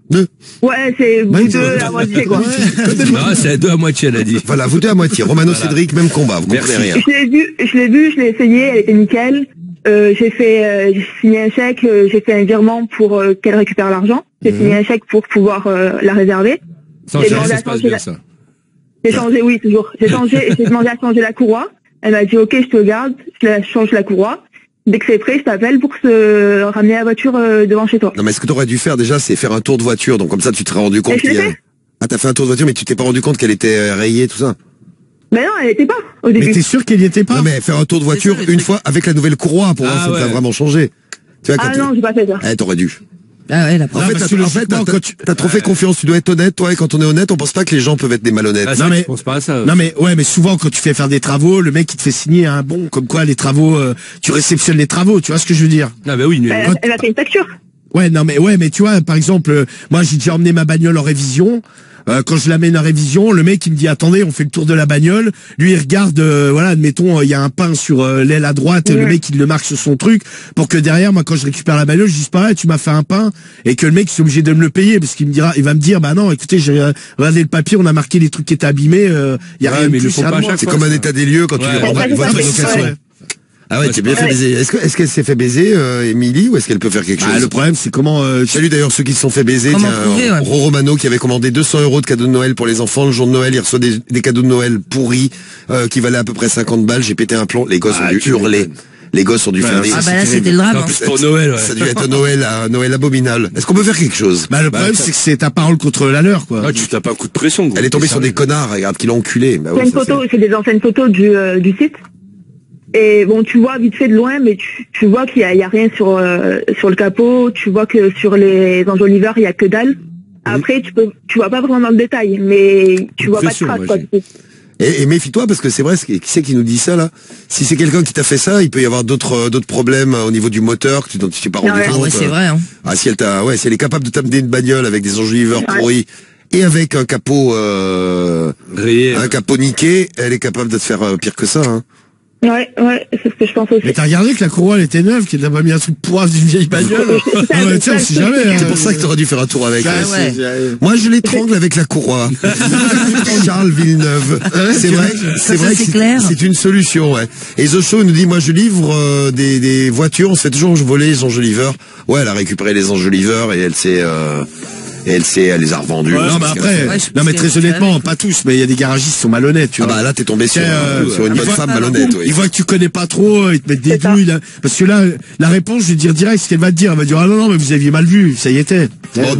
Speaker 11: Ouais, c'est vous deux à moitié, quoi.
Speaker 6: Non, c'est deux à moitié, elle a dit.
Speaker 1: Voilà, vous deux à moitié. Romano, Cédric, même combat, vous comprenez rien.
Speaker 11: Je l'ai essayé, elle était nickel. J'ai signé un chèque, j'ai fait un virement pour qu'elle récupère l'argent. J'ai signé un chèque pour pouvoir la réserver.
Speaker 6: Ça se passe bien, ça.
Speaker 11: J'ai changé, oui, toujours. J'ai demandé à changer la courroie. Elle m'a dit, ok, je te garde, je change la courroie. Dès que c'est prêt, je t'appelle pour se ramener la voiture devant chez toi.
Speaker 1: Non, mais ce que t'aurais dû faire déjà, c'est faire un tour de voiture. Donc comme ça, tu te serais rendu compte qu'il y avait... Ah, t'as fait un tour de voiture, mais tu t'es pas rendu compte qu'elle était rayée, tout ça?
Speaker 11: Mais non, elle était pas, au début.
Speaker 3: Mais t'es sûr qu'elle y était pas?
Speaker 1: Non, mais faire un tour de voiture une fois avec la nouvelle courroie pour voir si ça a vraiment changé.
Speaker 11: Tu vois, non, j'ai pas fait ça.
Speaker 1: T'aurais dû.
Speaker 4: Ah ouais, la preuve.
Speaker 1: En fait, t'as trop fait confiance. Tu dois être honnête, toi, et quand on est honnête, on pense pas que les gens peuvent être des malhonnêtes.
Speaker 6: Ah, non, mais, je pense pas à ça.
Speaker 3: Non, mais, ouais, mais souvent, quand tu fais faire des travaux, le mec, il te fait signer un bon, comme quoi les travaux, tu réceptionnes les travaux, tu vois ce que je veux dire?
Speaker 6: Ah, bah oui,
Speaker 11: elle a fait une facture.
Speaker 3: Ouais, non, mais tu vois, par exemple, moi, j'ai déjà emmené ma bagnole en révision. Quand je l'amène en révision, le mec il me dit attendez, on fait le tour de la bagnole. Lui il regarde, voilà, admettons, il y a un pain sur l'aile à droite, le mec il le marque sur son truc pour que derrière, moi quand je récupère la bagnole, je dise pas, tu m'as fait un pain et que le mec il est obligé de me le payer parce qu'il va me dire bah non, écoutez, j'ai regardé le papier, on a marqué les trucs qui étaient abîmés, il y a rien de plus.
Speaker 1: C'est comme un état des lieux quand tu lui rends votre location. Ah ouais, tu bien fait baiser. Est-ce qu'elle s'est fait baiser, Émilie, ou est-ce qu'elle peut faire quelque chose?
Speaker 3: Le problème, c'est comment...
Speaker 1: Salut d'ailleurs ceux qui se sont fait baiser. Tiens, Romano qui avait commandé 200 € de cadeaux de Noël pour les enfants. Le jour de Noël, il reçoit des cadeaux de Noël pourris, qui valaient à peu près 50 balles. J'ai pété un plomb. Les gosses ont dû hurler. Les gosses ont dû faire des...
Speaker 4: Ah bah là, c'était le drame.
Speaker 6: En plus pour Noël, ouais.
Speaker 1: Ça a dû être un Noël abominable. Est-ce qu'on peut faire quelque chose?
Speaker 3: Le problème, c'est que c'est ta parole contre la leur, quoi.
Speaker 6: Ouais, tu tapes un coup de pression, gros.
Speaker 1: Elle est tombée sur des connards, regarde, qui l'ont enculé.
Speaker 11: C'est des anciennes photos du site. Et bon, tu vois vite fait de loin, mais tu vois qu'il y a rien sur le capot. Tu vois que sur les enjoliveurs, il y a que dalle. Après, tu vois pas vraiment dans le détail, mais tu vois pas de traces, quoi.
Speaker 1: Et méfie-toi, parce que c'est vrai, qui c'est qui nous dit ça, là? Si c'est quelqu'un qui t'a fait ça, il peut y avoir d'autres problèmes au niveau du moteur dont tu t'es pas rendu compte.
Speaker 4: Ouais, c'est vrai, hein.
Speaker 1: Ah, si elle est capable de t'amener une bagnole avec des enjoliveurs pourris et avec un capot,
Speaker 6: rayé,
Speaker 1: un capot niqué, elle est capable de te faire pire que ça, hein.
Speaker 11: Ouais, c'est ce que je pense aussi.
Speaker 3: Mais t'as regardé que la courroie elle était neuve, qu'il n'a pas mis un truc pourrave d'une vieille bagnole. Tiens, on sait jamais.
Speaker 1: C'est pour ça que t'aurais dû faire un tour avec.
Speaker 4: Ouais.
Speaker 1: Moi, je l'étrangle avec la courroie. Charles Villeneuve. C'est vrai que c'est une solution, ouais. Et Zocho nous dit, moi, je livre des voitures, on se fait toujours voler les enjoliveurs. Ouais, elle a récupéré les enjoliveurs et elle les a revendus.
Speaker 3: Ouais, non, mais après, mais très honnêtement, pas tous, mais il y a des garagistes qui sont malhonnêtes, tu vois.
Speaker 1: Ah bah là, t'es tombé sur une bonne femme malhonnête, oui.
Speaker 3: Ils voient que tu connais pas trop, ils te mettent des douilles, là. Parce que là, la réponse, je vais dire direct ce qu'elle va te dire. Elle va dire, ah non, mais vous aviez mal vu, ça y était.
Speaker 1: Bon,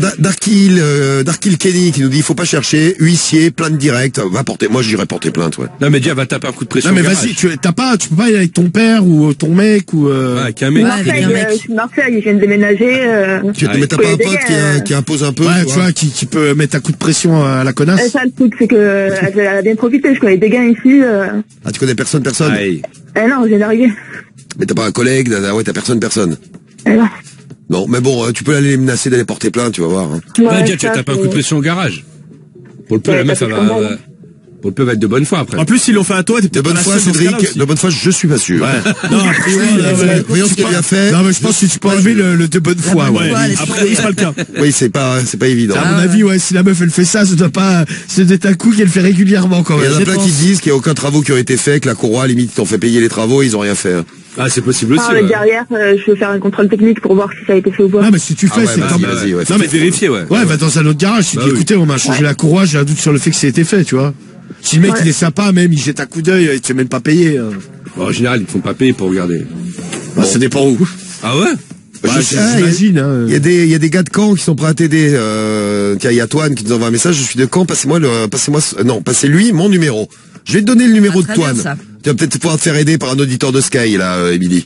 Speaker 1: Darkil Kenny qui nous dit, il faut pas chercher, huissier, plainte directe, va porter, moi j'irais porter plainte, ouais.
Speaker 6: Non, mais déjà, va taper un coup de pression.
Speaker 3: Non, mais vas-y, tu peux pas aller avec ton père ou ton mec ou,
Speaker 6: avec un mec.
Speaker 11: Marseille, je viens de déménager,
Speaker 1: mais t'as pas un pote qui impose un peu?
Speaker 3: Ouais, tu vois, qui peut mettre un coup de pression à la connasse.
Speaker 11: Ça, le truc, c'est que elle a bien profité. Je connais des gars ici.
Speaker 1: Ah, tu connais personne?
Speaker 11: Non, je viens d'arriver.
Speaker 1: Mais t'as pas un collègue? Ouais, t'as personne.
Speaker 11: Non.
Speaker 1: Non, mais bon, tu peux aller les menacer d'aller porter plainte, tu vas voir. Hein.
Speaker 6: Ouais, déjà, tu vas taper un coup de pression au garage. Pour le peu, la meuf, pour le peu, va être de bonne foi après.
Speaker 10: En plus, ils l'ont fait à toi, t'es peut-être
Speaker 1: de bonne foi, Cédric. De bonne foi, je suis pas sûr.
Speaker 3: Ouais. Non, après,
Speaker 1: voyons ce qu'il a fait.
Speaker 3: Non, mais je pense que tu peux enlever le de bonne foi, ouais.
Speaker 10: Après, c'est pas le cas.
Speaker 1: Oui, c'est pas évident.
Speaker 3: À mon avis, ouais, si la meuf, elle fait ça, ça doit pas, c'est un coup qu'elle fait régulièrement, quand même.
Speaker 1: Il y en a plein qui disent qu'il y a aucun travaux qui ont été faits, que la courroie, limite, t'en fait payer les travaux, ils ont rien fait.
Speaker 6: Ah, c'est possible aussi.
Speaker 11: Derrière, je vais faire un contrôle technique pour voir si ça a été fait ou pas.
Speaker 3: Ah, mais si tu fais, c'est tant mieux.
Speaker 1: Non,
Speaker 6: mais vérifier, ouais.
Speaker 3: Ouais, va dans un autre garage, tu dis, écoutez, on m'a changé la courroie, j'ai un doute sur le fait que ça a été fait, tu vois. Si le mec il est sympa, même il jette un coup d'œil, il te fait même pas payer.
Speaker 6: Bon, en général, ils te font pas payer pour regarder.
Speaker 3: Bah, ça dépend où.
Speaker 6: Ah ouais?
Speaker 3: J'imagine.
Speaker 1: Il y a des gars de Caen qui sont prêts à t'aider. Tiens, il y a Toine qui nous envoie un message. Je suis de Caen. Passez-lui mon numéro. Je vais te donner le numéro de Toine. Tu vas peut-être pouvoir te faire aider par un auditeur de Sky là, Émilie.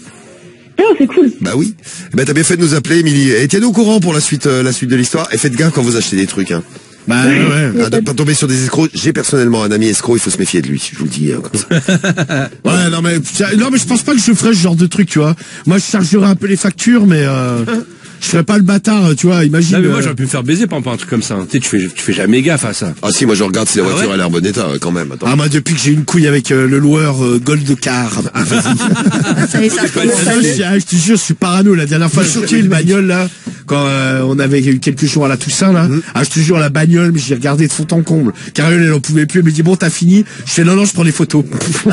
Speaker 11: Oh, c'est cool.
Speaker 1: Bah oui. Ben t'as bien fait de nous appeler, Émilie. Et tiens-nous au courant pour la suite de l'histoire. Et faites gaffe quand vous achetez des trucs. Hein.
Speaker 3: Bah ouais.
Speaker 1: De pas tomber sur des escrocs. J'ai personnellement un ami escroc, il faut se méfier de lui, je vous le dis comme ça.
Speaker 3: Ouais, non mais je pense pas que je ferais ce genre de truc, tu vois. Moi je chargerais un peu les factures, mais je ferais pas le bâtard, tu vois, imagine.
Speaker 6: Non mais moi j'aurais pu me faire baiser par un truc comme ça. Tu sais, tu fais jamais gaffe à ça.
Speaker 1: Ah si, moi je regarde si la voiture elle est en bon état quand même. Attends.
Speaker 3: Ah moi depuis que j'ai une couille avec le loueur Gold Car. Ah vas-y. Je te jure, je suis parano. La dernière fois, j'ai une bagnole là, quand on avait eu quelques jours à la Toussaint là. Ah je te jure, la bagnole, mais j'ai regardé de fond en comble. Carole elle en pouvait plus, elle me dit bon t'as fini. Je fais non je prends les photos.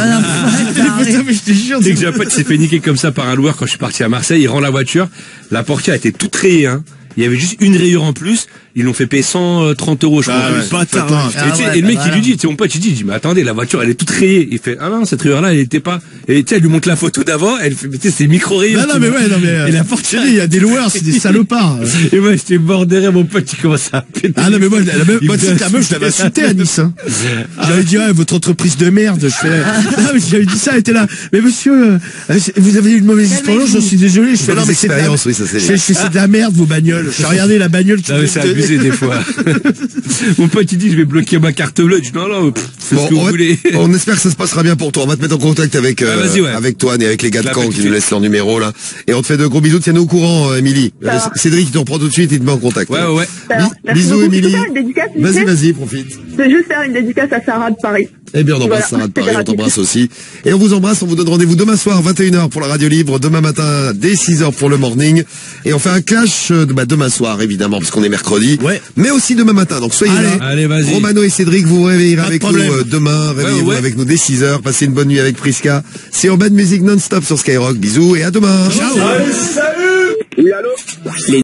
Speaker 6: Mais je te jure. Dès que j'ai un pote qui s'est fait niquer comme ça par un loueur quand je suis parti à Marseille, il rend la voiture, la portière était toute rayée, hein. Il y avait juste une rayure en plus, ils l'ont fait payer 130 €, je crois. Et le mec, il lui dit, mon pote, il dit, mais attendez, la voiture, elle est toute rayée. Il fait, ah non, cette rayure-là, elle était pas. Et tu sais, elle lui montre la photo d'avant, elle fait, mais tu sais, c'est micro-rayure.
Speaker 3: Non, mais et la portière, il y a des loueurs, c'est des salopards.
Speaker 6: Et moi, j'étais mort derrière, mon pote, il commence à péter.
Speaker 3: Ah non, mais moi, la meuf, je l'avais insulté à Nice, hein. J'avais dit, votre entreprise de merde, je fais, non, mais j'avais dit ça, elle était là. Mais monsieur, vous avez eu une mauvaise expérience, j'en suis désolé. Je fais, non, mais c'est de la merde, vos bagnoles. J'ai regardé la bagnole qui
Speaker 6: c'est abusé des fois. Mon pote il dit je vais bloquer ma carte bleue. Je dis non faites ce que vous voulez.
Speaker 1: On espère que ça se passera bien pour toi. On va te mettre en contact avec avec Toine et avec les gars de Caen qui nous laissent leur numéro là. Et on te fait de gros bisous. Tiens-nous au courant, Émilie. Cédric, il te reprend tout de suite, il te met en contact.
Speaker 6: Ouais.
Speaker 1: Bisous, Émilie. Vas-y, profite.
Speaker 11: Je vais juste faire une dédicace à Sarah de Paris.
Speaker 1: Eh bien, on embrasse Sarah de Paris, on t'embrasse aussi. Et on vous embrasse, on vous donne rendez-vous demain soir, 21h pour la radio libre, demain matin, dès 6h pour le morning. Et on fait un clash demain soir, évidemment, parce qu'on est mercredi. Ouais. Mais aussi demain matin, donc soyez là.
Speaker 6: Allez, vas-y.
Speaker 1: Romano et Cédric, vous réveillerez avec nous demain, réveillez-vous avec nous dès 6h, passez une bonne nuit avec Prisca. C'est Urban Music non-stop sur Skyrock. Bisous et à demain.
Speaker 3: Ciao.
Speaker 8: Salut. Oui, allô.